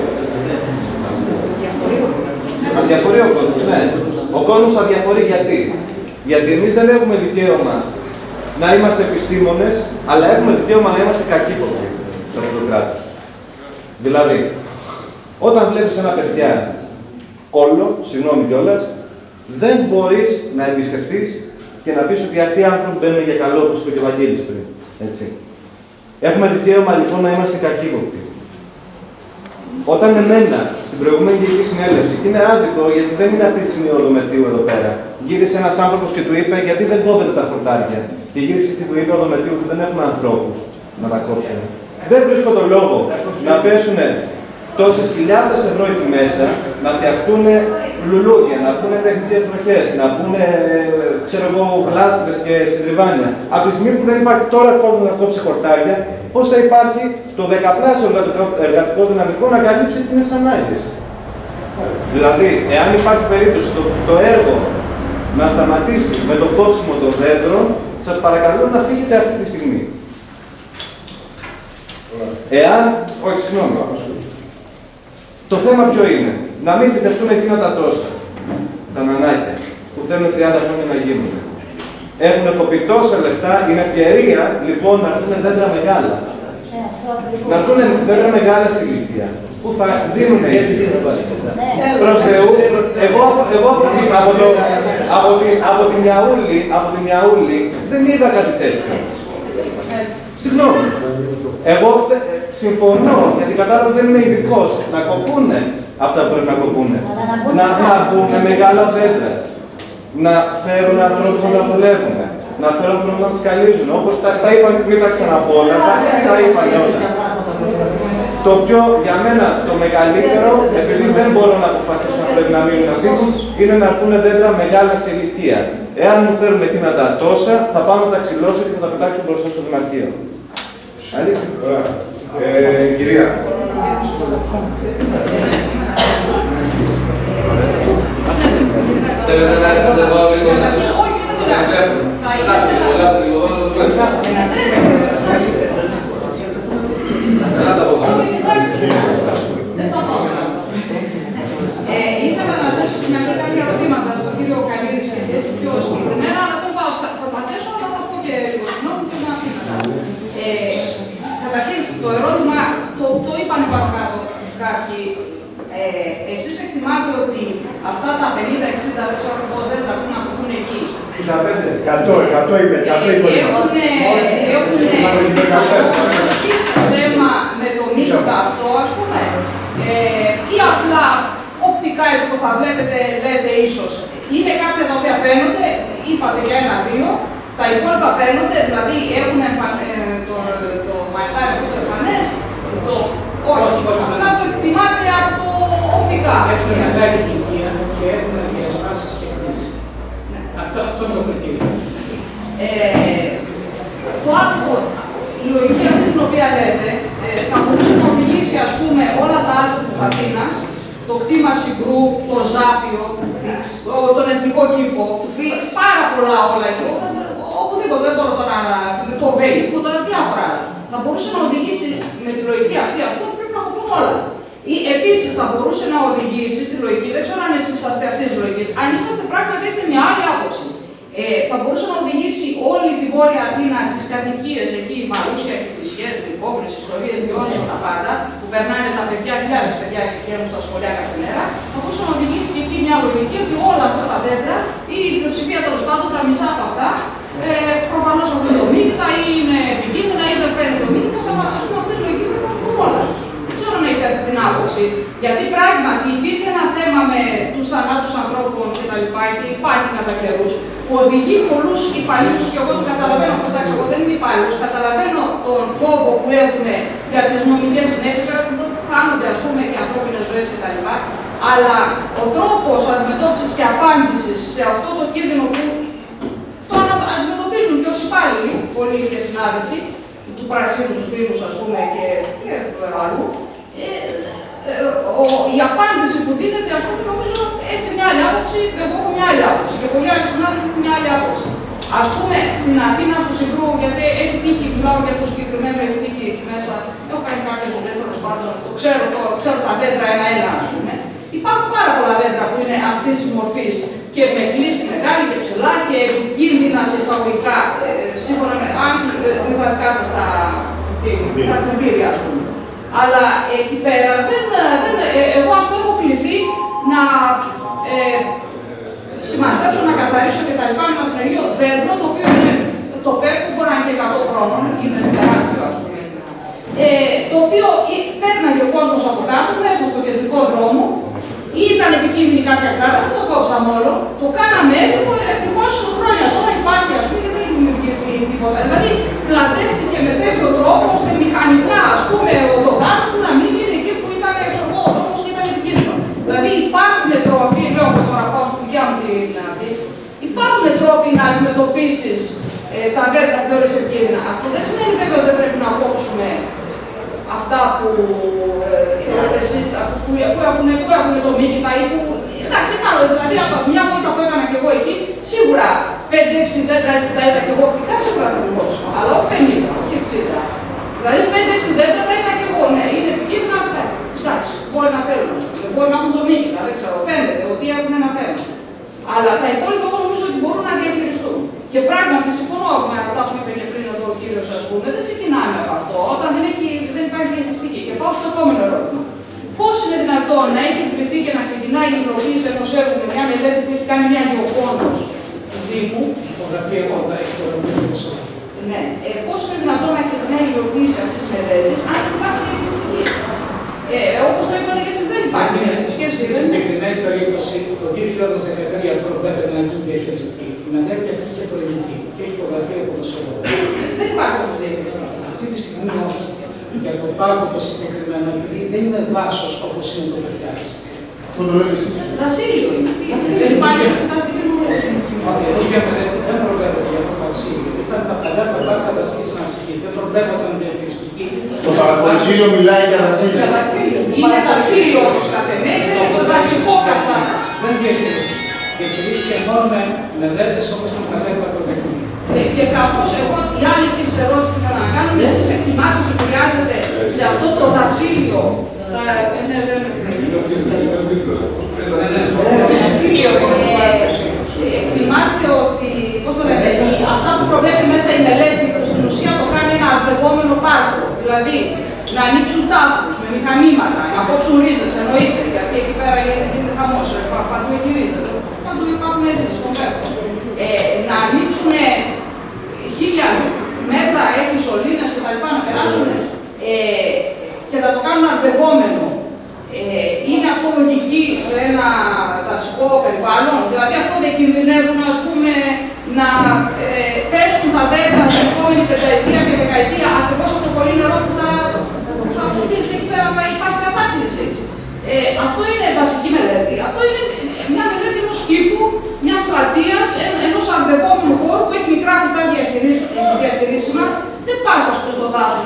Αδιαφορεί ο κόσμος, ναι. Ο κόσμος αδιαφορεί γιατί? Γιατί εμείς δεν έχουμε δικαίωμα να είμαστε επιστήμονες, αλλά έχουμε δικαίωμα να είμαστε κακύποπτοι σε αυτό το κράτος. Δηλαδή, όταν βλέπεις ένα παιδιά κόλλο, συγγνώμη κιόλας, δεν μπορείς να εμπιστευτείς και να πεις ότι αυτοί οι άνθρωποι μπαίνουν για καλό, όπως είπε και ο Βαγγέλης πριν. Έτσι. Έχουμε δικαίωμα λοιπόν να είμαστε κακύποπτοι. Όταν εμένα στην προηγούμενη γενική συνέλευση, και είναι άδικο γιατί δεν είναι αυτή τη στιγμή ο Δομετίου εδώ πέρα, γύρισε ένας άνθρωπος και του είπε γιατί δεν κόβετε τα χορτάρια. Και γύρισε και του είπε ο Δομετίου ότι δεν έχουμε ανθρώπους να τα κόψουν. δεν βρίσκω τον λόγο να πέσουν τόσες χιλιάδες ευρώ εκεί μέσα, να φτιαχτούν λουλούδια, να πούνε τεχνικές βροχές, να πούνε, ξέρω εγώ, γλάστρες και συντριβάνια. Από τη στιγμή που δεν υπάρχει τώρα κόσμο να κόψει χορτάρια, πώς θα υπάρχει το δεκαπλάσιο εργατικό δυναμικό να καλύψει τις ανάγκες. Δηλαδή, εάν υπάρχει περίπτωση το έργο να σταματήσει με το κόψιμο των δέντρων, σας παρακαλώ να φύγετε αυτή τη στιγμή. Εάν, όχι, συγγνώμη. Το θέμα ποιο είναι, να μην φυτευτούν εκείνα τα τόσα, τα νανάκια, που θέλουν 30 χρόνια να γίνουν. Έχουν κοπεί τόσα λεφτά, είναι ευκαιρία λοιπόν να έρθουν δέντρα μεγάλα. Να έρθουν δέντρα μεγάλα σε ηλικία, που θα δίνουν προς Θεού. Εγώ από την Ιαούλη δεν είδα κάτι τέτοιο. Συγγνώμη. Εγώ συμφωνώ, γιατί κατάλαβα δεν είμαι ειδικός, να κοπούνε αυτά που πρέπει να κοπούνε. Να πούμε μεγάλα δέντρα. Να φέρουν ανθρώπους να τα δουλεύουν. Να φέρουν ανθρώπους να τις καλύψουν. Όπως τα είπαν που ήταν ξαναπόλα, τα είπαν όλα. Το πιο, για μένα, το μεγαλύτερο, επειδή δεν μπορώ να αποφασίσω αν πρέπει να μείνουν να φύγουν, είναι να έρθουν δέντρα μεγάλα σε ηλικία. Εάν μου φέρουν εκείνα τα τόσα, θα πάω να τα ξυλώσω και θα τα πετάξω μπροστά στο Δημαρχείο. Κυρία. Θέλετε να έρθετε εδώ λίγο να σας ήθελα να θέσω στην αρχή κάποια ερωτήματα στον κύριο Καλίδη πιο συγκεκριμένα, αλλά θα τα θέσω, αλλά θα πω και λίγο συγγνώμη και να αφήνω. Καταρχήν, το ερώτημα, το είπαν πάνω κάτω κάποιοι. Εσείς εκτιμάτε ότι αυτά τα 50-60, δεν ξέρω πώς δέντρα που να αποθούν εκεί. 100 είπε, 100 είπε. Έχουν θέμα με το μύθικα αυτό, ας πούμε, ή απλά οπτικά έτσι πως θα βλέπετε, λέτε ίσως. Είναι κάποια τα οποία φαίνονται, είπατε για 1-2, τα υπόλοιπα φαίνονται, δηλαδή έχουν το μαϊτάρι αυτό το εμφανές, όχι, απλά το εκτιμάτε από το οπτικά. Έχουν ανάγκη ηλικία και έχουν διασπάσεις και κτήσεις. Αυτό είναι το κριτήριο. Το άλλο, η λογική αυτή την οποία λέτε, θα μπορούσε να οδηγήσει, ας πούμε, όλα τα άρση της Αθήνας, το κτήμα Συγκρού, το Ζάπιο, τον Εθνικό Κήπο, πάρα πολλά όλα εκεί, οπουδήποτε τώρα το Βέλγιο, τώρα διάφορα. Θα μπορούσε να οδηγήσει με τη λογική αυτή, ας πούμε, πρέπει να κοπούν όλα. Ή επίσης θα μπορούσε να οδηγήσει στη λογική, δεν ξέρω αν εσείς είσαστε αυτής της λογικής, αν είσαστε πράγματι έχετε μια άλλη άποψη. Θα μπορούσε να οδηγήσει όλη τη Βόρεια Αθήνα, τις κατοικίες εκεί, Μαρούσια, Κηφισιές, Λυκόβρες, ιστορίες, Διόνυσο, τα πάντα, που περνάνε τα παιδιά, χιλιάδες παιδιά και πηγαίνουν στα σχολεία κάθε μέρα, θα μπορούσε να οδηγήσει και εκεί μια λογική ότι όλα αυτά τα δέντρα, ή η πλειοψηφία τέλος πάντων, τα μισά από αυτά, προφανώς έχουν το μύκητα ή είναι επικίνδυνα ή δεν φέρνει το μύκητα, αλλά ας πούμε αυτή η λογική πρέπει να πούμε όλα. Δεν ξέρω αν έχετε αυτή την άποψη. Γιατί πράγματι υπήρχε ένα θέμα με τους θανάτους ανθρώπων κτλ. Και υπάρχει κατά καιρούς που οδηγεί πολλούς υπαλλήλους και εγώ το καταλαβαίνω αυτό. Εντάξει, εγώ δεν είμαι υπάλληλος. Καταλαβαίνω τον φόβο που έχουν για τις νομικές συνέπειες, που χάνονται ας πούμε και ανθρώπινες ζωές κτλ. Αλλά ο τρόπος αντιμετώπισης και απάντησης σε αυτό το κίνδυνο που το αντιμετωπίζουν και ως υπάλληλοι, πολλοί και συνάδελφοι, του Πρασίνου στους Δήμους, ας πούμε, και του αλλού, η απάντηση που δίνεται, ας πούμε, νομίζω έχει μια άλλη άποψη, εγώ έχω μια άλλη άποψη και πολλοί άλλοι συνάδελφοι έχουν μια άλλη άποψη. Ας πούμε, στην Αθήνα, στο Συγκρού, γιατί έχει τύχει, μιλάω για το συγκεκριμένο, έχει τύχει εκεί μέσα, έχω κάνει κάποιες δουλειές, τέλος πάντων, ξέρω τα δέντρα ένα-ένα, ας πούμε. Υπάρχουν πάρα πολλά δέντρα που είναι αυτής της μορφής και με κλίση μεγάλη και ψηλά και επικίνδυνα σε εισαγωγικά, σύμφωνα με τα δικά σας τα κριτήρια, ας πούμε. Αλλά εκεί πέρα, εγώ ας πούμε έχω κληθεί να σημασέψω, να καθαρίσω και τα λοιπά με ένα συνεργείο δέντρο, το οποίο είναι το ΠΕΠ που μπορεί να είναι και 100 χρόνων, είναι τεράστιο, ας πούμε. Το οποίο πέρναγε ο κόσμος από κάτω, μέσα στο κεντρικό δρόμο, ή ήταν επικίνδυνη κάποια κάρτα, δεν το κόψαμε όλο. Το κάναμε έτσι, που ευτυχώς χρόνια τώρα υπάρχει, ας πούμε, και δεν έχει δημιουργηθεί τίποτα. Δηλαδή, κλαδεύτηκε με τέτοιο τρόπο, ώστε μηχανικά, ας πούμε, ο δωμάτιος του να μην είναι εκεί που ήταν έξω από ο δρόμος και ήταν επικίνδυνο. Δηλαδή υπάρχουν τρόποι, λέω εγώ τώρα πάω στη δικιά μου την αυτή, υπάρχουν τρόποι να αντιμετωπίσεις τα δέντρα που θεωρείς επικίνδυνα. Αυτό δεν σημαίνει βέβαια ότι δεν πρέπει να κόψουμε αυτά που θεωρείτε εσείς, που έχουν το μήκητα ή που... Εντάξει, μάλλον, δηλαδή από μια βόλτα που έκανα και εγώ εκεί, σίγουρα 5-6 δέντρα έτσι τα είδα και εγώ οπτικά, σίγουρα θα την κόψω. Αλλά όχι 50, όχι 60. Δηλαδή 5-6 δέντρα τα είδα και εγώ, ναι, είναι επικίνδυνα. Εντάξει, μπορεί να θέλουν, μπορεί να έχουν το μήκητα, δεν ξέρω, φαίνεται ότι έχουν ένα θέμα. Αλλά τα υπόλοιπα εγώ νομίζω ότι μπορούν να διαχειριστούν. Και πράγματι συμφωνώ με αυτά που είπε και πριν εδώ ο κύριος, ας πούμε, δεν ξεκινάμε από αυτό όταν δεν υπάρχει διαχειριστική. Και πάω στο επόμενο ερώτημα. Πώς είναι δυνατόν να έχει εγκριθεί και να ξεκινάει η υλοποίηση ενός έργου με μια μελέτη που έχει κάνει μια γεωπόνος του Δήμου? Ναι. Πώς είναι δυνατόν να ξεκινάει η υλοποίηση αυτής της μελέτης αν δεν υπάρχει διαχειριστική? Όπως το είπατε και εσείς, δεν υπάρχει διαχειριστική. Στην συγκεκριμένη περίπτωση, το 2013 προβλέπεται να γίνει διαχειριστική. Η μελέτη αυτή είχε προηγηθεί και έχει υπογραφεί από το Σώμα. Δεν υπάρχει όμως διαχειριστική. Αυτή τη στιγμή όχι. Για το πάρκο το συγκεκριμένο, επειδή δεν είναι δάσος όπως είναι το Περτιάς. Αυτό το λέτε εσείς. Δασίλειο είναι. Δεν υπάρχει δασίλειο. Όχι για μελέτη, δεν προβλέπεται για αυτό το δασίλειο. Ήταν τα παλιά τα πάρκα δασίλειας αναψυχής. Δεν προβλέπονταν διαχειριστική. Στο παραπολιτήριο μιλάει για δασίλειο. Είναι δασίλειο όμως κατ' εμέ, είναι το δασικό κατά. Δεν διαχειριστική. Διαχειρίστηκε μόνο με μελέτες όπως την μελέτη μακροτεχνική. Και κάπως εγώ, η άλλη επίσης ερώτηση που ήθελα να κάνω, εσείς εκτιμάτε ότι χρειάζεται σε αυτό το δασίλειο. Εκτιμάτε ότι, πώς το λέτε, αυτά που προβλέπει μέσα η μελέτη προς την ουσία το κάνει ένα αρδευόμενο πάρκο. Δηλαδή, να ανοίξουν τάφους με μηχανήματα, να κόψουν ρίζες, εννοείται, γιατί εκεί πέρα γίνεται χαμός, παντού έχει ρίζες, παντού υπάρχουν ρίζες στον πέρκο. Να ανοίξουν 1000 μέτρα, έχει σωλήνες και τα λοιπά, να περάσουν και να το κάνουν αρδευόμενο. Είναι αυτό λογική σε ένα δασικό περιβάλλον? Δηλαδή αυτό δεν κινδυνεύουν, ας πούμε, να πέσουν τα δέντρα την επόμενη πενταετία και δεκαετία ακριβώς από το πολύ νερό που θα αποτύχει εκεί πέρα, θα υπάρχει κατάκληση. Αυτό είναι βασική μελέτη. Αυτό είναι μια μελέτη ενός κήπου, μιας πλατείας, ενός αρδευόμενου χώρου που έχει μικρά φυτά διαχειρίσιμα. Δεν πας, ας πούμε, στο δάσος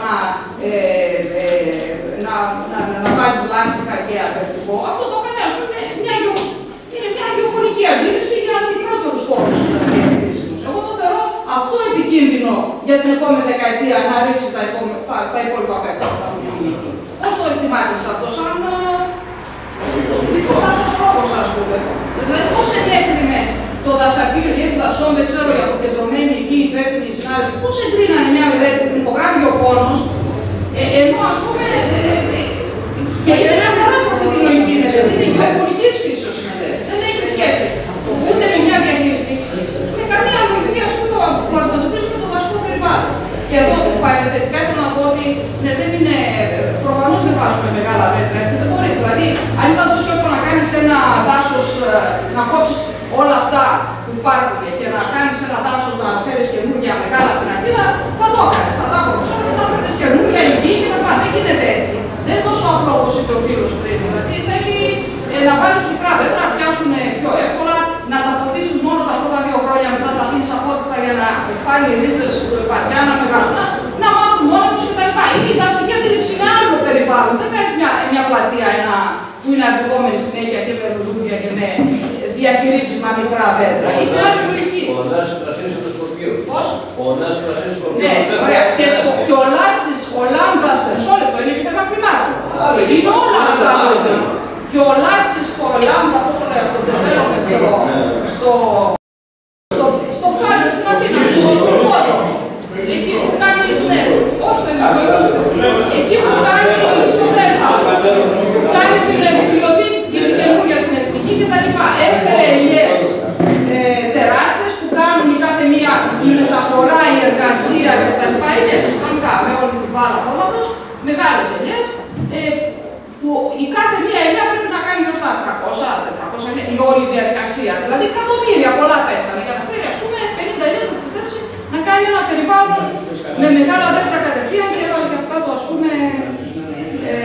να βάζεις λάστιχα και αρδευτικό. Αυτό το κάνει, ας πούμε, είναι μια γεωφωνική αντίληψη για μικρότερους χώρους διαχειρίσιμους. Εγώ το θεωρώ αυτό επικίνδυνο για την επόμενη δεκαετία να ρίξει τα υπόλοιπα πέφτα. Πώς το εκτιμάτε σε αυτό, σαν λόγος, ας πούμε? Δηλαδή, πώς ενέκρινε το δασαρχείο Διεύθυνση Δασών, δεν ξέρω, οι αποκεντρωμένοι εκεί οι υπεύθυνοι συνάδελφοι, πώς εγκρίνανε μια μελέτη που την υπογράφει ο πόνος, ενώ, ας πούμε, και είναι μια χαρά σε αυτή τη λογική, γιατί είναι γεωφωνικής φύσεως η μελέτη. Δεν έχει σχέση ούτε με μια διαχειριστική και καμία λογική, ας πούμε, που αντιμετωπίζουμε το δασικό περιβάλλον. Και εδώ, παρενθετικά, ήθελα να πω ότι δεν είναι. Προφανώς δεν βάζουμε μεγάλα δέντρα, έτσι δεν μπορείς. Δηλαδή, αν ήταν τόσο εύκολο να κάνεις ένα δάσος, να κόψεις όλα αυτά που υπάρχουν και να κάνεις ένα δάσος να φέρεις καινούργια μεγάλα από την αρχή, θα το έκανες. Θα τα έκανες, θα φέρεις καινούργια υγιή και τα πάντα. Δεν γίνεται έτσι. Δεν είναι τόσο απλό όπως είπε ο φίλος πριν. Δηλαδή, θέλει να βάλεις μικρά δέντρα, να πιάσουν πιο εύκολα, να τα φωτίσεις μόνο τα πρώτα 2 χρόνια, μετά τα αφήνεις απότιστα για να πάλι οι ρίζες βαθιά, να μεγαλούν, να μάθουν μόνο τους κτλ. Είναι η δασική αντίληψη, είναι άλλο περιβάλλον. Δεν κάνεις μια πλατεία που είναι αρδευόμενη συνέχεια και με λουλούδια και με διαχειρίσιμα μικρά δέντρα. Έχει άλλη λογική. Πώς? Ναι, ωραία. Και ο Λάτσης, ο Λάμδας, μισό λεπτό, είναι και θέμα κλιμάτου. Είναι όλα αυτά μαζί. Και ο Λάτσης, το Λάμδα, πώς το λέω αυτό, το φέρομαι στο Φάλιο, στην Αθήνα, στο Πόρο. Εκεί που κάνει, ναι, όχι στο Ελληνικό, εκεί που κάνει στο Δέλτα, που κάνει την βιβλιοθήκη και την καινούργια την εθνική κτλ. Έφερε ελιές τεράστιες που κάνουν η κάθε μία η μεταφορά, η εργασία κτλ. Είναι κανονικά με όλη την μπάλα χώματος, μεγάλες ελιές, που η κάθε μία ελιά πρέπει να κάνει ως τα 300-400 η όλη διαδικασία. Δηλαδή εκατομμύρια πολλά πέσανε για να φέρει, ας πούμε, 50 ελιές να τις επιτρέψει να κάνει ένα περιβάλλον με μεγάλα δέντρα κατευθείαν και από κάτω, ας πούμε,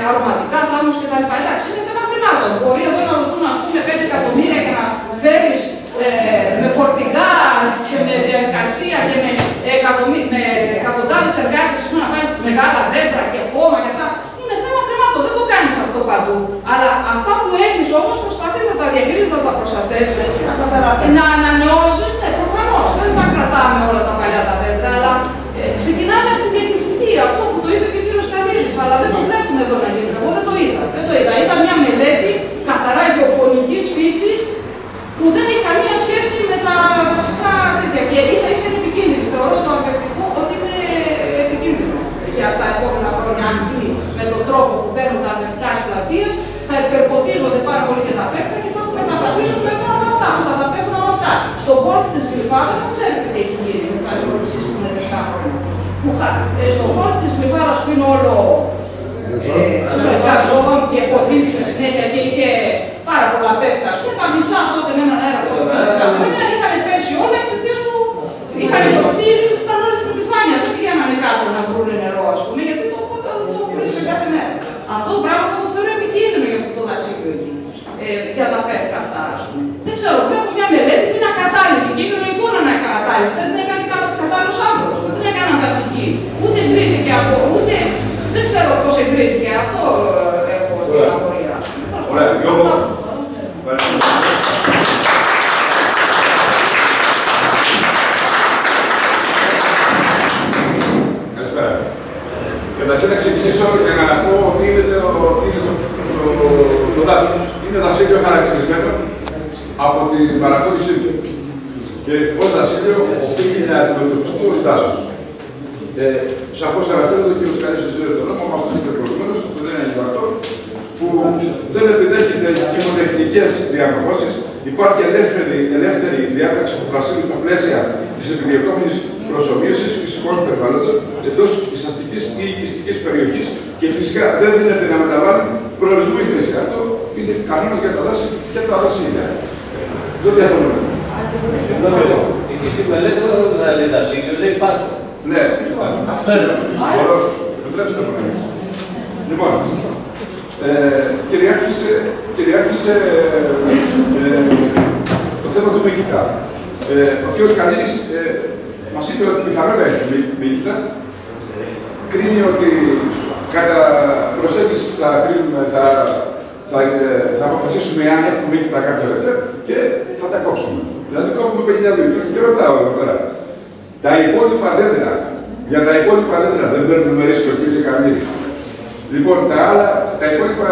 αρωματικά, θάλμους κτλ. Εντάξει, είναι θέμα χρημάτων. Μπορεί εδώ να δοθούν, ας πούμε, 5 εκατομμύρια για να φέρεις με φορτηγά και με διαδικασία και με εκατοντάδες εργάτες να πάρεις μεγάλα δέντρα και χώμα και αυτά. Είναι θέμα χρημάτων, δεν το κάνεις αυτό παντού. Αλλά αυτά που έχεις όμως προσπαθείς να τα διατηρήσεις, να τα προστατεύσεις, να ανανεώσεις. Ναι, προφανώς. Δεν τα κρατάμε όλα τα παλιά τα δέντρα, αλλά ξεκινάμε από τη διαχειριστική. Αυτό που το είπε και ο κύριος Καμίζης, αλλά δεν το βλέπουμε εδώ να γίνεται. Εγώ δεν το είδα. Ήταν μια μελέτη καθαρά γεωπονικής φύσης που δεν έχει καμία σχέση με τα βασικά τέτοια. Και ίσα ίσα είναι επικίνδυνο. Θεωρώ το αρπευτικό ότι είναι επικίνδυνο για τα επόμενα χρόνια. Αν πει με τον τρόπο που παίρνουν τα αρπευτικά στις πλατείες, θα υπερποτίζονται πάρα πολύ και τα πέφτα και θα σαπίσουν πέφτουν από αυτά. Θα πέφτουν από αυτά. Στον κόλφ της Γλυφάδας, δεν ξέρετε τι έχει γίνει με τις αλληλογορψίες που είναι 10 χρόνια. Στον κόλφ της Γλυφάδας που είναι όλο ζώων και ποτίστηκε συνέχεια και είχε πάρα πολλά πέφτα. Ας πούμε, τα μισά τότε με έναν αέρα που είχαν πέσει όλα εξαιτίας που είχαν ποτιστεί οι ρίζες, ήταν όλες στην επιφάνεια. Δεν πήγαιναν κάτω να βρουν νερό, ας πούμε, γιατί το βρίσκαν κάθε μέρα. Αυτό το πράγμα το θεωρώ επικίνδυνο για αυτό το δασίλειο εκεί. Για τα πέφτα αυτά, ας πούμε. Δεν ξέρω, βλέπω μια μελέτη που είναι ακατάλληλη και είναι λογικό να είναι ακατάλληλη. Δεν την έκανε κατάλληλος άνθρωπος, δεν την έκαναν δασική. Ούτε εγκρίθηκε από, ούτε. Δεν ξέρω πώς εγκρίθηκε. Αυτό έχω την απορία, ας πούμε. Ωραία, Γιώργο. Καλησπέρα. Καταρχήν να ξεκινήσω για να πω ότι είναι το δάσος. Είναι δασίλειο χαρακτηρισμένο από την παραχώρησή του. Και ως δασίλειο οφείλει να αντιμετωπιστεί ως δάσος. Σαφώς αναφέρονται και ο Σκαλής τον νόμο, με αυτό είναι προηγουμένως, το λένε Λιβατό, που δεν επιδέχεται κοινοτεχνικές διαμορφώσεις. Υπάρχει ελεύθερη διάταξη του πρασίνου στα πλαίσια της επιδιωκόμενης προσωμείωσης φυσικών περιβάλλοντων εντός της αστικής ή οικιστικής περιοχής και φυσικά δεν δίνεται να μεταβάλει προορισμού ή χρήση. Αυτό είναι κανόνας για τα δάση και τα δασίλια. Δεν διαφωνούμε. Η φυσική μελέτη δεν λέει δασίλειο, λέει πάρκο. Ναι, επιτρέψτε μου. Λοιπόν, κυριάρχησε το θέμα του Μίκητα. Ο κ. Κανίδης μας είπε ότι πιθανόν έχει Μίκητα. Κρίνει ότι κατά προσέγγιση που θα αποφασίσουμε αν έχουμε Μίκητα κάποια δέντρα και θα τα κόψουμε. Δηλαδή κόβουμε 52. Και ρωτάω τώρα. Τα υπόλοιπα δέντρα, για τα υπόλοιπα δέντρα δεν παίρνουμε ρίσκο, κύριε Καμίλη. Λοιπόν, τα υπόλοιπα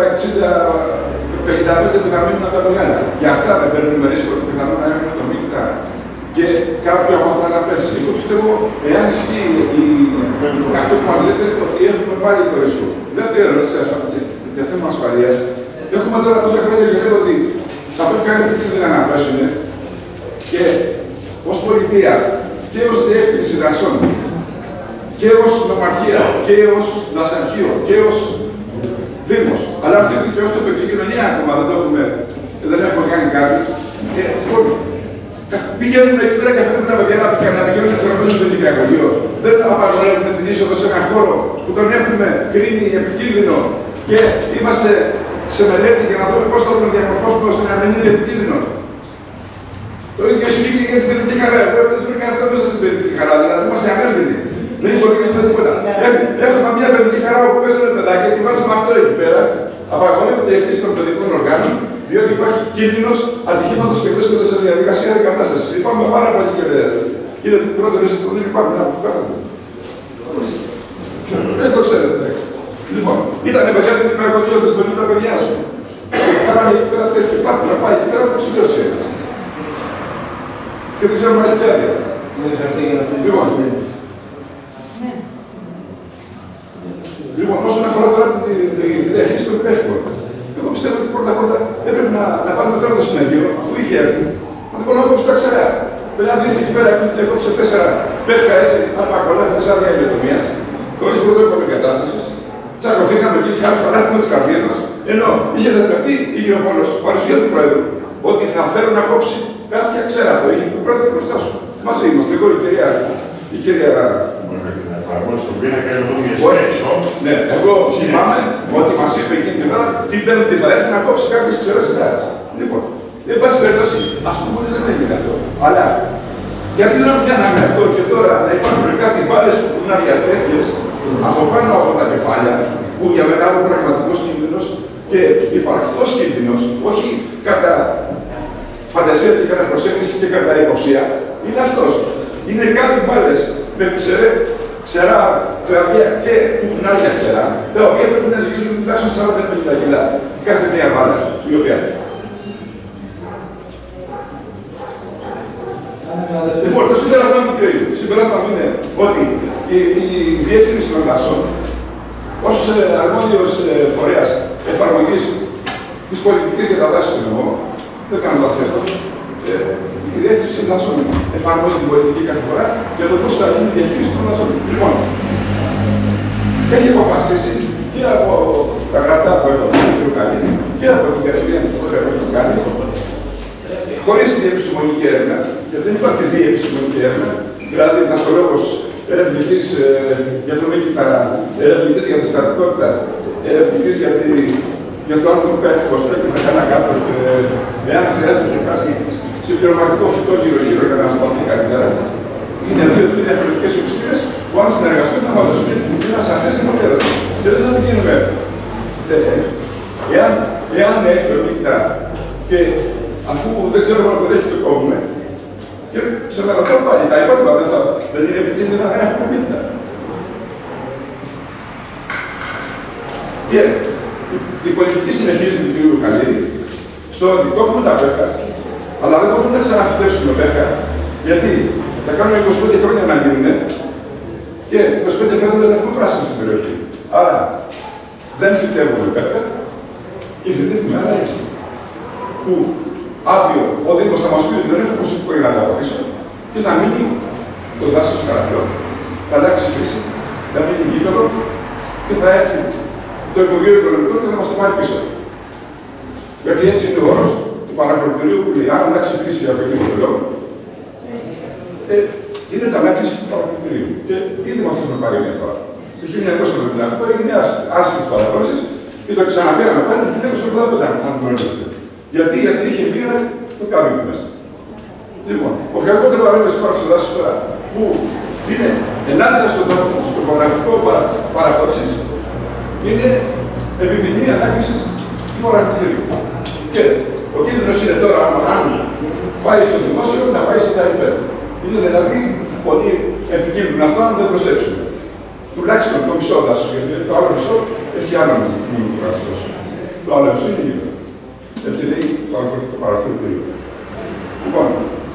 55 που θα μείνουν από τα μεγάλα. Για αυτά δεν παίρνουμε ρίσκο και πιθανόν να έχουμε το Μίκητα και κάποιο από αυτά να πέσει. Εγώ πιστεύω, εάν ισχύει αυτό που μας λέτε, ότι έχουμε πάλι το ρίσκο. Δεύτερη ερώτηση για θέμα ασφαλείας. Έχουμε τώρα τόσα χρόνια και λέω ότι θα πρέπει κάτι επικίνδυνα να πέσουν και ως πολιτεία και ως διεύθυνση δασών και ως νομαρχία και ως δασαρχείο και ως δήμος. Αλλά αυτή και ως τοπική κοινωνία ακόμα δεν έχουμε κάνει κάτι. Λοιπόν, πηγαίνουμε εκεί πέρα και φέρνουμε τα παιδιά να πηγαίνουν τρομμένοι στο νηπιαγωγείο. Δεν απαγορεύουμε την είσοδο σε έναν χώρο που τον έχουμε κρίνει επικίνδυνο και είμαστε σε μελέτη για να δούμε πώς θα τον διαμορφώσουμε ώστε να μην είναι επικίνδυνο. Το ίδιο ισχύει και για την παιδική χαρά. Εγώ δεν βρήκα αυτό μέσα στην παιδική χαρά, δηλαδή είμαστε αμέλητοι. Δεν υπολογίζουμε τίποτα. Έχουμε μια παιδική χαρά όπου παίζουμε παιδάκια και βάζουμε αυτό εκεί πέρα. Απαγορεύεται η χρήση των παιδικών οργάνων, διότι υπάρχει κίνδυνος ατυχήματος και βρίσκονται σε διαδικασία αντικατάστασης. Λυπάμαι πάρα πολύ, κύριε Πρόεδρε, δεν λυπάμαι να μου κάνετε. Δεν το ξέρετε, εντάξει. Λοιπόν, ήταν παιδιά την υπεραγωγή της με τα παιδιά σου. Κάνανε εκεί πέρα τέτοιο. Υπάρχει να πάει εκεί πέρα να ψηλώσει. Και δεν ξέρουμε αν έχει άδεια. Λοιπόν, όσον αφορά τώρα τη διαχείριση των πέφτων, εγώ πιστεύω ότι πρώτα-πρώτα έπρεπε να βάλουμε τώρα το συνεργείο, αφού είχε έρθει, να το βάλουμε στα ξερά. Δηλαδή ήρθε εκεί πέρα και έκοψε 4 πέφκα έτσι, απακολά, χωρίς άδεια ηλεκτρομίας, χωρίς πρωτόκολλο εγκατάσταση. Τσακωθήκαμε και είχαμε φαντάστημα τις καρδιές μας, ενώ είχε δεσμευτεί η γεωπόλος, παρουσία του Πρόεδρου, ότι θα φέρουν να κόψει κάποια ξέρα. Το είχε του Πρόεδρου μπροστά σου. Μαζί είμαστε, εγώ η κυρία Η κυρία... Ναι, εγώ θυμάμαι ότι μας είπε εκείνη την ώρα τι Πέμπτη θα έρθει να κόψει κάποιες ξερές ιδέες. Λοιπόν, εν πάση περιπτώσει, ας πούμε ότι δεν έγινε αυτό. Αλλά γιατί δεν πιάναμε αυτό και τώρα να υπάρχουν κάτι μπάλες που είναι αδιατέτειες από πάνω από τα κεφάλια, που για μένα είναι πραγματικός κίνδυνος και υπαρκτός κίνδυνος, όχι κατά φαντασία και κατά προσέγγιση και κατά υποψία, είναι αυτός. Είναι κάτι μπάλες με ξερά κλαδιά και κουκουνάρια ξερά, τα οποία πρέπει να ζυγίζουν τουλάχιστον 40-50 κιλά κάθε μία μπάλα, η οποία. Λοιπόν, το συμπέρασμα μου ποιο είναι. Το συμπέρασμα μου είναι ότι η διεύθυνση των δασών, ως αρμόδιος φορέας εφαρμογής της πολιτικής για τα δάση στον νομό, δεν κάνω λάθος, η διεύθυνση των δασών εφαρμόζει την πολιτική κάθε φορά για το πώς θα γίνει η διαχείριση των δασών. Λοιπόν, έχει αποφασίσει και από τα γραπτά που έχω κάνει και από την καρδιά που έχω κάνει, χωρίς διεπιστημονική έρευνα, γιατί δεν υπάρχει διεπιστημονική έρευνα, δηλαδή δασκολόγος, ερευνητής για τον Μίκητα, ερευνητής για τη στρατικότητα, ερευνητής για το άλλο πέφυγος, πρέπει να κάνει κάτω και εάν χρειάζεται κάτι συμπληρωματικό φυτό γύρω-γύρω για να σταθεί καλύτερα. Είναι δύο διαφορετικές επιστήμες που αν συνεργαστούν θα μας δώσουν ένα σαφές αποτέλεσμα. Και δεν θα το γίνουμε. Εάν έχει το Μίκητα και αφού δεν ξέρουμε αν δεν έχει το κόβουμε, και σε μερατώ πάλι, τα υπόλοιπα δεν είναι επικίνδυνα να έχουμε Μίκητα. Και η πολιτική συνεχίζει του κ. Καλίδη στο ότι κόβουμε τα πέφκα, αλλά δεν μπορούμε να ξαναφυτέψουμε πέφκα, γιατί θα κάνουμε 25 χρόνια να γίνουν και 25 χρόνια δεν έχουμε πράσινο στην περιοχή. Άρα δεν φυτεύουμε πέφκα και φυτεύουμε άλλα έτσι. Που αύριο ο Δήμος θα μας πει ότι δεν έχουμε πόσο μπορεί να τα αποκρίσω και θα μείνει το δάσος καραφιό, θα αλλάξει η χρήση, θα μείνει γήπεδο και θα έρθει το Υπουργείο Οικονομικών και θα μας το πάρει πίσω. Γιατί έτσι είναι ο όρος του παραχωρητηρίου που λέει: αν αλλάξει η χρήση από εκείνο το λόγο, γίνεται ανάκληση του παραχωρητηρίου. Και ήδη μας το έχουμε πάρει μια φορά. Το 1978 έγινε άρση της παραχώρησης και το ξαναπήραμε πάλι το 1985, αν γνωρίζετε. Γιατί είχε μοίρα το καμπίκι μέσα. Λοιπόν, οποιαδήποτε παρέμβαση υπάρχει στο δάσος τώρα που είναι ενάντια στον τοπογραφικό παραχώρησης είναι επιμηνή ανάκλησης του παραχωρητηρίου. Και ο κίνδυνος είναι τώρα, αν πάει στο δημόσιο, να πάει σε τα υπέρ. Είναι δηλαδή πολύ επικίνδυνο αυτό αν δεν προσέξουμε. Τουλάχιστον το μισό δάσος, γιατί το άλλο μισό έχει άλλο καθεστώς. Το άλλο μισό είναι γύρω. Έτσι λέει το παραχωρητήριο. Λοιπόν,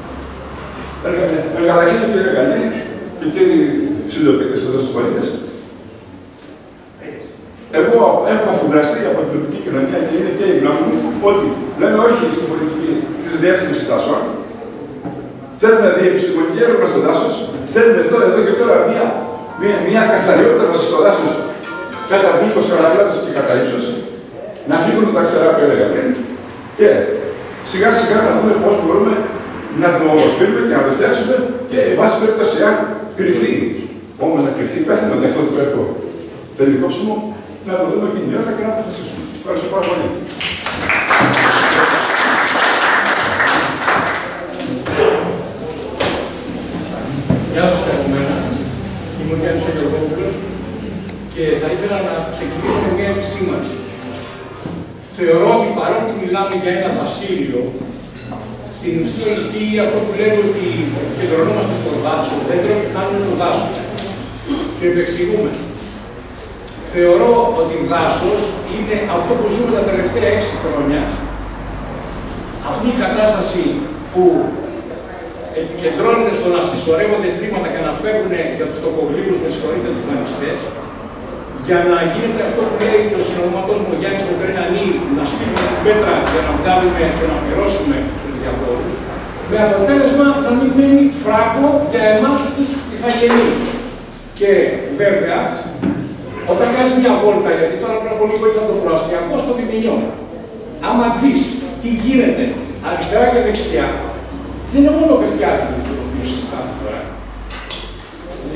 καταρχήν κύριε Καλή και κύριοι συντοπίτες εδώ στους πολίτες, εγώ έχω αφουγκραστεί από την τοπική κοινωνία και είναι και η γνώμη μου ότι λέμε όχι στην πολιτική της διεύθυνσης δασών. Θέλουμε διεπιστημονική έρευνα στο δάσος. Θέλουμε εδώ και τώρα μια καθαριότητα μέσα στο δάσος κατά μήκος, κατά πλάτος και κατά ύψος. Να φύγουν τα ξερά που έλεγα πριν. Και σιγά σιγά να δούμε πώς μπορούμε να το ομορφύνουμε και να το φτιάξουμε και εν πάση περιπτώσει αν κρυφθεί. Όμως να κρυφθεί πέθανε ότι αυτό το έργο θέλει κόψιμο, να το δούμε εκείνη την ώρα και να το αποφασίσουμε. Ευχαριστώ πάρα πολύ. Γεια σας καλημέρα. Είμαι ο Γιάννης Γιωργόπουλος και θα ήθελα να ξεκινήσω με μια επισήμανση. Θεωρώ ότι παρότι μιλάμε για ένα βασίλειο, στην ουσία ισχύει αυτό που λέμε ότι κεντρωνόμαστε στο δάσο, δεν πρέπει να κάνουμε το δάσο. Και επεξηγούμε. Θεωρώ ότι δάσος είναι αυτό που ζούμε τα τελευταία 6 χρόνια. Αυτή η κατάσταση που επικεντρώνεται στο να συσσωρεύονται χρήματα και να φεύγουν για τους τοπογλύβους, με συγχωρείτε τους δανειστές, για να γίνεται αυτό που λέει και ο συνοδοματός μου ο Γιάννης Πετρένανή, να στείλουμε την πέτρα για να βγάλουμε και να πληρώσουμε τους διαφόρους, με αποτέλεσμα να μην μένει φράγκο για εμάς τους ηθαγενείς. Και βέβαια, όταν κάνεις μια βόλτα, γιατί τώρα πριν από λίγο ήρθα το προαστιακό στο Διμηνιό, άμα δεις τι γίνεται αριστερά και δεξιά, δεν είναι μόνο παιδιάζει το οποίο συζητάμε τώρα.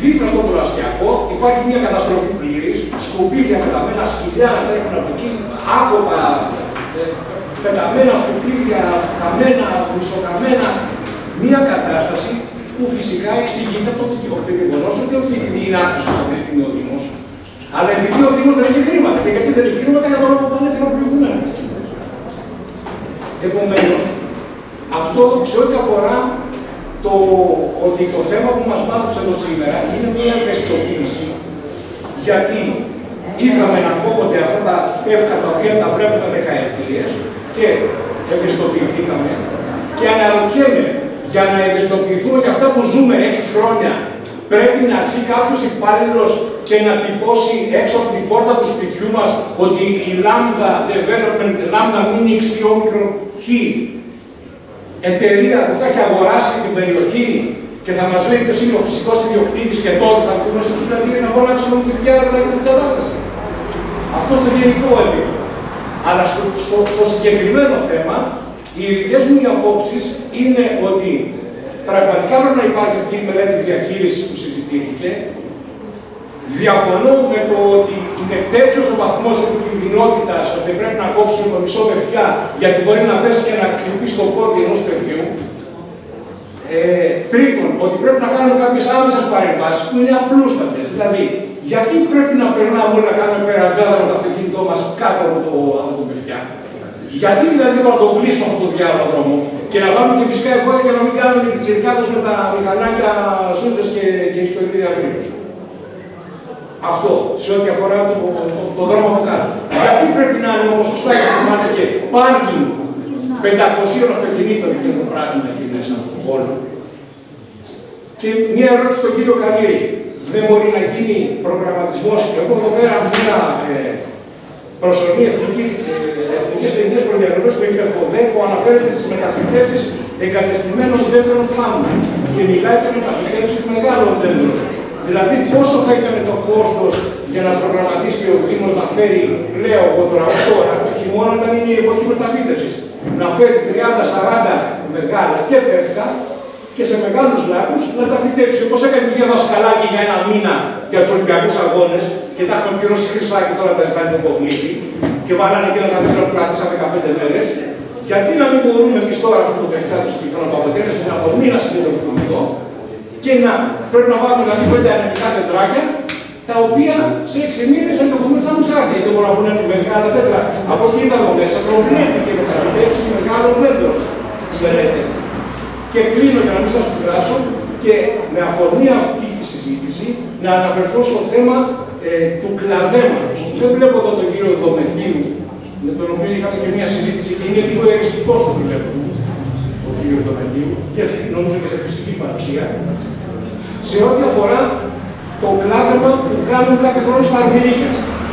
Δίπλα στο προαστιακό υπάρχει μια καταστροφή πλήρης, σκουπίδια πεταμένα, σκυλιά να τρέχουν από εκεί, άκοπα, πεταμένα σκουπίδια, καμένα, μισοκαμένα. Μια κατάσταση που φυσικά εξηγείται από το γεγονός ότι είναι άχρηστος αυτή τη στιγμή ο Δήμος, αλλά επειδή ο Δήμος δεν έχει χρήματα. Και γιατί δεν έχει χρήματα, για τον λόγο που ανέφερα προηγουμένως. Επομένως, αυτό σε ό,τι αφορά ότι το θέμα που μας μάθησε εδώ σήμερα είναι μια ευαισθητοποίηση, γιατί είδαμε να κόβονται αυτά τα πεύκα τα οποία τα βλέπουμε δεκαετίες και ευαισθητοποιηθήκαμε και αναρωτιέμαι, για να ευαισθητοποιηθούμε για αυτά που ζούμε 6 χρόνια, πρέπει να έρθει κάποιος υπάλληλος και να τυπώσει έξω από την πόρτα του σπιτιού μας ότι η Lambda Development, Lambda Minix ή Omicron Χ, εταιρεία που θα έχει αγοράσει την περιοχή και θα μας λέει ποιος είναι ο φυσικός ιδιοκτήτης και τότε θα πούμε στους πλατείες να φωνάξουμε τη διάρκεια για την κατάσταση. Αυτό στο γενικό επίπεδο. Αλλά στο συγκεκριμένο θέμα, οι δικές μου απόψεις είναι ότι πραγματικά πρέπει να υπάρχει αυτή η μελέτη διαχείρισης που συζητήθηκε. Διαφωνώ με το ότι είναι τέτοιος ο βαθμός επικινδυνότητας ότι πρέπει να κόψουμε το μισό δευτιά γιατί μπορεί να πέσει και να χτυπήσει το πόδι ενός παιδιού. Τρίτον, ότι πρέπει να κάνουμε κάποιες άμεσες παρεμβάσεις που είναι απλούστατες. Δηλαδή, γιατί πρέπει να περνάμε όλοι να κάνουμε περατζάδα με το αυτοκίνητό μας κάτω από το παιδιά. Γιατί δηλαδή να το κλείσουμε αυτό το διάδρομο και να βάλουμε και φυσικά εμπόδια για να μην κάνουμε και τις τσιρικάδες με τα μηχανάκια σούτζες και ιστορική αγρήγορη. Αυτό σε ό,τι αφορά το δρόμο από κάτω. Γιατί πρέπει να είναι όμως σωστά και θυμάται και πάρκινγκ 500 αυτοκινήτων και το πράγμα εκεί μέσα όλο. Και μια ερώτηση στον κύριο Καλήρη. Δεν μπορεί να γίνει προγραμματισμός. Εγώ εδώ πέρα μια προσωρινή εθνικές τεχνικές προδιαγραφές του ΕΚΟΔΕ που αναφέρεται στις μεταφυτεύσεις εγκατεστημένων δέντρων θάμνου και μιλάει για μεταφυτεύσεις μεγάλων δέντρων. Δηλαδή, πόσο θα ήταν το κόστος για να προγραμματίσει ο Δήμος να φέρει, λέω εγώ τώρα, το χειμώνα όταν είναι η εποχή μεταφύτευσης, να φέρει 30-40 μεγάλα και πεύκα και σε μεγάλους λάκους να τα φυτέψει. Όπως έκανε μια δασκαλάκη για ένα μήνα για τους Ολυμπιακούς Αγώνες και τα έχουν πληρώσει χρυσά και τώρα τα ζητάνε το υποβλήθη και βάλανε και ένα δέντρο που κρατήσαμε 15 μέρες. Γιατί να μην μπορούμε εμείς τώρα αυτό το παιχνίδι του Πιτρών που αποτέλεσε μια αφορμή να συγκεντρωθούμε εδώ και να πρέπει να βάλουμε δηλαδή 5 ανεμικά τετράκια τα οποία σε 6 μήνες ενδεχομένως θα έχουν σάρια. Γιατί μπορούν να βγουν μεγάλα τέτρα. Από εκεί είδαμε μέσα προβλέπει και μεταφυτεύσεις μεγάλων δέντρων. Και κλείνω για να μην σας κουράσω και με αφορμή αυτή τη συζήτηση να αναφερθώ στο θέμα του κλαδέματος. Δεν βλέπω εδώ τον κύριο Δομετίου, με τον οποίο είχαμε και μια συζήτηση και είναι λίγο εριστικός το τηλέφωνο, ο κύριο Δομετίου, και νομίζω και σε φυσική παρουσία, σε ό,τι αφορά το κλάδεμα που κάνουν κάθε χρόνο στα Αρμενίκια.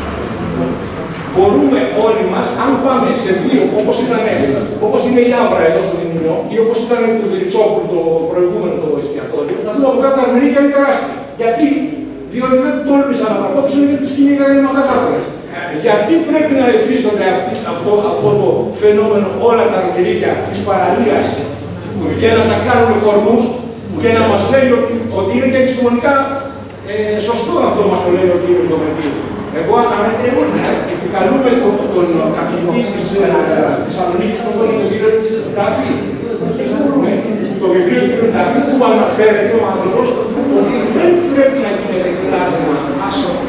Μπορούμε όλοι μας, αν πάμε σε δύο, όπως είναι η Άβρα εδώ στο Δημηνό, ή όπως ήταν το Διριτσόπουλο το προηγούμενο το εστιατόριο, να δούμε από κάτω τα Αρμενίκια είναι τεράστια. Γιατί? Διότι δεν τόλμησαν να κόψουν γιατί τους κυνήγανε οι μαγαζάτορες. Γιατί πρέπει να εφίστονται αυτό το φαινόμενο όλα τα Αρμενίκια της παραλίας και να τα κάνουν κορμούς και να μας λέει ότι είναι και επιστημονικά σωστό αυτό μας το λέει ο κύριος Δομετίου. Εγώ επικαλούμε τον καθηγητή της Θεσσαλονίκης, τον κύριο Τάφη, το βιβλίο του κ. Τάφη, που αναφέρεται ο άνθρωπος ότι δεν πρέπει να γίνεται κλάδεμα άσχο.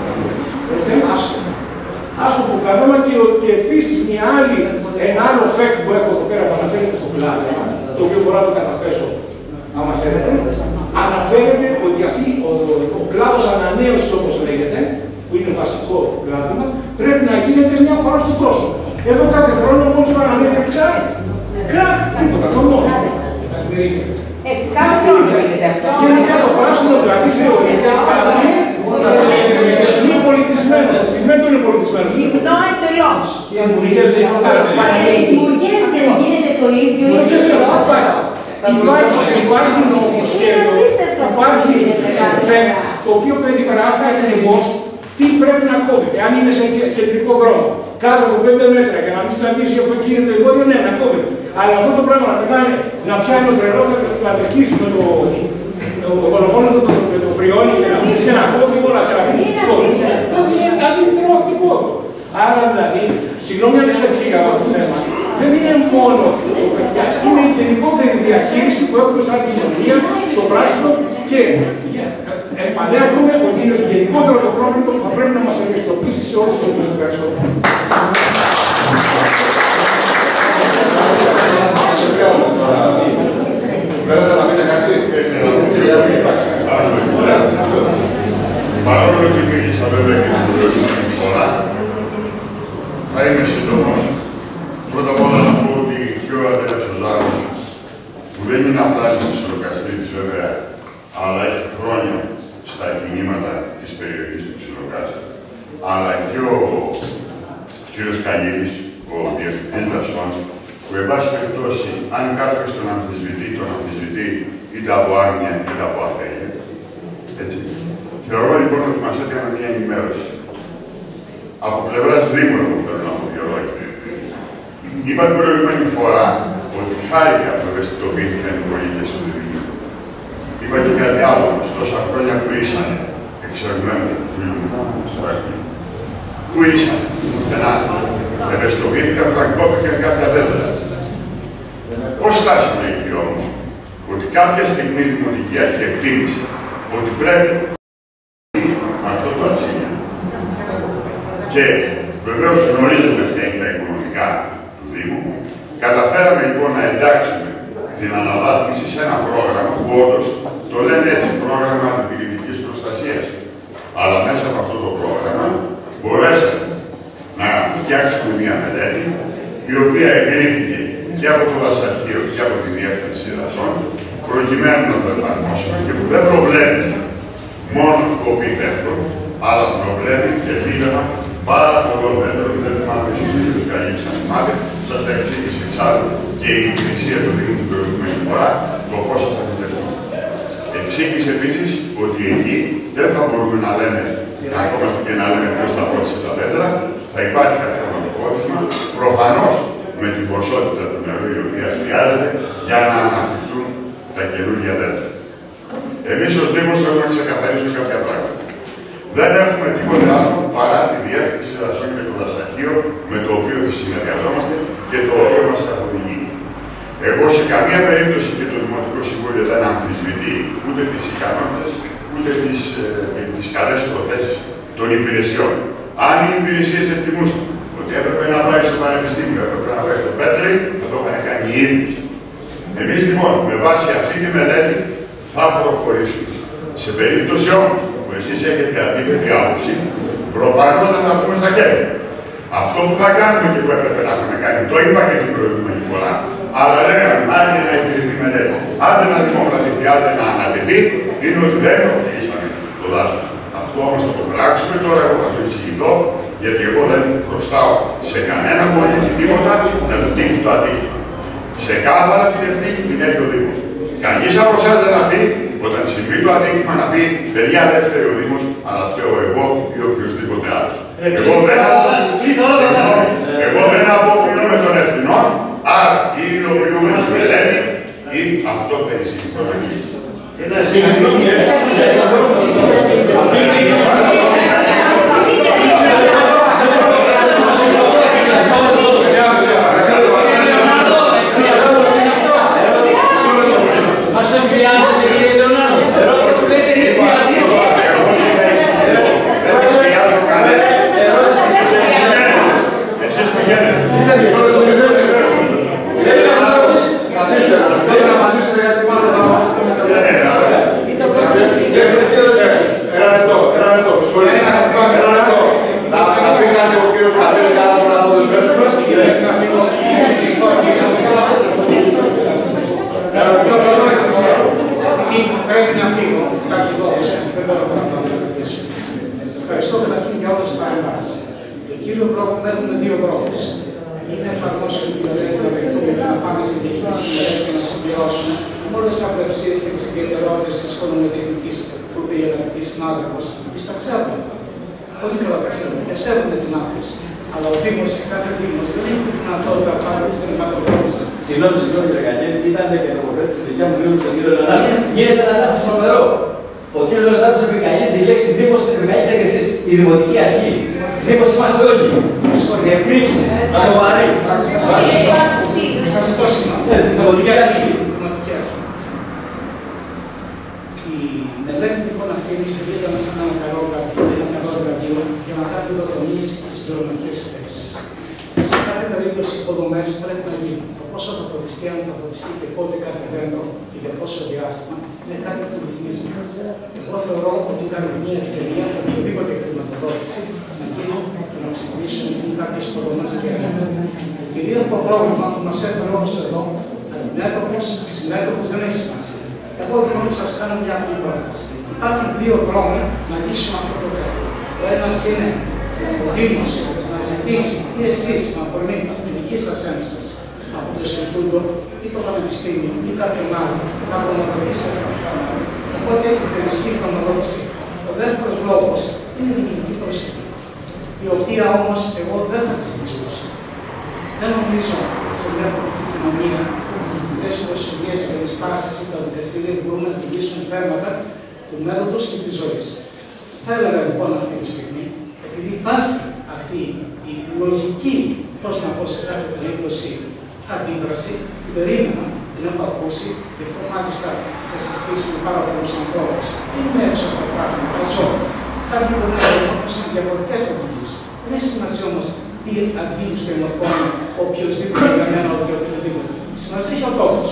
Άσχο που κλάδεμα και επίσης ένα άλλο φεκ που έχω εδώ πέρα που αναφέρεται στο κλάδεμα, το οποίο μπορώ να το καταθέσω άμα θέλετε, αναφέρεται ότι ο κλάδος ανανέωσης όπως λέγεται, που είναι βασικό κλάδεμα, πρέπει να γίνεται μια φορά στον κόσμο. Εδώ κάθε χρόνο μόλις παρανέβει τίποτα, το μόνο. Έτσι, κάθε χρόνο γίνεται αυτό. Γενικά το πράσινο δηλαδή θεωρείται είναι πολιτισμένο. Σημαίνει είναι πολιτισμένο. Γυμνό εντελώς. Οι Δημιουργίες δεν γίνεται το ίδιο ή χειρότερα. Υπάρχει νομοσχέδιο, υπάρχει το οποίο περιγράφει ακριβώς τι πρέπει να κόβεται. Αν είναι σε κεντρικό δρόμο, κάτω από 5 μέτρα για να μην συναντήσει αυτό εκεί είναι το εμπόδιο, ναι, να κόβεται. Αλλά αυτό το πράγμα να περνάει, να πιάνει ο τρελό κλαδευτής με το δολοφόνο με το πριόνι και να μην Άρα δηλαδή, συγγνώμη αν ξεφύγαμε από το θέμα, δεν είναι μόνο ο Πεφτιάς, είναι η γενικότερη διαχείριση που έχουμε σαν κοινωνία στο πράσινο και επανέρχομαι ότι είναι γενικότερο το πρόβλημα που θα πρέπει να μας ευαισθητοποιήσει σε όλους τους τομείς. Ευχαριστώ. Βέβαια να πείτε κάτι. Παρόλο ότι μίλησα βέβαια και την προηγούμενη φορά, θα είμαι σύντομος. Πρώτα απ' όλα να πω ότι και ο Αντρέας ο Ζάρος, που δεν είναι απλά ξυλοκαστρίτης βέβαια, αλλά έχει χρόνια στα κινήματα της περιοχής του Ξυλοκάστη, αλλά και ο κύριος Καλύρης, ο διευθυντής δασών, που εν πάση περιπτώσει, αν κάποιος τον αμφισβητεί είτε από άγνοια είτε από αφέλεια. Έτσι. Θεωρώ λοιπόν ότι μας έκανε μια ενημέρωση. Από πλευράς Δήμου, εγώ θέλω να πω δύο λόγια. Είπα την προηγούμενη φορά ότι χάρηκα που ευαισθητοποιήθηκαν οι πολίτες του Δήμου. Είπα και κάτι άλλο, στόσα χρόνια που ήσανε, εξαιρετημένοι φίλοι μου στο Άκη. Πού ήσανε, πουθενά. Ευαισθητοποιήθηκαν όταν κόπηκαν κάποια δέντρα. Πώς φτάσαμε εκεί όμως, ότι κάποια στιγμή η Δημοτική Αρχή εκτίμησε ότι πρέπει με αυτό το ατσίνια. Και βεβαίως γνωρίζετε ποια είναι τα οικονομικά του Δήμου. Καταφέραμε λοιπόν να εντάξουμε την αναβάθμιση σε ένα πρόγραμμα που όντως το λένε έτσι, πρόγραμμα αντιπυρηνικής προστασίας. Αλλά μέσα από αυτό το πρόγραμμα μπορέσαμε να φτιάξουμε μια μελέτη η οποία εγκρίθηκε και από το Δασαρχείο και από τη Διεύθυνση Δασών, προκειμένου να το εφαρμόσουμε και που δεν προβλέπει μόνο το οπιτεύτο, αλλά προβλέπει και φύγανα πάρα πολλών δέντρων. Δεν θυμάμαι ίσως ο κ. Καλύψης να θυμάται, σας τα εξήγησε εξάλλου και η υπηρεσία του Δήμου την προηγούμενη φορά το πόσο θα επιτευχθούν. Εξήγησε επίσης ότι εκεί δεν θα μπορούμε να λέμε, ακόμα και να λέμε ποιος θα πότισε τα δέντρα, θα υπάρχει αυτοματοπότισμα, προφανώς με την ποσότητα του νερού η οποία χρειάζεται για να αναπτυχθούν τα καινούργια δέντρα. Εμείς ως Δήμος θέλουμε να ξεκαθαρίσουμε κάποια πράγματα. Δεν έχουμε τίποτε άλλο παρά τη Διεύθυνση Δασών και το Δασαρχείο με το οποίο συνεργαζόμαστε και το οποίο μας καθοδηγεί. Εγώ σε καμία περίπτωση και το Δημοτικό Συμβούλιο δεν αμφισβητεί ούτε τις ικανότητες ούτε τις καλές προθέσεις των υπηρεσιών. Αν οι υπηρεσίες εκτιμούσαν ότι έπρεπε να πάει στο Πανεπιστήμιο, έπρεπε να πάει στο Πέτρι, θα το είχαν κάνει οι ίδιοι. Εμείς λοιπόν, με βάση αυτή τη μελέτη, θα προχωρήσουμε. Σε περίπτωση όμως που εσείς έχετε αντίθετη άποψη, προφανώς δεν θα πούμε στα χέρια. Αυτό που θα κάνουμε και που έπρεπε να έχουμε κάνει, το είπα και την προηγούμενη φορά, αλλά λέγαμε, άντε να εγκριθεί μελέτη, άντε να δημοκρατηθεί, άντε να ανατεθεί, είναι ότι δεν ενοχλήσαμε το δάσος. Αυτό όμως θα το πράξουμε τώρα, εγώ θα το εισηγηθώ, γιατί εγώ δεν χρωστάω σε κανένα πολίτη τίποτα να του τύχει το ατύχημα. Ξεκάθαρα την ευθύνη την έχει ο Δήμος. Κανείς από εσάς δεν θα φύγει όταν συμβεί το ατύχημα να πει παιδιά δεν φταίει ο Δήμος, αλλά φταίω εγώ ή οποιοδήποτε άλλος. Εγώ δεν αποποιούμε των ευθυνών, άρα ή υλοποιούμε τη μελέτη ή αυτό θα εισηγηθώ να γίνει. Πρέπει να φύγω, κάποιοι λόγους, δεν μπορώ να το αντιμετωπίσω. Ευχαριστώ καταρχήν για όλες τις παρεμβάσεις. Το κύριο πρόβλημα έχουμε δύο δρόμους. Ή να εφαρμόσουμε την μελέτη να βρεθούμε και να πάμε στην διοικητική μελέτη και να συμπληρώσουμε όλες τις απλευσίες και τις ιδιαιτερότητες της οικονομοτεχνικής που είπε η αγαπητή συνάδελφος. Εμείς τα ξέρουμε. Πολύ καλά τα ξέρουμε και σέβονται την άποψη. Αλλά ο Δήμος και κάθε Δήμος δεν έχει τη δυνατότητα πάντα της χρηματοδότησης. Συγγνώμη, κύριε Κακέλη, ήταν και νομοθέτης τη δικιά μου δήμου στον κύριο Λεωνάρdo. Γίνεται ένα λάθος τρομερό. Ο κύριος Λεωνάρdo επικαλείται τη λέξη Δήμος, την επικαλείστε και εσείς, η Δημοτική Αρχή. Δήμος είμαστε όλοι. Διευκρίνηση. Σοβαρή. Σας ζητώ συγγνώμη. Δημοτική αρχή. Η μελέτη λοιπόν αυτή είναι στηρίζεται σε έναν καλό εργαλείο για να κάνει υλοτομίες και συμπληρωματικές effects. Σε κάθε περίπτωση οι υποδομές πρέπει να γίνουν. Το πόσο θα ποτιστεί, αν θα ποτιστεί και πότε κάθε δέντρο και για πόσο διάστημα είναι κάτι που ρυθμίζει. Εγώ θεωρώ ότι ήταν μια ευκαιρία για οποιοδήποτε χρηματοδότηση να γίνει και να ξεκινήσουν κάποιες υποδομές και έργα. Το κυρίαρχο πρόβλημα που μας έφερε όμως εδώ, αντιμέτωπος, ασυμμέτωπος, δεν έχει σημασία. Εγώ θέλω να σας κάνω μια απλή πρόταση. Υπάρχουν δύο δρόμοι να λύσουμε αυτό το θέμα. Ο ένας είναι ο Δήμος να ζητήσει ή εσείς με αφορμή από τη δική σας ένσταση από το Ινστιτούτο ή το Πανεπιστήμιο ή κάποιον άλλο να προμοδοτήσει αυτό το πράγμα. Οπότε υπερισχύει η προμοδότηση. Ο δεύτερος λόγος είναι η διοικητική προσοχή, η οποία όμως εγώ δεν θα τη συνιστούσα. Δεν νομίζω σε μια κοινωνία τις προσφυγές και ενστάσεις ή τα δικαστήρια που μπορούν να λύσουν θέματα του μέλλοντος και της ζωής. Θα έλεγα λοιπόν αυτή τη στιγμή, επειδή υπάρχει αυτή η λογική, πώς να πω, σε κάθε περίπτωση αντίδραση, την περίμενα, την έχω ακούσει, και που μάλιστα θα συστήσει με πάρα πολλούς ανθρώπους. Δεν είμαι έξω από τα πράγματα, ζω. Κάποιοι μπορεί να έχουν διαφορετικές αντίληψεις. Δεν έχει σημασία όμως τι αντίληψη θα ενωθώνει οποιοδήποτε για μένα, οποιοδήποτε. Σημασία έχει ο τόπος.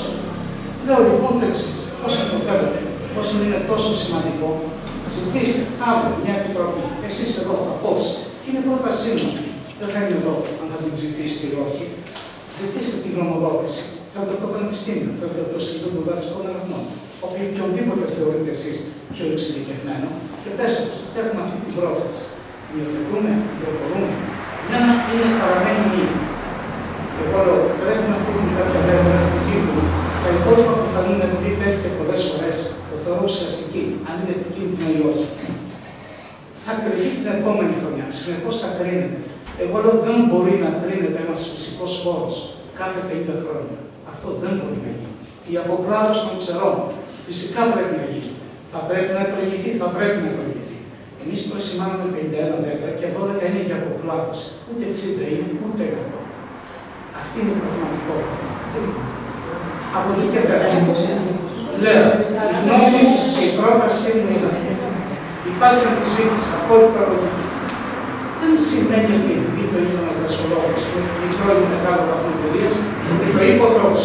Λέω λοιπόν το εξής. Όσο το θέλετε, όσο είναι τόσο σημαντικό, ζητήστε αύριο μια επιτροπή. Εσείς εδώ απόψε. Και είναι πρότασή μου. Δεν θα είμαι εδώ αν θα την ζητήσετε ή όχι. Ζητήστε την γνωμοδότηση. Θέλετε το Πανεπιστήμιο, θέλετε το Ινστιτούτο Διδακτικών Ερευνών. Οποιονδήποτε θεωρείτε εσείς πιο εξειδικευμένο, και πέστε τους, έχουμε αυτή την πρόταση. Υιοθετούμε, προχωρούμε. Είναι παραμένει μία. Εγώ λέω, πρέπει να πούμε κάποια δέντρα του τύπου. Τα υπόλοιπα που θα είναι επειδή πέφτει πολλές φορές, το θεωρώ ουσιαστική, αν είναι επικίνδυνο ή όχι. Θα κρυφτεί την επόμενη χρονιά. Συνεπώς θα κρίνεται. Εγώ λέω, δεν μπορεί να κρίνεται ένας φυσικός χώρος κάθε 50 χρόνια. Αυτό δεν μπορεί να γίνει. Η αποκλάδωση των ξερών φυσικά πρέπει να γίνει. Θα πρέπει να προηγηθεί, θα πρέπει να προηγηθεί. Εμείς προσημάναμε 51 δέντρα και 12 είναι για αποκλάδωση. Ούτε 60 είναι, ούτε 100. Αυτή είναι η πραγματικότητα. Από εκεί και πέρα, λέω, η γνώμη και η πρότασή μου είναι αυτή. Υπάρχει αμφισβήτηση, απόλυτα λογική. Δεν σημαίνει ότι επειδή το είχε ένας δασολόγος, μικρό ή μεγάλο βαθμό εμπειρίας, ότι το είπε ο Θεός.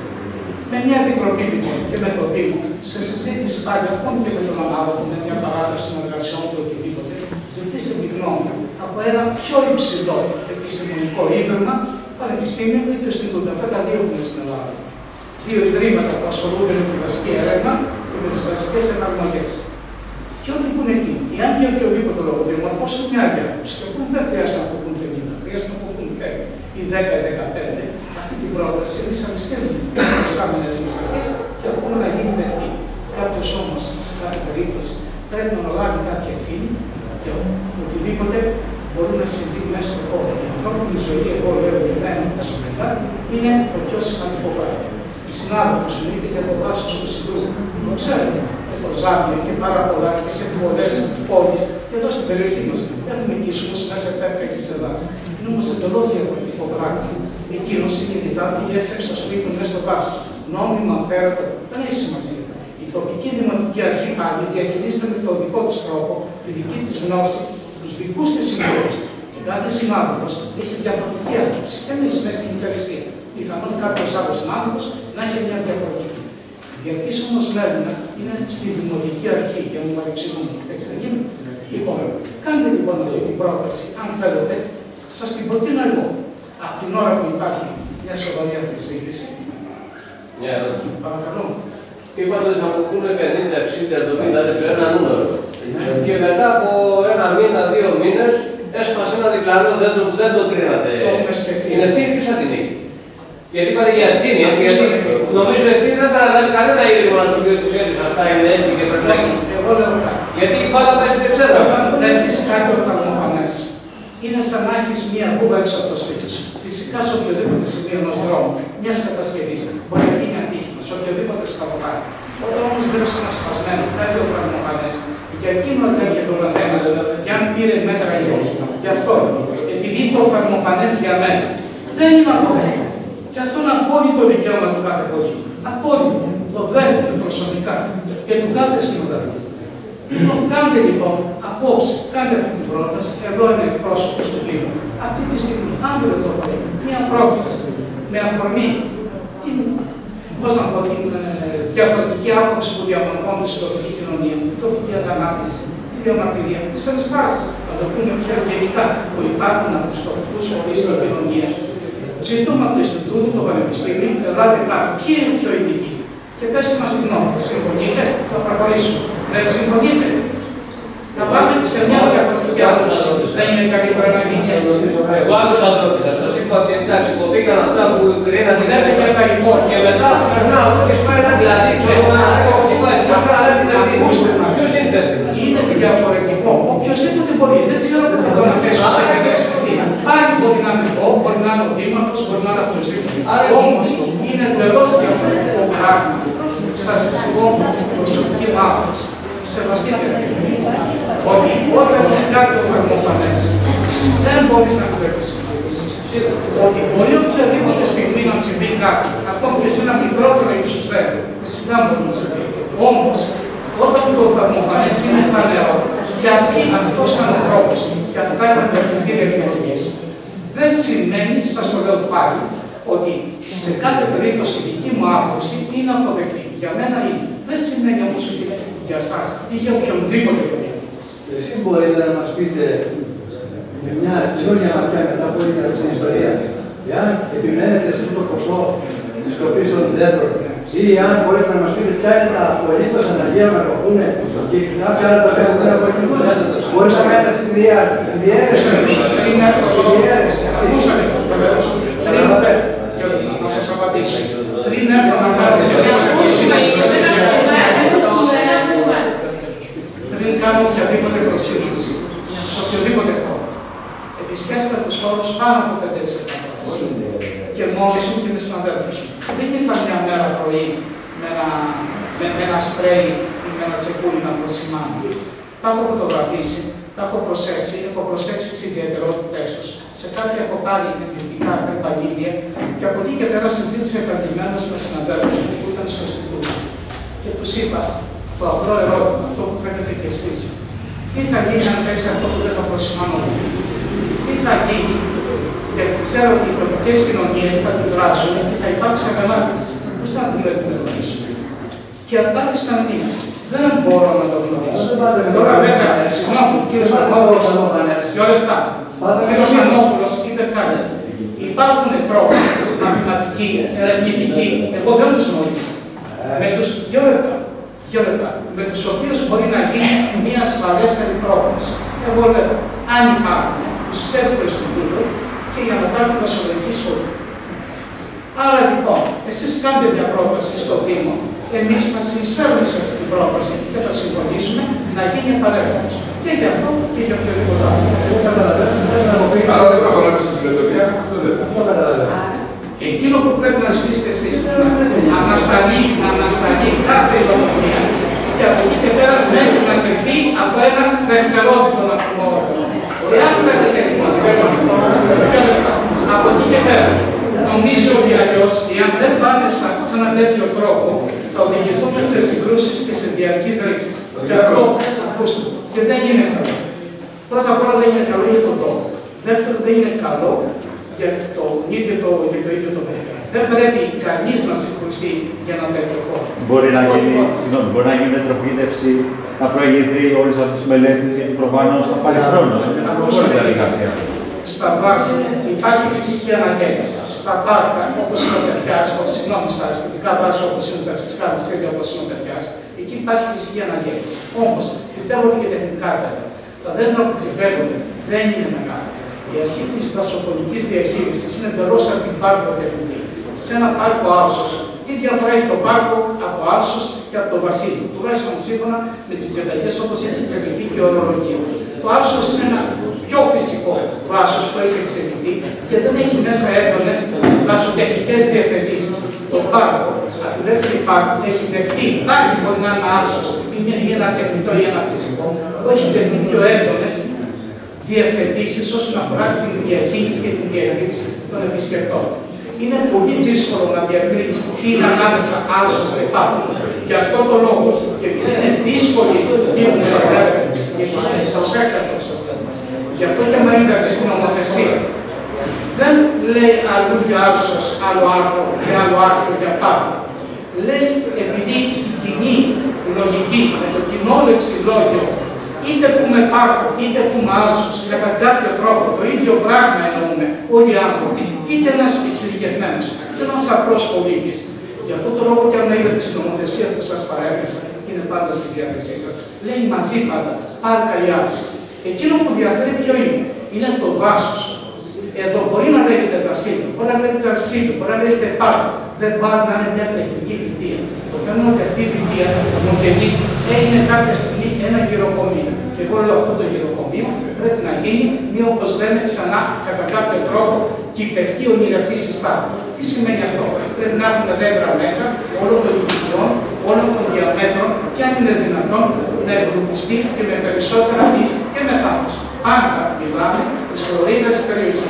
Με μια επιτροπή λοιπόν και με το Δήμο, σε συζήτηση πάλι ακόμη και με τον ανάδοχο, με μια παράταση των εργασιών του οτιδήποτε, ζητήστε τη γνώμη από ένα πιο υψηλό επιστημονικό ίδρυμα, Πανεπιστήμιο ή το Ινστιτούτο. Αυτά τα δύο που είναι στην Ελλάδα. Δύο ιδρύματα που ασχολούνται με τη βασική έρευνα και με τις βασικές εφαρμογές. Και ό,τι που είναι εκεί, εάν για οποιοδήποτε λόγο διαμορφώσουν μια διάποψη και πούν δεν χρειάζεται να αποκούν 50, χρειάζεται να αποκούν 5 ή 10-15, αυτή την πρόταση εμείς θα τη στέλνουμε στις κάμενες μας αρχές και ακόμα να γίνει δεκτή. Κάποιος όμως σε κάθε περίπτωση πρέπει να αναλάβει κάποια ευθύνη και οτιδήποτε μπορεί να συμβεί μέσα στον χώρο. Η ανθρώπινη ζωή, εγώ λέω για μένα προσωπικά, είναι το πιο σημαντικό πράγμα. Η συνάδελφος μου είπε για το δάσος του Σιδρού. Το ξέρετε. Και το Ζάβιο και πάρα πολλά και σε πολλές πόλεις. Και εδώ στην περιοχή μας έχουμε οικισμούς μέσα από πέπια και σε δάση. Είναι όμως εντελώς διαφορετικό πράγμα. Εκείνος συνειδητά πήγε έξω στο σπίτι μέσα στο δάσος. Νόμιμα, φέρετο, δεν έχει σημασία. Η τοπική δημοτική αρχή πάλι διαχειρίζεται με τον δικό της τρόπο, τη δική της γνώση, τους δικούς της συμβούλους. Και κάθε συνάδελφος έχει διαφορετική άποψη. Εμείς μέσα στην υπηρεσία. Πιθανόν κάποιος άλλος συνάδελφος να έχει μια διαφορετική. Γιατί όμως μένουμε είναι στη δημοτική αρχή για να μου παρεξηγούν. Έτσι δεν γίνεται. Λοιπόν, κάντε λοιπόν αυτή την πρόταση, αν θέλετε, σας την προτείνω εγώ. Από την ώρα που υπάρχει μια σοβαρή αμφισβήτηση. Μια ερώτηση. Παρακαλώ. Είπατε ότι θα αποκτούν 50-60 70 ένα νούμερο. Και μετά από ένα μήνα, 2 μήνες, έσπασε ένα διπλανό, δεν το κρίνατε. Την ευθύνη ποιος θα την έχει? Γιατί είπατε για ευθύνη, έτσι, γιατί νομίζω ευθύνη δεν θα αναλάβει κανένα ίδρυμα να σου πει ότι ξέρεις αυτά είναι έτσι και πρέπει να έχει. Εγώ λέω κάτι. Γιατί η μπάλα πάει στην εξέδρα. Όταν βλέπεις κάτι οφθαλμοφανές, είναι σαν να έχεις μία βούβα έξω από το σπίτι σου. Φυσικά σε οποιοδήποτε σημείο ενός δρόμου, μιας κατασκευής, μπορεί να γίνει ατύχημα, σε οποιοδήποτε σκαλοπάτι. Όταν όμως βλέπεις ένα σπασμένο, κάτι οφθαλμοφανές, για εκείνο λέγεται ο καθένας, και αν πήρε μέτρα ή όχι. Γι' αυτό, επειδή το θερμοφανές για μένα δεν είναι αποδεκτό. Και αυτό είναι απόλυτο δικαίωμα του κάθε πολίτη. Απόλυτο. Το δέχομαι προσωπικά και του κάθε συνοδευτή. Κάντε λοιπόν απόψε, κάντε αυτή την πρόταση. Εδώ είναι εκπρόσωπο του Δήμου. Αυτή τη στιγμή, αν δεν το πω, μια πρόταση με αφορμή την, πώς να πω, την διαφορετική άποψη που διαμορφώνεται στην τοπική κοινωνία, την τοπική ανάπτυξη, τη διαμαρτυρία, τι ενστάσει, να το πούμε πιο γενικά, που υπάρχουν από του τοπικού φορείς τη κοινωνία. Ζητούμε από το Ινστιτούτο, το Πανεπιστήμιο, ελάτε κάτω, ποιοι είναι πιο ειδικοί. Και πέστε μας την νόμη. Συμφωνείτε, θα προχωρήσουμε. Δεν συμφωνείτε. Να πάμε σε μια διαφορετική άποψη. Δεν είναι καλύτερα να γίνει έτσι. Εγώ άλλος άνθρωπος θα σας είπα ότι εντάξει, υποτήκαν αυτά που κρίνατε και μετά περνάω και σπάει ένα δηλαδή και αυτά αλλά την ευθύνη. Ποιος είναι υπεύθυνος? Είναι διαφορετικό. Οποιοςδήποτε μπορεί. Δεν ξέρω τι θα τον αφήσω σε κανένα ευθύνη. Πάλι μπορεί να είναι εγώ, μπορεί να είναι ο Δήμαρχος, μπορεί να είναι οποιοςδήποτε. Όμως είναι εντελώς διαφορετικό πράγμα. Σας εξηγώ προσωπική άποψη. Σεβαστείτε ότι όταν είναι κάτι το θερμοφανές, δεν μπορείς να το επισημάνεις. Ότι μπορεί οποιαδήποτε στιγμή να συμβεί κάτι, ακόμη και σε ένα μικρότερο υπησφαίρο, φυσικά μπορεί να συμβεί. Όμως, όταν το θερμοφανές είναι φανερό, γιατί αυτός ήταν ο τρόπος, και αυτά ήταν τα επιλογές, δεν σημαίνει, σας το λέω πάλι, ότι σε κάθε περίπτωση η δική μου άποψη είναι αποδεκτή. Για μένα είναι. Δεν σημαίνει όμως ότι για εσάς ή για οποιονδήποτε παιδί. Εσείς μπορείτε να μας πείτε με μια καινούργια ματιά μετά από όλη την ιστορία, εάν επιμένετε σε αυτό το ποσό της κοπής των δέντρων, ή αν μπορείτε να μας πείτε ποια είναι τα απολύτως αναγκαία να κοπούν και κάποια άλλα τα οποία δεν θα βοηθηθούν. Μπορείτε να κάνετε αυτή τη διαίρεση. Να σας απαντήσω. Πριν έρθω να κάνω οποιαδήποτε προσήλωση, σε οποιοδήποτε χώρο, επισκέφτηκα τους χώρους πάνω από 5-6 φορές. Και μόνοι σου και με συναδέλφους μου. Δεν ήρθα μια μέρα πρωί με ένα σπρέι ή με ένα τσεκούρι να προσημάνω. Τα έχω φωτογραφίσει, τα έχω προσέξει τις ιδιαιτερότητές τους. Σε κάποια έχω πάρει εκπληκτικά παγίδια και από εκεί και πέρα συζήτησα επαγγελμένος με συναδέλφους μου που ήταν στο Ινστιτούτο. Και τους είπα το απλό ερώτημα, αυτό που φαίνεται κι εσείς. Τι θα γίνει αν πέσει αυτό που δεν θα προσημάνω? Τι θα γίνει? Γιατί ξέρω ότι οι τοπικές κοινωνίες θα αντιδράσουν και θα υπάρξει αγανάκτηση. Πώς θα αντιμετωπίσουν? Και αντάλληψη ήταν μία. Δεν μπορώ να το γνωρίσω. Τώρα βέβαια, συγγνώμη, κύριε Μανώπουλος, 2 λεπτά. Κύριος Μανώπουλος είπε κάτι. Υπάρχουν τρόποι μαθηματικοί, ερευνητικοί, εγώ δεν τους γνωρίζω. Με τους 2 λεπτά, με τους οποίους μπορεί να γίνει μια ασφαλέστερη πρόγραμμα. Εγώ λέω, αν υπάρχουν, τους ξέρει το Ινστιτούτο και για να πάρει τα σοβαρική σχολή. Άρα λοιπόν, εσείς κάντε μια πρόταση στο Δήμο, εμείς θα συνεισφέρουμε σε αυτή την πρόταση και θα συμφωνήσουμε να γίνει επανέλεγχος. Και για αυτό και για οποιοδήποτε άλλο. Άρα δεν προχωράμε στην φιλοτοπία, αυτό δεν είναι. Εκείνο που πρέπει να ζητήσετε εσείς, να ανασταλεί κάθε υλοτομία και από εκεί και πέρα μέχρι να κρυφθεί από ένα δευτερόλεπτο να πούμε όρο. Εάν θέλετε από εκεί και πέρα, νομίζω ότι αλλιώς, εάν δεν πάμε σε έναν τέτοιο τρόπο, θα οδηγηθούμε σε συγκρούσεις και σε διαρκείς ρήξεις. Και αυτό, ακούστε, και δεν είναι καλό. Πρώτα απ' όλα δεν είναι καλό για τον τόπο. Δεύτερον, δεν είναι καλό για το ίδιο το περιφέρεια. Δεν πρέπει κανείς να συγκρουστεί για ένα τέτοιο χώρο. Μπορεί να γίνει μετροπίδευση, να προηγηθεί όλες αυτές τις μελέτες, γιατί προφανώς θα πάρει χρόνο. Ακούστε, στα βάση υπάρχει φυσική αναγέννηση. Στα πάρκα, όπως είναι ο Τερκιάς, στα αισθητικά δάση όπως είναι τα φυσικά δυσίδια όπως είναι ο Τερκιάς, εκεί υπάρχει φυσική αναγέννηση. Όμως, φυτεύονται και τεχνικά δέντρα. Τα δέντρα που κρυβεύονται δεν είναι μεγάλα. Η αρχή της δασοπονικής διαχείρισης είναι εντελώς από την πάρκο τεχνική. Σε ένα πάρκο άλσος, τι διαφορά έχει το πάρκο από άλσος και από το βασίλειο, τουλάχιστον σύμφωνα με τις διαταγές όπως έχει εξελιχθεί και η ορολογία. Το άλσος είναι ένα πιο φυσικό δάσος που έχει εξελιχθεί και δεν έχει μέσα έντονες δασοτεχνικές διευθετήσεις. Το πάρκο, από τη λέξη πάρκο, έχει δεχτεί, πάλι μπορεί να είναι άλσος, ή ένα τεχνητό ή ένα φυσικό, που έχει δεχτεί πιο έντονες διευθετήσεις όσον αφορά την διαχείριση και την διαχείριση των επισκεπτών. Είναι πολύ δύσκολο να διακρίνεις τι είναι ανάμεσα άλσος και πάπους. Γι' αυτό το λόγο, και επειδή είναι δύσκολη η προσέγγιση, γι' αυτό και με είδατε στην νομοθεσία, δεν λέει αλλού για άλσος, άλλο άρθρο για πάπου. Λέει, επειδή στην κοινή λογική, με το κοινό λεξιλόγιο, είτε πούμε πάπου, είτε πούμε άλσος, κατά κάποιο τρόπο το ίδιο πράγμα εννοούμε όλοι οι άνθρωποι, είτε ένας εξειδικευμένος, είτε ένας απλός πολίτης. Γι' αυτό το λόγο και αν είδατε στην νομοθεσία που σας παρέθεσα, είναι πάντα στη διάθεσή σας, λέει μαζί πάντα, πάρκα ή άλση. Εκείνο που διαφέρει ποιο είναι, είναι το δάσος. Εδώ μπορεί να λέγεται δασίλο, μπορεί να λέγεται αρσίλο, μπορεί να λέγεται πάρκο. Δεν πάει να είναι μια τεχνική θητεία. Το θέμα είναι ότι αυτή η θητεία μοντελής έγινε κάποια στιγμή ένα γυροκομείο. Και εγώ λέω αυτό το γυροκομείο πρέπει να γίνει μια, όπως λέμε ξανά, κατά κάποιο τρόπο κυπευτική ονειρευτή συστάτη. Τι σημαίνει αυτό? Πρέπει να έχουμε δέντρα μέσα όλων των ηλικιών, όλων των διαμέτρων και αν είναι δυνατόν να εμπλουτιστεί και με περισσότερα μη και με θάμους. Πάντα μιλάμε της χλωρίδας της περιοχής.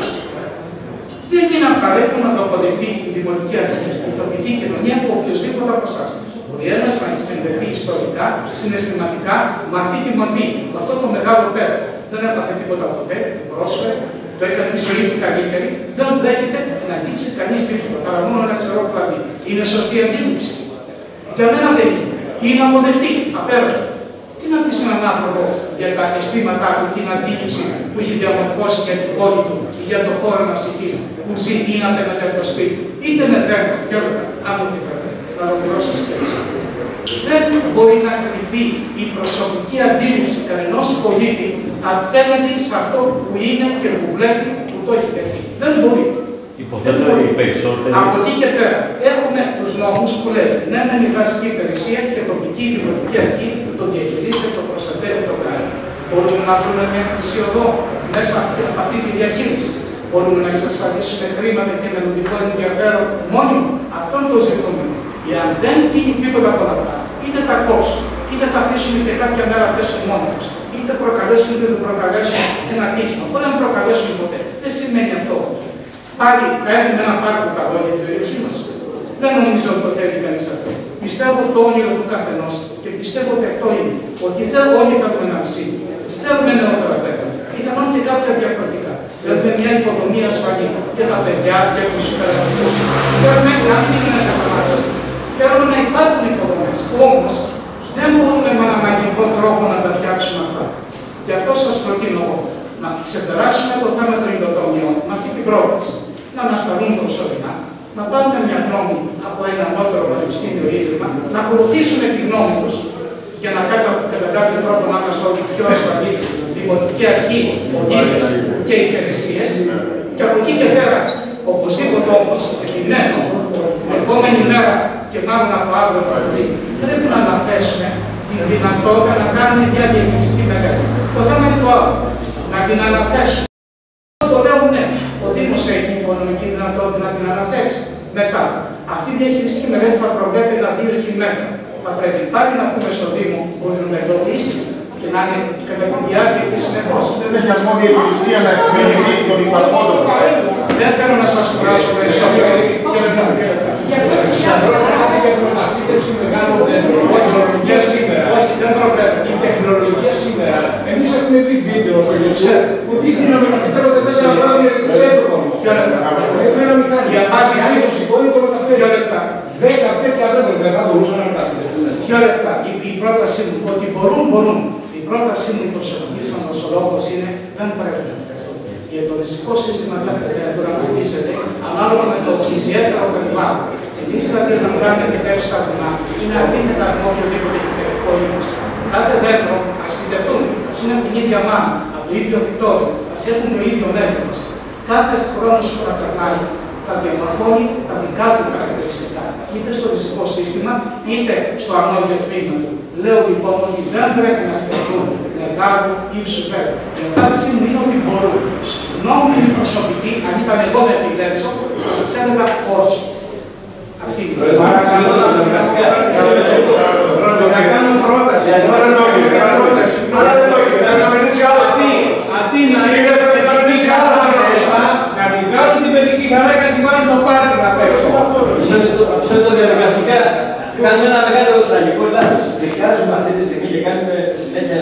Δεν είναι απαραίτητο να το αποδεχτεί η δημοτική αρχή, η τοπική κοινωνία από οποιοδήποτε από εσάς. Μπορεί ένας να συνδεθεί ιστορικά, συναισθηματικά με αυτή τη μορφή, με αυτό το μεγάλο πέρα. Δεν έπαθε τίποτα ποτέ, πρόσφερε, το έκανε τη ζωή του καλύτερη, δεν δέχεται να δείξει κανείς τίποτα, παρά μόνο ένα ξερό κλαδί. Είναι σωστή αντίληψη. Για μένα δεν είναι. Είναι αποδεκτή, απέραντα. Τι να πει σε έναν άνθρωπο για τα αισθήματά του, την αντίληψη που έχει διαμορφώσει για την πόλη του ή για το χώρο αναψυχής που ζει ή να απέναντι από το σπίτι, είτε με δέντρο, και όλα, αν μου επιτρέπετε, να ολοκληρώσω τη σκέψη. Δεν μπορεί να κρυφεί η προσωπική αντίληψη κανενός πολίτη απέναντι σε αυτό που είναι και που βλέπει που το έχει δεχτεί. Δεν μπορεί. Υποθέτω οι περισσότεροι. Από εκεί και πέρα έχουμε τους νόμους που λέει ναι, μεν η βασική υπηρεσία και η τοπική δημοτική αρχή το διαχειρίζεται, το προστατεύει, το κάνει. Μπορούμε να βρούμε μια χρυσή οδό μέσα από αυτή τη διαχείριση. Μπορούμε να εξασφαλίσουμε χρήματα και μελλοντικό ενδιαφέρον μόνιμο. Αυτό είναι το ζητούμενο. Εάν δεν γίνει τίποτα από όλα αυτά, είτε τα κόψουν, είτε τα αφήσουμε και κάποια μέρα πέσουν μόνοι τους, είτε προκαλέσουν είτε δεν προκαλέσουν ένα τύχημα. Μπορεί να προκαλέσουν ποτέ. Δεν σημαίνει αυτό. Πάλι φέρνουμε ένα πάρκο καλό για την περιοχή μας. Δεν νομίζω ότι το θέλει κανείς αυτό. Πιστεύω το όνειρο του καθενός και πιστεύω ότι αυτό είναι. Ότι όλοι θέλουμε ένα αρσίδι. Θέλουμε νεότερα θέματα. Πιθανόν και κάποια διαφορετικά. Θέλουμε μια υποδομή ασφαλή για τα παιδιά, για τους υπεραστικούς. Θέλουμε να μην είναι σε απομάκρυνση. Θέλουμε να υπάρχουν υποδομές. Όμως δεν μπορούμε με ένα μαγικό τρόπο να τα φτιάξουμε αυτά. Γι' αυτό σας προτείνω εγώ να ξεπεράσουμε το θέμα των υλοτομιών με αυτή την πρόταση. Να ανασταλούν προσωρινά, να πάρουμε μια γνώμη από ένα ανώτερο πανεπιστήμιο ίδρυμα, να ακολουθήσουμε τη γνώμη τους για να κατά κάποιο τρόπο να είμαστε όλοι πιο ασφαλείς δημοτική αρχή, ονείρες και υπηρεσίες. Και από εκεί και πέρα, οπωσδήποτε όμως, επιμένω, την επόμενη μέρα και μάλλον από αύριο πρωί, πρέπει να αναθέσουμε τη δυνατότητα να κάνουμε μια διαχειριστική μελέτη. Το θέμα είναι το άλλο. Να την αναθέσουμε. Το λέω ναι. Ο Δήμος έχει οικονομική δυνατότητα να την αναθέσει. Μετά, αυτή η διαχειριστική μελέτη θα προβλέπει ένα 2 μέτρα. Θα πρέπει πάλι να πούμε στον Δήμο ότι να υλοποιήσει και να είναι κατά τη διάρκεια της συνεχώς. Δεν έχει αρμόδια υπηρεσία να εκπαιδευτεί τον υπαρχόντο. Δεν θέλω να σας κουράσω περισσότερο. Όχι, δεν προβλέπεται. Η τεχνολογία σήμερα, εμείς έχουμε δει βίντεο στο YouTube που δείχνει να μεταφέρονται 4 χρόνια ηλεκτρονικό. Η απάντηση Δύο λεπτά. 10 τέτοια δεν θα μπορούσαν να μεταφέρουν. 2 λεπτά. Η πρόταση μου ότι μπορούν. Η πρόταση μου προσωπική σαν νοσολόγος είναι δεν πρέπει. Για το ριζικό σύστημα κάθε προγραμματίζεται ανάλογα με το ιδιαίτερο περιβάλλον. Εμείς δηλαδή να κάνουμε και στα βουνά είναι αντίθετα με οποιοδήποτε κυβερνητικό είδος. Κάθε δέντρο ας φυτευτούν, ας είναι από την ίδια μάνα, από το ίδιο φυτόριο, ας έχουν το ίδιο μέγεθος. Κάθε χρόνος που θα περνάει θα διαμορφώνει τα δικά του χαρακτηριστικά, είτε στο ριζικό σύστημα, είτε στο ανώδιο τμήμα του. Λέω λοιπόν ότι δεν πρέπει να εκτελούν μεγάλου ύψους δέντρα. Η απάντησή μου είναι ότι μπορούν. Γνώμη είναι προσωπική, αν ήταν εγώ να επιλέξω, θα σας έλεγα όχι. Αυτή είναι η να κάνω πρόταση. Αντί να συνέχεια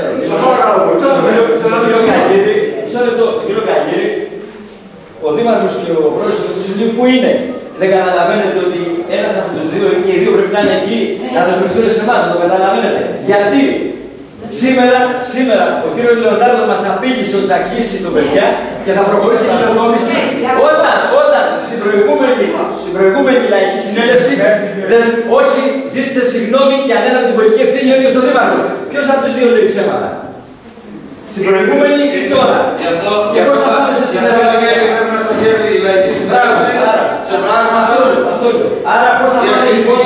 στον κύριο Καγγύρη, ο Δήμαρχος και ο Πρόεδρος του Συμβουλίου που είναι. Δεν καταλαβαίνετε ότι ένας από τους δύο ή και οι δύο πρέπει να είναι εκεί να δεσμευτούν σε εμάς, να το καταλαβαίνετε. Γιατί σήμερα ο κύριος Λεωνάρδο μας απήγησε ότι θα κλείσει το παιδιά και θα προχωρήσει την οικονόμηση όταν στην προηγούμενη λαϊκή συνέλευση όχι ζήτησε συγγνώμη και ανέλαβε την πολιτική ευθύνη ο ίδιος ο Δήμαρχος. Ποιος από τους δύο λέει ψέματα? Στην προηγούμενη ή τώρα? Και πώς θα πάμε σε συνέλευση? Σε πράγμα αυτό. Άρα πώς θα πάμε λοιπόν?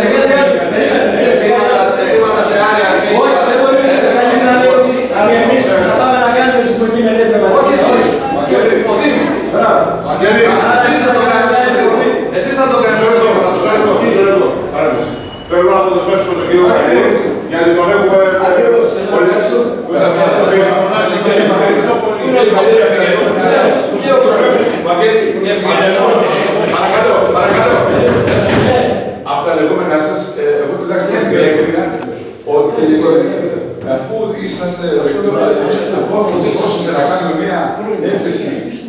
Ετοίματα σε άλλη αρχή. Όχι, δεν μπορεί να λέει ότι εμείς θα πάμε να κάνουμε επιστημονική μελέτη με Όχι. Ο Δήμος. Εσείς θα το κάνετε. Θέλω να το δεσμεύσουμε τον κύριο Καγγύρη, γιατί τον έχουμε πολύ Παρακαλώ. Από τα λεγόμενά σας, εγώ τουλάχιστον έκρινα ότι αφού είσαστε αφού αποδείξατε να κάνουμε μια έκθεση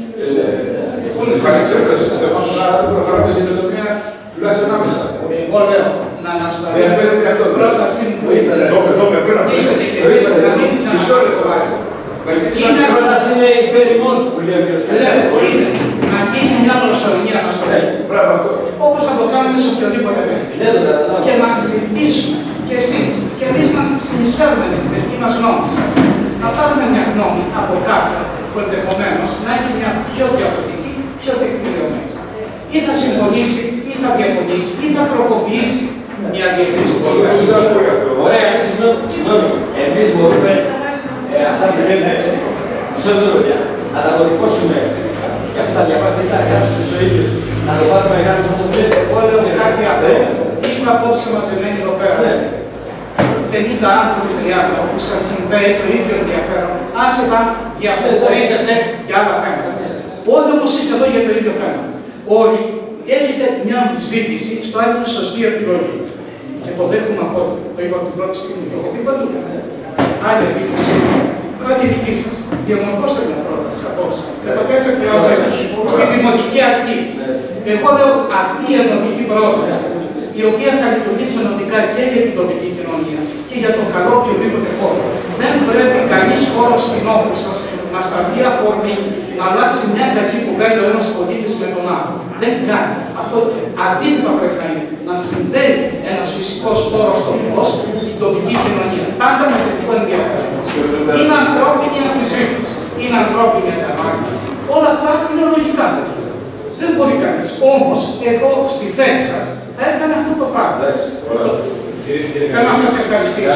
εξέταση του θέματος, άρα δεν μπορώ να χαρακτηρίσει την οτομία τουλάχιστον άμεσα. Εγώ λέω να ανασταλώ. Διαφέρεται αυτό. Πρόταση μου που είπε. Είστε και εσείς να μην ξαναπάρει. Η πρόταση είναι υπερημών που λέει ο κ. Είναι να γίνει μια προσωρινή αναστολή. Όπως θα το κάνουμε σε οποιοδήποτε περίπτωση. Και να ζητήσουμε και εσείς και εμείς να συνεισφέρουμε την δική μας γνώμη. Να πάρουμε μια γνώμη από κάποιον που ενδεχομένως να έχει μια πιο διαφορετική, πιο τεκμηριωμένη. Ή θα συμφωνήσει, ή θα διαφωνήσει, ή θα τροποποιήσει μια διαχείριση. Ωραία, συγγνώμη. Εμείς μπορούμε αυτά που λέμε να τα αποτυπώσουμε και αυτά τα διαβάσετε τα κάτω στους ίδιους. Να το πάρουμε μεγάλο αυτό το λέτε όλο και κάτι άλλο. Είστε απόψε μαζεμένοι εδώ πέρα. 50 άνθρωποι 30 που σας συνδέει το ίδιο ενδιαφέρον, άσχετα διαπορίζεστε για άλλα θέματα. Όλοι όμως είστε εδώ για το ίδιο θέμα. Όλοι έχετε μια αμφισβήτηση στο αν είναι σωστή επιλογή. Και το δέχομαι από το είπα την πρώτη στιγμή. Το έχω πει παντού. Άλλη επίλυση. Κάτι δική σας. Διαμορφώστε μια πρόταση απόψε. Καταθέσετε αύριο στη Δημοτική Αρχή. Εγώ λέω αυτή η ενωτική πρόταση, η οποία θα λειτουργήσει ενωτικά και για την τοπική κοινωνία και για τον καλό οποιοδήποτε χώρο. Δεν πρέπει κανείς χώρος κοινότητας σας να σταθεί αφορμή να αλλάξει μια κακή κουβέντα ο ένας πολίτης με τον άλλο. Δεν κάνει. Αυτό αντίθετα πρέπει να είναι. Να συνδέει ένας φυσικός χώρος τοπικός την τοπική κοινωνία. Πάντα με θετικό ενδιαφέρον. Είναι ανθρώπινη αμφισβήτηση. Είναι ανθρώπινη ανταμάρτηση. Όλα αυτά είναι λογικά. Δεν μπορεί κανείς. Όμως, εγώ στη θέση σας θα έκανα αυτό το πράγμα. Θέλω να σας ευχαριστήσω.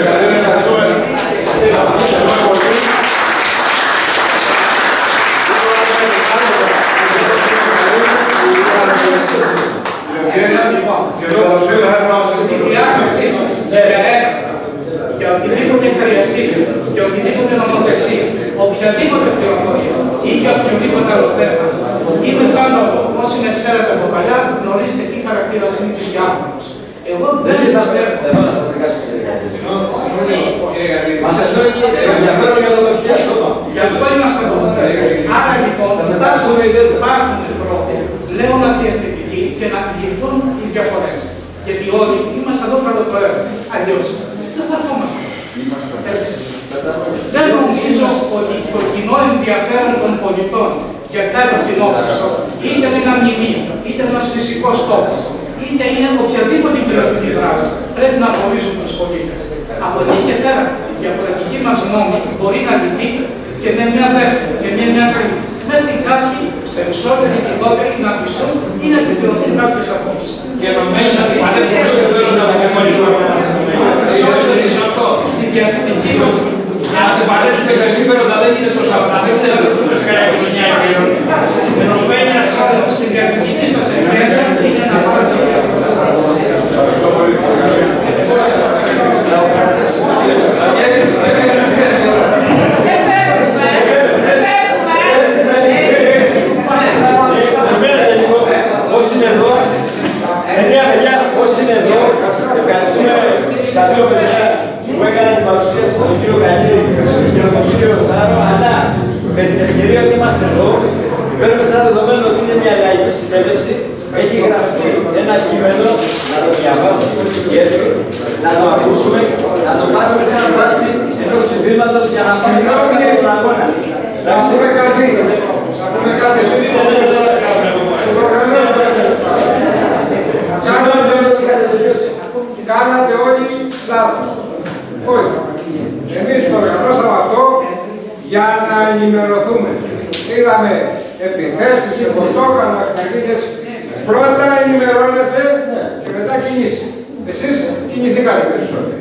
Στην διάθεσή σας για οτιδήποτε χρειαστεί, για οτιδήποτε νομοθεσία, οποιαδήποτε θεωρία ή για οποιοδήποτε άλλο θέμα, είμαι πάνω από όσοι με ξέρετε από παλιά, γνωρίζετε τι χαρακτήρας είναι και διάφορος. Εγώ δεν πιστεύω. Εδώ να σας δικάσω κύριε Γαλλίδη. Συγγνώμη, μας εφέρει ενδιαφέρον για το παιχνίδι αυτό. Γι' αυτό είμαστε εδώ. Άρα λοιπόν υπάρχουν τρόποι, λέω να διευθετηθεί και να λυθούν οι διαφορές. Γιατί όλοι είμαστε εδώ πρωτοπροαίρετοι. Αλλιώς δεν θα ερχόμαστε. Δεν νομίζω ότι το κοινό ενδιαφέρον των πολιτών για κάτι κοινόχρηστο, είτε είναι ένα μνημείο, είτε ένας φυσικός τόπος, είτε είναι οποιαδήποτε κοινωνική δράση, πρέπει να γνωρίζουν τους πολίτες. Από εκεί και πέρα, η διαφορετική μας γνώμη μπορεί να λυθεί και με μια δεύτερη και με μια τρίτη. Μέχρι κάποιοι περισσότεροι ή λιγότεροι να πιστούν ή να επικοινωνούν κάποιες απόψεις. Και ενωμένοι να παλέψουμε σε αυτό να στη διαφορετική σας. Για να παλέψουμε τα συμφέροντα δεν είναι στο σαπρά, δεν είναι στο σκρέξιμια ενωμένοι να σας στη διαφορετική σας ευκαιρία είναι να Όσοι είναι εδώ, παιδιά, όσοι είναι εδώ, ευχαριστούμε κύριο Καλή και τον κύριο Ζάρο, αλλά με την ευκαιρία ότι είμαστε εδώ, παίρνουμε σαν δεδομένο ότι είναι μια λαϊκή συνέλευση. Έχει γραφτεί ένα κείμενο, να το διαβάσει η Εύη, να το ακούσουμε, να το πάρουμε σαν βάση ενός ψηφίσματος για να πάμε κάτω τον αγώνα. Να πούμε κάτι. Κάνατε όλοι λάθος. Όχι. Εμείς το οργανώσαμε αυτό για να ενημερωθούμε. Είδαμε επιθέσεις, φωτόκανα, καρτίνες. Πρώτα ενημερώνεσαι και μετά κινείσαι. Εσείς κινηθήκατε περισσότερο.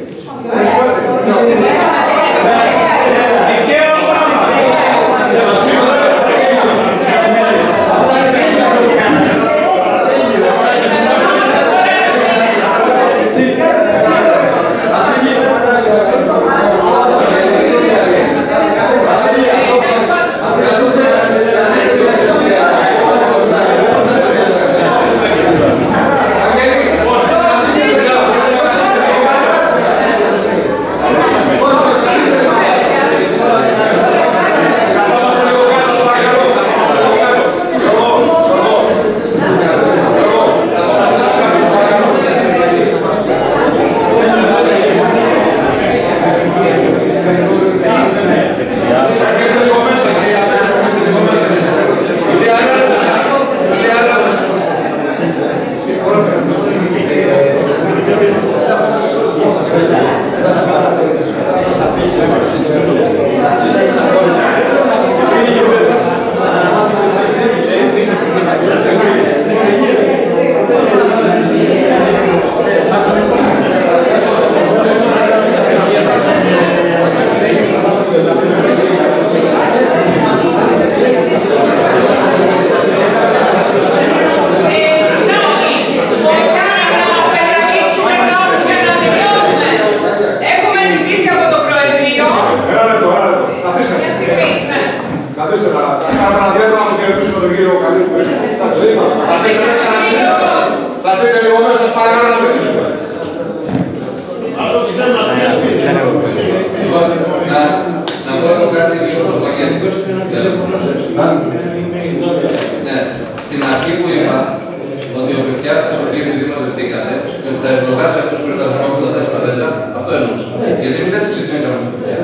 Στην αρχή που είπα ότι ο Πευτιάς θα σωθεί επειδή μαζευτήκατε και ότι θα ευλογάσει αυτούς που ήταν από τα 4-5, αυτό εννοούσα. Γιατί εμείς έτσι ξεκινήσαμε με τον Πευτιά.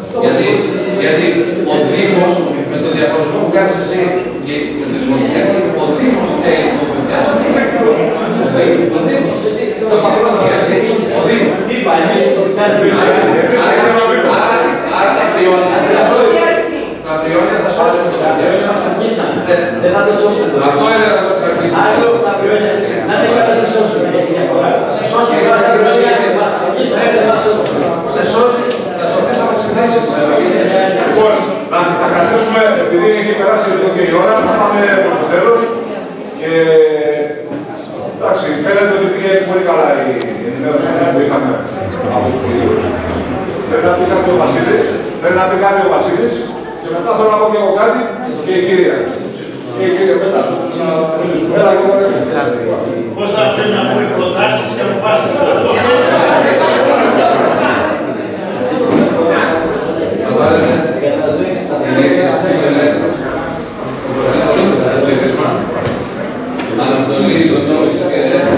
Γιατί ο Δήμος, με τον διαχωρισμό που κάνεις εσύ και με τη Δημοτική, ο Δήμος λέει ο Πευτιάς. Ο Δήμος. Το παγρό και εσύ. Ο Δήμος. Είπα εμείς. Άρα τα πριόνια θα σώσουμε το Πευτιά. Δεν θα το σώσουμε. Αυτό είναι το στρατηγικό. Άλλο τα πριόνια σε ξεχνάτε και θα σε σώσουμε. Έχει διαφορά. Σε σώσουμε και τα πριόνια και μας ξεχνήσει. Έτσι θα σώσουμε. Σε σώσει, θα σωθείς να ξεχνήσεις. Λοιπόν, να κρατήσουμε, επειδή έχει περάσει λίγο και η ώρα, θα πάμε προς το τέλος. Και εντάξει, φαίνεται ότι πήγε πολύ καλά η ενημέρωση που είχαμε από τους φίλους. Πρέπει να πει κάτι ο Βασίλης. Πρέπει να πει κάτι ο Βασίλης. Και μετά θέλω να πω και εγώ κάτι και η κυρία. Και η κυρία μετά σου. Έλα και εγώ κάτι. Πώς θα πρέπει να πούμε προτάσεις και αποφάσεις σε αυτό. Αναστολή, τον νόμο της ευκαιρίας,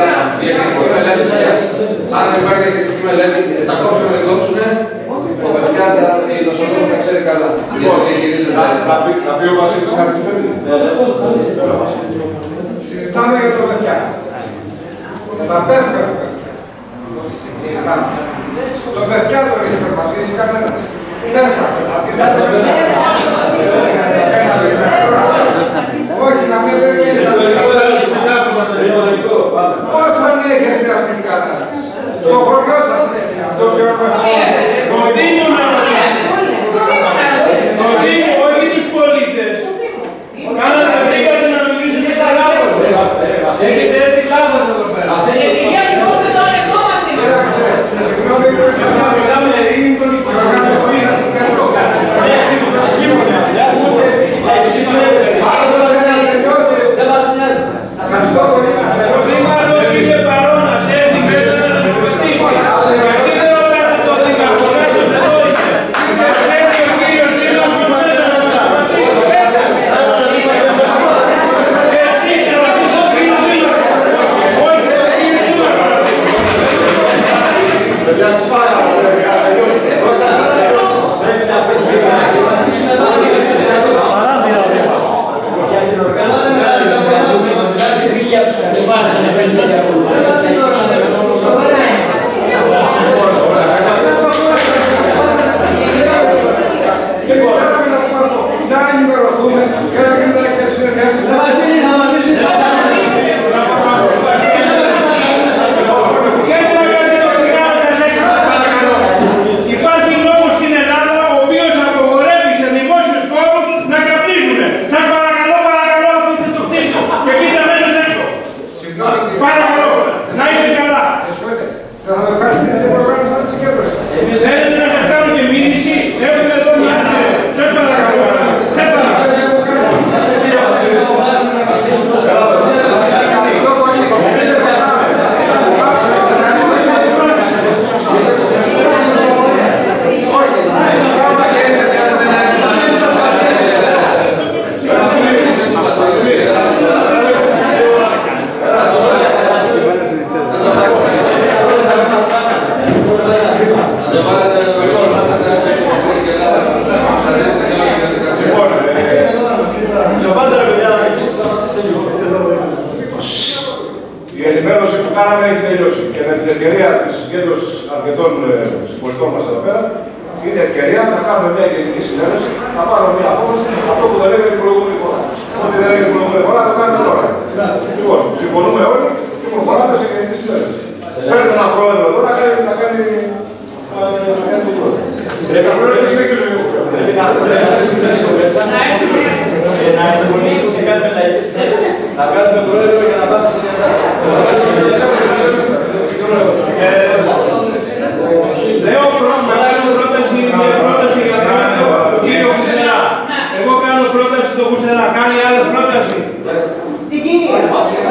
αν δεν υπάρχει διακριστική μελέτη, τα κόψουμε, δεν κόψουμε, ο Πευτιάς ή το σωλό θα ξέρει καλά. Λοιπόν, να πει ο Βασίλης κάτι που θέλει. Συζητάμε για το Πευτιά. Τα πέφκα του Πευτιά. Συζητάμε. Το Πευτιά το έχει φορματίσει κανένας. Μέσα, αφήσατε μέσα. Όχι, να μην περιμένει να πώς ανέχεστε αυτή την κατάσταση. Στο χωριό σας, το πιο το Δήμο να το Δήμο, όχι τους πολίτες. Κάνατε βρήκατε να μιλήσετε στα λάθος. Έχετε έρθει λάθος εδώ πέρα. Κοίταξε, συγγνώμη που ήρθα να μιλάμε, είναι τον οικονομικό. Ευχαριστώ πολύ. Ο Δήμαρχος είναι παρόνας, έρθει μέσα να μας βοηθήσει. Γιατί δεν ρωτάτε το Θέλετε να μας κάνουν και μήνυση, έχουμε εδώ μια άκρη. Δεν παρακαλώ. Δεν παρακαλώ. Η ενημέρωση που κάναμε έχει τελειώσει και με την ευκαιρία της συγκέντρωσης αρκετών συμπολιτών μας εδώ πέρα είναι ευκαιρία να κάνουμε μια γενική συνέλευση, να πάρουμε μια απόφαση αυτό που δεν έγινε την προηγούμενη φορά. Ό,τι δεν έγινε την προηγούμενη φορά το κάνουμε τώρα. Λοιπόν, συμφωνούμε όλοι και προχωράμε σε γενική συνέλευση. Φέρετε ένα πρόεδρο εδώ να κάνει το πρώτο. Πρέπει να αφαιρέσω μέσα και να συμφωνήσουμε και κάνουμε λαϊκή συνέλευση. Να κάνουμε πρόεδρο για να πάμε στο Λέω πρόταση για τον κύριο Κουσελά. Εγώ κάνω πρόταση στον Κουσελά. Κάνει άλλες πρόταση. Τι γίνεται.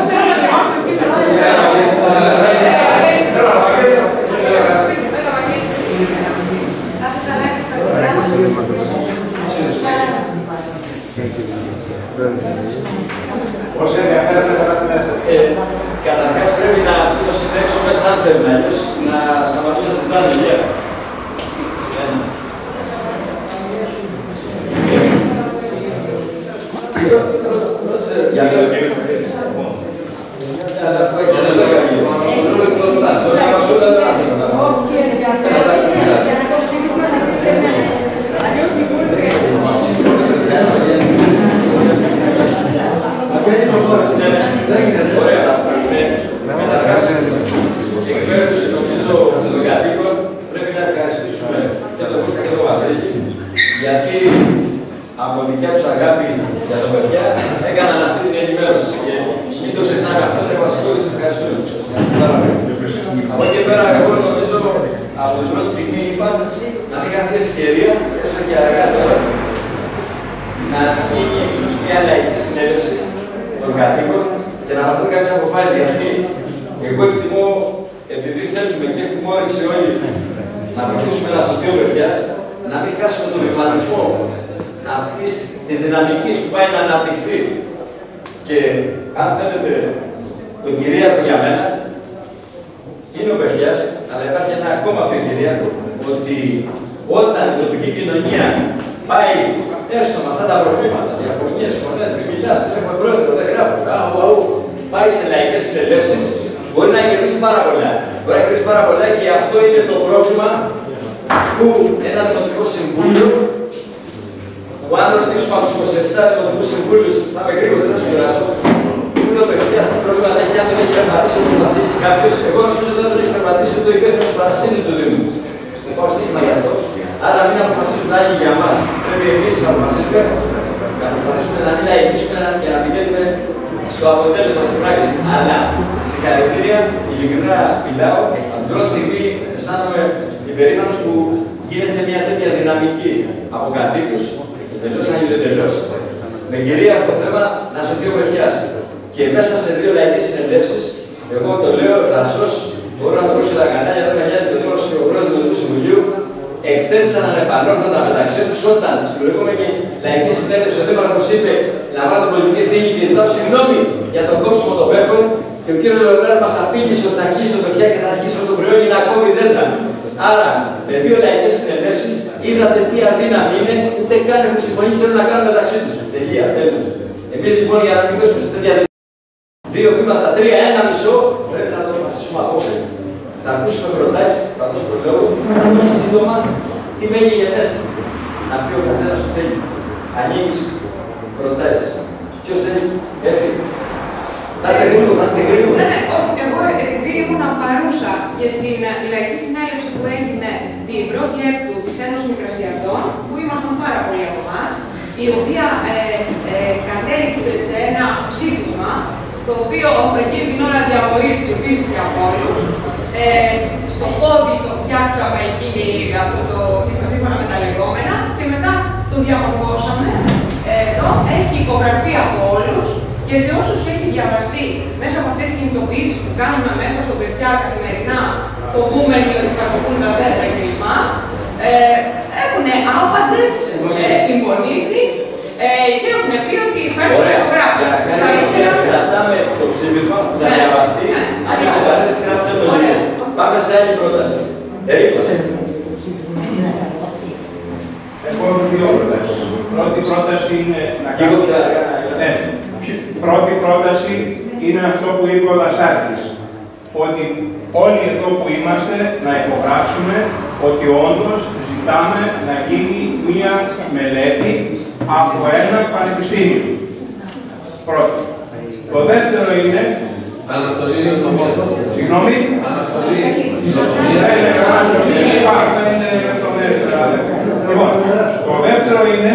Πώς ενδιαφέρεται θα έρθει μέσα. Καταρχάς πρέπει να το συντρέξω μέσα αν θέλουμε, αλλιώς να σταματήσω να ζητάνε ηλία. Καταρχάς, εκ μέρους των κατοίκων πρέπει να ευχαριστήσουμε και τον Κώστα και τον Βασίλη, γιατί από δικιά τους αγάπη για τα παιδιά έκαναν αυτή την ενημέρωση. Και μην το ξεχνάμε, αυτό είναι βασικό και τους ευχαριστούμε. Από εκεί πέρα, εγώ νομίζω από την πρώτη στιγμή είπα να μην κάθε ευκαιρία, έστω και αργά τώρα, να γίνει ίσως μια λαϊκή συνέλευση των κατοίκων και να λάβουν κάποιες αποφάσεις. Γιατί εγώ εκτιμώ, επειδή θέλουμε και έχουμε όρεξη όλοι να βοηθήσουμε να σωθεί ο Βερδιάς, να μην χάσουμε τον βηματισμό αυτής της δυναμικής που πάει να αναπτυχθεί. Και αν θέλετε, τον κυρίαρχο για μένα είναι ο Βερδιάς, αλλά υπάρχει ένα ακόμα πιο κυρίαρχο, ότι όταν η τοπική κοινωνία πάει έστω με αυτά τα προβλήματα, διαφωνίες, φωνές, μην μιλάς, δεν έχουμε πρόεδρο, δεν γράφω, πάει σε λαϊκές συνελεύσεις, μπορεί να κερδίσει πάρα πολλά. Μπορεί να κερδίσει πάρα πολλά και αυτό είναι το πρόβλημα που ένα δημοτικό συμβούλιο, ο άνθρωπος της από τους 27 δημοτικούς συμβούλιους, θα με γρήγορα, δεν θα σου γυράσω, που το παιδιά στα προβλήματα και αν τον έχει περπατήσει ο Βασίλης κάποιος, εγώ νομίζω ότι δεν τον έχει περπατήσει ούτε ο υπεύθυνος Πρασίνου του Δήμου. Δεν πάω στοίχημα γι' αυτό. Άρα μην αποφασίζουν άλλοι για μας. Πρέπει εμείς να αποφασίσουμε, να προσπαθήσουμε να μην λαϊκίσουμε και να πηγαίνουμε στο αποτέλεσμα στην πράξη. Αλλά συγχαρητήρια, ειλικρινά μιλάω, από την πρώτη στιγμή αισθάνομαι υπερήφανος που γίνεται μια τέτοια δυναμική από κατοίκους, τελώς αν είναι τελώς, με κυρίαρχο θέμα να σωθεί ο Βερδιάς. Και μέσα σε 2 λαϊκές συνελεύσεις, εγώ το λέω ευθαρσώς, μπορώ να το πω στα κανάλια, δεν με νοιάζει το Δήμος και ο Πρόεδρος του Συμβουλίου, εκτέθησαν ανεπανόρθωτα μεταξύ τους όταν στην προηγούμενη λαϊκή συνέλευση ο Δήμαρχος είπε να βάλω την πολιτική ευθύνη και ζητάω συγγνώμη για τον κόψιμο των πεύκων και ο κύριος Λεωνάρας μας απείλησε ότι θα κλείσει το παιδιά και θα αρχίσει με το προϊόν να κόβει δέντρα. Άρα, με 2 λαϊκές συνελεύσεις είδατε τι αδύναμη είναι, ούτε καν έχουν συμφωνήσει θέλουν να κάνουν μεταξύ τους. Τελεία, τέλος. Εμείς λοιπόν για να μην πέσουμε σε τέτοια 2 βήματα, 3, 1,5 πρέπει να το αποφασίσουμε απόψε. Θα ακούσουμε προτάσεις, θα δώσουμε το λόγο, πολύ σύντομα, τι μένει η γενέστη. Να πει ο καθένας που θέλει. Ανοίγεις προτάσεις. Ποιος θέλει, έφυγε. Θα είστε γρήγορα. Ναι, εγώ επειδή ήμουν παρούσα και στην λαϊκή συνέλευση που έγινε την 1η Έκτου της Ένωσης Μικρασιατών, που ήμασταν πάρα πολλοί από εμάς, η οποία κατέληξε σε ένα ψήφισμα, το οποίο εκείνη την ώρα διαβοής ψηφίστηκε από όλους, στο πόδι των φτιάξαμε αυτό το σύμφωνα με τα λεγόμενα και μετά το διαμορφώσαμε. Εδώ έχει υπογραφεί από όλους και σε όσους έχει διαβαστεί μέσα από αυτές τις κινητοποιήσεις που κάνουμε μέσα στο παιδιά καθημερινά, φοβούμενοι ότι θα κοπούν τα δέντρα κλπ. Έχουν άπαντες συμφωνήσει και έχουν πει ότι φέρνουν να υπογράψουν. Κρατάμε το ψήφισμα που θα διαβαστεί, άνοιξε παρένθεση, κράτησε το λίγο. Πάμε σε άλλη πρόταση. Έχω δύο προτάσεις. Πρώτη πρόταση είναι να πρώτη πρόταση είναι αυτό που είπε ο Δασάκης. Ότι όλοι εδώ που είμαστε να υπογράψουμε ότι όντως ζητάμε να γίνει μία μελέτη από ένα πανεπιστήμιο. Πρώτο. Το δεύτερο είναι... Αναστολή είναι το πόστο. Συγγνώμη. Αναστολή. Λοιπόν, το δεύτερο είναι,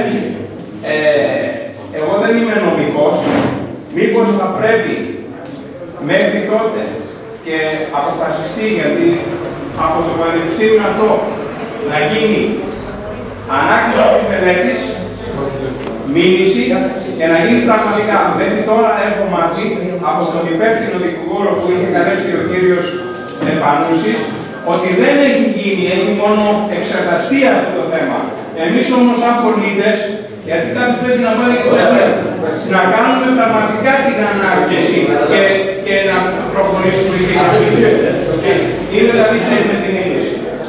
εγώ δεν είμαι νομικός, μήπως θα πρέπει μέχρι τότε και αποφασιστεί, γιατί από το πανεπιστήμιο αυτό να γίνει ανάκτηση της μελέτης, μήνυση και να γίνει πραγματικά. Δηλαδή τώρα έχω μάθει από τον υπεύθυνο δικηγόρο που είχε καλέσει ο κύριος Πανούσης ότι δεν έχει γίνει, έχει μόνο εξεταστεί αυτό το θέμα. Εμείς όμως σαν πολίτες, γιατί κάποιος πρέπει να πάρει το θέμα, να κάνουμε πραγματικά την ανάρτηση και να προχωρήσουμε την ανάρτηση. Είναι δηλαδή με την μήνυση.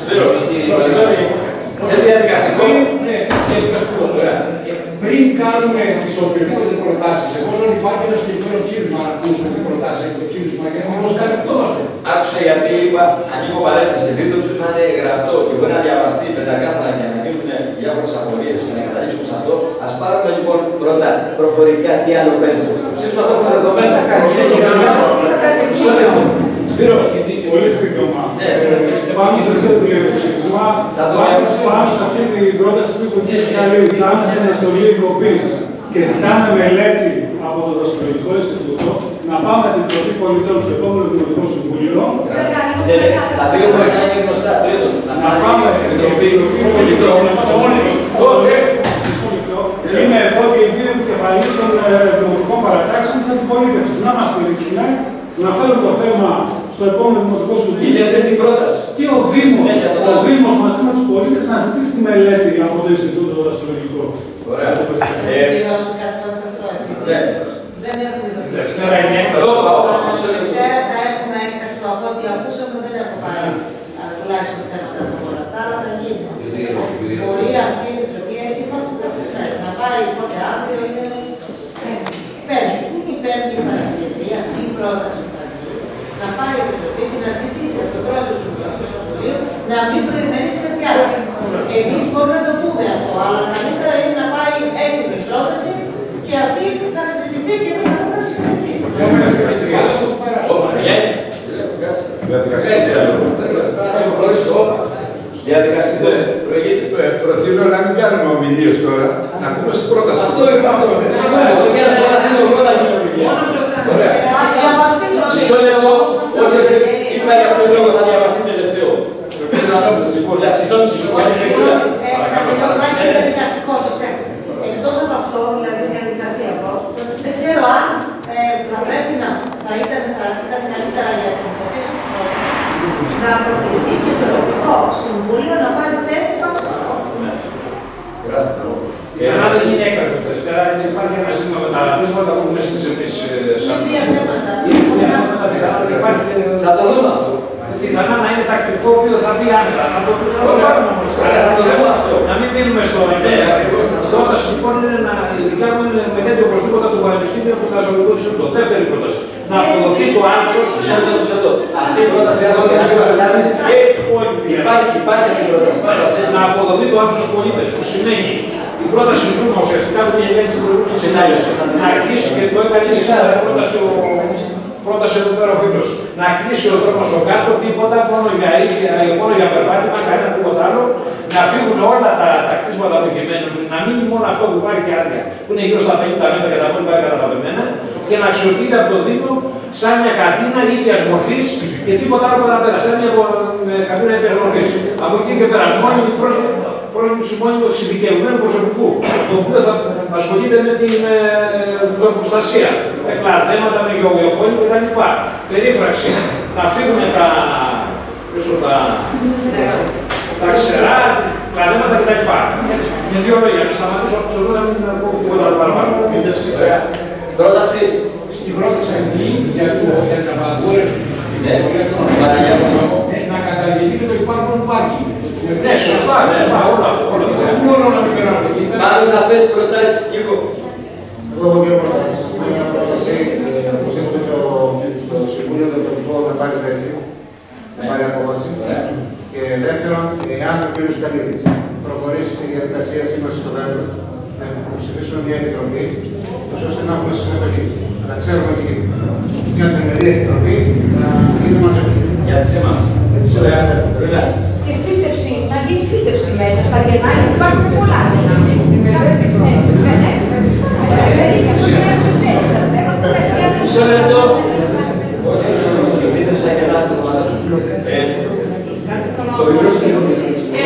Διαδικαστικό. Ναι, διαδικαστικό. Πριν κάνουμε τις οποιοδήποτε προτάσεις, εφόσον υπάρχει ένα συγκεκριμένο ψήφισμα να ακούσουμε την προτάση από το ψήφισμα και να μας κάνει αυτό. Άκουσα γιατί είπα, ανοίγω παρένθεση, επειδή το ψήφισμα είναι γραπτό και μπορεί να διαβαστεί πεντακάθαρα για να γίνουν διάφορες απορίες και να καταλήξουμε σε αυτό. Ας πάρουμε λοιπόν πρώτα προφορικά τι άλλο παίζει. Το ψήφισμα το έχουμε δεδομένα. Σπύρο, πολύ σύντομα. Πάμε στο ψήφισμα. Πάμε σε αυτή την πρόταση που είπε ο κ. Καλίδης, άμεση αναστολή κοπής και ζητάμε μελέτη από το Δασοκρατικό Ινστιτούτο να πάμε την Επιτροπή Πολιτών στο επόμενο Δημοτικό Συμβούλιο. Τα δύο μπορεί να είναι γνωστά. Να πάμε την Επιτροπή Πολιτών. Είμαι εδώ και οι δύο επικεφαλείς των δημοτικών παρατάξεων θα την πολίτευση. Να μας στηρίξουν, να φέρουν το θέμα στο επόμενο Δημοτικό Συμβούλιο. Είναι αυτή πρόταση. Και ο Δήμος μαζί με τους πολίτες να ζητήσει τη μελέτη από το Ινστιτούτο Δασοκρατικό. Ωραία. Δεν έχουμε δοθεί. Δευτέρα είναι έκτακτο. Δευτέρα θα έχουμε έκτακτο. Από ό,τι ακούσαμε δεν έχω πάρει τουλάχιστον θέματα από όλα αυτά, αλλά θα γίνει. Μπορεί αυτή η Επιτροπή να πάει πότε αύριο είναι Πέμπτη. Είναι η Πέμπτη Παρασκευή, αυτή η πρόταση που θα γίνει. Να πάει η Επιτροπή και να ζητήσει από τον πρόεδρο του Δημοτικού Συμβουλίου να μην προημερεί σε διάλογο. Εμείς μπορούμε να το πούμε αυτό, αλλά καλύτερα είναι να πάει έτοιμη πρόταση και αυτή να συζητηθεί και εμείς να μπορούμε να συζητηθεί. Διαδικαστικό. Προτείνω να μην κάνουμε ομιλίες τώρα, να πούμε στην πρόταση. Αυτό είναι αυτό. Μισό λεπτό, όχι είπα για ποιο λόγο θα διαβαστεί τελευταίο. Το κ. Ανώπλος, λοιπόν, συγγνώμη, Είναι διαδικαστικό, το ξέρεις. Εκτός από αυτό, δηλαδή διαδικασία εδώ, δεν ξέρω αν θα πρέπει να ήταν καλύτερα για την υποστήριξη της πρότασης να προκληθεί και το Τοπικό Συμβούλιο να πάρει θέση πάνω στο αυτό. Να σε γίνει έκτακτο Δευτέρα, έτσι υπάρχει ένα ζήτημα με τα αναπτύσματα που είναι στις εμείς σαν... Θα το δούμε αυτό. Πιθανά να είναι τακτικό, το οποίο θα μπει άνετα. Θα το πάρουμε όμως. Να μην μείνουμε στο ιδέα. Η πρόταση λοιπόν είναι να ειδικάμε μελέτη οπωσδήποτε από το Πανεπιστήμιο του Δασοκρατικού Ινστιτούτου. Δεύτερη πρόταση. Να αποδοθεί το άξος. Αυτή η πρόταση υπάρχει αυτή η πρόταση. Να αποδοθεί το άξος στους πολίτες, που σημαίνει η πρόταση Ζούμα ουσιαστικά που είχε γίνει στην προηγούμενη συνάντηση. Να αρχίσει και το έκανε πρόταση εδώ πέρα ο φίλος. Να κλείσει ο δρόμος ο κάτω, τίποτα, μόνο για περπάτημα, κανένα τίποτα άλλο. Να φύγουν όλα τα κτίσματα που έχει μένει, να μείνει μόνο αυτό που υπάρχει και άδεια, που είναι γύρω στα 50 μέτρα και τα πόλη πάει καταπατημένα, και να αξιοποιείται από το Δήμο σαν μια καντίνα ίδιας μορφής και τίποτα άλλο παραπέρα. Σαν μια καντίνα ίδιας μορφής. Από εκεί και πέρα, μόνιμη πρόσληψη μόνιμου εξειδικευμένου προσωπικού, το οποίο θα ασχολείται με την προστασία, με κλαδέματα, με γεωγεωπόλη κτλ. Περίφραξη. Να φύγουν τα ξερά, κλαδέματα κτλ. Με δύο λόγια, να σταματήσω όσο να μην πω τίποτα άλλο παραπάνω. Πρόταση. Στην πρόταση αυτή για την απαγόρευση να καταργηθεί και το υπάρχον πάρκινγκ. Ναι, σωστά, όλα αυτά. Όχι μόνο να μην περάσουν. Πάνω σε αυτές τις προτάσεις, Νίκο. Εγώ έχω δύο προτάσεις. Μια πρόταση, όπως είπαμε, το Συμβούλιο Διοικητικό να πάρει θέση, να πάρει απόφαση. Και δεύτερον, εάν ο κ. Καλίδης προχωρήσει στη διαδικασία σύμβαση στο ΔΕΠ, να ψηφίσουμε μια επιτροπή, ώστε να έχουμε συμμετοχή. Να ξέρουμε τι γίνεται. Μια τριμερή επιτροπή να είναι μαζί. Για τις εμάς. Και φύτευση, να γίνει φύτευση μέσα στα κενά, γιατί υπάρχουν πολλά κενά. Μισό λεπτό. Όχι, φύτευσα και να είστε πάνω σου. Το μικρό σύγκρουση.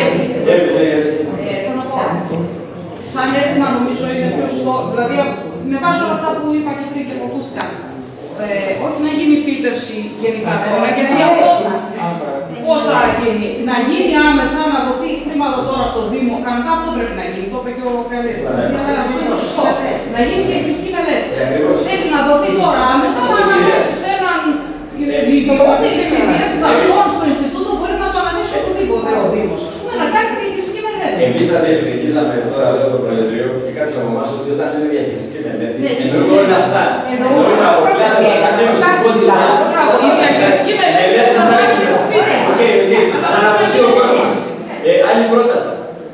Θέλω να πω, σαν έτοιμα νομίζω είναι πιο σωστό, δηλαδή με βάση όλα αυτά που είπα και πριν και που ακούστηκαν. Όχι να γίνει φύτευση γενικά τώρα, γιατί αυτό πώς θα γίνει. Να γίνει άμεσα, να δοθεί χρήματα τώρα από το Δήμο, κανονικά αυτό πρέπει να γίνει, το είπε και ο Καλέτης. Να γίνει και κλειστή μελέτη. Θέλει να δοθεί τώρα άμεσα, να αναθέσει σε έναν ιδιώτη της δασών στο Ινστιτούτο, μπορεί να το αναθέσει οπουδήποτε ο Δήμος. Να κάνει και κλειστή μελέτη. Εμείς τα διευκρινίζαμε τώρα εδώ το Προεδρείο και κάποιος από εμάς ότι όταν είναι διαχειριστική μελέτη, εννοούν αυτά. Εννοούν από κλάση ανανέωση του πόντου. Η διαχειριστική μελέτη θα πάει στο σπίτι. Θα αναπτυχθεί ο κόσμος. Άλλη πρόταση.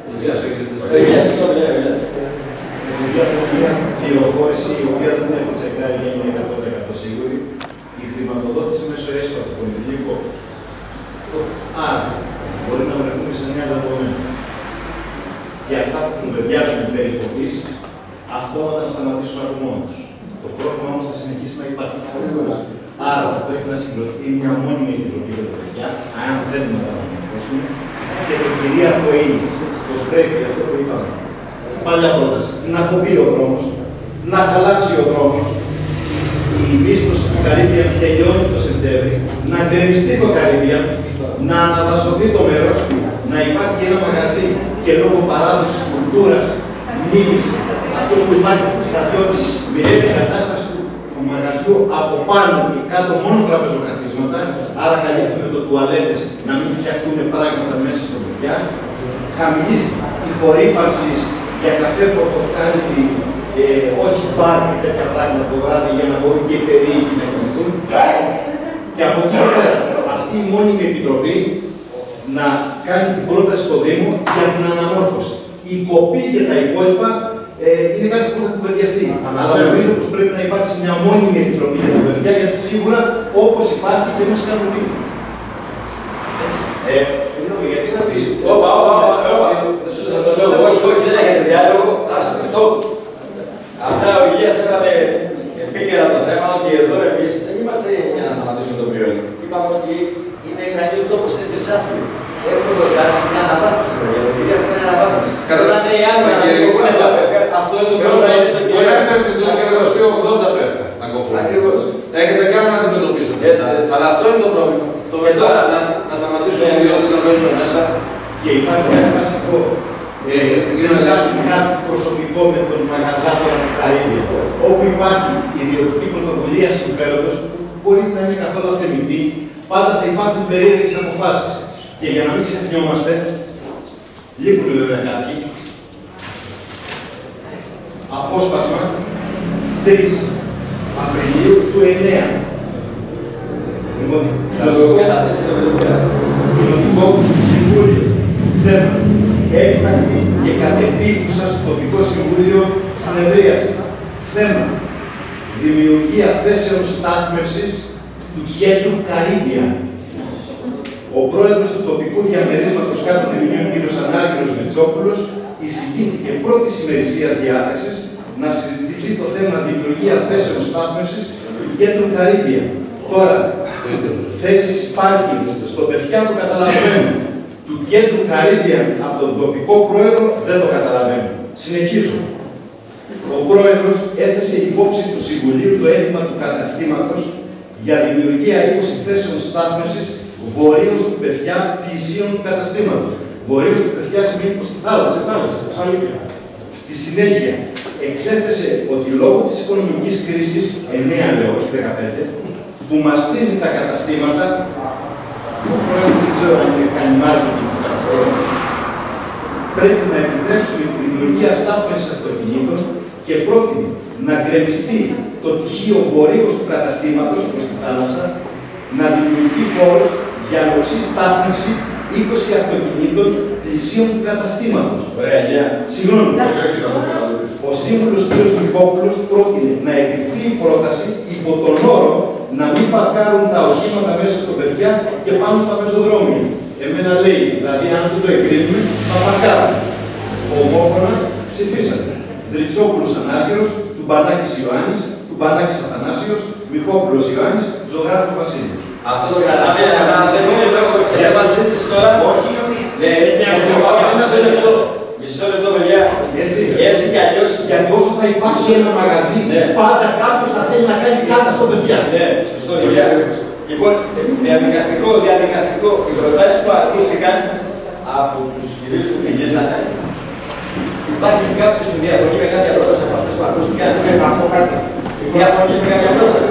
Μια πληροφόρηση η οποία δεν είναι τσεκάρει για είναι 100% σίγουρη, η χρηματοδότηση μέσω έσω από το πολιτικό. Άρα, μπορεί να βρεθούμε σε μια δεδομένα. Και αυτά που κουβεντιάζουν περικοπής, αυτόματα να σταματήσουν από μόνο τους. Το πρόβλημα όμως θα συνεχίσει να υπάρχει. Άρα, θα πρέπει να συγκροτηθεί μια μόνιμη επιτροπή για τα παιδιά, αν θέλουμε να τα αναμορφώσουμε, και το κυρίαρχο είναι πως πρέπει αυτό που είπαμε. Παλιά πρόταση. Να κοπεί ο δρόμος, να χαλάσει ο δρόμος, η μίσθωση του Καρύμπιαν τελειώνει το Σεπτέμβρη, να γκρεμιστεί το Καρύμπιαν, να αναδασωθεί το μέρος, να υπάρχει ένα μαγαζί και λόγω παράδοσης κουλτούρας, μνήμης, αυτό που υπάρχει σαν μοιραίνει η κατάσταση του μαγαζιού από πάνω και κάτω μόνο τραπεζοκαθίσματα, άρα καλύπτουμε το τουαλέτες να μην φτιαχτούν πράγματα μέσα στο παιδιά, χαμηλής ηχορύπανσης για καφέ πορτοκάλι, όχι μπαρ και τέτοια πράγματα το βράδυ για να μπορούν και οι περίεργοι να κινηθούν. Και από εκεί πέρα, αυτή η μόνιμη επιτροπή να κάνει την πρόταση στο Δήμο για την αναμόρφωση. Η κοπή και τα υπόλοιπα είναι κάτι που θα κουβεντιαστεί. Αλλά νομίζω πως πρέπει να υπάρξει μια μόνιμη επιτροπή για τα παιδιά, γιατί σίγουρα όπως υπάρχει και μας ικανοποιεί. Γιατί να πεις, όπα, όχι, δεν έχετε διάλογο, ας πιστώ. Αυτά ο Ηλίας έβαλε επίκαιρα το θέμα ότι εδώ εμείς δεν είμαστε για να σταματήσουμε τον προϊόν. Είπαμε ότι είναι ικανή ο τόπος είναι τρισάθλη. Έχουμε προτάσεις για αναβάθμιση για τον κυρία που είναι αναβάθμιση. Κατά η άμυνα, αυτό είναι το πρώτο. Μπορεί να φτιάξει το και να σας πει 80 πέφτα να κοπούν. Ακριβώς. Έχετε κάνει να αντιμετωπίσετε. Αλλά αυτό είναι το πρόβλημα. Και τώρα να σταματήσουμε οι ιδιώτες να μπαίνουν μέσα. Και υπάρχει ένα βασικό. Κάτι προσωπικό με τον μαγαζάτορα του Καρύμπια, όπου υπάρχει ιδιωτική πρωτοβουλία συμφέροντος, που μπορεί να είναι καθόλου αθεμητή, πάντα θα υπάρχουν περίεργες αποφάσεις. Και για να μην ξεχνιόμαστε, λείπουν βέβαια κάποιοι, απόσπασμα 3 Απριλίου του 9. Κοινωνικό Συμβούλιο. Θέμα. Έκτακτη και κατεπίγουσα στο τοπικό συμβούλιο συνεδρίαση. Θέμα. Δημιουργία θέσεων στάθμευσης του κέντρου Καρύμπια. Ο πρόεδρος του τοπικού διαμερίσματος κάτω Δημιουργίου κ. Ανάργυρος Μετσόπουλος εισηγήθηκε πρώτης ημερησίας διάταξης να συζητηθεί το θέμα δημιουργία θέσεων στάθμευσης του κέντρου Καρύμπια. Τώρα, θέσεις πάρκινγκ στο παιδιά το καταλαβαίνω. Του κέντρου Caribbean από τον τοπικό πρόεδρο δεν το καταλαβαίνω. Συνεχίζω. Ο πρόεδρος έθεσε υπόψη του Συμβουλίου το αίτημα του καταστήματος για δημιουργία 20 θέσεων στάθμευσης βορείως του παιδιά πλησίων του καταστήματος. Βορείως του παιδιά σημαίνει προς τη θάλασσα. Στη συνέχεια, εξέθεσε ότι λόγω της οικονομικής κρίσης, 9 λέω, όχι 15, που μαστίζει τα καταστήματα, ο πρόεδρος δεν ξέρω αν είναι κάνει μάρκετινγκ του καταστήματος, πρέπει να επιτρέψουμε τη δημιουργία στάθμευσης αυτοκινήτων και πρότεινε να γκρεμιστεί το τυχείο βορείως του καταστήματος προς τη θάλασσα, να δημιουργηθεί χώρος για λοξή στάθμευση 20 αυτοκινήτων πλησίων του καταστήματος. Συγγνώμη. Ο σύμβουλος κ. Νικόπουλος πρότεινε να εγκριθεί η πρόταση υπό τον όρο να μην παρκάρουν τα οχήματα μέσα στο παιδιά και πάνω στα πεζοδρόμια. Εμένα λέει, δηλαδή αν δεν το εγκρίνουμε, θα παρκάρουν. Ομόφωνα ψηφίσατε. Δριτσόπουλος Ανάργυρος, του Μπανάκης Ιωάννης, του Μπανάκης Αθανάσιος, Μιχόπουλος Ιωάννης, Ζωγράφος Βασίλειος. Αυτό το κρατάμε για να μας δεν είναι λόγο στην συζήτηση τώρα. Όχι. Μισό λεπτό, παιδιά. Έτσι κι αλλιώς. Γιατί όσο θα υπάρξει ένα μαγαζί, πάντα κάποιος θα θέλει να κάνει κάτα στο παιδιά. Ναι, σωστό, παιδιά. Λοιπόν, διαδικαστικό, οι προτάσεις που ακούστηκαν από τους κυρίους που μιλήσατε, υπάρχει κάποιος που διαφωνεί με κάποια πρόταση από αυτές που ακούστηκαν? Να πω κάτι. Διαφωνείς με κάποια πρόταση?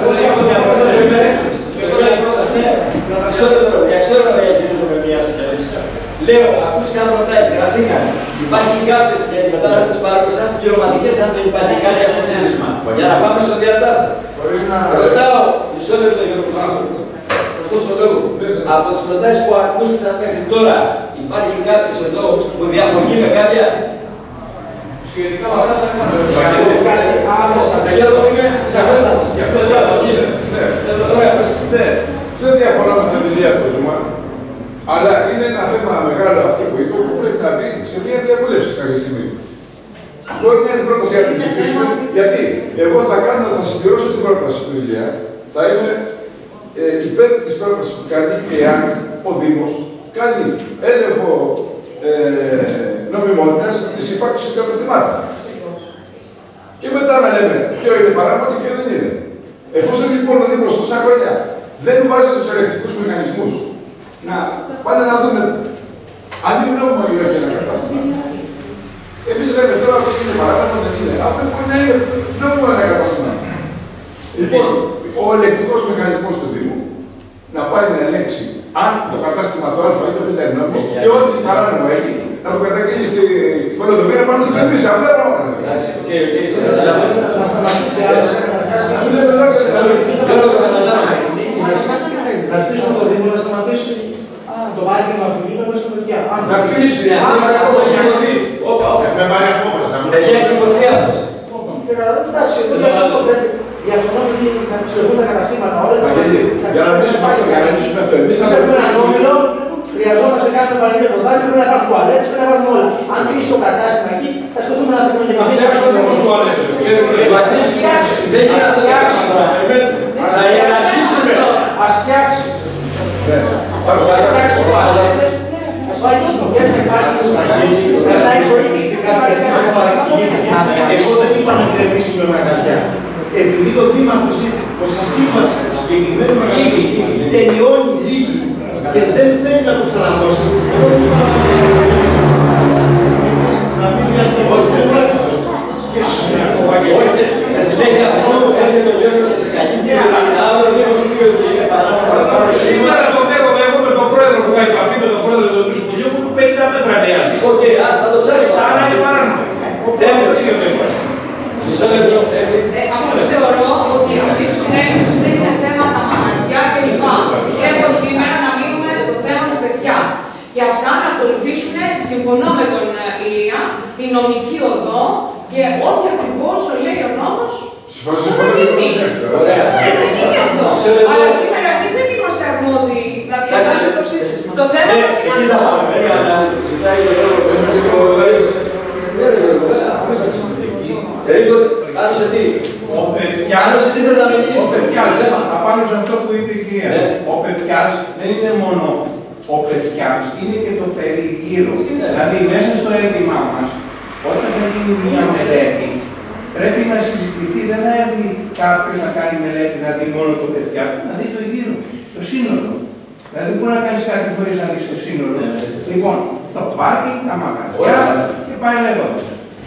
Ξέρω να διαχειρίζω με μια συγκαλύψη. Λέω, ακούστηκαν προτάσεις, γραφτήκαν. Υπάρχει κάποιος για την μετάδοση της παραγωγής σαν συμπληρωματικές αν δεν υπάρχει κάτι στο ψήφισμα. Για να πάμε στο διατάφτα. Ρωτάω, μισό λεπτό για το προσωπικό. Ωστόσο λόγο, από τις προτάσεις που ακούστηκαν μέχρι τώρα, υπάρχει κάποιος εδώ που διαφωνεί με κάποια? Σχετικά με αυτά τα θέματα. Θέλω να είμαι σαφέστατος. Γι' αυτό δεν δεν διαφωνώ με την εμπειρία του Ζούμα, αλλά είναι ένα θέμα μεγάλο αυτό που είπε που πρέπει να μπει σε μια διαβούλευση κάποια στιγμή. Μπορεί να είναι πρόταση να την ψηφίσουμε, γιατί εγώ θα συμπληρώσω την πρόταση του Ηλία, θα είμαι υπέρ της πρότασης που κάνει και αν ο Δήμος κάνει έλεγχο νομιμότητας της ύπαρξης του καταστημάτων. Και μετά να λέμε ποιο είναι παράπονο και ποιο δεν είναι. Εφόσον λοιπόν ο Δήμος τόσα χρόνια δεν βάζει τους ελεκτικούς μηχανισμούς να πάνε να δούμε αν είναι νόμιμο ή όχι ένα κατάστημα. Εμείς λέμε τώρα ότι είναι παράπονο, δεν είναι. Αυτό μπορεί να είναι νόμιμο ένα κατάστημα. Λοιπόν, ο ελεκτικός μηχανισμός του Δήμου να πάει να ελέγξει αν το κατάστημα το Α ή το Β είναι νόμιμο και ό,τι παράνομο έχει να το καταγγείλει στην Πολυδομία πάνω να το κρατήσει. Απλά πράγματα δεν είναι. Να σταματήσει άλλες. Να ζητήσουμε το Δήμο να σταματήσει το πάρκινγκ του αυτοκίνητου μέσα στο παιδιά. Να κλείσει. Με πάρει απόφαση. Έχει υποθεί αυτός. Εντάξει, εγώ διαφωνώ ότι θα αξιοποιούν τα καταστήματα όλα. Για να λύσουμε αυτό. Εμείς σε ένα νόμιλο χρειαζόμαστε κάτι να παραγγείλει το δάκρυ, πρέπει να υπάρχουν τουαλέτες, πρέπει να υπάρχουν όλα. Αν κλείσει το κατάστημα εκεί, θα σκοτούμε να φύγουμε για να φτιάξουμε το τουαλέτες. Δεν είναι αυτό το Ας φτιάξει. Ας φτιάξει τουαλέτες. Ας πάει το παιδιά να υπάρχει. Εγώ δεν είπα να γκρεμίσουμε μαγαζιά. Επειδή το Δήμαρχος είπε πως η σύμβαση του συγκεκριμένου μαγαζιού τελειώνει λίγη και δεν θέλει να το ξαναδώσει, εγώ δεν είπα να μην διαστημότητα. Σε συνέχεια αυτό έρχεται ο Γιώργος σε καλή και άλλο Δήμος που είναι παράπονο. Σήμερα το δέχομαι εγώ με τον πρόεδρο που κάνει επαφή με τον πρόεδρο του Συμβουλίου που 50 μέτρα νέα. Οκ, ας θα το ψάξουμε. Άρα είναι παράνομο. Μισό λεπτό. Απλώς θεωρώ ότι αυτή τη συνέχεια δεν είναι θέματα μαγαζιά κλπ. Πιστεύω σήμερα να μείνουμε στο θέμα του παιδιά. Και αυτά να ακολουθήσουν, συμφωνώ με τον Ηλία, την νομική οδό και ό,τι ακριβώς λέει ο νόμος. Συμφωνώ. Δεν είναι αυτό. Αλλά σήμερα εμείς δεν είμαστε αρμόδιοι να διαβάσουμε το ψήφισμα. Το θέμα μας είναι αυτό. Ρίκο, πάνω σε τι. Πάνω σε τι θες να μιλήσεις. πάνω σε αυτό που είπε η κυρία. Ο Πευκιάς δεν είναι μόνο ο Πευκιάς, είναι και το περιγύρω. Δηλαδή, μέσα στο αίτημά μας, όταν θα γίνει μια μελέτη, πρέπει να συζητηθεί, δεν θα έρθει κάποιος να κάνει μελέτη, να δει μόνο το Πευκιά, να δει το γύρο, το σύνολο. Δηλαδή, δεν μπορεί να κάνεις κάτι χωρίς να δεις το σύνολο. Λοιπόν, το πάρκινγκ, τα μαγαζιά και πάει λέγοντα.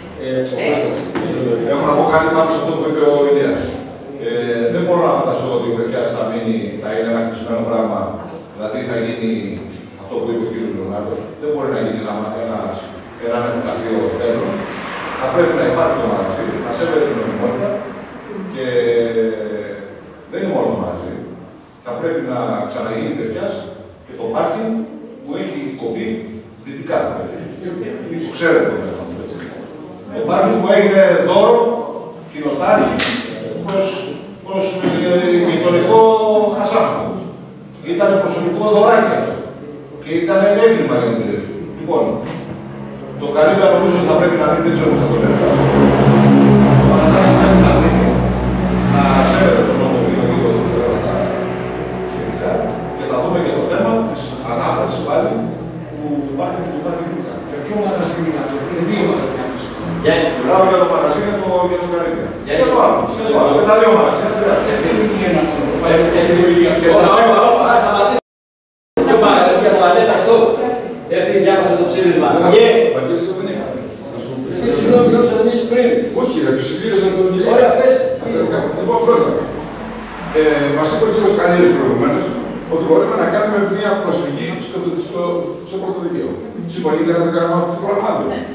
Έχω να πω κάτι πάνω σε αυτό που είπε ο Ηλίας. Δεν μπορώ να φανταστώ ότι ο Πευκιάς θα είναι ένα κλεισμένο πράγμα, δηλαδή θα γίνει αυτό που είπε ο κ. Λεωνάρδος. Δεν μπορεί να γίνει ένα νοικοκαθείο δέντρων. Θα πρέπει να υπάρχει το μαγαζί, να σέβεται την νομιμότητα και δεν είναι μόνο το μαγαζί. Θα πρέπει να ξαναγίνει Πευκιάς και το πάρκινγκ που έχει κοπεί δυτικά του Πευκιά. Το ξέρετε το θέμα. Το πάρκινγκ που έγινε δώρο κοινοτάρχη προς γειτονικό χασάπο. Ήταν προσωπικό δωράκι αυτό. Και ήταν έγκλημα για την περιοχή. Λοιπόν, το καλύτερο νομίζω ότι θα πρέπει να μην, δεν ξέρω πώς θα το λέμε. Το παρατάσεις να μείνει, να σέβεται τον νόμο που είναι λίγο τα σχετικά και να δούμε και το θέμα της ανάπτυξης πάλι που υπάρχει και του πάρκινγκ. Για ποιο μαγαζί μιλάτε, είναι δύο μαγαζιά. Μιλάω για το μαγαζί για το Καρύμπια. Για το άλλο. Με τα δύο μαγαζιά. Δεν θέλει ένα μόνο. Όπα, σταματήστε. Το μαγαζί για το αλέτα στο. Έφυγε, διάβασα το ψήφισμα. Και... Συγγνώμη, νόμιζα να μιλήσεις πριν. Όχι, ρε, του συμπλήρωσα τον κύριο. Ωραία, πες. Λοιπόν, πρώτα. Μας είπε ο κύριος Κανέλη προηγουμένως ότι μπορούμε να κάνουμε μια προσφυγή στο πρωτοδικείο. Συμφωνείτε να το κάνουμε αυτό το πράγμα?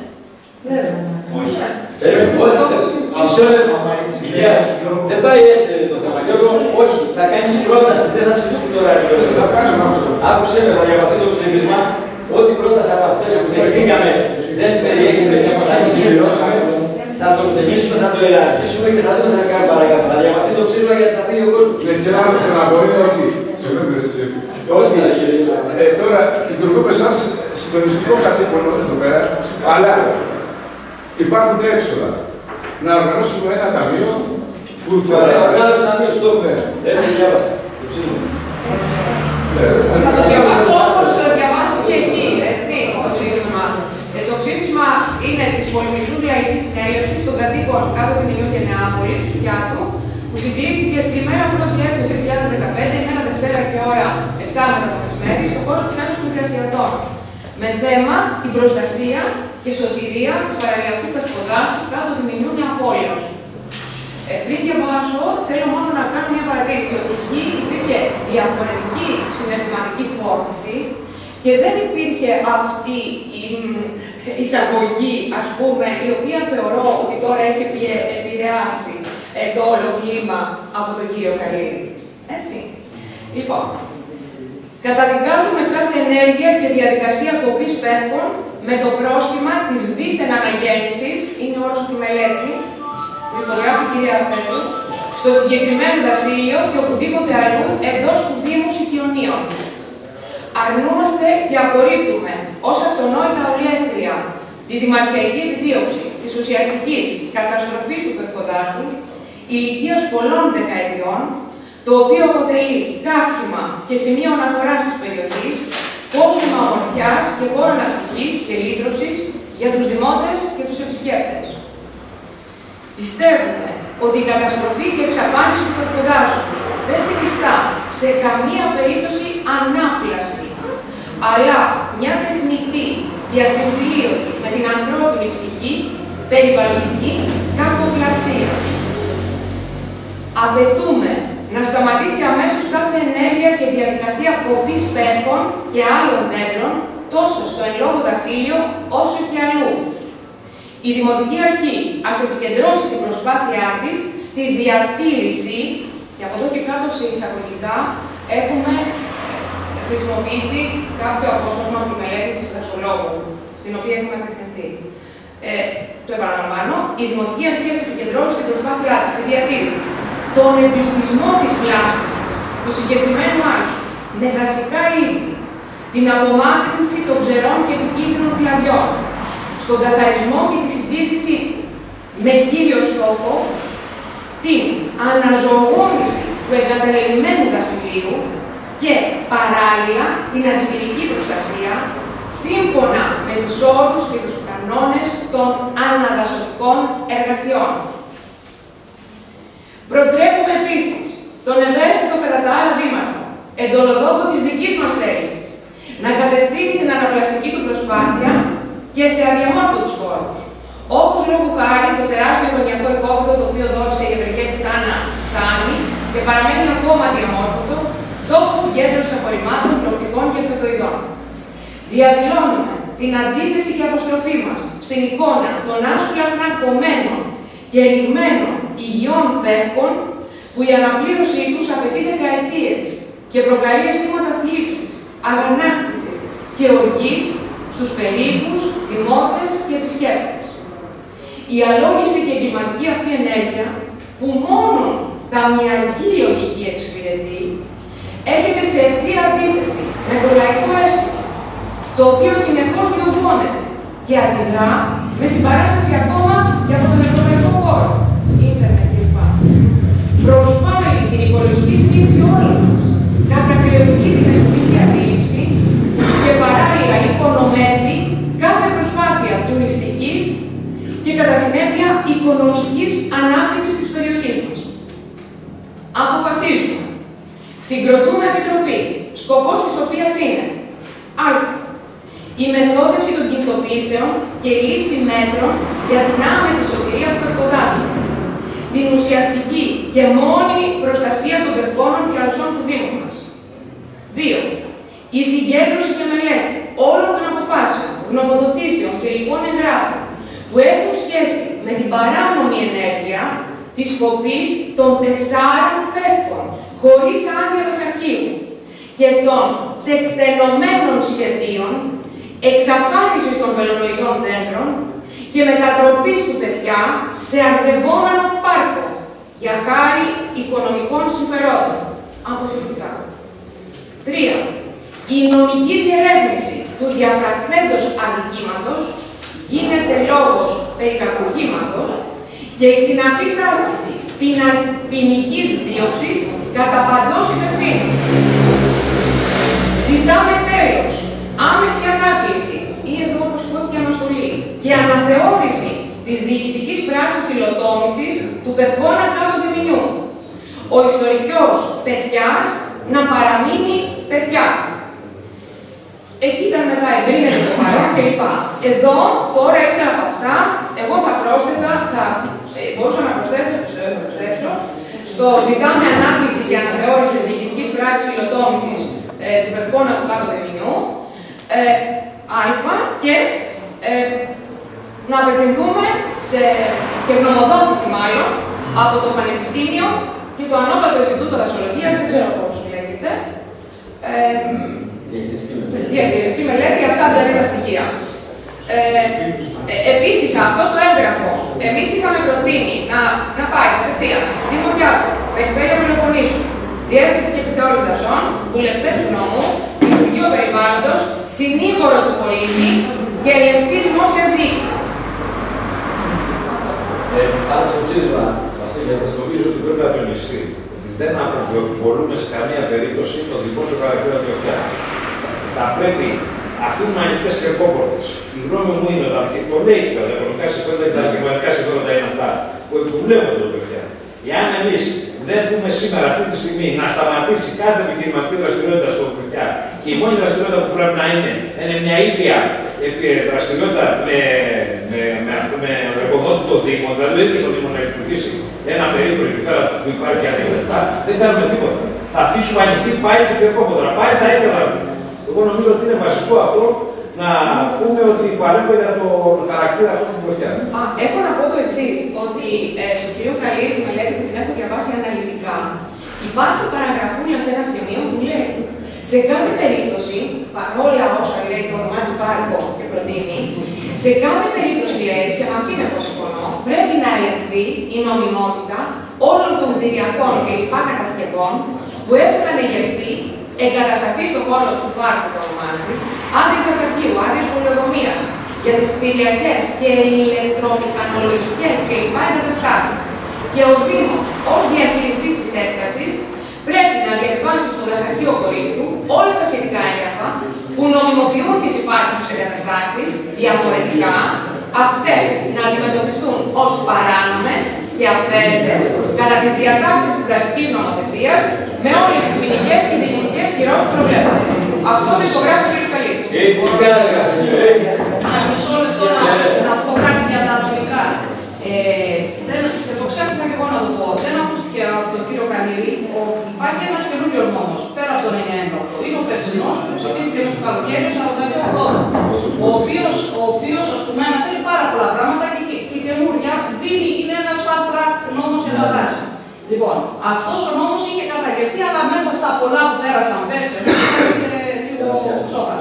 Δεν πάει έτσι το θέμα. Γιώργο, όχι, θα κάνεις πρόταση, δεν θα ψηφιστεί τώρα. Άκουσε με, θα διαβαστεί το ψήφισμα. Ό,τι πρόταση από αυτές που δεχτήκαμε δεν περιέχεται, θα τη συμπληρώσουμε, θα το εκτελήσουμε, θα το ιεραρχήσουμε και θα δούμε τι θα κάνουμε παρακάτω. Θα διαβαστεί το ψήφισμα γιατί θα φύγει ο κόσμος. Και να μπορεί να ότι. Τώρα λειτουργούμε σαν συντονιστικό κατοίκον εδώ πέρα, αλλά υπάρχουν έξοδα. Να οργανώσουμε ένα ταμείο που θα. Οργάνωση ταμείο στο δεν θα διάβασα το ψήφισμα. Θα το διαβάσω όπως διαβάστηκε εκεί, έτσι, το ψήφισμα. Το ψήφισμα είναι της Πολυμελούς Λαϊκής Συνέλευσης των κατοίκων κάτω του Μηνιού και Νεάπολης, του Κιάτου, που συγκλήθηκε σήμερα 1η Ιουνίου 2015, ημέρα Δευτέρα και ώρα 7 μετά το μεσημέρι, στον χώρο της Ένωσης Μικρασιατών. Με θέμα την προστασία και σωτηρία του παραλιακού πευκοδάσους κάτω του Μηνιού Νεαπόλεως. Πριν διαβάσω, θέλω μόνο να κάνω μια παρατήρηση ότι εκεί υπήρχε διαφορετική συναισθηματική φόρτιση και δεν υπήρχε αυτή η εισαγωγή, ας πούμε, η οποία θεωρώ ότι τώρα έχει επηρεάσει το όλο κλίμα από τον κύριο Καλίδη. Έτσι. Λοιπόν, καταδικάζουμε κάθε ενέργεια και διαδικασία κοπής πεύκων με το πρόσχημα της δίθεν αναγέννησης, είναι όρος από τη μελέτη, που υπογράφει η κυρία Πέτρου, στο συγκεκριμένο δασίλειο και οπουδήποτε αλλού εντός του Δήμου Σικιονίων. Αρνούμαστε και απορρίπτουμε ως αυτονόητα ολέθρια τη δημαρχιακή επιδίωξη της ουσιαστικής καταστροφής του πευκοδάσους ηλικίας πολλών δεκαετιών, το οποίο αποτελεί καύχημα και σημείο αναφοράς της περιοχής, κόσμημα ομορφιάς και χώρο αναψυχής και λύτρωσης για τους δημότες και τους επισκέπτες. Πιστεύουμε ότι η καταστροφή και εξαφάνιση του πευκοδάσους δεν συνιστά σε καμία περίπτωση ανάπλαση, αλλά μια τεχνητή διασυμφιλίωτη με την ανθρώπινη ψυχή, περιβαλλοντική κακοπλασία. Απαιτούμε να σταματήσει αμέσως κάθε ενέργεια και διαδικασία κοπής πεύκων και άλλων δέντρων, τόσο στο εν λόγω δασίλειο, όσο και αλλού. Η Δημοτική Αρχή ας επικεντρώσει την προσπάθειά της στη διατήρηση, και από εδώ και κάτω σε εισαγωγικά έχουμε χρησιμοποιήσει κάποιο απόσπασμα από τη μελέτη της δασολόγου, στην οποία έχουμε απευθυνθεί. Το επαναλαμβάνω, η Δημοτική Αρχή ας επικεντρώσει την προσπάθειά της στη διατήρηση, τον εμπλουτισμό της βλάστησης του συγκεκριμένου άλσους με δασικά είδη, την απομάκρυνση των ξερών και επικίνδυνων κλαδιών, στον καθαρισμό και τη συντήρησή του, με κύριο στόχο την αναζωογόνηση του εγκαταλελειμμένου δασιλείου και παράλληλα την αντιπυρική προστασία σύμφωνα με τους όρους και τους κανόνες των αναδασωτικών εργασιών. Προτρέπουμε επίσης τον ευαίσθητο κατά τα άλλα δήμαρχο, εντολοδόχο της δικής μας θέλησης, να κατευθύνει την αναπλαστική του προσπάθεια και σε αδιαμόρφωτους χώρους, όπως λόγου χάρη το τεράστιο γωνιακό οικόπεδο το οποίο δόρισε η ευεργέτης Άννα Τσάνη και παραμένει ακόμα αδιαμόρφωτο, τόπο συγκέντρωσης απορριμμάτων, τροκτικών και εκπαιδοειδών. Διαδηλώνουμε την αντίθεση και αποστροφή μας στην εικόνα των άσπλαχνα κομμένων και ρηγμένων υγιών πεύκων που η αναπλήρωσή τους απαιτεί δεκαετίες και προκαλεί αισθήματα θλίψης, αγανάκτησης και οργής στους περίοικους, δημότες και επισκέπτες. Η αλόγιστη και εγκληματική αυτή ενέργεια, που μόνο τα μυαγή λογική εξυπηρετεί, έρχεται σε ευθεία αντίθεση με το λαϊκό αίσθημα, το οποίο συνεχώς διωγγώνεται και αντιδρά με συμπαράσταση ακόμα και από τον ευρωπαϊκό χώρο, ίντερνετ κλπ. Προσβάλλει την οικολογική σκέψη όλων μας, κατακριολογεί την αισθητική αντίληψη και παράλληλα υπονομεύει κάθε προσπάθεια τουριστικής και κατά συνέπεια οικονομικής ανάπτυξης της περιοχής μας. Αποφασίζουμε. Συγκροτούμε επιτροπή, σκοπός της οποίας είναι α. Η μεθόδευση των κινητοποιήσεων και η λήψη μέτρων για την άμεση σωτηρία του πευκοδάσου. Την ουσιαστική και μόνιμη προστασία των πευκόνων και αλσών του Δήμου μας. 2. Η συγκέντρωση και μελέτη όλων των αποφάσεων, γνωμοδοτήσεων και λοιπών εγγράφων που έχουν σχέση με την παράνομη ενέργεια της σκοπής των 4 πεύκων χωρίς άδεια δασαρχείου και των τεκτενωμένων σχεδίων εξαφάνισης των βελονοειδών δέντρων και μετατροπής του παιδιά σε αρδευόμενο πάρκο για χάρη οικονομικών συμφερόντων. Αποσυλλογικά. 3. Η νομική διερεύνηση του διαπραχθέντος αδικήματος γίνεται λόγος περί κακουργήματος και η συναφής άσκηση ποινικής δίωξης κατά παντός υπευθύνου. Ζητάμε τέλος άμεση ανάκληση ή εδώ όπως υπόθηκε αναστολή και αναθεώρηση της διοικητικής πράξης υλοτόμησης του πευκόνα κάτω διμηνιού. Ο ιστορικός Πεθιάς να παραμείνει Πεθιάς. Εκεί ήταν μετά εγκρίνεται το παρόν κλπ. Εδώ, τώρα ίσα από αυτά, εγώ θα μπορούσα να προσθέσω στο ζητάμε ανάκληση και αναθεώρηση της διοικητικής πράξης υλοτόμησης του πευκόνα του κάτω διμηνιού, α και να απευθυνθούμε και γνωμοδότηση μάλλον από το Πανεπιστήμιο και το Ανώτατο Ινστιτούτο Δασολογίας, δεν ξέρω πώς λέγεται, διαχειριστική μελέτη, αυτά δηλαδή τα στοιχεία. Επίσης, αυτό το έγγραφο, εμείς είχαμε προτείνει να πάει κατευθείαν Δήμο Κιάτου, Περιφέρεια Πελοποννήσου, Διεύθυνση και Επιθεώρηση Δασών, βουλευτές του νόμου, Υπουργείο Περιβάλλοντος, συνήγορο του πολίτη και ελεγκτή δημόσιας διοίκησης. Άρα στο ψήφισμα, Βασίλεια, νομίζω ότι πρέπει να τονιστεί ότι δεν αποκορούμε σε καμία περίπτωση το δημόσιο χαρακτήρα του ΕΦΙΑ. Θα πρέπει, αφήνουμε ανοιχτές και κόπορτες. Η γνώμη μου είναι ότι το λέει και τα οικονομικά συμφέροντα και τα κοινωνικά συμφέροντα είναι αυτά που επιβουλεύονται το ΕΦΙΑ. Εάν εμείς δεν πούμε σήμερα αυτή τη στιγμή να σταματήσει κάθε επιχειρηματική δραστηριότητα στο ΕΦΙΑ και η μόνη δραστηριότητα που πρέπει να είναι μια ήπια δραστηριότητα με εργοδότητο Δήμο, δηλαδή ο ίδιος ο Δήμος να λειτουργήσει ένα περίπτωμα εκεί πέρα που υπάρχει αδίκτυα, δεν κάνουμε τίποτα. Θα αφήσουμε ανοιχτή πάλι και πέρα πάλι τα έπεδα. Εγώ νομίζω ότι είναι βασικό αυτό να πούμε ότι παρέμβει για το χαρακτήρα αυτό που βοηθάει. Έχω να πω το εξής, ότι στο κύριο Καλήρη τη μελέτη που την έχω διαβάσει αναλυτικά, υπάρχει παραγραφούλα σε ένα σημείο που λέει σε κάθε περίπτωση, παρόλα όσα λέει το ονομάζει πάρκο και προτείνει, σε κάθε περίπτωση λέει, και με αυτήν εγώ συμφωνώ, πρέπει να ελεγχθεί η νομιμότητα όλων των κτηριακών και λοιπά κατασκευών που έχουν ανεγερθεί, εγκατασταθεί στον χώρο του πάρκου που ονομάζει, άδειες δασαρχείου, άδειες πολεοδομίας, για τις κτηριακές και ηλεκτρομηχανολογικές και λοιπά εγκαταστάσεις. Και ο Δήμος, ως διαχειριστής της έκτασης, να διαβιβάσει στο δασαρχείο Κορίνθου όλα τα σχετικά έγγραφα που νομιμοποιούν τις υπάρχουσες εγκαταστάσεις διαφορετικά, αυτές να αντιμετωπιστούν ως παράνομες και αυθαίρετες κατά τις διατάξεις της δασικής νομοθεσίας με όλες τις ποινικές και διοικητικές κυρώσεις που προβλέπονται. Αυτό το υπογράφει ο κ. Καλίτης. Μισό λεπτό να πω κάτι για τα νομικά. Το ξέχασα και εγώ να το πω. Δεν ακούστηκε από τον κύριο Κανίδη ότι υπάρχει ένας καινούριος νόμος πέρα από τον 9 Είναι ο περσινός που ψηφίστηκε μέσα στο καλοκαίρι, ο 42-80. Ο οποίος, ας πούμε, αναφέρει πάρα πολλά πράγματα και καινούρια είναι ένας fast track νόμος για τα δάση. Λοιπόν, αυτός ο νόμος είχε καταγγελθεί, αλλά μέσα στα πολλά που πέρασαν πέρσι, λίγο ψόφα.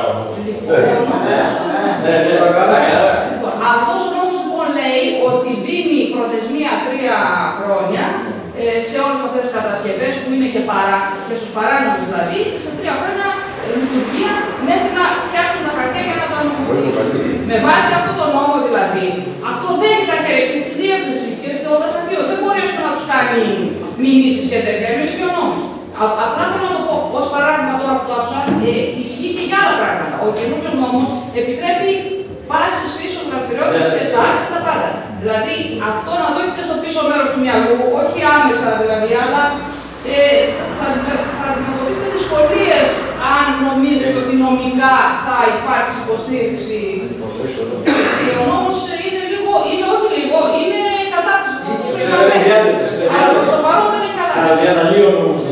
Αυτός ο νόμος λοιπόν λέει ότι δίνει προθεσμία 3 χρόνια σε όλες αυτές τις κατασκευές που είναι και στους παράνομους δηλαδή, σε 3 χρόνια λειτουργία μέχρι να φτιάξουν τα χαρτιά για να τα νομιμοποιήσουν. Με βάση αυτό το νόμο δηλαδή, αυτό δεν ήταν και στη διεύθυνση και στο δασαρχείο. Δεν μπορεί να τους κάνει μηνύσεις και τέτοια, είναι ισχύει ο νόμος. Απλά θέλω να το πω, ως παράδειγμα τώρα που το άκουσα, ισχύει και για άλλα πράγματα. Ο καινούργιος νόμος επιτρέπει πάσης πίσω δραστηριότητες και στάσεις τα πάντα. Δηλαδή αυτό να το έχετε στο πίσω μέρος του μυαλού, όχι άμεσα δηλαδή, αλλά θα αντιμετωπίσετε δυσκολίες αν νομίζετε ότι νομικά θα υπάρξει υποστήριξη. Ο νόμος είναι λίγο, όχι λίγο, είναι κατάκτηση του νόμου. Αλλά στο παρόν δεν είναι κατάκτηση.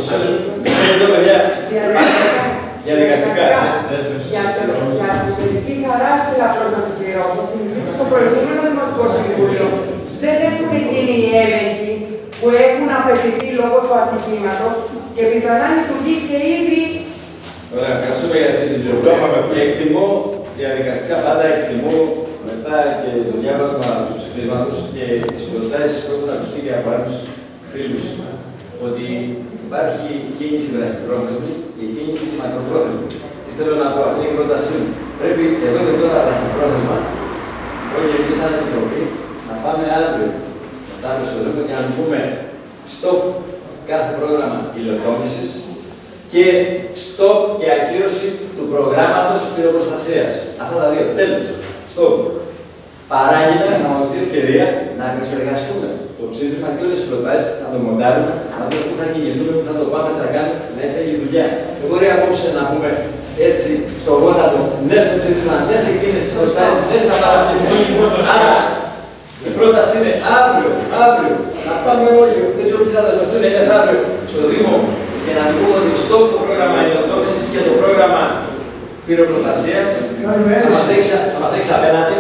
Διαδικαστικά. Για την τελική χαράξη αυτών να συμπληρώσω, στο προηγούμενο Δημοτικό Συμβούλιο δεν έχουν γίνει οι έλεγχοι που έχουν απαιτηθεί λόγω του ατυχήματος και πιθανά λειτουργεί και ήδη. Ωραία, ευχαριστούμε για αυτή την πληροφορία. Εκτιμώ διαδικαστικά, πάντα εκτιμώ μετά και το διάβασμα του ψηφίσματος και τις προτάσεις που έχουν ακουστεί και από άλλους φίλους ότι υπάρχει κίνηση βραχυπρόθεσμη και κίνηση μακροπρόθεσμη. Τι θέλω να πω, αυτή είναι η πρότασή μου. Πρέπει εδώ και τώρα βραχυπρόθεσμα, όλοι εμείς σαν Επιτροπή, να πάμε αύριο στο Δήμο και να πούμε stop κάθε πρόγραμμα υλοτόμησης και stop και ακύρωση του προγράμματος πυροπροστασίας. Αυτά τα δύο. Τέλος. Stop. Παράγεται να μας δει ευκαιρία να εξεργαστούμε το ψήφισμα και όλες τις προτάσεις, να το μοντάρουμε, να δούμε πού θα κινηθούμε, πού θα το πάμε, τι θα κάνουμε, να έφτιαγε η δουλειά. Δεν μπορεί απόψε να πούμε έτσι στο γόνατο, ναι στο ψήφισμα, ναι σε εκείνες τις προτάσεις, ναι στα παραπλήσια. Άρα η πρόταση είναι αύριο, να πάμε όλοι, δεν ξέρω τι θα δεσμευτούν, είναι αύριο στο Δήμο και να πούμε ότι στο πρόγραμμα υλοτόμησης και το πρόγραμμα πυροπροστασίας θα μας έχεις απέναντι.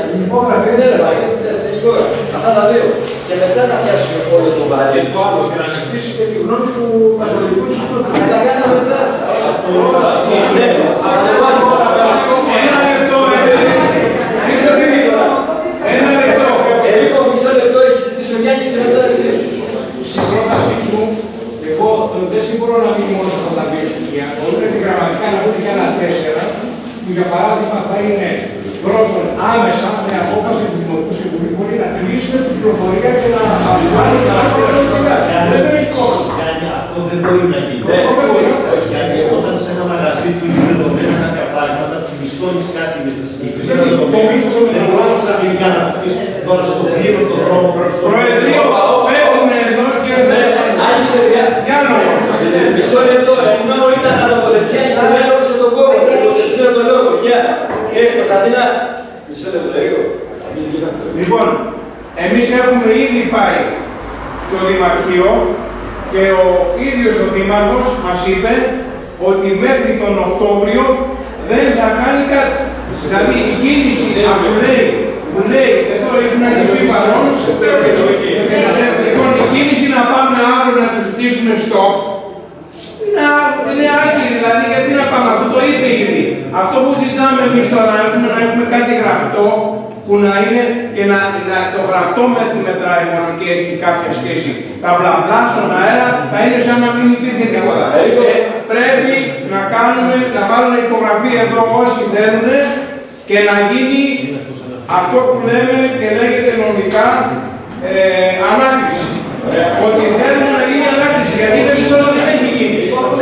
Αυτά τα δύο. Και μετά να πιάσουμε όλο το βάρη. Και το άλλο, και να ζητήσει και τη γνώμη του Μαζολικού Ινστιτούτου. Τα κάνουμε μετά. Ένα λεπτό, ένα λεπτό. Ερίκο, μισό λεπτό, έχει ζητήσει ο Γιάννης και μετά εσύ. Στην πρότασή σου, εγώ δεν μπορώ να μην μόνο στα τα δύο στοιχεία. Μπορούν επιγραμματικά να βρουν και άλλα 4, που για παράδειγμα θα είναι πρώτον άμεσα με απόφαση του Δημοτικού Συμβουλίου μπορεί να κλείσουν την πληροφορία και να αποβάλουν στα άκρα. Δεν έχει πρόβλημα. Αυτό δεν μπορεί να γίνει. Γιατί όταν σε ένα μαγαζί του είσαι δεδομένα κάποια πράγματα, μισθώνεις κάτι με τα συγκεκριμένα δεδομένα. Δεν μπορείς ξαφνικά να πεις τώρα στο πλήρω τον δρόμο προς το Προεδρείο, έχουμε εδώ και δεν άνοιξε μισό λεπτό, ενώ ήταν να τοποθετεί, άνοιξε μέλος σε τον κόμμα. Και σου δίνω τον λόγο. Γεια. Κωνσταντίνα, μισό λεπτό, Ερίκο. Λοιπόν, εμείς έχουμε ήδη πάει στο Δημαρχείο και ο ίδιος ο Δήμαρχος μας είπε ότι μέχρι τον Οκτώβριο δεν θα κάνει κάτι. Δηλαδή η κίνηση που λέει, εδώ ήσουν και εσύ παρόν, λοιπόν η κίνηση να πάμε αύριο να τους ζητήσουμε στόχ, είναι άκυρη, δηλαδή γιατί να πάμε, αυτό το είπε ήδη. Αυτό που ζητάμε εμείς τώρα να έχουμε κάτι γραπτό, που να είναι και το γραπτό μετράει μόνο και έχει κάποια σχέση. Τα μπλα μπλα στον αέρα θα είναι σαν να μην υπήρχε τίποτα. Πρέπει να βάλουν υπογραφή εδώ όσοι θέλουν και να γίνει αυτό που λέμε και λέγεται νομικά ανάκριση. Ότι θέλουμε να γίνει ανάκριση, γιατί δεν έχει γίνει.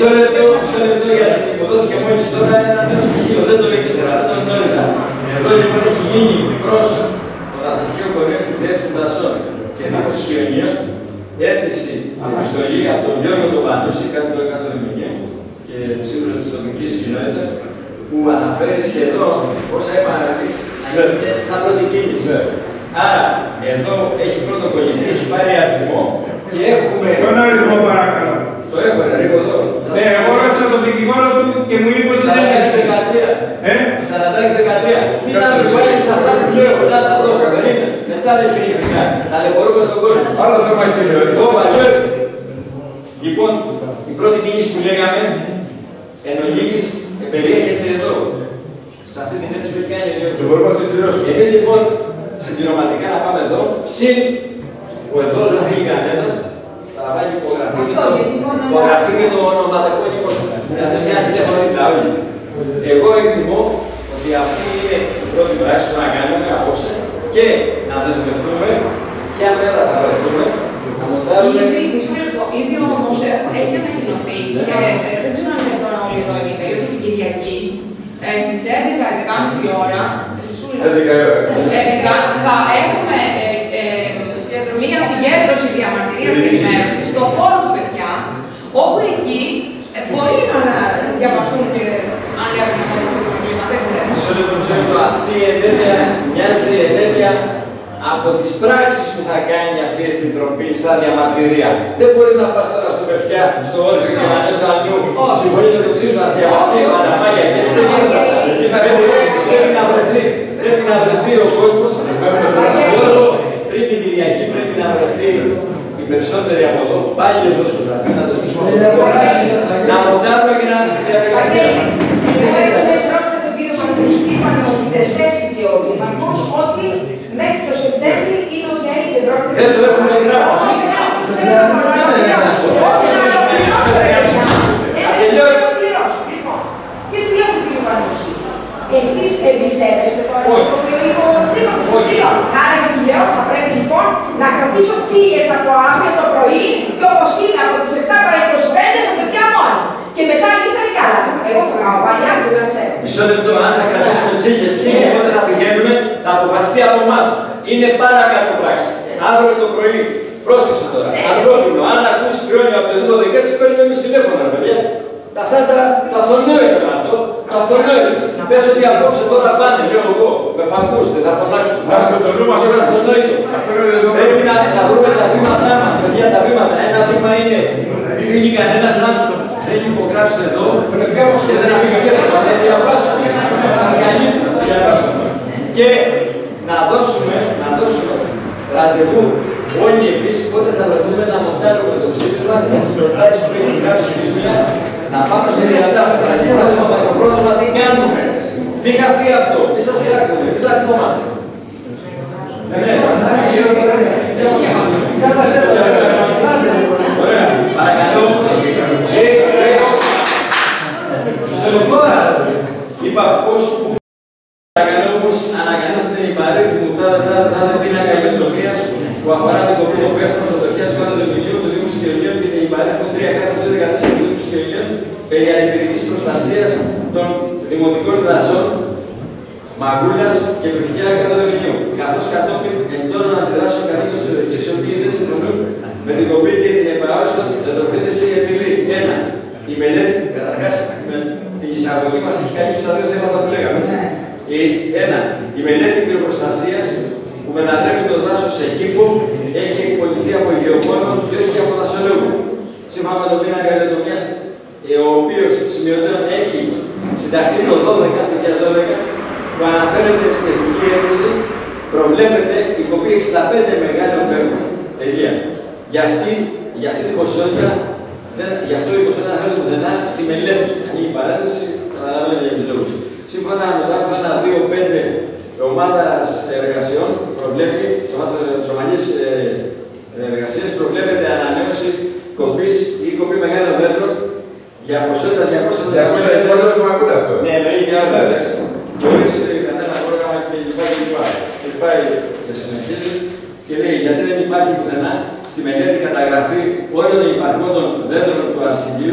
Μισό λεπτό, γιατί υποδόθηκε μόλις τώρα ένα νέο στοιχείο. Δεν το ήξερα, δεν το γνώριζα. Εδώ λοιπόν έχει γίνει προς το Δασαρχείο Κορυφαίου Φυτέψης Δασών και Νίκος Κοινωνίων αίτηση αποστολή από τον Γιώργο τον Πανούση, κάτι το έκανε το Μηνιέ και σύμβουλο της τοπικής κοινότητας, που αναφέρει σχεδόν, όσα είπαμε εμείς, σαν πρώτη κίνηση. Άρα, εδώ έχει πρωτοκολληθεί, έχει πάρει αριθμό και έχουμε. Ποιον αριθμό παρακαλώ? Το έχω, Ενρίκο εδώ. Ναι, εγώ ρώτησα τον δικηγόρο του και μου είπε ότι δεν είναι. 46-13. Τι να μην βάλει σε αυτά που λέω, να τα δω, περίμενε. Μετά δεν φινιστικά. Ταλαιπωρούμε τον κόσμο. Άλλο θέμα κύριο. Λοιπόν, η πρώτη κίνηση που λέγαμε, εν ολίγης, περιέχεται εδώ. Σε αυτή την θέση που έχει κάνει εδώ. Μπορούμε να συμπληρώσουμε. Εμείς λοιπόν, συμπληρωματικά να πάμε εδώ, συν που εδώ δεν θα φύγει κανένας, θα βάλει υπογραφή και το ονοματεπώνυμο. Δηλαδή σε ένα τηλέφωνο δίπλα όλοι. Εγώ εκτιμώ ότι αυτή είναι η πρώτη πράξη που να κάνουμε απόψε και να δεσμευτούμε ποια μέρα θα βρεθούμε, να μοντάρουμε. Ήδη όμως έχει ανακοινωθεί και δεν ξέρω αν είναι τώρα όλοι εδώ είναι, ότι την Κυριακή στις 11:30 ώρα θα έχουμε μία συγκέντρωση διαμαρτυρίας και ενημέρωσης στο χώρο του παιδιά, όπου εκεί μπορεί να διαβαστούν και αν έχουν αυτό το πρόβλημα, δεν ξέρω. Αυτή η ενέργεια μοιάζει ενέργεια από τις πράξεις που θα κάνει αυτή η Επιτροπή σαν διαμαρτυρία. Δεν μπορείς να πας τώρα στο Πευτιά, στο Όριστο και να λες στο Ανιού, συμφωνείτε το ψήφισμα, να διαβαστεί η Παναμάγια και έτσι δεν γίνεται αυτά. Πρέπει να βρεθεί ο κόσμος. Πριν την Κυριακή πρέπει να βρεθεί οι περισσότεροι από εδώ, πάλι εδώ στο γραφείο, να το στήσουμε. Να μοντάρουμε και να διαδικασία. Ρώτησα τον κύριο Πανούση και είπαν ότι δεσμεύτηκε ο Δήμαρχος ότι μέχρι το Σεπτέμβρη είναι ότι δεν πρόκειται. Δεν το έχουμε γράψει. Και του λέω τον κύριο Πανούση, εσείς εμπιστεύεστε το οποίο είπε ο Δήμαρχος. Άρα και τους λέω, θα πρέπει λοιπόν να κρατήσω τσίλιες από αύριο το πρωί και όπως είναι από τις 7 παρά 25 στα παιδιά μόνο. Και μετά ήρθαν κι άλλα. Εγώ θα κάνω παλιά που δεν ξέρω. Μισό λεπτό, αν θα κρατήσουμε τσίλιες και πότε θα πηγαίνουμε, θα αποφασιστεί από εμάς. Είναι παρακάτω πράξη. Αύριο το πρωί. Πρόσεξε τώρα. Ανθρώπινο, αν ακούσει κρόνια από τις 12 έτσι παίρνουμε εμείς τηλέφωνα, ρε παιδιά. Αυτά το αυθονόητο είναι αυτό. Το αυθονόητο. Πες ότι απόψε τώρα πάνε, λέω εγώ, με φακούστε, θα φωνάξουν. Άστε το νου μας είναι αυθονόητο. Πρέπει να βρούμε τα βήματά μας, παιδιά, τα βήματα. Ένα βήμα είναι, μην φύγει κανένας αν δεν υπογράψει εδώ και δεν αφήσει πέρα μας, να διαβάσουμε. Μας καλύπτουν, να διαβάσουμε. Και να δώσουμε ραντεβού όλοι εμείς πότε θα βρεθούμε να μοντάρουμε το ψήφισμα και τις προτάσεις που έχει γράψει η Σούλια να πάμε σε διατάφτα και να δούμε με το πρόγραμμα τι κάνουμε. Μην χαθεί αυτό, μη σας φτιάχνουμε, μη ψάχνομαστε. Παρακαλώ. Είπα πώς παρακαλώ πως ανακαλέσετε η παρέθυμου τάδε πίνακα υλοτομίας που αφορά την κοπή των πέφτων στο τοχιά του Βάλλοντος Δημιουργίου, του Δήμου Σικελιών και την παρέθυμου 3/14 του Δήμου Σικελιών περί αντιπυρικής προστασίας των δημοτικών δασών Μαγούλας και Πυφκιά κάτω του Δημιουργίου, καθώς κατόπιν εντόνων αντιδράσεων καθήκων στις περιοχές οι οποίοι δεν συμφωνούν με την κοπή και την επαόριστο δεδοφύτευση επειδή 1. Η μελέτη, καταρχάς, με την εισαγωγή μας έχει καλύψει τα δύο θέματα που λέγαμε. Ένα, η μελέτη πυροπροστασίας που μετατρέπει το δάσος σε κήπο έχει εκπονηθεί από ιδιοκτόνο και όχι από δασολόγο. Σύμφωνα με τον πίνακα υλοτομίας, ο οποίος σημειωτέων έχει συνταχθεί το 12 που αναφέρεται στην τεχνική έκθεση, προβλέπεται η κοπή 65 μεγάλων πέφτων. Για αυτή την ποσότητα, γι' αυτό η ποσότητα αναφέρεται πουθενά στη μελέτη. Η παρένθεση καταλαβαίνετε για τους λόγους. Σύμφωνα με το άρθρο 1.2.5 ομάδας εργασιών, σωματικής εργασίας, προβλέπεται ανανέωση κοπής ή κοπή μεγάλων μέτρων για ποσότητα 200 του Μαγούλα αυτό. Ναι, με ίδια άλλα, εντάξει. Χωρίς κανένα πρόγραμμα κλπ. Και πάει και συνεχίζει και λέει γιατί δεν υπάρχει πουθενά στη μελέτη καταγραφή όλων των υπαρχόντων δέντρων του αρσιλίου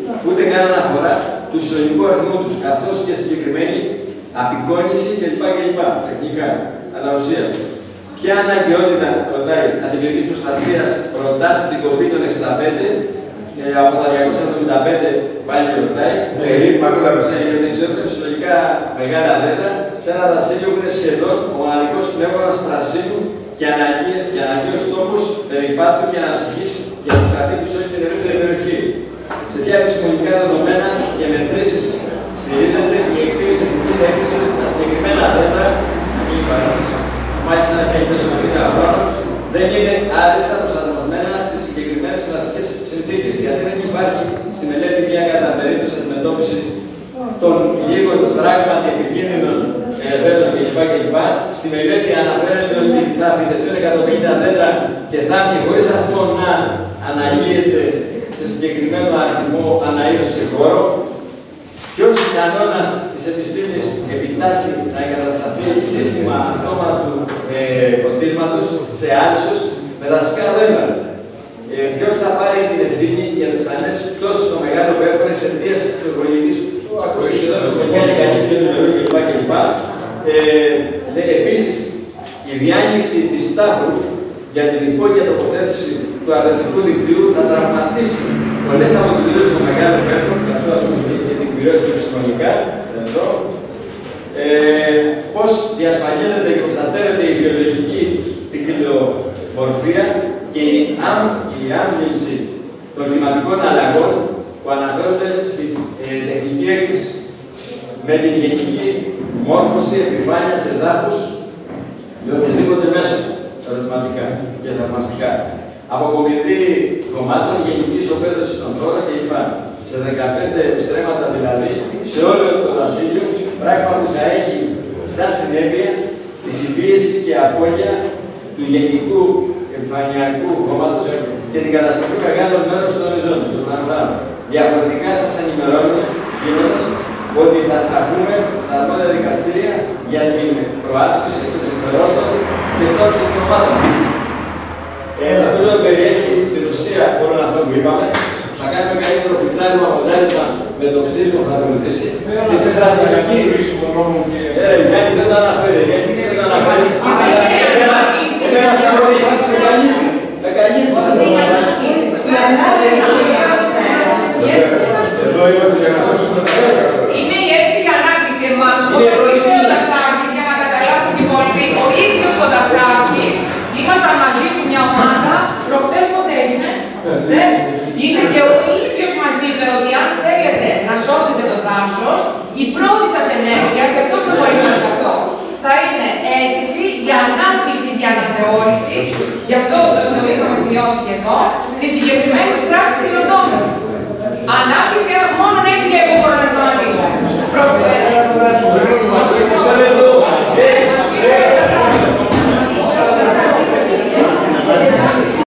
ούτε καν αναφορά του συλλογικού αριθμού τους, καθώς και συγκεκριμένη απεικόνηση κλπ. Τεχνικά, αλλά ουσίας. Ποια αναγκαιότητα, ρωτάει, αντιπυρικής προστασίας προτάσει την κοπή των 65 από τα 275, πάλι ρωτάει, δεν ξέρω, συλλογικά μεγάλα δέντρα, σε ένα δασίλειο που είναι σχεδόν ο μοναδικός πνεύμονας πρασίνου και αναγκαίος τόπος περιπάτου και αναψυχής για τους κατοίκους όλη την ευρύτερη περιοχή. Σε ποια επιστημονικά δεδομένα και μετρήσεις στηρίζεται η εκτίμηση τεχνικής έκθεσης ότι τα συγκεκριμένα δέντρα, μάλιστα έχει τόσο μεγάλο χρόνο, δεν είναι άριστα προσαρμοσμένα στις συγκεκριμένες κλιματικές συνθήκες. Γιατί δεν υπάρχει στη μελέτη μια κατά περίπτωση αντιμετώπιση των λίγων πράγματι επικίνδυνων δέντρων κλπ. Στη μελέτη αναφέρεται ότι θα φυτευτούν 150 δέντρα και θα είναι χωρίς αυτό να αναλύεται σε συγκεκριμένο αριθμό αναείδος και χώρο. Ποιος κανόνας της επιστήμης επιτάσσει να εγκατασταθεί σύστημα αυτόματου ποτίσματος σε άλσος με δασικά δέντρα. Ποιος θα πάρει την ευθύνη για τις πιθανές πτώσεις στο μεγάλο πέφτον εξαιτίας της υπερβολικής ακουστικής του νερού κλπ. Επίσης, η διάνοιξη της τάφου για την υπόγεια τοποθέτηση του αρδευτικού δικτύου θα τραυματίσει πολλές από τις δηλώσεις του μεγάλου πέφτον, και αυτό ακούστηκε και την κυριότητα επιστημονικά εδώ. Πώς διασφαλίζεται και προστατεύεται η βιολογική ποικιλομορφία και η άμβληση των κλιματικών αλλαγών που αναφέρονται στην τεχνική έκθεση με την γενική μόρφωση επιφάνειας εδάφους με οποιοδήποτε μέσο ερωτηματικά και θαυμαστικά. Αποκομιδή κομμάτων, γενική ισοπαίδωση των χώρων κλπ. Σε 15 στρέμματα δηλαδή, σε όλο το δασίλειο, πράγμα που θα έχει σαν συνέπεια τη συμπίεση και απώλεια του γενικού επιφανειακού κόμματος και την καταστροφή μεγάλων μέρων των οριζόντων, των ανδρών. Διαφορετικά σας ενημερώνουμε, γίνοντας, ότι θα σταθούμε στα αρμόδια δικαστήρια για την προάσπιση των συμφερόντων και των δικαιωμάτων της. Νομίζω ότι περιέχει στην ουσία όλο αυτό που είπαμε. Θα κάνουμε καλύτερο φυτράγμα αποτέλεσμα με το ψήφισμα που θα ακολουθήσει και τη στρατηγική. Γιάννη δεν το αναφέρει. Γιατί δεν το αναφέρει. Θα καλύψει αυτό το εδώ είμαστε για να σώσουμε τα έτσι. Είναι η έτσι η ανάπτυξη εμάς. Ο ίδιος ο Δασάκης, για να καταλάβουν την υπόλοιπη, ο ίδιος ο Δασάκης, ήμασταν μαζί του μια ομάδα, προχτές πότε έγινε. Είναι και ο ίδιος μας είπε ότι αν θέλετε να σώσετε το δάσος, η πρώτη σας ενέργεια, και αυτό προχωρήσαμε σε αυτό, θα είναι αίτηση για ανάπτυξη και αναθεώρηση, γι' αυτό το είχαμε σημειώσει και εδώ, τη συγκεκριμένη πράξη υλοτόμησης. Ανάπτυξη μόνο έτσι